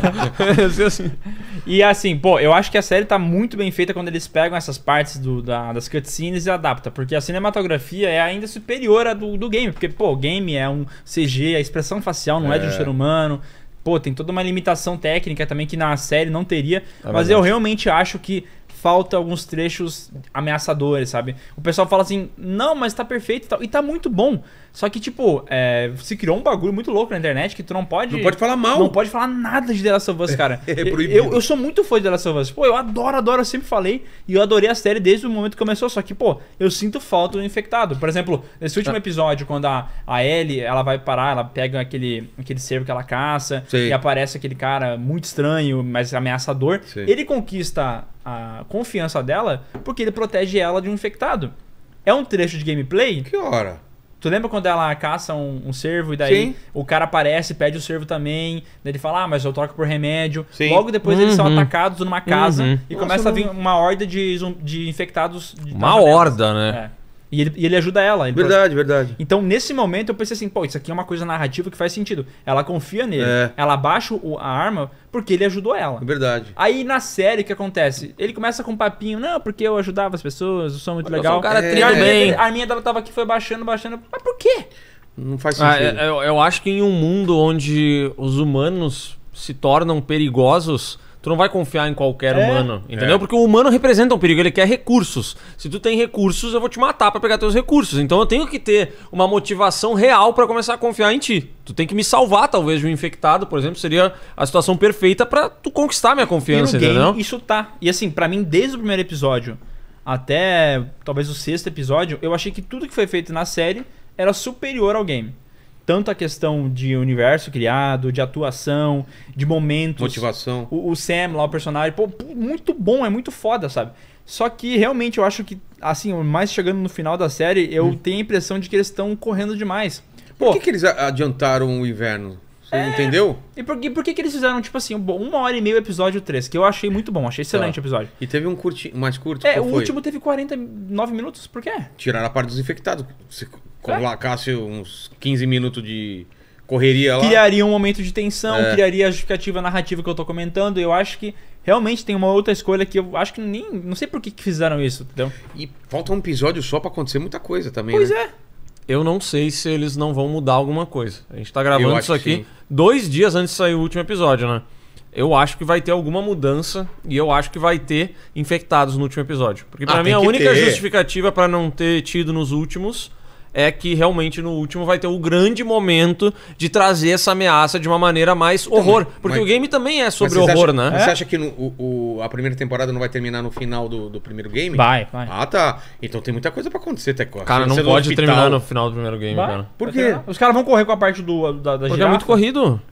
assim. E assim, pô, eu acho que a série tá muito bem feita quando eles pegam essas partes do, da- das cutscenes e adaptam. Porque a cinematografia é ainda superior à do, do game. Porque, pô, o game é um C G, a expressão facial não é, de um É. ser humano. Pô, tem toda uma limitação técnica também que na série não teria. É mas verdade. eu realmente acho que falta alguns trechos ameaçadores, sabe? O pessoal fala assim, não, mas tá perfeito e tal. E tá muito bom. Só que, tipo, é, se criou um bagulho muito louco na internet que tu não pode... Não pode falar mal. Não pode falar nada de The Last of Us, cara. É proibido. Eu, eu sou muito fã de The Last of Us. Pô, eu adoro, adoro, eu sempre falei. E eu adorei a série desde o momento que começou. Só que, pô, eu sinto falta do infectado. Por exemplo, nesse último episódio, quando a, a Ellie, ela vai parar, ela pega aquele, aquele cervo que ela caça. Sim. E aparece aquele cara muito estranho, mas ameaçador. Sim. Ele conquista a confiança dela porque ele protege ela de um infectado. É um trecho de gameplay. Que hora? Tu lembra quando ela caça um, um cervo e daí Sim. o cara aparece, pede o cervo também, daí ele fala, ah, mas eu troco por remédio. Sim. Logo depois eles são Uhum. atacados numa casa Uhum. e Nossa, começa a não- vir uma horda de, zum- de infectados. de- Uma nas janelas. horda, né? É. E ele, e ele ajuda ela. ele Verdade, verdade. então, nesse momento, eu pensei assim, pô, isso aqui é uma coisa narrativa que faz sentido. Ela confia nele, É. ela abaixa o- a arma porque ele ajudou ela. É verdade. Aí na série o que acontece? Ele começa com um papinho, não, porque eu ajudava as pessoas, eu sou muito Eu sou legal. um cara E trido a arminha bem. dele- A arminha dela tava aqui, foi baixando, baixando. Mas por quê? Não faz Ah, sentido. eu, eu acho que em um mundo onde os humanos se tornam perigosos, tu não vai confiar em qualquer É. humano, entendeu? É. Porque o humano representa um perigo, ele quer recursos. Se tu tem recursos, eu vou te matar pra pegar teus recursos. Então eu tenho que ter uma motivação real pra começar a confiar em ti. Tu tem que me salvar, talvez, de um infectado, por exemplo, seria a situação perfeita pra tu conquistar minha E confiança, no game, entendeu? isso tá. E assim, pra mim, desde o primeiro episódio até talvez o sexto episódio, eu achei que tudo que foi feito na série era superior ao game. Tanto a questão de universo criado, de atuação, de momentos. Motivação. O, o Sam lá, o personagem, pô, pô, muito bom, é muito foda, sabe? Só que realmente eu acho que, assim, mais chegando no final da série, eu tenho a impressão de que eles estão correndo demais. Pô, Por que, que eles a- adiantaram o inverno? Você É. entendeu? e por, que- por que, que eles fizeram, tipo assim, um- uma hora e meia o episódio três, que eu achei muito bom, achei excelente Tá. o episódio. E teve um curti... mais curto. É, qual o foi? último teve quarenta e nove minutos, por quê? Tiraram a parte dos infectados. Se É. colocasse uns quinze minutos de correria lá. Criaria um momento de tensão, É. criaria a justificativa narrativa que eu tô comentando. Eu acho que realmente tem uma outra escolha que eu acho que nem. Não sei por que, que fizeram isso, entendeu? E falta um episódio só pra acontecer muita coisa também, Pois né? é. Eu não sei se eles não vão mudar alguma coisa. A gente tá gravando Eu isso acho que aqui sim. dois dias antes de sair o último episódio, né? Eu acho que vai ter alguma mudança e eu acho que vai ter infectados no último episódio. Porque pra Ah, mim tem a que única ter. justificativa pra não ter tido nos últimos é que realmente no último vai ter o grande momento de trazer essa ameaça de uma maneira mais horror. mas- Porque mas- o game também é Mas sobre vocês horror, acham- né? mas Você acha que no- o, o- a primeira temporada não vai terminar no final do, do primeiro game? Vai, vai. Ah, tá. Então tem muita coisa pra acontecer, Teco. Cara, não Você no pode hospital- terminar no final do primeiro game, Vai. cara. Por Vai quê? terminar. Os caras vão correr com a parte do, da, da Porque é girafa. muito corrido.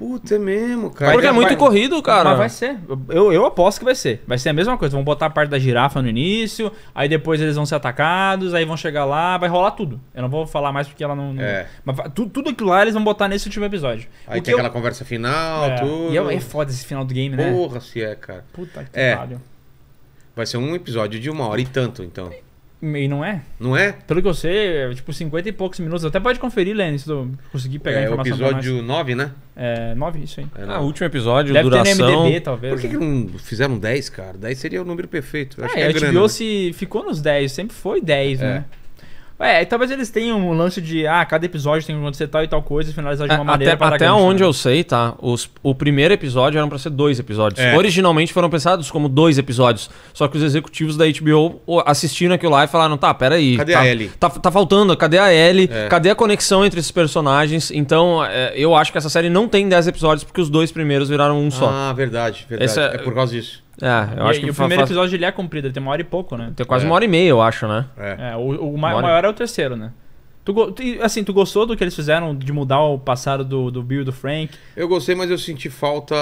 Puta, é mesmo, cara. Porque é Vai- muito vai- corrido, cara. Mas vai ser. Eu, eu aposto que vai ser. Vai ser a mesma coisa. Vão botar a parte da girafa no início, aí depois eles vão ser atacados, aí vão chegar lá, vai rolar tudo. Eu não vou falar mais porque ela não. não- É. Mas vai- tu- tudo aquilo lá eles vão botar nesse último episódio. Aí O tem que eu- aquela conversa final, é, tudo. E é, é foda esse final do game, né? Porra, se é, cara. Puta que É. pariu. Vai ser um episódio de uma hora e tanto, então. E não é? Não é? Pelo que eu sei, é tipo cinquenta e poucos minutos. Até pode conferir, Lenny, se tu conseguir pegar a É o informação pra nós. episódio nove, né? É, nove, isso aí. É, Ah, não. o último episódio, Deve ter no duração... M D B, talvez. Por que, que né? não fizeram dez, cara? dez seria o número perfeito. Eu acho que É, é a grana, H B O né? se ficou nos dez, sempre foi dez, É. né? É, e talvez eles tenham um lance de, ah, cada episódio tem que acontecer tal e tal coisa e finalizar de uma É, maneira até pra dar até gancho, onde né? eu sei, tá? Os, o primeiro episódio eram pra ser dois episódios. É. Originalmente foram pensados como dois episódios. Só que os executivos da H B O o- assistiram aquilo lá e falaram: tá, peraí. Cadê tá, a Ellie? Tá, tá faltando, cadê a Ellie? É. Cadê a conexão entre esses personagens? Então, é, eu acho que essa série não tem dez episódios porque os dois primeiros viraram um só. Ah, verdade, verdade. Esse é... é- por causa disso. É, eu E, acho e que o fa- primeiro faz- episódio ele é comprido, ele tem uma hora e pouco, né? tem quase É. uma hora e meia, eu acho, né? É. É, o, o, ma- Bora. o maior é o terceiro, né? Tu, go- tu- assim, tu gostou do que eles fizeram de mudar o passado do, do Bill e do Frank? Eu gostei, mas eu senti falta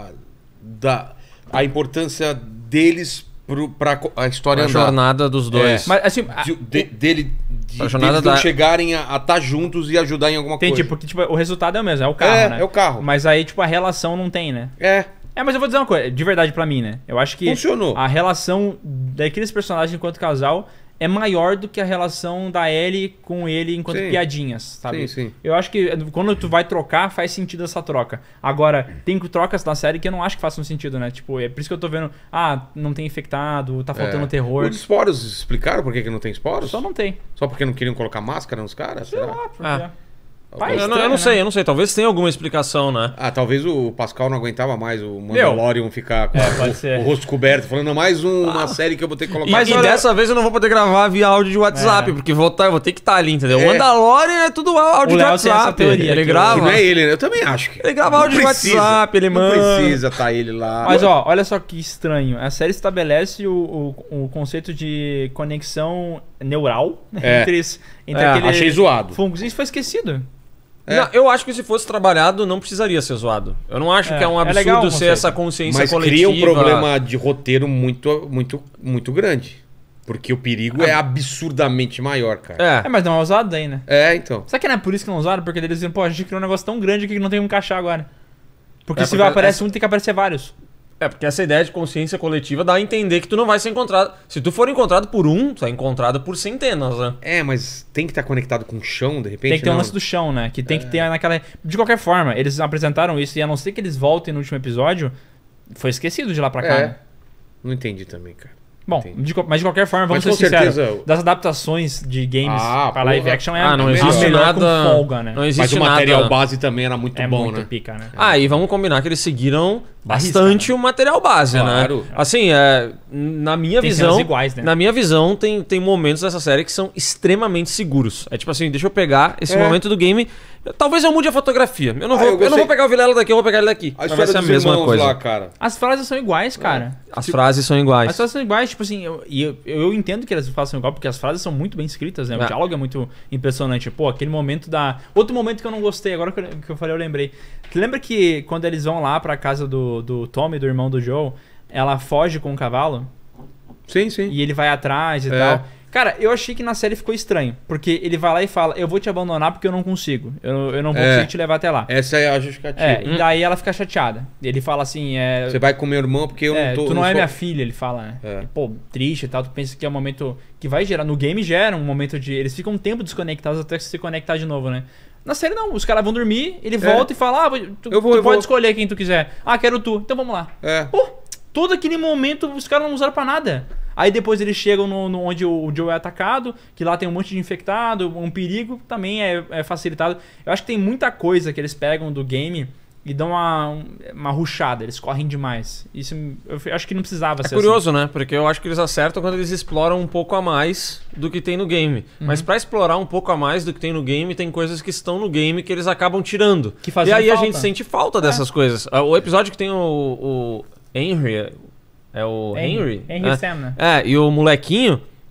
da a importância deles pro, pra co- a história A andar. jornada dos dois. Mas assim, a- De, de- dele, de, A jornada deles não da- chegarem a estar juntos e ajudar em alguma entendi, coisa. porque tipo, o resultado é o mesmo, é o carro, é, né? é o carro. Mas aí, tipo, a relação não tem, né? É, É, mas eu vou dizer uma coisa, de verdade pra mim, né? Eu acho que funcionou. a relação daqueles personagens enquanto casal é maior do que a relação da Ellie com ele enquanto Sim. piadinhas, sabe? Sim, sim. Eu acho que quando tu vai trocar, faz sentido essa troca. Agora, tem trocas na série que eu não acho que façam sentido, né? Tipo, é por isso que eu tô vendo, ah, não tem infectado, tá faltando É. terror. Os esporos explicaram por que, que não tem esporos? Só não tem. Só porque não queriam colocar máscara nos caras? Sei será? lá, porque... Ah. Pai, eu, não, eu estranho, não né? sei, eu não sei. Talvez tenha alguma explicação, né? Ah, talvez o Pascal não aguentava mais o Mandalorian ficar com É, o, pode ser. o rosto coberto, falando mais um- uma série que eu vou ter que colocar. E, Mas e olha- dessa vez eu não vou poder gravar via áudio de WhatsApp, É. porque vou, tá, eu vou ter que estar ali, entendeu? O É. Mandalorian é tudo áudio O de Léo tem essa WhatsApp. teoria Ele que Que grava. não é ele, né? Eu também acho que. Ele grava Não áudio de precisa, WhatsApp, ele não manda. precisa tá ele lá. Mas ó, olha só que estranho. A série estabelece o, o, o conceito de conexão neural É. entre, es- entre É, aquele achei zoado. fungos. Isso foi esquecido. É. Não, eu acho que se fosse trabalhado, não precisaria ser zoado. Eu não acho É, que é um é absurdo legal o ser conceito. essa consciência Mas coletiva. cria um problema de roteiro muito, muito, muito grande. Porque o perigo é absurdamente maior, cara. É. É, mas não é usado daí, né? É, então. Será que não é por isso que não usaram? Porque eles dizem, pô, a gente criou um negócio tão grande aqui que não tem como encaixar agora. Porque É, se porque aparece essa- um, tem que aparecer vários. É, porque essa ideia de consciência coletiva dá a entender que tu não vai ser encontrado. Se tu for encontrado por um, tu é encontrado por centenas, né? É, mas tem que estar conectado com o chão, de repente. Tem que ter um não. lance do chão, né? Que tem que ter naquela. De qualquer forma, eles apresentaram isso e a não ser que eles voltem no último episódio, foi esquecido de lá pra cá. É. né? Não entendi também, cara. Bom, Entendi. de co- mas de qualquer forma, vamos Mas ser com sinceros. certeza- Das adaptações de games Ah, pra live porra. action é Ah, não a existe melhor nada- com folga, né? Não Mas existe o material nada. base também era muito É bom, muito né? pica, né? Ah, e vamos combinar que eles seguiram Arrisca, bastante o material base, Claro. né? Assim, é, na minha Tem visão, cenas iguais, né? na minha visão tem, tem momentos dessa série que são extremamente seguros. É tipo assim, deixa eu pegar esse É. momento do game, talvez eu mude a fotografia. Eu não, Ah, vou, eu eu, gostei. não vou pegar o Vilela daqui, eu vou pegar ele daqui. A Mas história vai ser a dos mesma irmãos coisa. lá, cara. As frases são iguais, cara. As frases são iguais. As frases são iguais, tipo assim, eu, e eu, eu entendo que elas façam igual, porque as frases são muito bem escritas, né? O É. diálogo é muito impressionante. Pô, aquele momento da. Outro momento que eu não gostei, agora que eu, que eu falei, eu lembrei. Tu lembra que quando eles vão lá pra casa do, do Tommy, do irmão do Joe, ela foge com o cavalo Sim, sim. e ele vai atrás e É. tal. Cara, eu achei que na série ficou estranho, porque ele vai lá e fala, eu vou te abandonar porque eu não consigo. Eu, eu não vou É. conseguir te levar até lá. Essa é a justificativa. É, e daí ela fica chateada. Ele fala assim, é... Você vai com meu irmão porque eu é, não tô. tu não é sou- minha filha, ele fala, né? É. E, pô, triste e tal, tu pensa que é um momento que vai gerar, no game gera um momento de, eles ficam um tempo desconectados até se conectar de novo, né? Na série não, os caras vão dormir, ele volta e fala, ah, tu, Eu vou, tu eu pode vou. escolher quem tu quiser. Ah, quero tu, então vamos lá. É. Pô, todo aquele momento os caras não usaram pra nada. Aí depois eles chegam no, no onde o Joe é atacado, que lá tem um monte de infectado, um perigo, também é, é facilitado. Eu acho que tem muita coisa que eles pegam do game e dão uma, uma rushada, eles correm demais. Isso eu acho que não precisava É ser curioso, né? Porque eu acho que eles acertam quando eles exploram um pouco a mais do que tem no game. Uhum. Mas pra explorar um pouco a mais do que tem no game, tem coisas que estão no game que eles acabam tirando. Que e faziam aí a falta. gente sente falta dessas coisas. Ah, O episódio que tem o, o Henry, é o assim. Henry? Henry é. Sam, né? É, e o molequinho,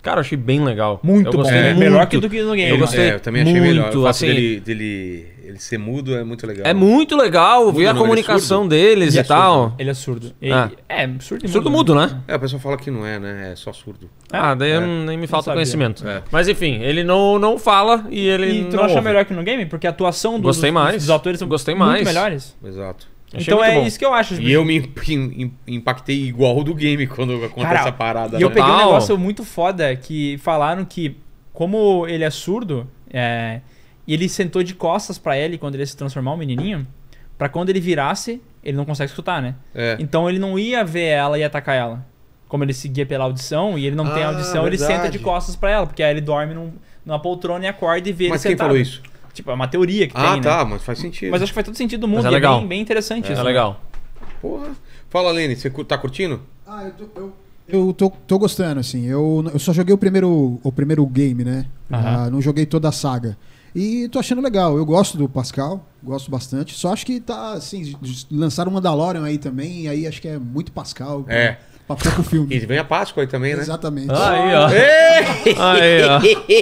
Cara, eu achei bem legal. Muito eu bom. gostei É, muito. melhor que do que no game. Eu gostei. É, eu também achei melhor. O muito, fato assim, dele, dele ele ser mudo é muito legal. É muito legal Mudo ver a não, ele é comunicação surdo? deles Ele e é tal. Ele é surdo. Ele, Ah. É, surdo e Surdo mudo. mudo, né? É, o pessoal fala que não é, né? É só surdo. Ah, daí eu É. não- nem me falta sabia. conhecimento. É. Mas enfim, ele não, não fala e ele E tu não não achou ouve. melhor que no game? Porque a atuação dos, Gostei dos- mais. dos atores são Gostei muito mais. melhores. Exato. Achei então muito é bom. isso que eu acho. E eu me imp- im- impactei igual do game quando acontece Cara, essa parada. E eu né? peguei um Total. negócio muito foda que falaram que, como ele é surdo, é, e ele sentou de costas pra ele quando ele ia se transformar um menininho, pra quando ele virasse, ele não consegue escutar, né? É. Então ele não ia ver ela e atacar ela. Como ele seguia pela audição e ele não tem Ah, audição, ele verdade. senta de costas pra ela, porque aí ele dorme num, numa poltrona e acorda e vê Mas ele quem sentado. falou isso? Tipo, é uma teoria que Ah, tem, tá, né? mas faz sentido. Mas acho que faz todo sentido do mundo Mas é e é legal. bem, bem interessante É isso. né? legal. Porra. Fala, Lene, você cu- tá curtindo? Ah, eu tô, eu, eu tô, tô gostando, assim. Eu, eu só joguei o primeiro, o primeiro game, né? Aham. Ah, não joguei toda a saga. E tô achando legal. Eu gosto do Pascal, gosto bastante. Só acho que tá, assim, lançaram o Mandalorian aí também, e aí acho que é muito Pascal pra, É. pra ficar com o filme. E vem a Páscoa aí também, né? Exatamente. Aí, ó. Aí, ó.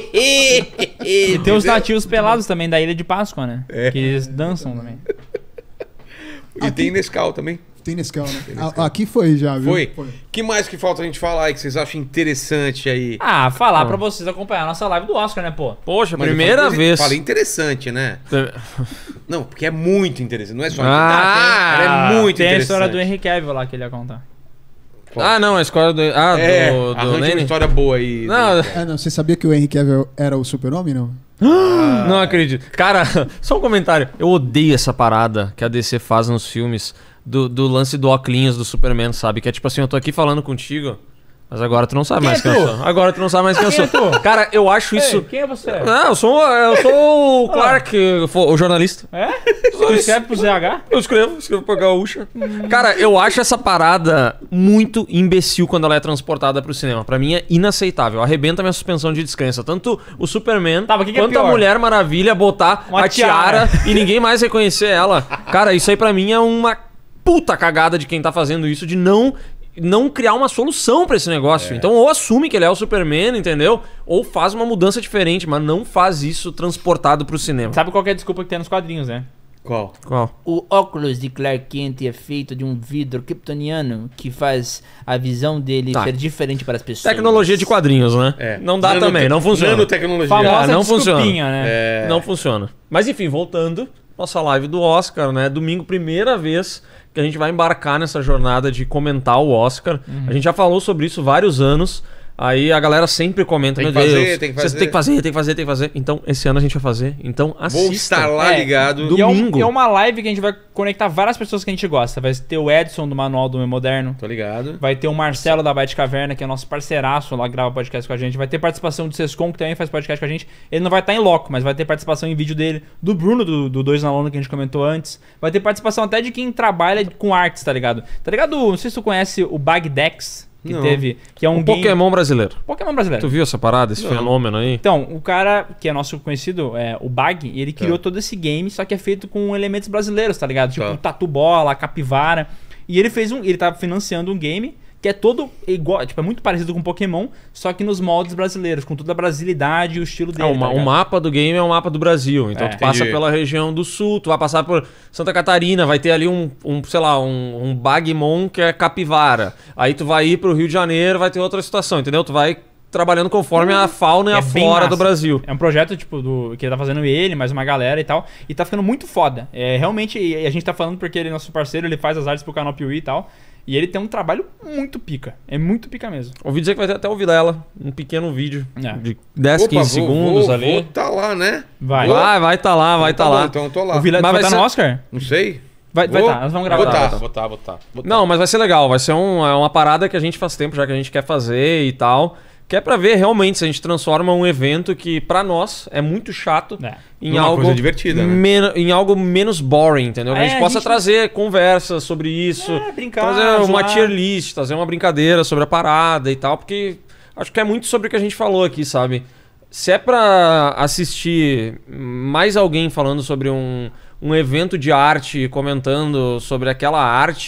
E tem os nativos pelados também da Ilha de Páscoa, né? É. Que eles dançam também. E tem Nescau também. Tem Nescau, né? A- aqui foi já, viu? Foi? que mais que falta a gente falar aí que vocês acham interessante aí? Ah, falar pra vocês acompanhar a nossa live do Oscar, né, pô? Poxa, Mas eu primeira falei, vez. Falei interessante, né? Não, porque é muito interessante. Não é só. Ah, ela é muito Tem a interessante. história do Henry Cavill lá que ele ia contar. Ah, não, a escola do. Ah, É, do, do arranja uma Lenny? história boa aí. Não, Ah, não, você sabia que o Henry Cavill era o super-homem, não? não acredito. Cara, só um comentário. Eu odeio essa parada que a D C faz nos filmes do, do lance do óculos do Superman, sabe? Que é tipo assim, eu tô aqui falando contigo, mas agora tu não sabe mais quem eu sou. Agora tu não sabe mais quem eu Quem sou. é tu? Cara, eu acho isso... Ei, quem é você? Não, eu sou, eu sou o Clark, o jornalista. É? Tu escreve pro Z H? Eu escrevo, escrevo pra gaúcha. Cara, eu acho essa parada muito imbecil quando ela é transportada pro cinema. Pra mim é inaceitável. Arrebenta minha suspensão de descrença. Tanto o Superman Tá, mas que que é quanto a pior? Mulher Maravilha botar Uma a tiara, tiara. e ninguém mais reconhecer ela. Cara, isso aí pra mim é uma puta cagada de quem tá fazendo isso, de não... não criar uma solução pra esse negócio. Então, ou assume que ele é o Superman, entendeu? Ou faz uma mudança diferente, mas não faz isso transportado pro cinema. Sabe qual que é a desculpa que tem nos quadrinhos, né? Qual? Qual? O óculos de Clark Kent é feito de um vidro kryptoniano que faz a visão dele Tá. ser diferente para as pessoas. Tecnologia de quadrinhos, né? É. Não dá Nanotec- também, não funciona. Nanotecnologia. Famosa Ah, não funciona. desculpinha, né? É. Não funciona. Mas enfim, voltando, nossa live do Oscar, né? Domingo, primeira vez que a gente vai embarcar nessa jornada de comentar o Oscar. A gente já falou sobre isso vários anos. Aí a galera sempre comenta, Tem meu que fazer, Deus, tem que vocês fazer." tem que fazer, tem que fazer, tem que fazer. Então, esse ano a gente vai fazer. Então, assista. Vou estar lá É, ligado. do- E é, um- Domingo. é uma live que a gente vai conectar várias pessoas que a gente gosta. Vai ter o Edson do Manual do Meu Moderno. Tô ligado. Vai ter o Marcelo da Byte Caverna, que é nosso parceiraço lá, que grava podcast com a gente. Vai ter participação do Sescom, que também faz podcast com a gente. Ele não vai estar em loco, mas vai ter participação em vídeo dele. Do Bruno, do, do Dois na Lona, que a gente comentou antes. Vai ter participação até de quem trabalha com artes, tá ligado? Tá ligado? Não sei se tu conhece o Bagdex, que Não. teve... Que é um Um game... Pokémon brasileiro. Pokémon brasileiro. Tu viu essa parada, esse Não. fenômeno aí? Então, o cara que é nosso conhecido, é, o Bag, ele criou Tá. todo esse game, só que é feito com elementos brasileiros, tá ligado? Tipo Tá. o Tatu Bola, a Capivara. E ele fez um. Ele tá financiando um game que é todo igual, tipo, é muito parecido com Pokémon, só que nos moldes brasileiros, com toda a brasilidade e o estilo É, dele. o, ma- tá o ligado? mapa do game é o mapa do Brasil. Então É. tu passa Entendi. pela região do sul, tu vai passar por Santa Catarina, vai ter ali um, um sei lá, um, um Bagmon que é capivara. Aí tu vai ir pro Rio de Janeiro, vai ter outra situação, entendeu? Tu vai trabalhando conforme a fauna e É a bem flora massa. do Brasil. É um projeto, tipo, do, que ele tá fazendo ele, mais uma galera e tal. E tá ficando muito foda. É, realmente, e a gente tá falando porque ele é nosso parceiro, ele faz as artes pro canal Piuí e tal. E ele tem um trabalho muito pica. É muito pica mesmo. Ouvi dizer que vai ter até o Vilela, um pequeno vídeo É. de dez, Opa, quinze vou- segundos vou, ali. Vou tá lá, né? Vai. Vai, vai tá lá, vai tá Então lá. bom, então eu tô lá. O Vila Mas vai vai estar no ser- Oscar? Não sei. Vai vai Vou? tá, nós vamos gravar. Vou tá, Vai tá. vou tá, vou tá. Vou tá. Não, mas vai ser legal. Vai ser um, é uma parada que a gente faz tempo já que a gente quer fazer e tal. Que é pra ver realmente se a gente transforma um evento que pra nós é muito chato É. em Numa algo coisa divertida, né? men- em algo menos boring, entendeu? Que a É, gente a possa gente- trazer conversas sobre isso, É, brincar, trazer uma zoar. tier list, trazer uma brincadeira sobre a parada e tal, porque acho que é muito sobre o que a gente falou aqui, sabe? Se é pra assistir mais alguém falando sobre um, um evento de arte, comentando sobre aquela arte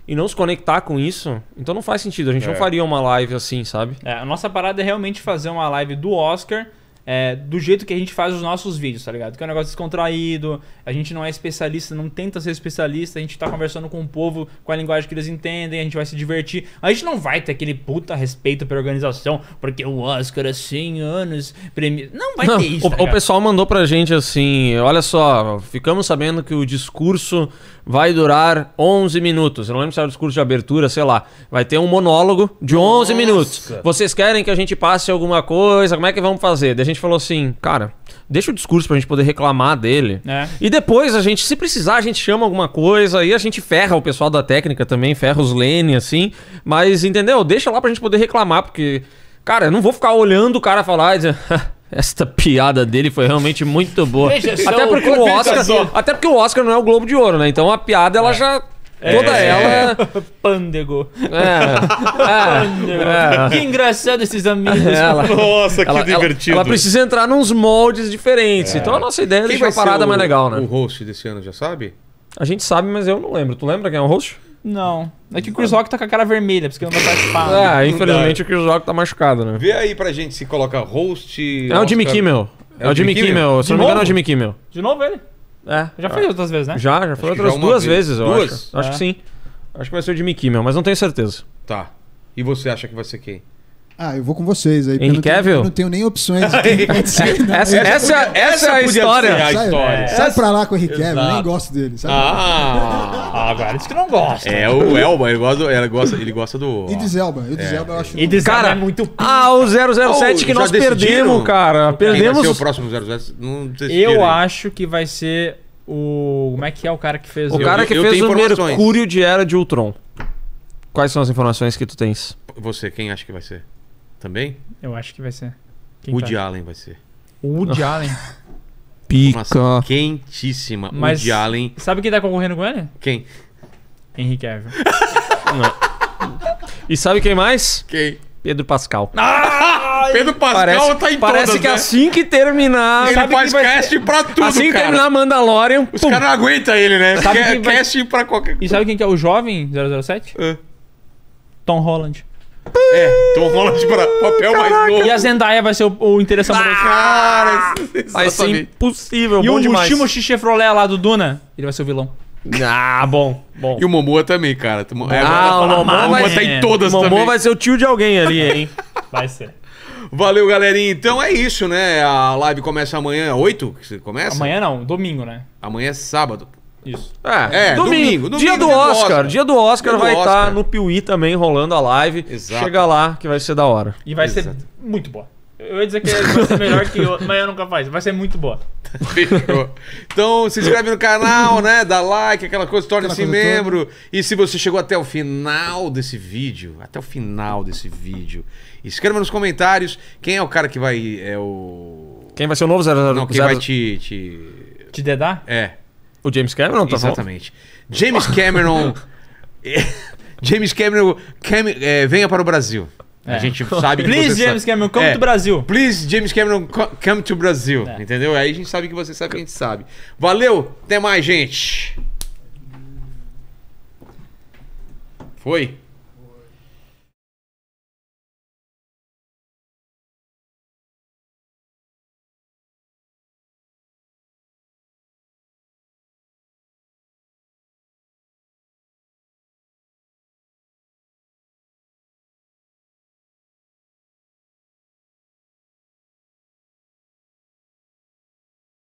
e não se conectar com isso, então não faz sentido. A gente É. não faria uma live assim, sabe? É, a nossa parada é realmente fazer uma live do Oscar é, do jeito que a gente faz os nossos vídeos, tá ligado? Que é um negócio descontraído, a gente não é especialista, não tenta ser especialista, a gente tá conversando com o povo, com a linguagem que eles entendem, a gente vai se divertir. A gente não vai ter aquele puta respeito pela organização, porque o Oscar há cem anos... Premi... Não vai Não, ter isso, o, tá o ligado? pessoal mandou pra gente assim, olha só, ficamos sabendo que o discurso vai durar onze minutos. Eu não lembro se era o discurso de abertura, sei lá. Vai ter um monólogo de onze minutos. Vocês querem que a gente passe alguma coisa? Como é que vamos fazer? Daí a gente falou assim, cara, deixa o discurso pra gente poder reclamar dele. É. E depois a gente, se precisar, a gente chama alguma coisa. E a gente ferra o pessoal da técnica também, ferra os Lene, assim. Mas, entendeu? Deixa lá pra gente poder reclamar, porque... Cara, eu não vou ficar olhando o cara falar e dizer... Esta piada dele foi realmente muito boa. Veja só Até o porque o quanto Oscar, ele até porque o Oscar não é o Globo de Ouro, né? Então a piada ela já toda ela Pândego. é, é, é. Que engraçado esses amigos. Ela, Nossa, que ela, divertido. Ela, ela precisa entrar nos moldes diferentes. Então a nossa ideia é Quem deixar vai a parada ser o, mais legal, né? o host desse ano, já sabe? A gente sabe, mas eu não lembro. Tu lembra quem é o host? Não. É que o Chris Rock tá com a cara vermelha, porque não vai participar. Ah, infelizmente o Chris Rock tá machucado, né? Vê aí pra gente se coloca host... É o Jimmy Oscar. Kimmel. É o Jimmy Kimmel. Se De não me engano é o novo? Jimmy Kimmel. De novo ele? É. Já fez outras vezes, né? Já, já foi Acho que outras já uma duas vez. vezes, eu Duas? acho. Acho É. que sim. Acho que vai ser o Jimmy Kimmel, mas não tenho certeza. Tá. E você acha que vai ser quem? Ah, eu vou com vocês aí. porque Henry eu não tenho- Cavill? Eu não tenho nem opções de quem pode ser. não. Essa, essa, essa é a podia história. ser a Sai, história. sai pra lá com o Henry Cavill, Exato. nem gosto dele. Sabe? Ah! Ah, agora disse que não gosta. É o Elba, ele gosta do... Ele gosta, ele gosta do Idris Elba. Idris Elba eu acho... E diz Cara, é muito Ah, o zero zero sete Oh, que já nós decidiram perdemos, cara. Quem vai ser o Perdemos. próximo zero zero sete? Não decidiram Eu ainda. acho que vai ser o... Como é que é o cara que fez O cara que eu fez tenho o informações. Mercúrio de Era de Ultron. Quais são as informações que tu tens? Você, quem acha que vai ser? Também? Eu acho que vai ser. Quem Woody tá? Allen vai ser. O Woody Allen. Nossa, quentíssima. Mas Woody Allen. sabe quem tá concorrendo com ele? Quem? Henry Cavill. E sabe quem mais? Quem? Pedro Pascal. Pedro Pascal Parece, tá em parece todas, que né? assim que terminar... Ele sabe faz que vai casting pra tudo, assim que cara. terminar Mandalorian... Os pum. caras não aguentam ele, né? Sabe Ca- quem vai- Casting pra qualquer E sabe quem que é o jovem zero zero sete? É. Tom Holland. É, Tom Holland pra papel mais novo. E a Zendaya vai ser o, o interesse amoroso. Cara, Vai ser exatamente. impossível, E bom o demais. Timothée Chevrolet lá do Duna, ele vai ser o vilão. Ah, bom, bom. E o Momoa também, cara. É, Ah, o Momoa Momoa vai- tá em todas O Momoa também. vai ser o tio de alguém ali, hein? Vai ser. Valeu, galerinha. Então é isso, né? A live começa amanhã, oito que você começa? Amanhã não, domingo, né? Amanhã é sábado. Isso. É, É, domingo, domingo, dia domingo, do dia do Oscar. Oscar. Dia do Oscar Dia do vai estar Oscar. no Piuí também rolando a live. Exato. Chega lá que vai ser da hora. E vai Exato. ser muito boa. Eu ia dizer que vai ser melhor que o amanhã nunca faz. Vai ser muito boa. Fechou. Então se inscreve no canal, né? Dá like, aquela coisa, torne-se Aquela coisa membro. E se você chegou até o final desse vídeo, até o final desse vídeo, escreva nos comentários quem é o cara que vai. É o. Quem vai ser o novo zero zero Não, quem zero? vai te. te... Te dedar? É, O James Cameron, tá falando? exatamente. James Cameron. James Cameron Cam- é, venha para o Brasil. A É. gente sabe que Please, você James sabe. Cameron, come É. to Brasil. Please, James Cameron, co- come to Brasil. É. Entendeu? Aí a gente sabe que você sabe que a gente sabe. Valeu, até mais, gente. Foi?